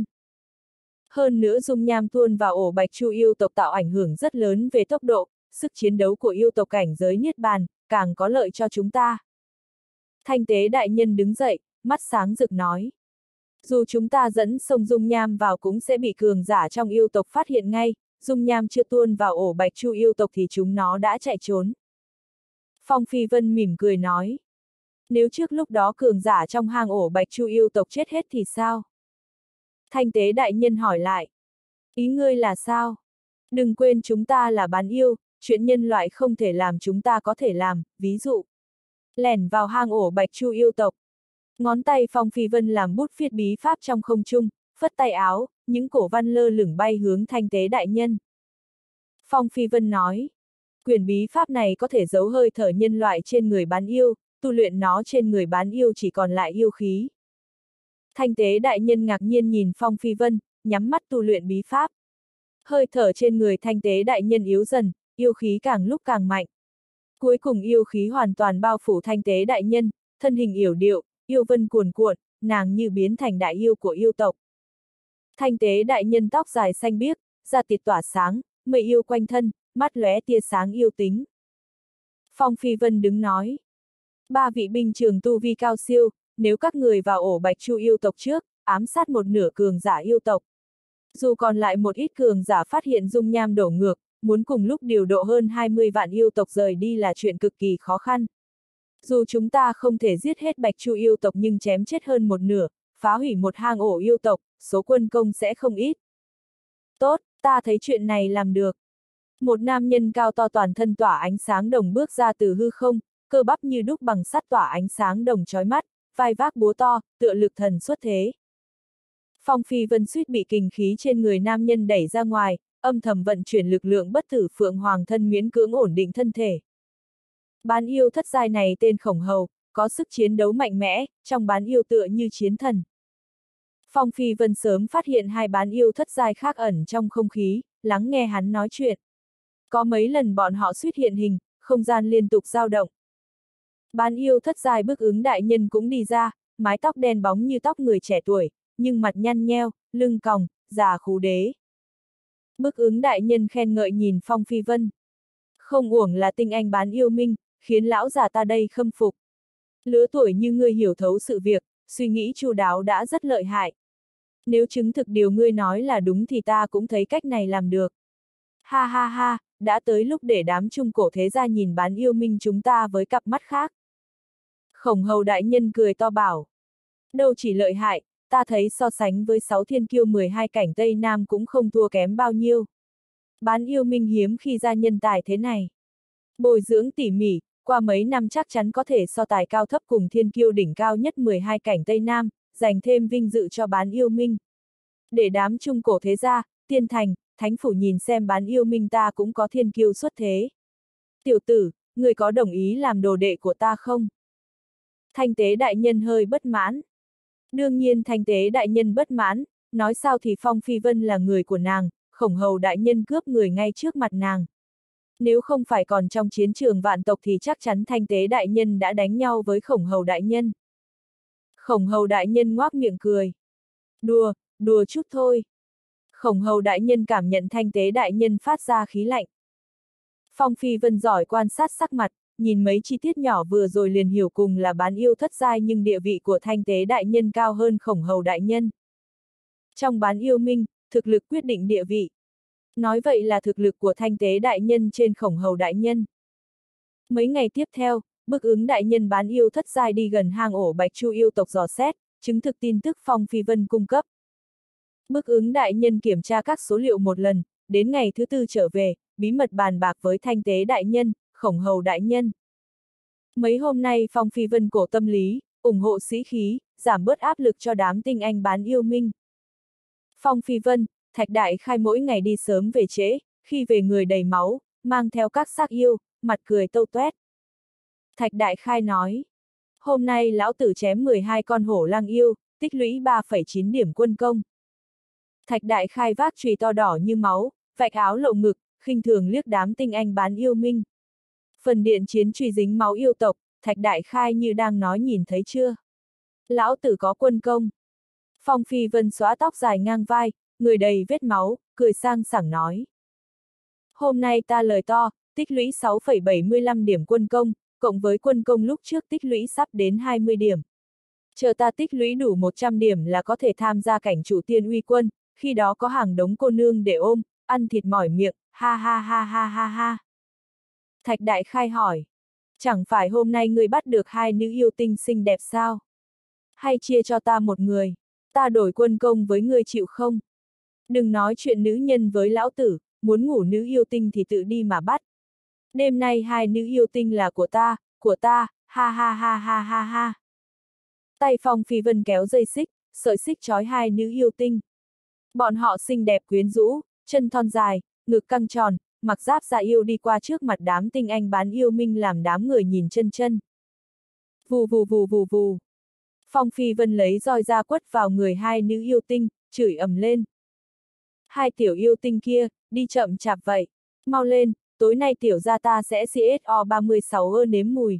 Hơn nữa dung nham tuôn vào ổ Bạch Chu yêu tộc tạo ảnh hưởng rất lớn về tốc độ, sức chiến đấu của yêu tộc cảnh giới niết bàn, càng có lợi cho chúng ta. Thanh Tế đại nhân đứng dậy, mắt sáng rực nói. Dù chúng ta dẫn sông dung nham vào cũng sẽ bị cường giả trong yêu tộc phát hiện ngay, dung nham chưa tuôn vào ổ Bạch Chu yêu tộc thì chúng nó đã chạy trốn. Phong Phi Vân mỉm cười nói. Nếu trước lúc đó cường giả trong hang ổ Bạch Chu yêu tộc chết hết thì sao? Thanh Tế đại nhân hỏi lại. Ý ngươi là sao? Đừng quên chúng ta là bán yêu, chuyện nhân loại không thể làm chúng ta có thể làm, ví dụ. Lẻn vào hang ổ Bạch Chu yêu tộc. Ngón tay Phong Phi Vân làm bút viết bí pháp trong không trung, phất tay áo, những cổ văn lơ lửng bay hướng Thanh Tế đại nhân. Phong Phi Vân nói. Quyển bí pháp này có thể giấu hơi thở nhân loại trên người bán yêu, tu luyện nó trên người bán yêu chỉ còn lại yêu khí. Thanh Tế đại nhân ngạc nhiên nhìn Phong Phi Vân, nhắm mắt tu luyện bí pháp. Hơi thở trên người Thanh Tế đại nhân yếu dần, yêu khí càng lúc càng mạnh. Cuối cùng yêu khí hoàn toàn bao phủ Thanh Tế đại nhân, thân hình yểu điệu, yêu vân cuồn cuộn, nàng như biến thành đại yêu của yêu tộc. Thanh Tế đại nhân tóc dài xanh biếc, da thịt tỏa sáng, mây yêu quanh thân, mắt lóe tia sáng yêu tính. Phong Phi Vân đứng nói. 3 vị binh trường tu vi cao siêu, nếu các người vào ổ Bạch Chu yêu tộc trước, ám sát một nửa cường giả yêu tộc. Dù còn lại một ít cường giả phát hiện dung nham đổ ngược, muốn cùng lúc điều độ hơn 20 vạn yêu tộc rời đi là chuyện cực kỳ khó khăn. Dù chúng ta không thể giết hết Bạch Chu yêu tộc nhưng chém chết hơn một nửa, phá hủy một hang ổ yêu tộc, số quân công sẽ không ít. Tốt, ta thấy chuyện này làm được. Một nam nhân cao to toàn thân tỏa ánh sáng đồng bước ra từ hư không, cơ bắp như đúc bằng sắt tỏa ánh sáng đồng chói mắt, vai vác búa to, tựa lực thần xuất thế. Phong Phi Vân suýt bị kình khí trên người nam nhân đẩy ra ngoài, âm thầm vận chuyển lực lượng bất tử phượng hoàng thân miễn cưỡng ổn định thân thể. Bán yêu thất giai này tên Khổng Hầu, có sức chiến đấu mạnh mẽ, trong bán yêu tựa như chiến thần. Phong Phi Vân sớm phát hiện hai bán yêu thất giai khác ẩn trong không khí, lắng nghe hắn nói chuyện. Có mấy lần bọn họ suýt hiện hình, không gian liên tục dao động. Bán yêu thất giai bức ứng đại nhân cũng đi ra, mái tóc đen bóng như tóc người trẻ tuổi, nhưng mặt nhăn nheo, lưng còng, già khú đế. Bức ứng đại nhân khen ngợi nhìn Phong Phi Vân. Không uổng là tinh anh bán yêu minh, khiến lão già ta đây khâm phục. Lứa tuổi như ngươi hiểu thấu sự việc, suy nghĩ chu đáo đã rất lợi hại. Nếu chứng thực điều ngươi nói là đúng thì ta cũng thấy cách này làm được. Ha ha ha, đã tới lúc để đám trung cổ thế gia nhìn bán yêu minh chúng ta với cặp mắt khác. Khổng Hầu đại nhân cười to bảo. Đâu chỉ lợi hại, ta thấy so sánh với 6 thiên kiêu 12 cảnh Tây Nam cũng không thua kém bao nhiêu. Bán yêu minh hiếm khi ra nhân tài thế này. Bồi dưỡng tỉ mỉ, qua mấy năm chắc chắn có thể so tài cao thấp cùng thiên kiêu đỉnh cao nhất 12 cảnh Tây Nam, dành thêm vinh dự cho bán yêu minh. Để đám trung cổ thế gia, tiên thành, thánh phủ nhìn xem bán yêu minh ta cũng có thiên kiêu xuất thế. Tiểu tử, người có đồng ý làm đồ đệ của ta không? Thanh tế đại nhân hơi bất mãn. Đương nhiên thanh tế đại nhân bất mãn, nói sao thì Phong Phi Vân là người của nàng, Khổng Hầu đại nhân cướp người ngay trước mặt nàng. Nếu không phải còn trong chiến trường vạn tộc thì chắc chắn thanh tế đại nhân đã đánh nhau với Khổng Hầu đại nhân. Khổng Hầu đại nhân ngoác miệng cười. Đùa, đùa chút thôi. Khổng Hầu đại nhân cảm nhận thanh tế đại nhân phát ra khí lạnh. Phong Phi Vân giỏi quan sát sắc mặt, nhìn mấy chi tiết nhỏ vừa rồi liền hiểu cùng là bán yêu thất giai nhưng địa vị của thanh tế đại nhân cao hơn Khổng Hầu đại nhân. Trong bán yêu minh, thực lực quyết định địa vị. Nói vậy là thực lực của thanh tế đại nhân trên Khổng Hầu đại nhân. Mấy ngày tiếp theo, bức ứng đại nhân bán yêu thất giai đi gần hang ổ Bạch Chu yêu tộc dò xét, chứng thực tin tức Phong Phi Vân cung cấp. Bức ứng đại nhân kiểm tra các số liệu một lần, đến ngày thứ tư trở về, bí mật bàn bạc với thanh tế đại nhân, Khổng Hầu đại nhân. Mấy hôm nay Phong Phi Vân cổ tâm lý, ủng hộ sĩ khí, giảm bớt áp lực cho đám tinh anh bán yêu minh. Phong Phi Vân, Thạch Đại Khai mỗi ngày đi sớm về trễ, khi về người đầy máu, mang theo các xác yêu, mặt cười tâu toét. Thạch Đại Khai nói, hôm nay lão tử chém 12 con hổ lang yêu, tích lũy 3,9 điểm quân công. Thạch Đại Khai vác chùy to đỏ như máu, vạch áo lộ ngực, khinh thường liếc đám tinh anh bán yêu minh. Phần điện chiến chùy dính máu yêu tộc, Thạch Đại Khai như đang nói nhìn thấy chưa? Lão tử có quân công. Phong Phi Vân xóa tóc dài ngang vai, người đầy vết máu, cười sang sảng nói. Hôm nay ta lời to, tích lũy 6,75 điểm quân công, cộng với quân công lúc trước tích lũy sắp đến 20 điểm. Chờ ta tích lũy đủ 100 điểm là có thể tham gia cảnh chủ tiên uy quân, khi đó có hàng đống cô nương để ôm, ăn thịt mỏi miệng, ha ha ha ha ha ha. Thạch Đại Khai hỏi, chẳng phải hôm nay ngươi bắt được 2 nữ yêu tinh xinh đẹp sao? Hay chia cho ta một người, ta đổi quân công với ngươi chịu không? Đừng nói chuyện nữ nhân với lão tử, muốn ngủ nữ yêu tinh thì tự đi mà bắt. Đêm nay 2 nữ yêu tinh là của ta, ha ha ha ha ha ha. Tay Phong Phi Vân kéo dây xích, sợi xích trói 2 nữ yêu tinh. Bọn họ xinh đẹp quyến rũ, chân thon dài, ngực căng tròn, mặc giáp dạ yêu đi qua trước mặt đám tinh anh bán yêu minh làm đám người nhìn chân chân. Vù vù vù vù vù. Phong Phi Vân lấy roi ra quất vào người 2 nữ yêu tinh, chửi ầm lên. 2 tiểu yêu tinh kia, đi chậm chạp vậy. Mau lên, tối nay tiểu gia ta sẽ CSO 36 nếm mùi.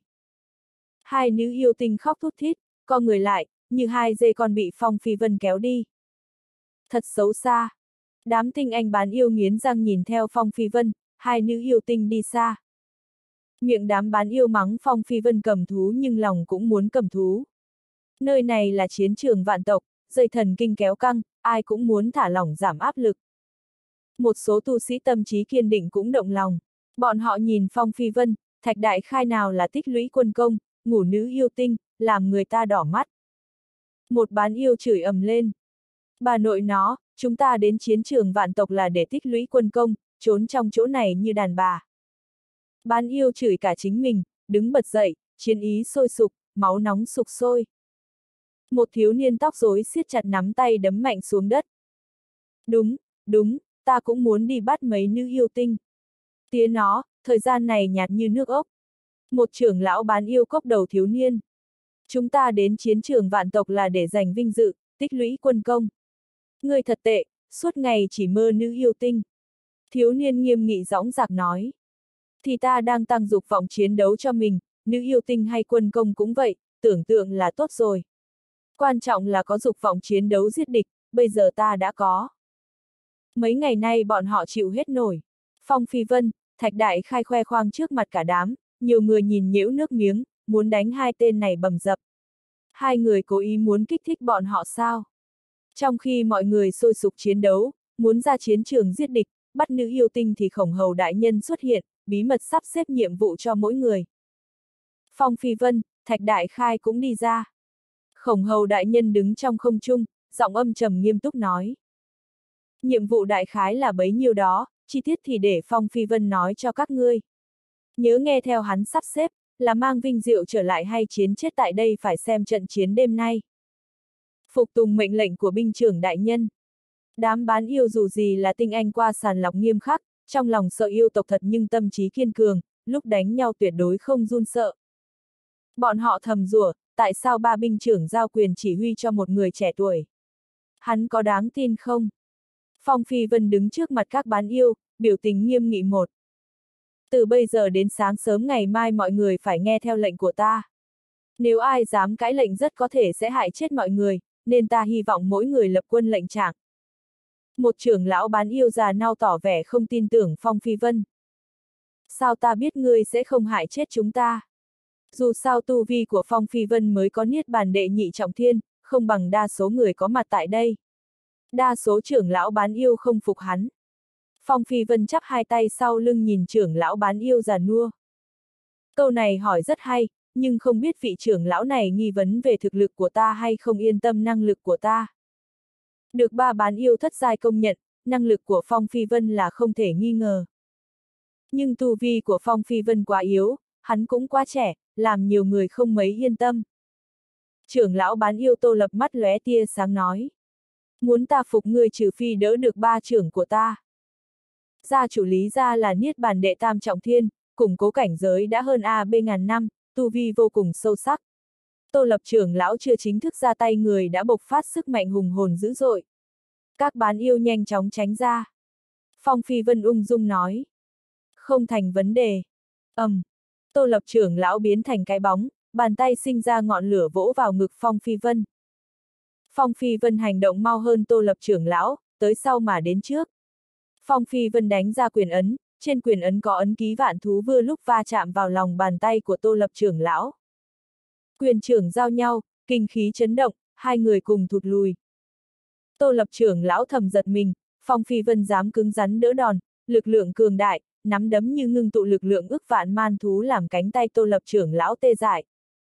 2 nữ yêu tinh khóc thút thít, co người lại, như 2 dê con bị Phong Phi Vân kéo đi. Thật xấu xa. Đám tinh anh bán yêu nghiến răng nhìn theo Phong Phi Vân, 2 nữ yêu tinh đi xa. Miệng đám bán yêu mắng Phong Phi Vân cầm thú nhưng lòng cũng muốn cầm thú. Nơi này là chiến trường vạn tộc, dây thần kinh kéo căng, ai cũng muốn thả lỏng giảm áp lực. Một số tu sĩ tâm trí kiên định cũng động lòng. Bọn họ nhìn Phong Phi Vân, Thạch Đại Khai nào là tích lũy quân công, ngủ nữ yêu tinh, làm người ta đỏ mắt. Một bán yêu chửi ầm lên. Bà nội nó, chúng ta đến chiến trường vạn tộc là để tích lũy quân công, trốn trong chỗ này như đàn bà. Bán yêu chửi cả chính mình, đứng bật dậy, chiến ý sôi sục, máu nóng sục sôi. Một thiếu niên tóc rối siết chặt nắm tay đấm mạnh xuống đất. Đúng, ta cũng muốn đi bắt mấy nữ yêu tinh. Tía nó, thời gian này nhạt như nước ốc. Một trưởng lão bán yêu cốc đầu thiếu niên. Chúng ta đến chiến trường vạn tộc là để giành vinh dự, tích lũy quân công. Ngươi thật tệ, suốt ngày chỉ mơ nữ yêu tinh. Thiếu niên nghiêm nghị dõng dạc nói. Thì ta đang tăng dục vọng chiến đấu cho mình, nữ yêu tinh hay quân công cũng vậy, tưởng tượng là tốt rồi. Quan trọng là có dục vọng chiến đấu giết địch, bây giờ ta đã có. Mấy ngày nay bọn họ chịu hết nổi. Phong Phi Vân, Thạch Đại Khai khoe khoang trước mặt cả đám, nhiều người nhìn nhễu nước miếng, muốn đánh hai tên này bầm dập. Hai người cố ý muốn kích thích bọn họ sao? Trong khi mọi người sôi sục chiến đấu, muốn ra chiến trường giết địch, bắt nữ yêu tinh thì Khổng Hầu đại nhân xuất hiện, bí mật sắp xếp nhiệm vụ cho mỗi người. Phong Phi Vân, Thạch Đại Khai cũng đi ra. Khổng Hầu đại nhân đứng trong không trung, giọng âm trầm nghiêm túc nói. Nhiệm vụ đại khái là bấy nhiêu đó, chi tiết thì để Phong Phi Vân nói cho các ngươi. Nhớ nghe theo hắn sắp xếp, là mang vinh diệu trở lại hay chiến chết tại đây phải xem trận chiến đêm nay. Phục tùng mệnh lệnh của binh trưởng đại nhân. Đám bán yêu dù gì là tinh anh qua sàn lọc nghiêm khắc, trong lòng sợ yêu tộc thật nhưng tâm trí kiên cường, lúc đánh nhau tuyệt đối không run sợ. Bọn họ thầm rủa, tại sao ba binh trưởng giao quyền chỉ huy cho một người trẻ tuổi? Hắn có đáng tin không? Phong Phi Vân đứng trước mặt các bán yêu, biểu tình nghiêm nghị một. Từ bây giờ đến sáng sớm ngày mai mọi người phải nghe theo lệnh của ta. Nếu ai dám cãi lệnh rất có thể sẽ hại chết mọi người, nên ta hy vọng mỗi người lập quân lệnh trạng. Một trưởng lão bán yêu già nao tỏ vẻ không tin tưởng Phong Phi Vân. Sao ta biết ngươi sẽ không hại chết chúng ta? Dù sao tu vi của Phong Phi Vân mới có niết bàn đệ nhị trọng thiên, không bằng đa số người có mặt tại đây. Đa số trưởng lão bán yêu không phục hắn. Phong Phi Vân chắp hai tay sau lưng nhìn trưởng lão bán yêu già nua. Câu này hỏi rất hay, nhưng không biết vị trưởng lão này nghi vấn về thực lực của ta hay không yên tâm năng lực của ta. Được ba bán yêu thất giai công nhận, năng lực của Phong Phi Vân là không thể nghi ngờ. Nhưng tu vi của Phong Phi Vân quá yếu, hắn cũng quá trẻ, làm nhiều người không mấy yên tâm. Trưởng lão bán yêu Tô Lập mắt lóe tia sáng nói. Muốn ta phục ngươi trừ phi đỡ được ba trưởng của ta. Gia chủ Lý gia là niết bàn đệ tam trọng thiên, củng cố cảnh giới đã hơn AB ngàn năm, tu vi vô cùng sâu sắc. Tô Lập trưởng lão chưa chính thức ra tay người đã bộc phát sức mạnh hùng hồn dữ dội. Các bán yêu nhanh chóng tránh ra. Phong Phi Vân ung dung nói. Không thành vấn đề. Tô Lập trưởng lão biến thành cái bóng, bàn tay sinh ra ngọn lửa vỗ vào ngực Phong Phi Vân. Phong Phi Vân hành động mau hơn Tô Lập trưởng lão, tới sau mà đến trước. Phong Phi Vân đánh ra quyền ấn, trên quyền ấn có ấn ký vạn thú vừa lúc va chạm vào lòng bàn tay của Tô Lập trưởng lão. Quyền trưởng giao nhau, kinh khí chấn động, hai người cùng thụt lùi. Tô Lập trưởng lão thầm giật mình, Phong Phi Vân dám cứng rắn đỡ đòn, lực lượng cường đại, nắm đấm như ngưng tụ lực lượng ức vạn man thú làm cánh tay Tô Lập trưởng lão tê dại.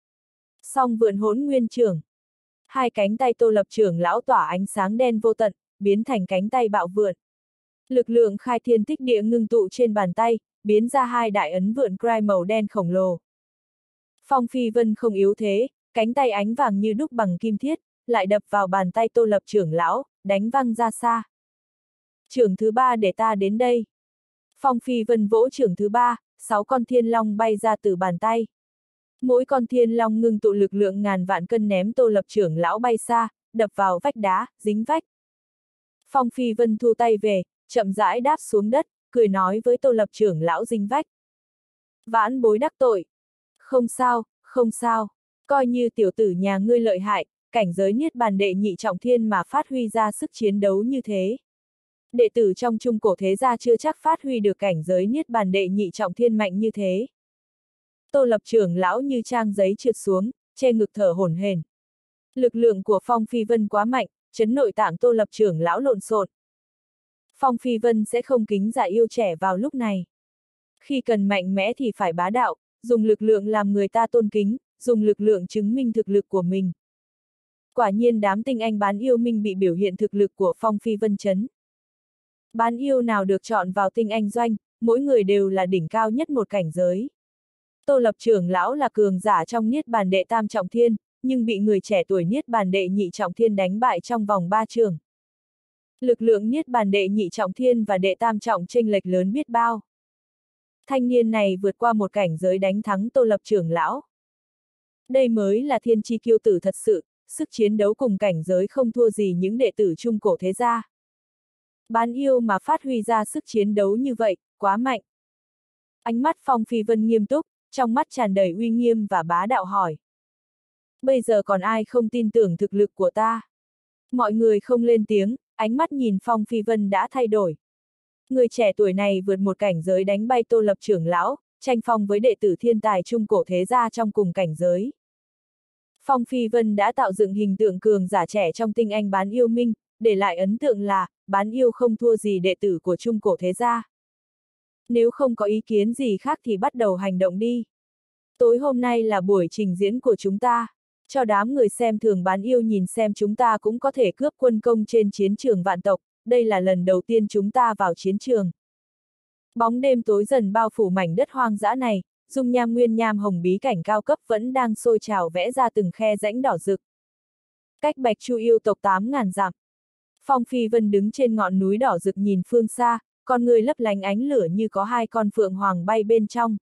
Song vượn hỗn nguyên trưởng. Hai cánh tay Tô Lập trưởng lão tỏa ánh sáng đen vô tận, biến thành cánh tay bạo vượn. Lực lượng khai thiên tích địa ngưng tụ trên bàn tay, biến ra hai đại ấn vượn cry màu đen khổng lồ. Phong Phi Vân không yếu thế, cánh tay ánh vàng như đúc bằng kim thiết, lại đập vào bàn tay Tô Lập trưởng lão, đánh văng ra xa. Trưởng thứ ba để ta đến đây. Phong Phi Vân vỗ trưởng thứ ba, 6 con thiên long bay ra từ bàn tay. Mỗi con thiên long ngưng tụ lực lượng ngàn vạn cân ném Tô Lập trưởng lão bay xa, đập vào vách đá, dính vách. Phong Phi Vân thu tay về, chậm rãi đáp xuống đất, cười nói với Tô Lập trưởng lão dính vách. Vãn bối đắc tội. Không sao, không sao. Coi như tiểu tử nhà ngươi lợi hại, cảnh giới niết bàn đệ nhị trọng thiên mà phát huy ra sức chiến đấu như thế. Đệ tử trong trung cổ thế gia chưa chắc phát huy được cảnh giới niết bàn đệ nhị trọng thiên mạnh như thế. Tô Lập trưởng lão như trang giấy trượt xuống, che ngực thở hổn hển. Lực lượng của Phong Phi Vân quá mạnh, chấn nội tạng Tô Lập trưởng lão lộn xộn. Phong Phi Vân sẽ không kính dạ yêu trẻ vào lúc này. Khi cần mạnh mẽ thì phải bá đạo, dùng lực lượng làm người ta tôn kính, dùng lực lượng chứng minh thực lực của mình. Quả nhiên đám tinh anh bán yêu minh bị biểu hiện thực lực của Phong Phi Vân chấn. Bán yêu nào được chọn vào tinh anh doanh, mỗi người đều là đỉnh cao nhất một cảnh giới. Tô Lập trưởng lão là cường giả trong Niết Bàn đệ tam trọng thiên, nhưng bị người trẻ tuổi Niết Bàn đệ nhị trọng thiên đánh bại trong vòng 3 trường. Lực lượng Niết Bàn đệ nhị trọng thiên và đệ tam trọng chênh lệch lớn biết bao. Thanh niên này vượt qua một cảnh giới đánh thắng Tô Lập trưởng lão. Đây mới là thiên chi kiêu tử thật sự, sức chiến đấu cùng cảnh giới không thua gì những đệ tử trung cổ thế gia. Bán yêu mà phát huy ra sức chiến đấu như vậy, quá mạnh. Ánh mắt Phong Phi Vân nghiêm túc, trong mắt tràn đầy uy nghiêm và bá đạo hỏi. Bây giờ còn ai không tin tưởng thực lực của ta? Mọi người không lên tiếng, ánh mắt nhìn Phong Phi Vân đã thay đổi. Người trẻ tuổi này vượt một cảnh giới đánh bay Tô Lập trưởng lão, tranh phong với đệ tử thiên tài trung cổ thế gia trong cùng cảnh giới. Phong Phi Vân đã tạo dựng hình tượng cường giả trẻ trong tinh anh bán yêu minh, để lại ấn tượng là, bán yêu không thua gì đệ tử của trung cổ thế gia. Nếu không có ý kiến gì khác thì bắt đầu hành động đi. Tối hôm nay là buổi trình diễn của chúng ta, cho đám người xem thường bán yêu nhìn xem chúng ta cũng có thể cướp quân công trên chiến trường vạn tộc, đây là lần đầu tiên chúng ta vào chiến trường. Bóng đêm tối dần bao phủ mảnh đất hoang dã này, dung nham nguyên nham hồng bí cảnh cao cấp vẫn đang sôi trào vẽ ra từng khe rãnh đỏ rực. Cách Bạch Chu yêu tộc 8.000 dặm. Phong Phi Vân đứng trên ngọn núi đỏ rực nhìn phương xa, con người lấp lánh ánh lửa như có hai con phượng hoàng bay bên trong.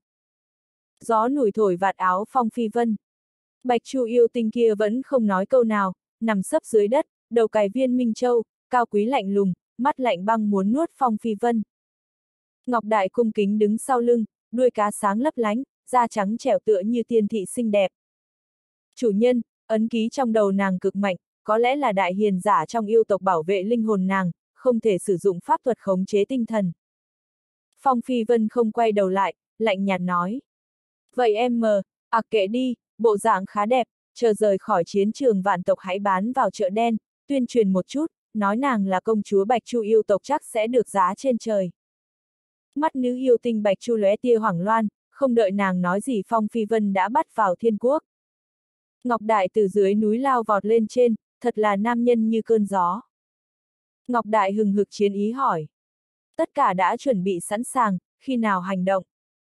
Gió nổi thổi vạt áo Phong Phi Vân. Bạch Chu yêu tinh kia vẫn không nói câu nào, nằm sấp dưới đất, đầu cài viên minh châu, cao quý lạnh lùng, mắt lạnh băng muốn nuốt Phong Phi Vân. Ngọc Đại cung kính đứng sau lưng, đuôi cá sáng lấp lánh, da trắng trẻo tựa như tiên thị xinh đẹp. Chủ nhân, ấn ký trong đầu nàng cực mạnh, có lẽ là đại hiền giả trong yêu tộc bảo vệ linh hồn nàng, không thể sử dụng pháp thuật khống chế tinh thần. Phong Phi Vân không quay đầu lại, lạnh nhạt nói. Vậy em kệ đi, bộ dạng khá đẹp, chờ rời khỏi chiến trường vạn tộc hãy bán vào chợ đen, tuyên truyền một chút, nói nàng là công chúa Bạch Chu yêu tộc chắc sẽ được giá trên trời. Mắt nữ yêu tinh Bạch Chu lóe tia hoảng loan, không đợi nàng nói gì Phong Phi Vân đã bắt vào thiên quốc. Ngọc Đại từ dưới núi lao vọt lên trên, thật là nam nhân như cơn gió. Ngọc Đại hừng hực chiến ý hỏi. Tất cả đã chuẩn bị sẵn sàng, khi nào hành động?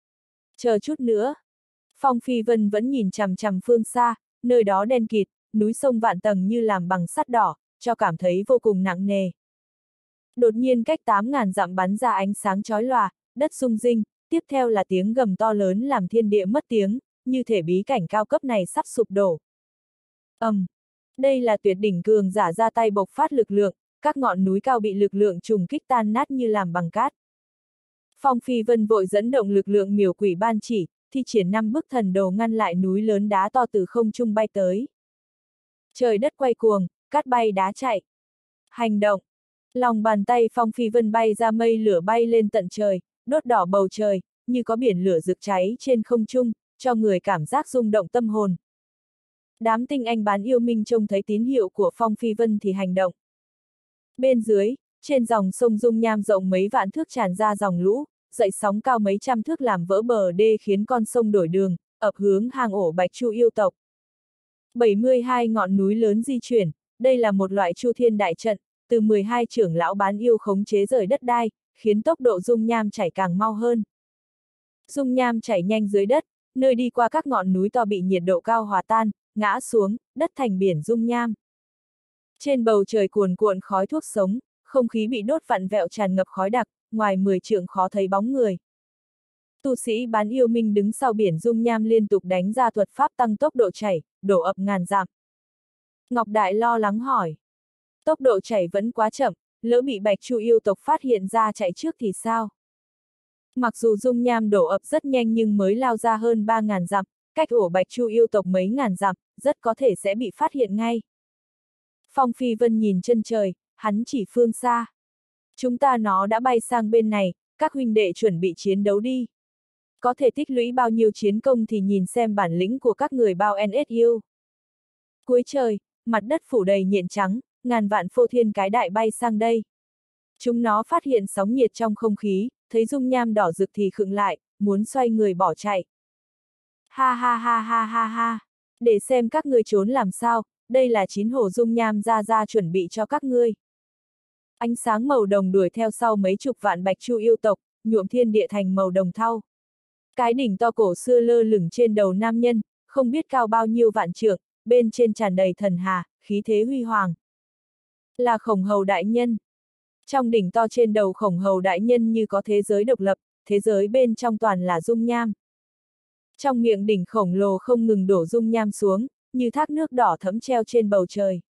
Chờ chút nữa. Phong Phi Vân vẫn nhìn chằm chằm phương xa, nơi đó đen kịt, núi sông vạn tầng như làm bằng sắt đỏ, cho cảm thấy vô cùng nặng nề. Đột nhiên cách 8.000 dặm bắn ra ánh sáng chói lòa, đất rung rinh, tiếp theo là tiếng gầm to lớn làm thiên địa mất tiếng, như thể bí cảnh cao cấp này sắp sụp đổ. Đây là tuyệt đỉnh cường giả ra tay bộc phát lực lượng, các ngọn núi cao bị lực lượng trùng kích tan nát như làm bằng cát. Phong Phi Vân vội dẫn động lực lượng miểu quỷ ban chỉ, thi triển 5 bức thần đồ ngăn lại núi lớn đá to từ không trung bay tới. Trời đất quay cuồng, cát bay đá chạy. Hành động. Lòng bàn tay Phong Phi Vân bay ra mây lửa bay lên tận trời, đốt đỏ bầu trời, như có biển lửa rực cháy trên không trung, cho người cảm giác rung động tâm hồn. Đám tinh anh bán yêu minh trông thấy tín hiệu của Phong Phi Vân thì hành động. Bên dưới, trên dòng sông dung nham rộng mấy vạn thước tràn ra dòng lũ, dậy sóng cao mấy trăm thước làm vỡ bờ đê khiến con sông đổi đường, ập hướng hang ổ Bạch Chu yêu tộc. 72 ngọn núi lớn di chuyển, đây là một loại chu thiên đại trận, từ 12 trưởng lão bán yêu khống chế rời đất đai, khiến tốc độ dung nham chảy càng mau hơn. Dung nham chảy nhanh dưới đất, nơi đi qua các ngọn núi to bị nhiệt độ cao hòa tan, ngã xuống, đất thành biển dung nham. Trên bầu trời cuồn cuộn khói thuốc sống, không khí bị đốt vặn vẹo tràn ngập khói đặc, ngoài 10 trượng khó thấy bóng người. Tu sĩ bán yêu minh đứng sau biển dung nham liên tục đánh ra thuật pháp tăng tốc độ chảy, đổ ập ngàn dặm. Ngọc Đại lo lắng hỏi. Tốc độ chảy vẫn quá chậm, lỡ bị Bạch Chu yêu tộc phát hiện ra chạy trước thì sao? Mặc dù dung nham đổ ập rất nhanh nhưng mới lao ra hơn 3.000 dặm, cách ổ Bạch Chu yêu tộc mấy ngàn dặm, rất có thể sẽ bị phát hiện ngay. Phong Phi Vân nhìn chân trời, hắn chỉ phương xa. Chúng ta nó đã bay sang bên này, các huynh đệ chuẩn bị chiến đấu đi. Có thể tích lũy bao nhiêu chiến công thì nhìn xem bản lĩnh của các người bao NSU. Cuối trời, mặt đất phủ đầy nhện trắng, ngàn vạn phô thiên cái đại bay sang đây. Chúng nó phát hiện sóng nhiệt trong không khí, thấy dung nham đỏ rực thì khựng lại, muốn xoay người bỏ chạy. Ha ha ha ha ha ha. Để xem các ngươi trốn làm sao, đây là 9 hồ dung nham ra chuẩn bị cho các ngươi. Ánh sáng màu đồng đuổi theo sau mấy chục vạn bạch chu yêu tộc, nhuộm thiên địa thành màu đồng thau. Cái đỉnh to cổ xưa lơ lửng trên đầu nam nhân, không biết cao bao nhiêu vạn trượng, bên trên tràn đầy thần hà, khí thế huy hoàng. Là Khổng Hầu đại nhân. Trong đỉnh to trên đầu Khổng Hầu đại nhân như có thế giới độc lập, thế giới bên trong toàn là dung nham. Trong miệng đỉnh khổng lồ không ngừng đổ dung nham xuống, như thác nước đỏ thẫm treo trên bầu trời.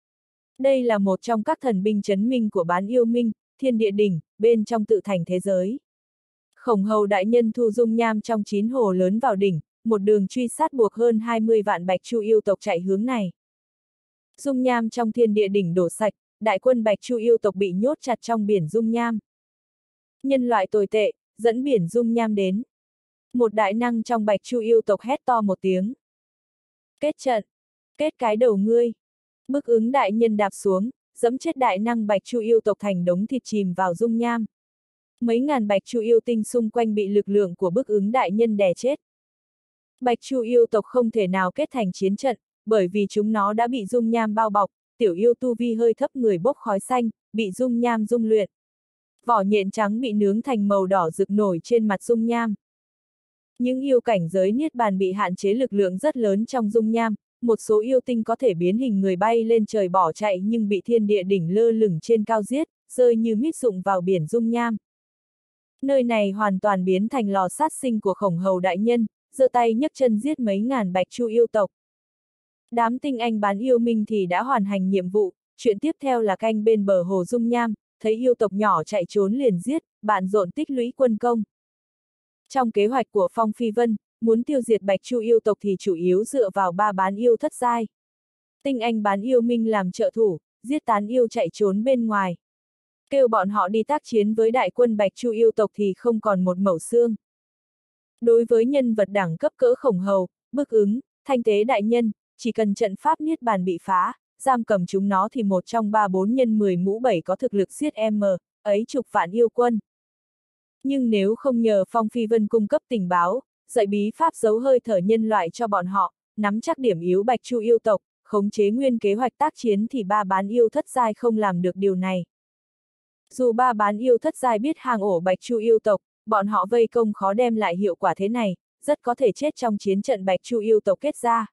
Đây là một trong các thần binh chấn minh của Bán Yêu Minh, Thiên Địa Đỉnh, bên trong tự thành thế giới. Khổng Hầu đại nhân thu dung nham trong 9 hồ lớn vào đỉnh, một đường truy sát buộc hơn 20 vạn bạch chu yêu tộc chạy hướng này. Dung nham trong Thiên Địa Đỉnh đổ sạch, đại quân bạch chu yêu tộc bị nhốt chặt trong biển dung nham. Nhân loại tồi tệ, dẫn biển dung nham đến. Một đại năng trong bạch chu yêu tộc hét to một tiếng. Kết trận, kết cái đầu ngươi. Bức ứng đại nhân đạp xuống, dẫm chết đại năng bạch chu yêu tộc thành đống thịt chìm vào dung nham. Mấy ngàn bạch chu yêu tinh xung quanh bị lực lượng của bức ứng đại nhân đè chết. Bạch chu yêu tộc không thể nào kết thành chiến trận, bởi vì chúng nó đã bị dung nham bao bọc, tiểu yêu tu vi hơi thấp người bốc khói xanh, bị dung nham dung luyện. Vỏ nhện trắng bị nướng thành màu đỏ rực nổi trên mặt dung nham. Những yêu cảnh giới niết bàn bị hạn chế lực lượng rất lớn trong dung nham, một số yêu tinh có thể biến hình người bay lên trời bỏ chạy nhưng bị thiên địa đỉnh lơ lửng trên cao giết, rơi như mít rụng vào biển dung nham. Nơi này hoàn toàn biến thành lò sát sinh của Khổng Hầu đại nhân, giơ tay nhấc chân giết mấy ngàn bạch chu yêu tộc. Đám tinh anh Bán Yêu Minh thì đã hoàn thành nhiệm vụ, chuyện tiếp theo là canh bên bờ hồ dung nham, thấy yêu tộc nhỏ chạy trốn liền giết, bạn rộn tích lũy quân công. Trong kế hoạch của Phong Phi Vân, muốn tiêu diệt bạch chu yêu tộc thì chủ yếu dựa vào 3 bán yêu thất giai. Tinh anh Bán Yêu Minh làm trợ thủ, giết tán yêu chạy trốn bên ngoài. Kêu bọn họ đi tác chiến với đại quân bạch chu yêu tộc thì không còn một mẩu xương. Đối với nhân vật đẳng cấp cỡ Khổng Hầu, Bức Ứng, Thanh Tế đại nhân, chỉ cần trận pháp niết bàn bị phá, giam cầm chúng nó thì một trong 3-4 nhân 10 mũ 7 có thực lực giết ấy chục vạn yêu quân. Nhưng nếu không nhờ Phong Phi Vân cung cấp tình báo, dạy bí pháp giấu hơi thở nhân loại cho bọn họ, nắm chắc điểm yếu bạch chu yêu tộc, khống chế nguyên kế hoạch tác chiến thì 3 bán yêu thất giai không làm được điều này. Dù 3 bán yêu thất giai biết hang ổ bạch chu yêu tộc, bọn họ vây công khó đem lại hiệu quả thế này, rất có thể chết trong chiến trận bạch chu yêu tộc kết ra.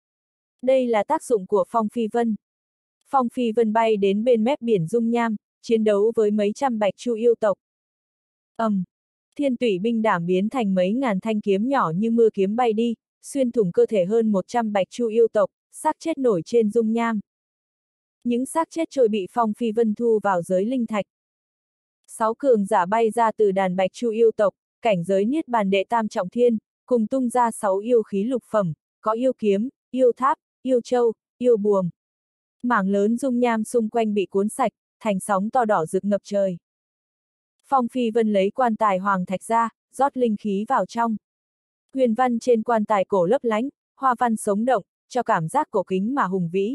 Đây là tác dụng của Phong Phi Vân. Phong Phi Vân bay đến bên mép biển dung nham, chiến đấu với mấy trăm bạch chu yêu tộc. Thiên tủy binh đảm biến thành mấy ngàn thanh kiếm nhỏ như mưa kiếm bay đi, xuyên thủng cơ thể hơn 100 bạch chu yêu tộc, xác chết nổi trên dung nham. Những xác chết trôi bị Phong Phi Vân thu vào giới linh thạch. 6 cường giả bay ra từ đàn bạch chu yêu tộc, cảnh giới niết bàn đệ tam trọng thiên, cùng tung ra 6 yêu khí lục phẩm, có yêu kiếm, yêu tháp, yêu châu, yêu buồm. Mảng lớn dung nham xung quanh bị cuốn sạch, thành sóng to đỏ rực ngập trời. Phong Phi Vân lấy quan tài hoàng thạch ra, rót linh khí vào trong. Huyền văn trên quan tài cổ lấp lánh, hoa văn sống động, cho cảm giác cổ kính mà hùng vĩ.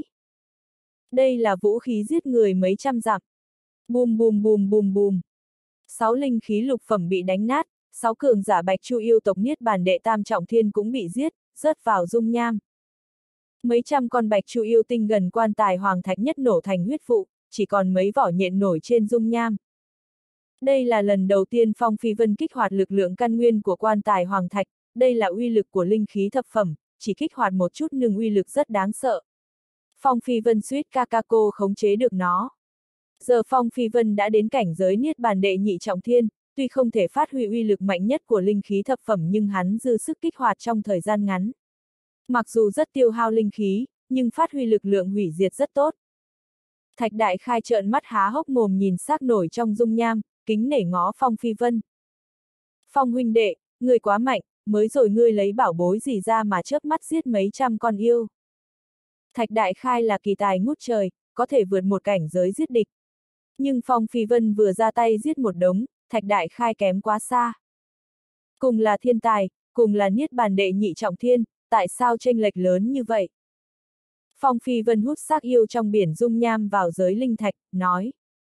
Đây là vũ khí giết người mấy trăm dặm. Bùm bùm bùm bùm bùm. 6 linh khí lục phẩm bị đánh nát, 6 cường giả bạch chu yêu tộc niết bàn đệ tam trọng thiên cũng bị giết, rớt vào dung nham. Mấy trăm con bạch chu yêu tinh gần quan tài hoàng thạch nhất nổ thành huyết vụ, chỉ còn mấy vỏ nhện nổi trên dung nham. Đây là lần đầu tiên Phong Phi Vân kích hoạt lực lượng căn nguyên của quan tài hoàng thạch, đây là uy lực của linh khí thập phẩm, chỉ kích hoạt một chút nhưng uy lực rất đáng sợ. Phong Phi Vân suýt Kakako khống chế được nó. Giờ Phong Phi Vân đã đến cảnh giới niết bàn đệ nhị trọng thiên, tuy không thể phát huy uy lực mạnh nhất của linh khí thập phẩm nhưng hắn dư sức kích hoạt trong thời gian ngắn. Mặc dù rất tiêu hao linh khí, nhưng phát huy lực lượng hủy diệt rất tốt. Thạch Đại Khai trợn mắt há hốc mồm nhìn xác nổi trong dung nham, kính nể ngó Phong Phi Vân. Phong huynh đệ, ngươi quá mạnh, mới rồi ngươi lấy bảo bối gì ra mà chớp mắt giết mấy trăm con yêu. Thạch Đại Khai là kỳ tài ngút trời, có thể vượt một cảnh giới giết địch. Nhưng Phong Phi Vân vừa ra tay giết một đống, Thạch Đại Khai kém quá xa. Cùng là thiên tài, cùng là niết bàn đệ nhị trọng thiên, tại sao chênh lệch lớn như vậy? Phong Phi Vân hút xác yêu trong biển dung nham vào giới linh thạch, nói.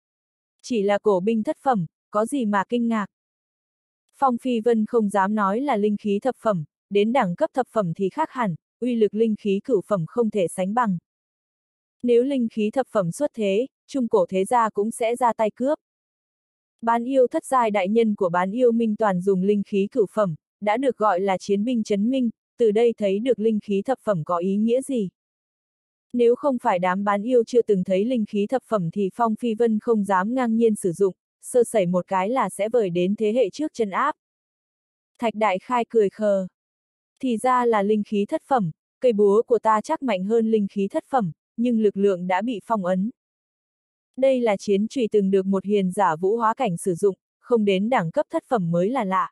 Chỉ là cổ binh thất phẩm, có gì mà kinh ngạc. Phong Phi Vân không dám nói là linh khí thập phẩm, đến đẳng cấp thập phẩm thì khác hẳn, uy lực linh khí cửu phẩm không thể sánh bằng. Nếu linh khí thập phẩm xuất thế, trung cổ thế gia cũng sẽ ra tay cướp. Bán yêu thất giai đại nhân của bán yêu minh toàn dùng linh khí cửu phẩm, đã được gọi là chiến binh chấn minh, từ đây thấy được linh khí thập phẩm có ý nghĩa gì. Nếu không phải đám bán yêu chưa từng thấy linh khí thập phẩm thì Phong Phi Vân không dám ngang nhiên sử dụng, sơ sẩy một cái là sẽ vời đến thế hệ trước chân áp. Thạch Đại Khai cười khờ. Thì ra là linh khí thất phẩm, cây búa của ta chắc mạnh hơn linh khí thất phẩm, nhưng lực lượng đã bị phong ấn. Đây là chiến chùy từng được một hiền giả vũ hóa cảnh sử dụng, không đến đẳng cấp thất phẩm mới là lạ.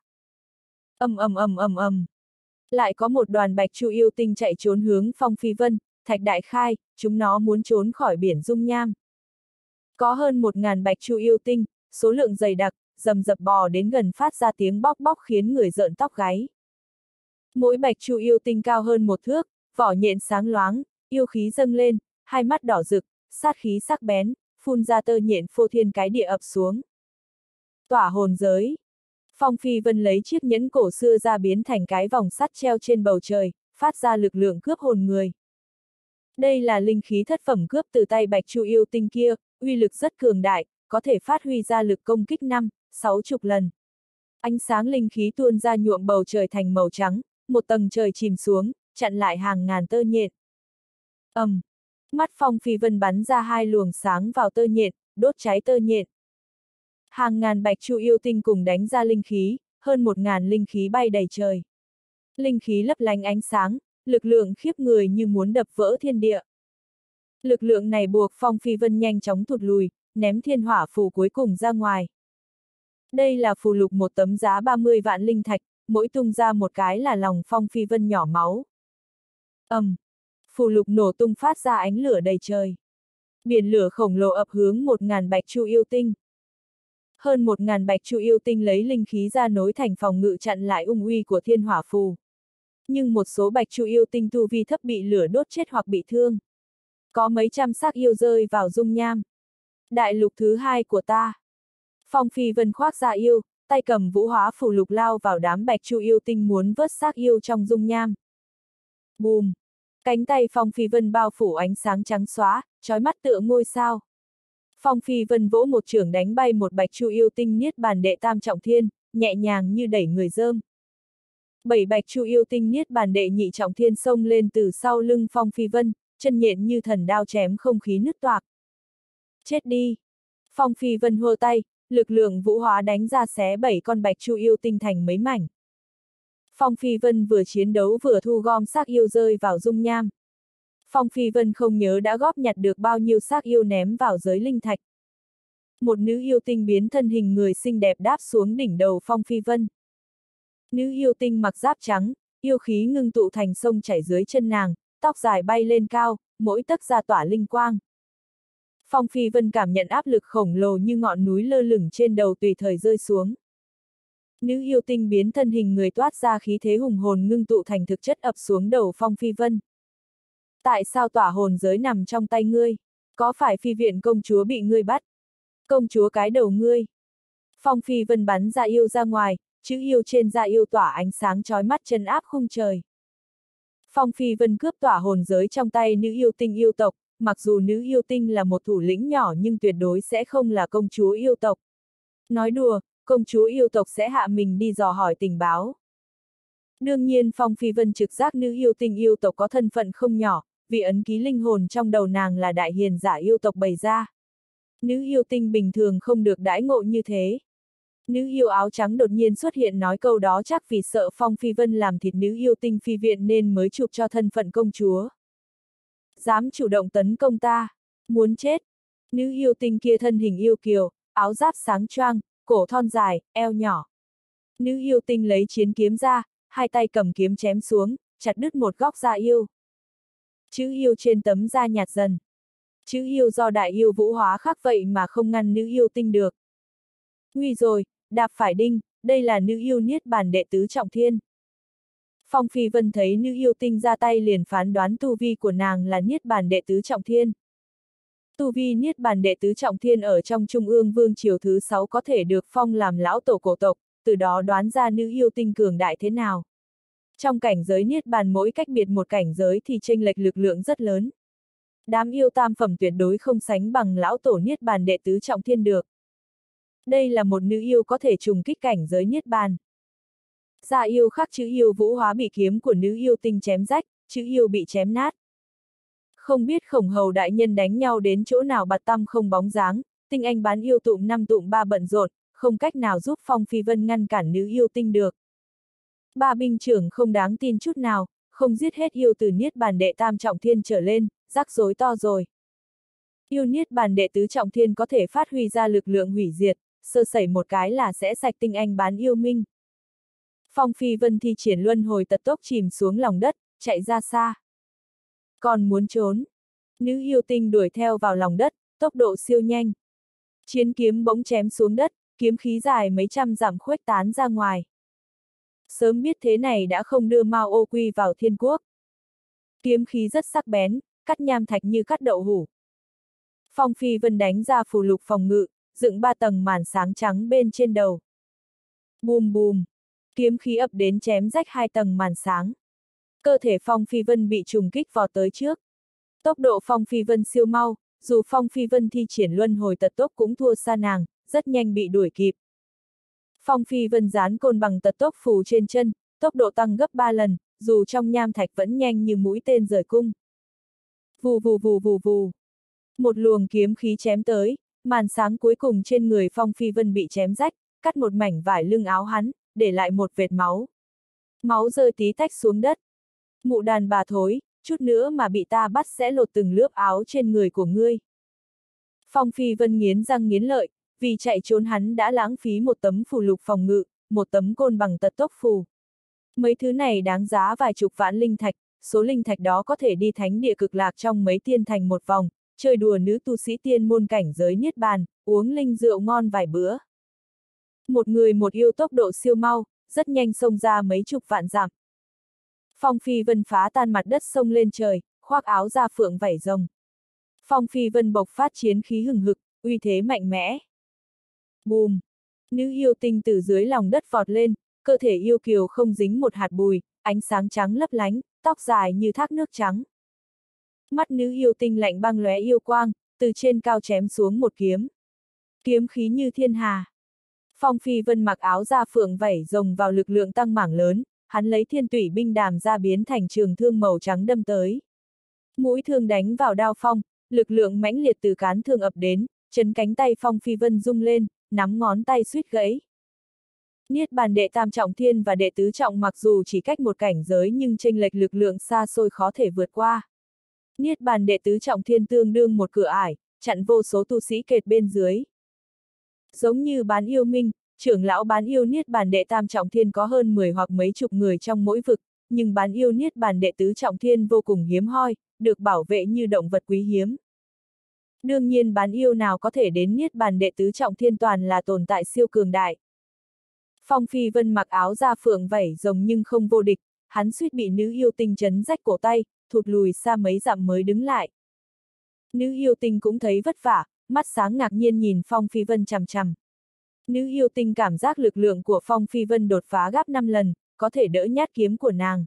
Lại có một đoàn bạch chu yêu tinh chạy trốn hướng Phong Phi Vân, Thạch Đại Khai, chúng nó muốn trốn khỏi biển dung nham. Có hơn 1000 bạch chu yêu tinh, số lượng dày đặc, rầm rập bò đến gần phát ra tiếng bóc bóc khiến người rợn tóc gáy. Mỗi bạch chu yêu tinh cao hơn 1 thước, vỏ nhện sáng loáng, yêu khí dâng lên, hai mắt đỏ rực, sát khí sắc bén, phun ra tơ nhện phô thiên cái địa ập xuống. Tỏa hồn giới. Phong Phi Vân lấy chiếc nhẫn cổ xưa ra biến thành cái vòng sắt treo trên bầu trời, phát ra lực lượng cướp hồn người. Đây là linh khí thất phẩm cướp từ tay bạch chu yêu tinh kia, uy lực rất cường đại, có thể phát huy ra lực công kích 50-60 lần. Ánh sáng linh khí tuôn ra nhuộm bầu trời thành màu trắng, một tầng trời chìm xuống, chặn lại hàng ngàn tơ nhện. Mắt Phong Phi Vân bắn ra 2 luồng sáng vào tơ nhện, đốt cháy tơ nhện. Hàng ngàn bạch chu yêu tinh cùng đánh ra linh khí, hơn 1000 linh khí bay đầy trời. Linh khí lấp lánh ánh sáng, lực lượng khiếp người như muốn đập vỡ thiên địa. Lực lượng này buộc Phong Phi Vân nhanh chóng thụt lùi, ném thiên hỏa phù cuối cùng ra ngoài. Đây là phù lục một tấm giá 30 vạn linh thạch, mỗi tung ra một cái là lòng Phong Phi Vân nhỏ máu. Phù lục nổ tung phát ra ánh lửa đầy trời. Biển lửa khổng lồ ập hướng 1000 bạch chu yêu tinh. Hơn 1000 bạch chu yêu tinh lấy linh khí ra nối thành phòng ngự chặn lại ung uy của thiên hỏa phù. Nhưng một số bạch chu yêu tinh tu vi thấp bị lửa đốt chết hoặc bị thương. Có mấy trăm xác yêu rơi vào dung nham. Đại lục thứ 2 của ta. Phong Phi Vân khoác ra yêu, tay cầm vũ hóa phù lục lao vào đám bạch chu yêu tinh muốn vớt xác yêu trong dung nham. Bùm! Cánh tay Phong Phi Vân bao phủ ánh sáng trắng xóa, chói mắt tựa ngôi sao. Phong Phi Vân vỗ một chưởng đánh bay một bạch chu yêu tinh niết bàn đệ tam trọng thiên, nhẹ nhàng như đẩy người rơm. 7 bạch chu yêu tinh niết bàn đệ nhị trọng thiên xông lên từ sau lưng Phong Phi Vân, chân nhện như thần đao chém không khí nứt toạc. Chết đi! Phong Phi Vân hô tay, lực lượng vũ hóa đánh ra xé 7 con bạch chu yêu tinh thành mấy mảnh. Phong Phi Vân vừa chiến đấu vừa thu gom xác yêu rơi vào dung nham. Phong Phi Vân không nhớ đã góp nhặt được bao nhiêu xác yêu ném vào giới linh thạch. Một nữ yêu tinh biến thân hình người xinh đẹp đáp xuống đỉnh đầu Phong Phi Vân. Nữ yêu tinh mặc giáp trắng, yêu khí ngưng tụ thành sông chảy dưới chân nàng, tóc dài bay lên cao, mỗi tấc ra tỏa linh quang. Phong Phi Vân cảm nhận áp lực khổng lồ như ngọn núi lơ lửng trên đầu tùy thời rơi xuống. Nữ yêu tinh biến thân hình người toát ra khí thế hùng hồn ngưng tụ thành thực chất ập xuống đầu Phong Phi Vân. Tại sao tỏa hồn giới nằm trong tay ngươi? Có phải phi viện công chúa bị ngươi bắt? Công chúa cái đầu ngươi. Phong Phi Vân bắn ra yêu ra ngoài, chữ yêu trên da yêu tỏa ánh sáng chói mắt trấn áp khung trời. Phong Phi Vân cướp tỏa hồn giới trong tay nữ yêu tinh yêu tộc, mặc dù nữ yêu tinh là một thủ lĩnh nhỏ nhưng tuyệt đối sẽ không là công chúa yêu tộc. Nói đùa, công chúa yêu tộc sẽ hạ mình đi dò hỏi tình báo. Đương nhiên Phong Phi Vân trực giác nữ yêu tinh yêu tộc có thân phận không nhỏ, vì ấn ký linh hồn trong đầu nàng là đại hiền giả yêu tộc bày ra. Nữ yêu tinh bình thường không được đãi ngộ như thế. Nữ yêu áo trắng đột nhiên xuất hiện nói câu đó chắc vì sợ Phong Phi Vân làm thịt nữ yêu tinh phi viện nên mới chụp cho thân phận công chúa. Dám chủ động tấn công ta, muốn chết. Nữ yêu tinh kia thân hình yêu kiều, áo giáp sáng choang, cổ thon dài, eo nhỏ. Nữ yêu tinh lấy chiến kiếm ra, hai tay cầm kiếm chém xuống, chặt đứt một góc da yêu. Chữ yêu trên tấm da nhạt dần. Chữ yêu do đại yêu vũ hóa khắc vậy mà không ngăn nữ yêu tinh được. Nguy rồi, đạp phải đinh, đây là nữ yêu niết bàn đệ tứ trọng thiên. Phong Phi Vân thấy nữ yêu tinh ra tay liền phán đoán tu vi của nàng là niết bàn đệ tứ trọng thiên. Tu vi niết bàn đệ tứ trọng thiên ở trong Trung ương Vương triều thứ 6 có thể được phong làm lão tổ cổ tộc, từ đó đoán ra nữ yêu tinh cường đại thế nào. Trong cảnh giới Niết Bàn mỗi cách biệt một cảnh giới thì chênh lệch lực lượng rất lớn. Đám yêu tam phẩm tuyệt đối không sánh bằng lão tổ Niết Bàn đệ tứ trọng thiên được. Đây là một nữ yêu có thể trùng kích cảnh giới Niết Bàn. Gia yêu khắc chữ yêu vũ hóa bị kiếm của nữ yêu tinh chém rách, chữ yêu bị chém nát. Không biết Khổng Hầu đại nhân đánh nhau đến chỗ nào bạt tăm không bóng dáng, tinh anh bán yêu tụm 5 tụm 3 bận rộn, không cách nào giúp Phong Phi Vân ngăn cản nữ yêu tinh được. Ba binh trưởng không đáng tin chút nào, không giết hết yêu từ Niết Bàn đệ tam trọng thiên trở lên, rắc rối to rồi. Yêu Niết Bàn đệ tứ trọng thiên có thể phát huy ra lực lượng hủy diệt, sơ sẩy một cái là sẽ sạch tinh anh bán yêu minh. Phong Phi Vân thi triển luân hồi tật tốc chìm xuống lòng đất, chạy ra xa. Còn muốn trốn, nữ yêu tinh đuổi theo vào lòng đất, tốc độ siêu nhanh. Chiến kiếm bỗng chém xuống đất, kiếm khí dài mấy trăm dặm khuếch tán ra ngoài. Sớm biết thế này đã không đưa Mao Ô Quy vào thiên quốc. Kiếm khí rất sắc bén, cắt nham thạch như cắt đậu hủ. Phong Phi Vân đánh ra phù lục phòng ngự, dựng 3 tầng màn sáng trắng bên trên đầu. Bùm bùm, kiếm khí ập đến chém rách 2 tầng màn sáng. Cơ thể Phong Phi Vân bị trùng kích vọt tới trước. Tốc độ Phong Phi Vân siêu mau, dù Phong Phi Vân thi triển luân hồi tật tốc cũng thua xa nàng, rất nhanh bị đuổi kịp. Phong Phi Vân dán côn bằng tật tốc phù trên chân, tốc độ tăng gấp 3 lần, dù trong nham thạch vẫn nhanh như mũi tên rời cung. Vù vù vù vù vù. Một luồng kiếm khí chém tới, màn sáng cuối cùng trên người Phong Phi Vân bị chém rách, cắt một mảnh vải lưng áo hắn, để lại một vệt máu. Máu rơi tí tách xuống đất. Mụ đàn bà thối, chút nữa mà bị ta bắt sẽ lột từng lớp áo trên người của ngươi. Phong Phi Vân nghiến răng nghiến lợi, vì chạy trốn hắn đã lãng phí một tấm phù lục phòng ngự, một tấm côn bằng tật tốc phù. Mấy thứ này đáng giá vài chục vạn linh thạch, số linh thạch đó có thể đi thánh địa cực lạc trong mấy tiên thành một vòng, chơi đùa nữ tu sĩ tiên môn cảnh giới Niết Bàn, uống linh rượu ngon vài bữa. Một người một yêu tốc độ siêu mau, rất nhanh xông ra mấy chục vạn dặm. Phong Phi Vân phá tan mặt đất xông lên trời, khoác áo da phượng vảy rồng. Phong Phi Vân bộc phát chiến khí hừng hực, uy thế mạnh mẽ. Bùm! Nữ yêu tinh từ dưới lòng đất vọt lên, cơ thể yêu kiều không dính một hạt bụi, ánh sáng trắng lấp lánh, tóc dài như thác nước trắng. Mắt nữ yêu tinh lạnh băng lóe yêu quang, từ trên cao chém xuống một kiếm. Kiếm khí như thiên hà. Phong Phi Vân mặc áo da phượng vảy rồng vào lực lượng tăng mảng lớn, hắn lấy thiên tủy binh đàm ra biến thành trường thương màu trắng đâm tới. Mũi thương đánh vào đao phong, lực lượng mãnh liệt từ cán thương ập đến, chấn cánh tay Phong Phi Vân rung lên, nắm ngón tay suýt gãy. Niết Bàn đệ tam trọng thiên và đệ tứ trọng mặc dù chỉ cách một cảnh giới nhưng chênh lệch lực lượng xa xôi khó thể vượt qua. Niết Bàn đệ tứ trọng thiên tương đương một cửa ải, chặn vô số tu sĩ kệt bên dưới. Giống như bán yêu minh, trưởng lão bán yêu Niết Bàn đệ tam trọng thiên có hơn 10 hoặc mấy chục người trong mỗi vực, nhưng bán yêu Niết Bàn đệ tứ trọng thiên vô cùng hiếm hoi, được bảo vệ như động vật quý hiếm. Đương nhiên bán yêu nào có thể đến Niết Bàn đệ tứ trọng thiên toàn là tồn tại siêu cường đại. Phong Phi Vân mặc áo da phượng vảy rồng nhưng không vô địch, hắn suýt bị nữ yêu tinh chấn rách cổ tay, thụt lùi xa mấy dặm mới đứng lại. Nữ yêu tinh cũng thấy vất vả, mắt sáng ngạc nhiên nhìn Phong Phi Vân chằm chằm. Nữ yêu tinh cảm giác lực lượng của Phong Phi Vân đột phá gấp 5 lần, có thể đỡ nhát kiếm của nàng.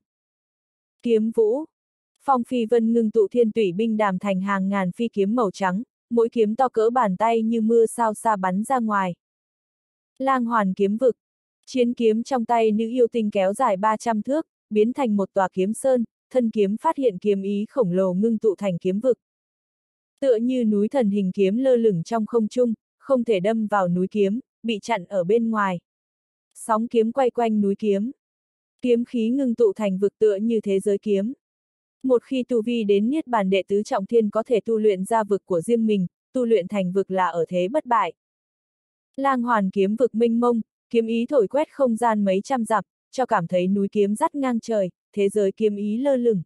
Kiếm vũ. Phong Phi Vân ngưng tụ thiên tủy binh đàm thành hàng ngàn phi kiếm màu trắng, mỗi kiếm to cỡ bàn tay như mưa sao xa bắn ra ngoài. Lang hoàn kiếm vực. Chiến kiếm trong tay nữ yêu tinh kéo dài 300 thước, biến thành một tòa kiếm sơn, thân kiếm phát hiện kiếm ý khổng lồ ngưng tụ thành kiếm vực. Tựa như núi thần hình kiếm lơ lửng trong không trung, không thể đâm vào núi kiếm, bị chặn ở bên ngoài. Sóng kiếm quay quanh núi kiếm. Kiếm khí ngưng tụ thành vực tựa như thế giới kiếm. Một khi tu vi đến Niết Bàn đệ tứ trọng thiên có thể tu luyện ra vực của riêng mình, tu luyện thành vực là ở thế bất bại. Lang hoàn kiếm vực mênh mông, kiếm ý thổi quét không gian mấy trăm dặm, cho cảm thấy núi kiếm dắt ngang trời, thế giới kiếm ý lơ lửng.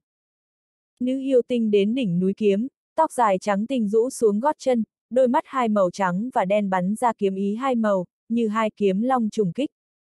Nữ yêu tinh đến đỉnh núi kiếm, tóc dài trắng tinh rũ xuống gót chân, đôi mắt hai màu trắng và đen bắn ra kiếm ý hai màu, như hai kiếm long trùng kích.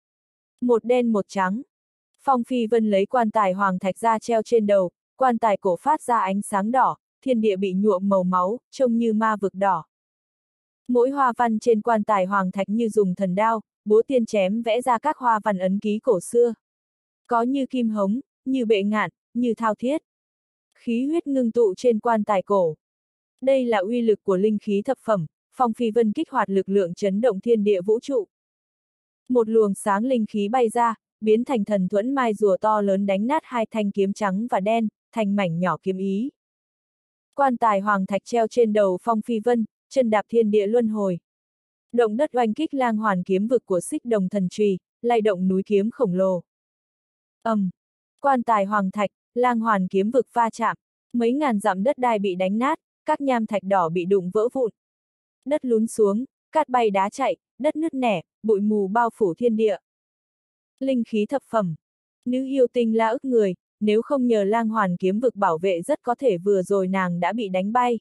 Một đen một trắng. Phong Phi Vân lấy quan tài hoàng thạch ra treo trên đầu, quan tài cổ phát ra ánh sáng đỏ, thiên địa bị nhuộm màu máu, trông như ma vực đỏ. Mỗi hoa văn trên quan tài hoàng thạch như dùng thần đao, búa tiên chém vẽ ra các hoa văn ấn ký cổ xưa. Có như kim hống, như bệ ngạn, như thao thiết. Khí huyết ngưng tụ trên quan tài cổ. Đây là uy lực của linh khí thập phẩm, Phong Phi Vân kích hoạt lực lượng chấn động thiên địa vũ trụ. Một luồng sáng linh khí bay ra, biến thành thần thuẫn mai rùa to lớn đánh nát hai thanh kiếm trắng và đen, thành mảnh nhỏ kiếm ý. Quan tài hoàng thạch treo trên đầu Phong Phi Vân, chân đạp thiên địa luân hồi. Động đất oanh kích lang hoàn kiếm vực của xích đồng thần chùy, lay động núi kiếm khổng lồ. Quan tài hoàng thạch, lang hoàn kiếm vực va chạm, mấy ngàn dặm đất đai bị đánh nát, các nham thạch đỏ bị đụng vỡ vụn. Đất lún xuống, cát bay đá chạy, đất nứt nẻ, bụi mù bao phủ thiên địa. Linh khí thập phẩm. Nữ yêu tinh la ức người, nếu không nhờ lang hoàn kiếm vực bảo vệ rất có thể vừa rồi nàng đã bị đánh bay.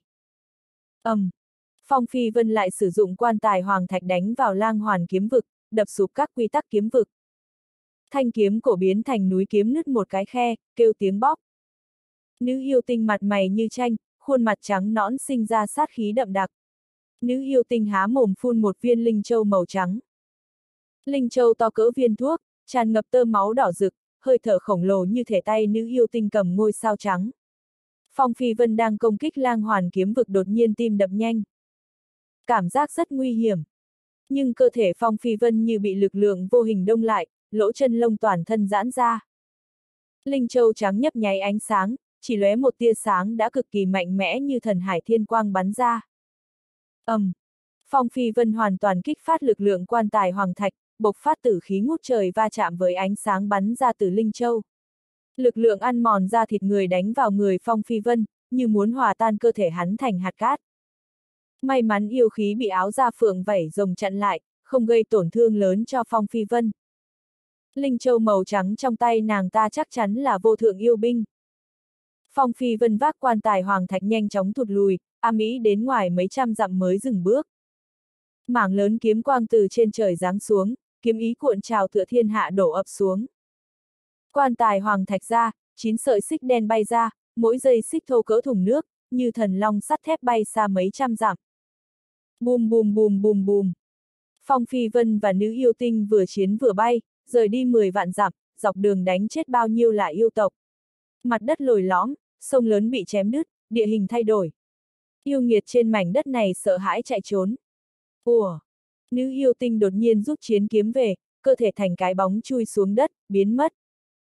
Phong Phi Vân lại sử dụng quan tài hoàng thạch đánh vào lang hoàn kiếm vực, đập sụp các quy tắc kiếm vực. Thanh kiếm cổ biến thành núi kiếm nứt một cái khe, kêu tiếng bóp. Nữ yêu tinh mặt mày như tranh, khuôn mặt trắng nõn sinh ra sát khí đậm đặc. Nữ yêu tinh há mồm phun một viên linh châu màu trắng. Linh châu to cỡ viên thuốc, tràn ngập tơ máu đỏ rực, hơi thở khổng lồ như thể tay nữ yêu tinh cầm ngôi sao trắng. Phong Phi Vân đang công kích lang hoàn kiếm vực đột nhiên tim đập nhanh. Cảm giác rất nguy hiểm. Nhưng cơ thể Phong Phi Vân như bị lực lượng vô hình đông lại, lỗ chân lông toàn thân giãn ra. Linh châu trắng nhấp nháy ánh sáng, chỉ lóe một tia sáng đã cực kỳ mạnh mẽ như thần hải thiên quang bắn ra. Phong Phi Vân hoàn toàn kích phát lực lượng quan tài hoàng thạch, bộc phát tử khí ngút trời va chạm với ánh sáng bắn ra từ Linh Châu. Lực lượng ăn mòn da thịt người đánh vào người Phong Phi Vân, như muốn hòa tan cơ thể hắn thành hạt cát. May mắn yêu khí bị áo da phượng vảy rồng chặn lại, không gây tổn thương lớn cho Phong Phi Vân. Linh Châu màu trắng trong tay nàng ta chắc chắn là vô thượng yêu binh. Phong Phi Vân vác quan tài hoàng thạch nhanh chóng thụt lùi, ám ý đến ngoài mấy trăm dặm mới dừng bước. Mảng lớn kiếm quang từ trên trời giáng xuống, kiếm ý cuộn trào tựa thiên hạ đổ ập xuống. Quan tài hoàng thạch ra, 9 sợi xích đen bay ra, mỗi dây xích thô cỡ thùng nước, như thần long sắt thép bay xa mấy trăm dặm. Bùm bùm bùm bùm bùm. Phong Phi Vân và nữ yêu tinh vừa chiến vừa bay, rời đi 10 vạn dặm, dọc đường đánh chết bao nhiêu là yêu tộc. Mặt đất lồi lõm, sông lớn bị chém đứt, địa hình thay đổi. Yêu nghiệt trên mảnh đất này sợ hãi chạy trốn. Ủa! Nữ yêu tinh đột nhiên rút chiến kiếm về, cơ thể thành cái bóng chui xuống đất, biến mất.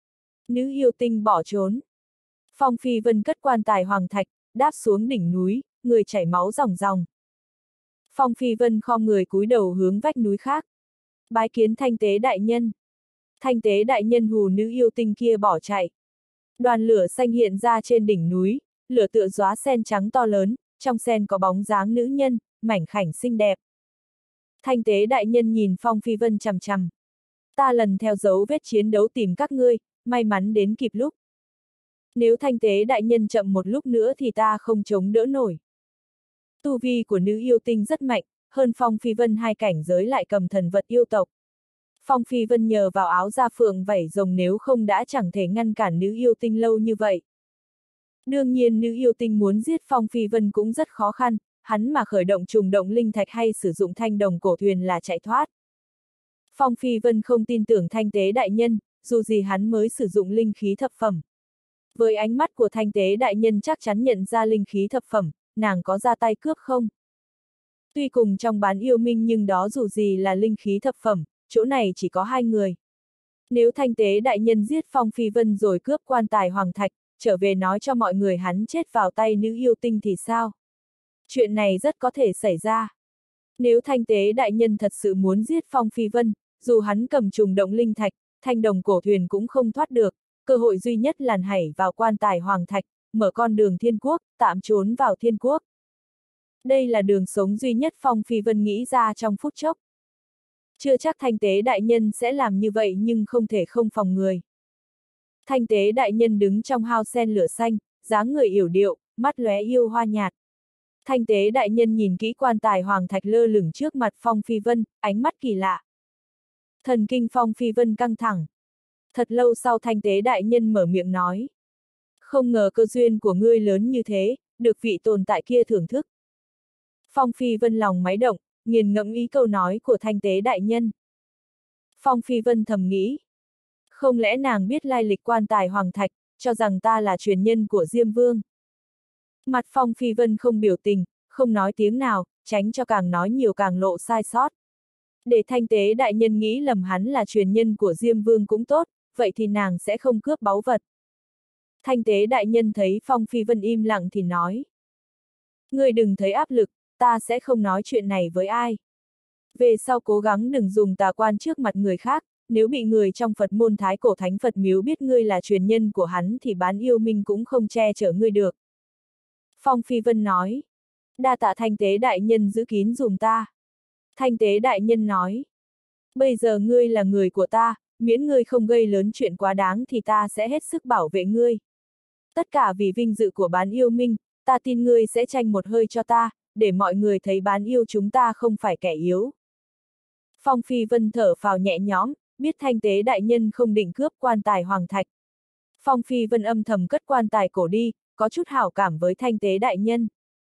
Nữ yêu tinh bỏ trốn. Phong Phi Vân cất quan tài hoàng thạch, đáp xuống đỉnh núi, người chảy máu ròng ròng. Phong Phi Vân khom người cúi đầu hướng vách núi khác. Bái kiến Thanh Tế đại nhân. Thanh Tế đại nhân hù nữ yêu tinh kia bỏ chạy. Đoàn lửa xanh hiện ra trên đỉnh núi, lửa tựa đóa sen trắng to lớn, trong sen có bóng dáng nữ nhân, mảnh khảnh xinh đẹp. Thanh Tế đại nhân nhìn Phong Phi Vân chằm chằm. Ta lần theo dấu vết chiến đấu tìm các ngươi, may mắn đến kịp lúc. Nếu Thanh Tế đại nhân chậm một lúc nữa thì ta không chống đỡ nổi. Tu vi của nữ yêu tinh rất mạnh, hơn Phong Phi Vân 2 cảnh giới lại cầm thần vật yêu tộc. Phong Phi Vân nhờ vào áo da phượng vảy rồng nếu không đã chẳng thể ngăn cản nữ yêu tinh lâu như vậy. Đương nhiên nữ yêu tinh muốn giết Phong Phi Vân cũng rất khó khăn, hắn mà khởi động trùng động linh thạch hay sử dụng thanh đồng cổ thuyền là chạy thoát. Phong Phi Vân không tin tưởng Thanh Tế đại nhân, dù gì hắn mới sử dụng linh khí thập phẩm. Với ánh mắt của Thanh Tế đại nhân chắc chắn nhận ra linh khí thập phẩm, nàng có ra tay cướp không? Tuy cùng trong bán yêu minh nhưng đó dù gì là linh khí thập phẩm, chỗ này chỉ có 2 người. Nếu Thanh Tế đại nhân giết Phong Phi Vân rồi cướp quan tài hoàng thạch, trở về nói cho mọi người hắn chết vào tay nữ yêu tinh thì sao? Chuyện này rất có thể xảy ra. Nếu Thanh Tế đại nhân thật sự muốn giết Phong Phi Vân, dù hắn cầm trùng động linh thạch, thanh đồng cổ thuyền cũng không thoát được, cơ hội duy nhất là nhảy vào quan tài hoàng thạch, mở con đường thiên quốc, tạm trốn vào thiên quốc. Đây là đường sống duy nhất Phong Phi Vân nghĩ ra trong phút chốc. Chưa chắc Thanh Tế đại nhân sẽ làm như vậy nhưng không thể không phòng người. Thanh Tế đại nhân đứng trong hao sen lửa xanh, dáng người yểu điệu, mắt lóe yêu hoa nhạt. Thanh Tế đại nhân nhìn kỹ quan tài hoàng thạch lơ lửng trước mặt Phong Phi Vân, ánh mắt kỳ lạ. Thần kinh Phong Phi Vân căng thẳng. Thật lâu sau Thanh Tế đại nhân mở miệng nói. Không ngờ cơ duyên của ngươi lớn như thế, được vị tồn tại kia thưởng thức. Phong Phi Vân lòng máy động, nghiền ngẫm ý câu nói của Thanh Tế đại nhân. Phong Phi Vân thầm nghĩ. Không lẽ nàng biết lai lịch quan tài hoàng thạch, cho rằng ta là truyền nhân của Diêm Vương? Mặt Phong Phi Vân không biểu tình, không nói tiếng nào, tránh cho càng nói nhiều càng lộ sai sót. Để Thanh Tế đại nhân nghĩ lầm hắn là truyền nhân của Diêm Vương cũng tốt, vậy thì nàng sẽ không cướp báu vật. Thanh Tế đại nhân thấy Phong Phi Vân im lặng thì nói. Ngươi đừng thấy áp lực, ta sẽ không nói chuyện này với ai. Về sau cố gắng đừng dùng tà quan trước mặt người khác, nếu bị người trong Phật môn Thái Cổ Thánh Phật miếu biết ngươi là truyền nhân của hắn thì Bán Yêu Minh cũng không che chở ngươi được. Phong Phi Vân nói. Đa tạ Thanh Tế đại nhân giữ kín dùm ta. Thanh Tế đại nhân nói. Bây giờ ngươi là người của ta, miễn ngươi không gây lớn chuyện quá đáng thì ta sẽ hết sức bảo vệ ngươi. Tất cả vì vinh dự của Bán Yêu Minh, ta tin ngươi sẽ tranh một hơi cho ta, để mọi người thấy Bán Yêu chúng ta không phải kẻ yếu. Phong Phi Vân thở phào nhẹ nhõm, biết Thanh Tế đại nhân không định cướp quan tài hoàng thạch. Phong Phi Vân âm thầm cất quan tài cổ đi, có chút hảo cảm với Thanh Tế đại nhân.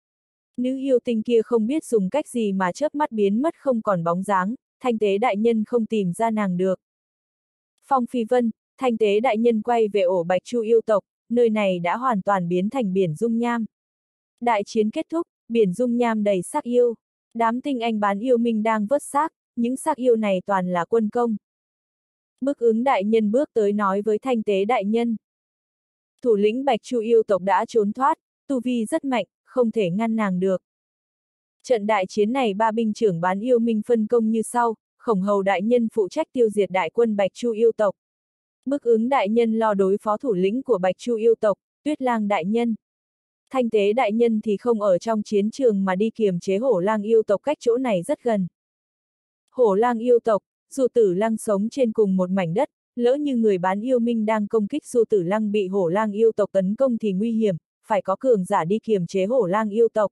Nữ yêu tinh kia không biết dùng cách gì mà chớp mắt biến mất không còn bóng dáng, Thanh Tế đại nhân không tìm ra nàng được. Phong Phi Vân, Thanh Tế đại nhân quay về ổ Bạch Chu yêu tộc, nơi này đã hoàn toàn biến thành biển dung nham. Đại chiến kết thúc, biển dung nham đầy xác yêu. Đám tinh anh Bán Yêu Minh đang vớt xác, những xác yêu này toàn là quân công. Bức Ứng đại nhân bước tới nói với Thanh Tế đại nhân. Thủ lĩnh Bạch Chu yêu tộc đã trốn thoát, tu vi rất mạnh, không thể ngăn nàng được. Trận đại chiến này ba binh trưởng Bán Yêu Minh phân công như sau, Khổng Hầu đại nhân phụ trách tiêu diệt đại quân Bạch Chu yêu tộc. Bức Ứng đại nhân lo đối phó thủ lĩnh của Bạch Chu yêu tộc, Tuyết Lang đại nhân. Thanh Tế đại nhân thì không ở trong chiến trường mà đi kiềm chế Hổ Lang yêu tộc cách chỗ này rất gần. Hổ Lang yêu tộc, Du Tử Lăng sống trên cùng một mảnh đất, lỡ như người Bán Yêu Minh đang công kích Du Tử Lăng bị Hổ Lang yêu tộc tấn công thì nguy hiểm, phải có cường giả đi kiềm chế Hổ Lang yêu tộc.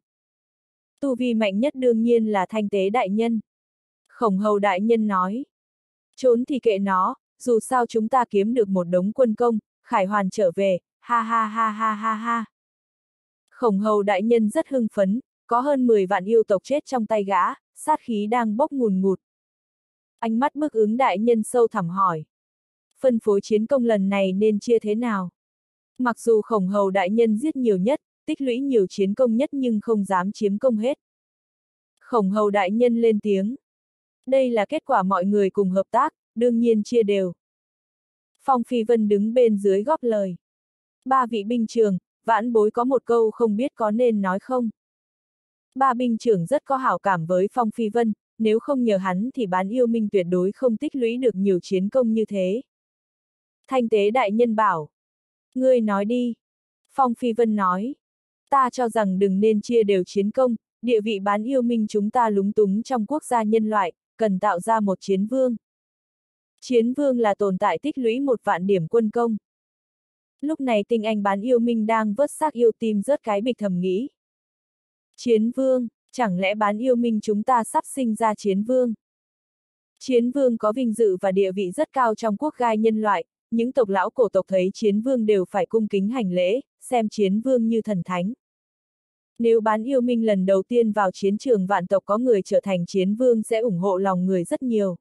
Tu vi mạnh nhất đương nhiên là Thanh Tế đại nhân. Khổng Hầu đại nhân nói. Trốn thì kệ nó, dù sao chúng ta kiếm được một đống quân công, khải hoàn trở về, ha ha ha ha ha ha. Khổng Hầu đại nhân rất hưng phấn, có hơn 10 vạn yêu tộc chết trong tay gã, sát khí đang bốc ngùn ngụt. Ánh mắt Bức Ứng đại nhân sâu thẳm hỏi. Phân phối chiến công lần này nên chia thế nào? Mặc dù Khổng Hầu đại nhân giết nhiều nhất, tích lũy nhiều chiến công nhất nhưng không dám chiếm công hết. Khổng Hầu đại nhân lên tiếng. Đây là kết quả mọi người cùng hợp tác, đương nhiên chia đều. Phong Phi Vân đứng bên dưới góp lời. Ba vị binh trưởng, vãn bối có một câu không biết có nên nói không? Ba binh trưởng rất có hảo cảm với Phong Phi Vân, nếu không nhờ hắn thì Bán Yêu Minh tuyệt đối không tích lũy được nhiều chiến công như thế. Thanh Tế đại nhân bảo. Ngươi nói đi. Phong Phi Vân nói. Ta cho rằng đừng nên chia đều chiến công, địa vị Bán Yêu Minh chúng ta lúng túng trong quốc gia nhân loại, cần tạo ra một chiến vương. Chiến vương là tồn tại tích lũy 1 vạn điểm quân công. Lúc này tinh anh Bán Yêu Minh đang vớt xác yêu tim rớt cái bịch thầm nghĩ. Chiến vương, chẳng lẽ Bán Yêu Minh chúng ta sắp sinh ra chiến vương? Chiến vương có vinh dự và địa vị rất cao trong quốc gai nhân loại, những tộc lão cổ tộc thấy chiến vương đều phải cung kính hành lễ, xem chiến vương như thần thánh. Nếu Bán Yêu Minh lần đầu tiên vào chiến trường vạn tộc có người trở thành chiến vương sẽ ủng hộ lòng người rất nhiều.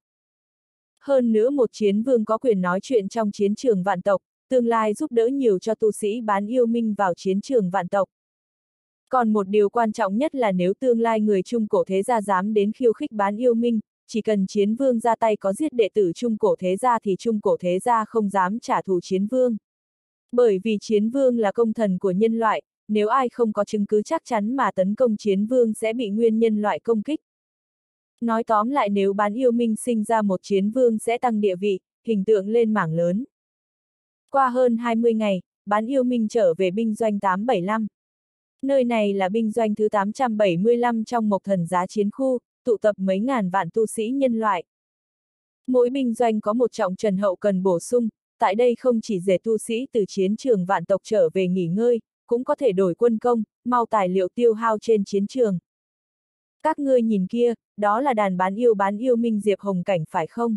Hơn nữa một chiến vương có quyền nói chuyện trong chiến trường vạn tộc, tương lai giúp đỡ nhiều cho tu sĩ Bán Yêu Minh vào chiến trường vạn tộc. Còn một điều quan trọng nhất là nếu tương lai người Trung Cổ Thế Gia dám đến khiêu khích Bán Yêu Minh, chỉ cần chiến vương ra tay có giết đệ tử Trung Cổ Thế Gia thì Trung Cổ Thế Gia không dám trả thù chiến vương. Bởi vì chiến vương là công thần của nhân loại, nếu ai không có chứng cứ chắc chắn mà tấn công chiến vương sẽ bị nguyên nhân loại công kích. Nói tóm lại nếu Bán Yêu Minh sinh ra một chiến vương sẽ tăng địa vị, hình tượng lên mảng lớn. Qua hơn 20 ngày, Bán Yêu Minh trở về binh doanh 875. Nơi này là binh doanh thứ 875 trong Mộc Thần Giá chiến khu, tụ tập mấy ngàn vạn tu sĩ nhân loại. Mỗi binh doanh có một trọng trần hậu cần bổ sung, tại đây không chỉ dễ tu sĩ từ chiến trường vạn tộc trở về nghỉ ngơi, cũng có thể đổi quân công, mau tài liệu tiêu hao trên chiến trường. Các ngươi nhìn kia, đó là đàn Bán Yêu Minh Diệp Hồng Cảnh phải không?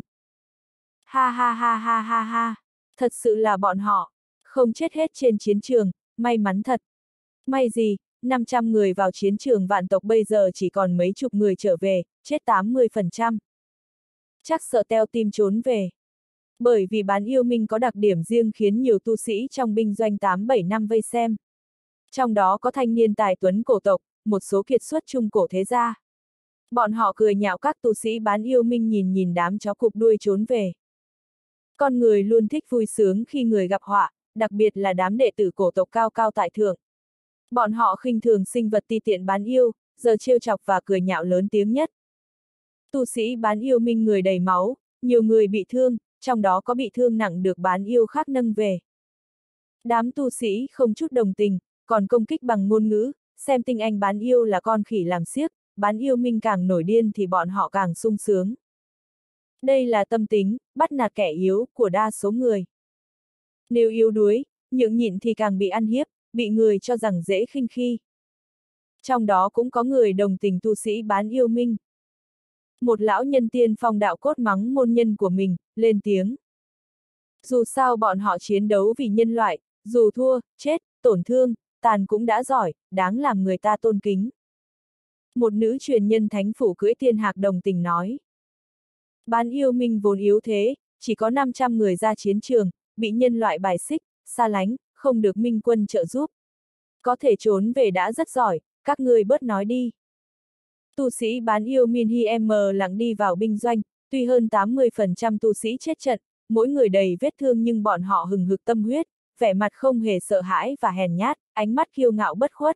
Ha ha ha ha ha ha, thật sự là bọn họ, không chết hết trên chiến trường, may mắn thật. May gì, 500 người vào chiến trường vạn tộc bây giờ chỉ còn mấy chục người trở về, chết 80%. Chắc sợ teo tim trốn về. Bởi vì bán yêu minh có đặc điểm riêng khiến nhiều tu sĩ trong binh doanh 8-7 năm vây xem. Trong đó có thanh niên tài tuấn cổ tộc, một số kiệt xuất trung cổ thế gia. Bọn họ cười nhạo các tu sĩ bán yêu minh nhìn nhìn đám chó cụp đuôi trốn về. Con người luôn thích vui sướng khi người gặp họa, đặc biệt là đám đệ tử cổ tộc cao cao tại thượng. Bọn họ khinh thường sinh vật ti tiện bán yêu, giờ trêu chọc và cười nhạo lớn tiếng nhất. Tu sĩ bán yêu minh người đầy máu, nhiều người bị thương, trong đó có bị thương nặng được bán yêu khác nâng về. Đám tu sĩ không chút đồng tình, còn công kích bằng ngôn ngữ, xem tinh anh bán yêu là con khỉ làm xiếc, bán yêu minh càng nổi điên thì bọn họ càng sung sướng. Đây là tâm tính, bắt nạt kẻ yếu, của đa số người. Nếu yếu đuối, nhượng nhịn thì càng bị ăn hiếp, bị người cho rằng dễ khinh khi. Trong đó cũng có người đồng tình tu sĩ bán yêu minh. Một lão nhân tiên phong đạo cốt mắng môn nhân của mình, lên tiếng. Dù sao bọn họ chiến đấu vì nhân loại, dù thua, chết, tổn thương, tàn cũng đã giỏi, đáng làm người ta tôn kính. Một nữ truyền nhân thánh phủ cưỡi tiên hạc đồng tình nói. Bán yêu minh vốn yếu thế, chỉ có 500 người ra chiến trường, bị nhân loại bài xích, xa lánh, không được minh quân trợ giúp. Có thể trốn về đã rất giỏi, các ngươi bớt nói đi. Tu sĩ bán yêu Min Hi M lặng đi vào binh doanh, tuy hơn 80% tu sĩ chết trận, mỗi người đầy vết thương nhưng bọn họ hừng hực tâm huyết, vẻ mặt không hề sợ hãi và hèn nhát, ánh mắt kiêu ngạo bất khuất.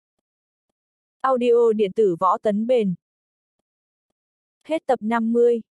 Audio điện tử Võ Tấn Bền. Hết tập 50.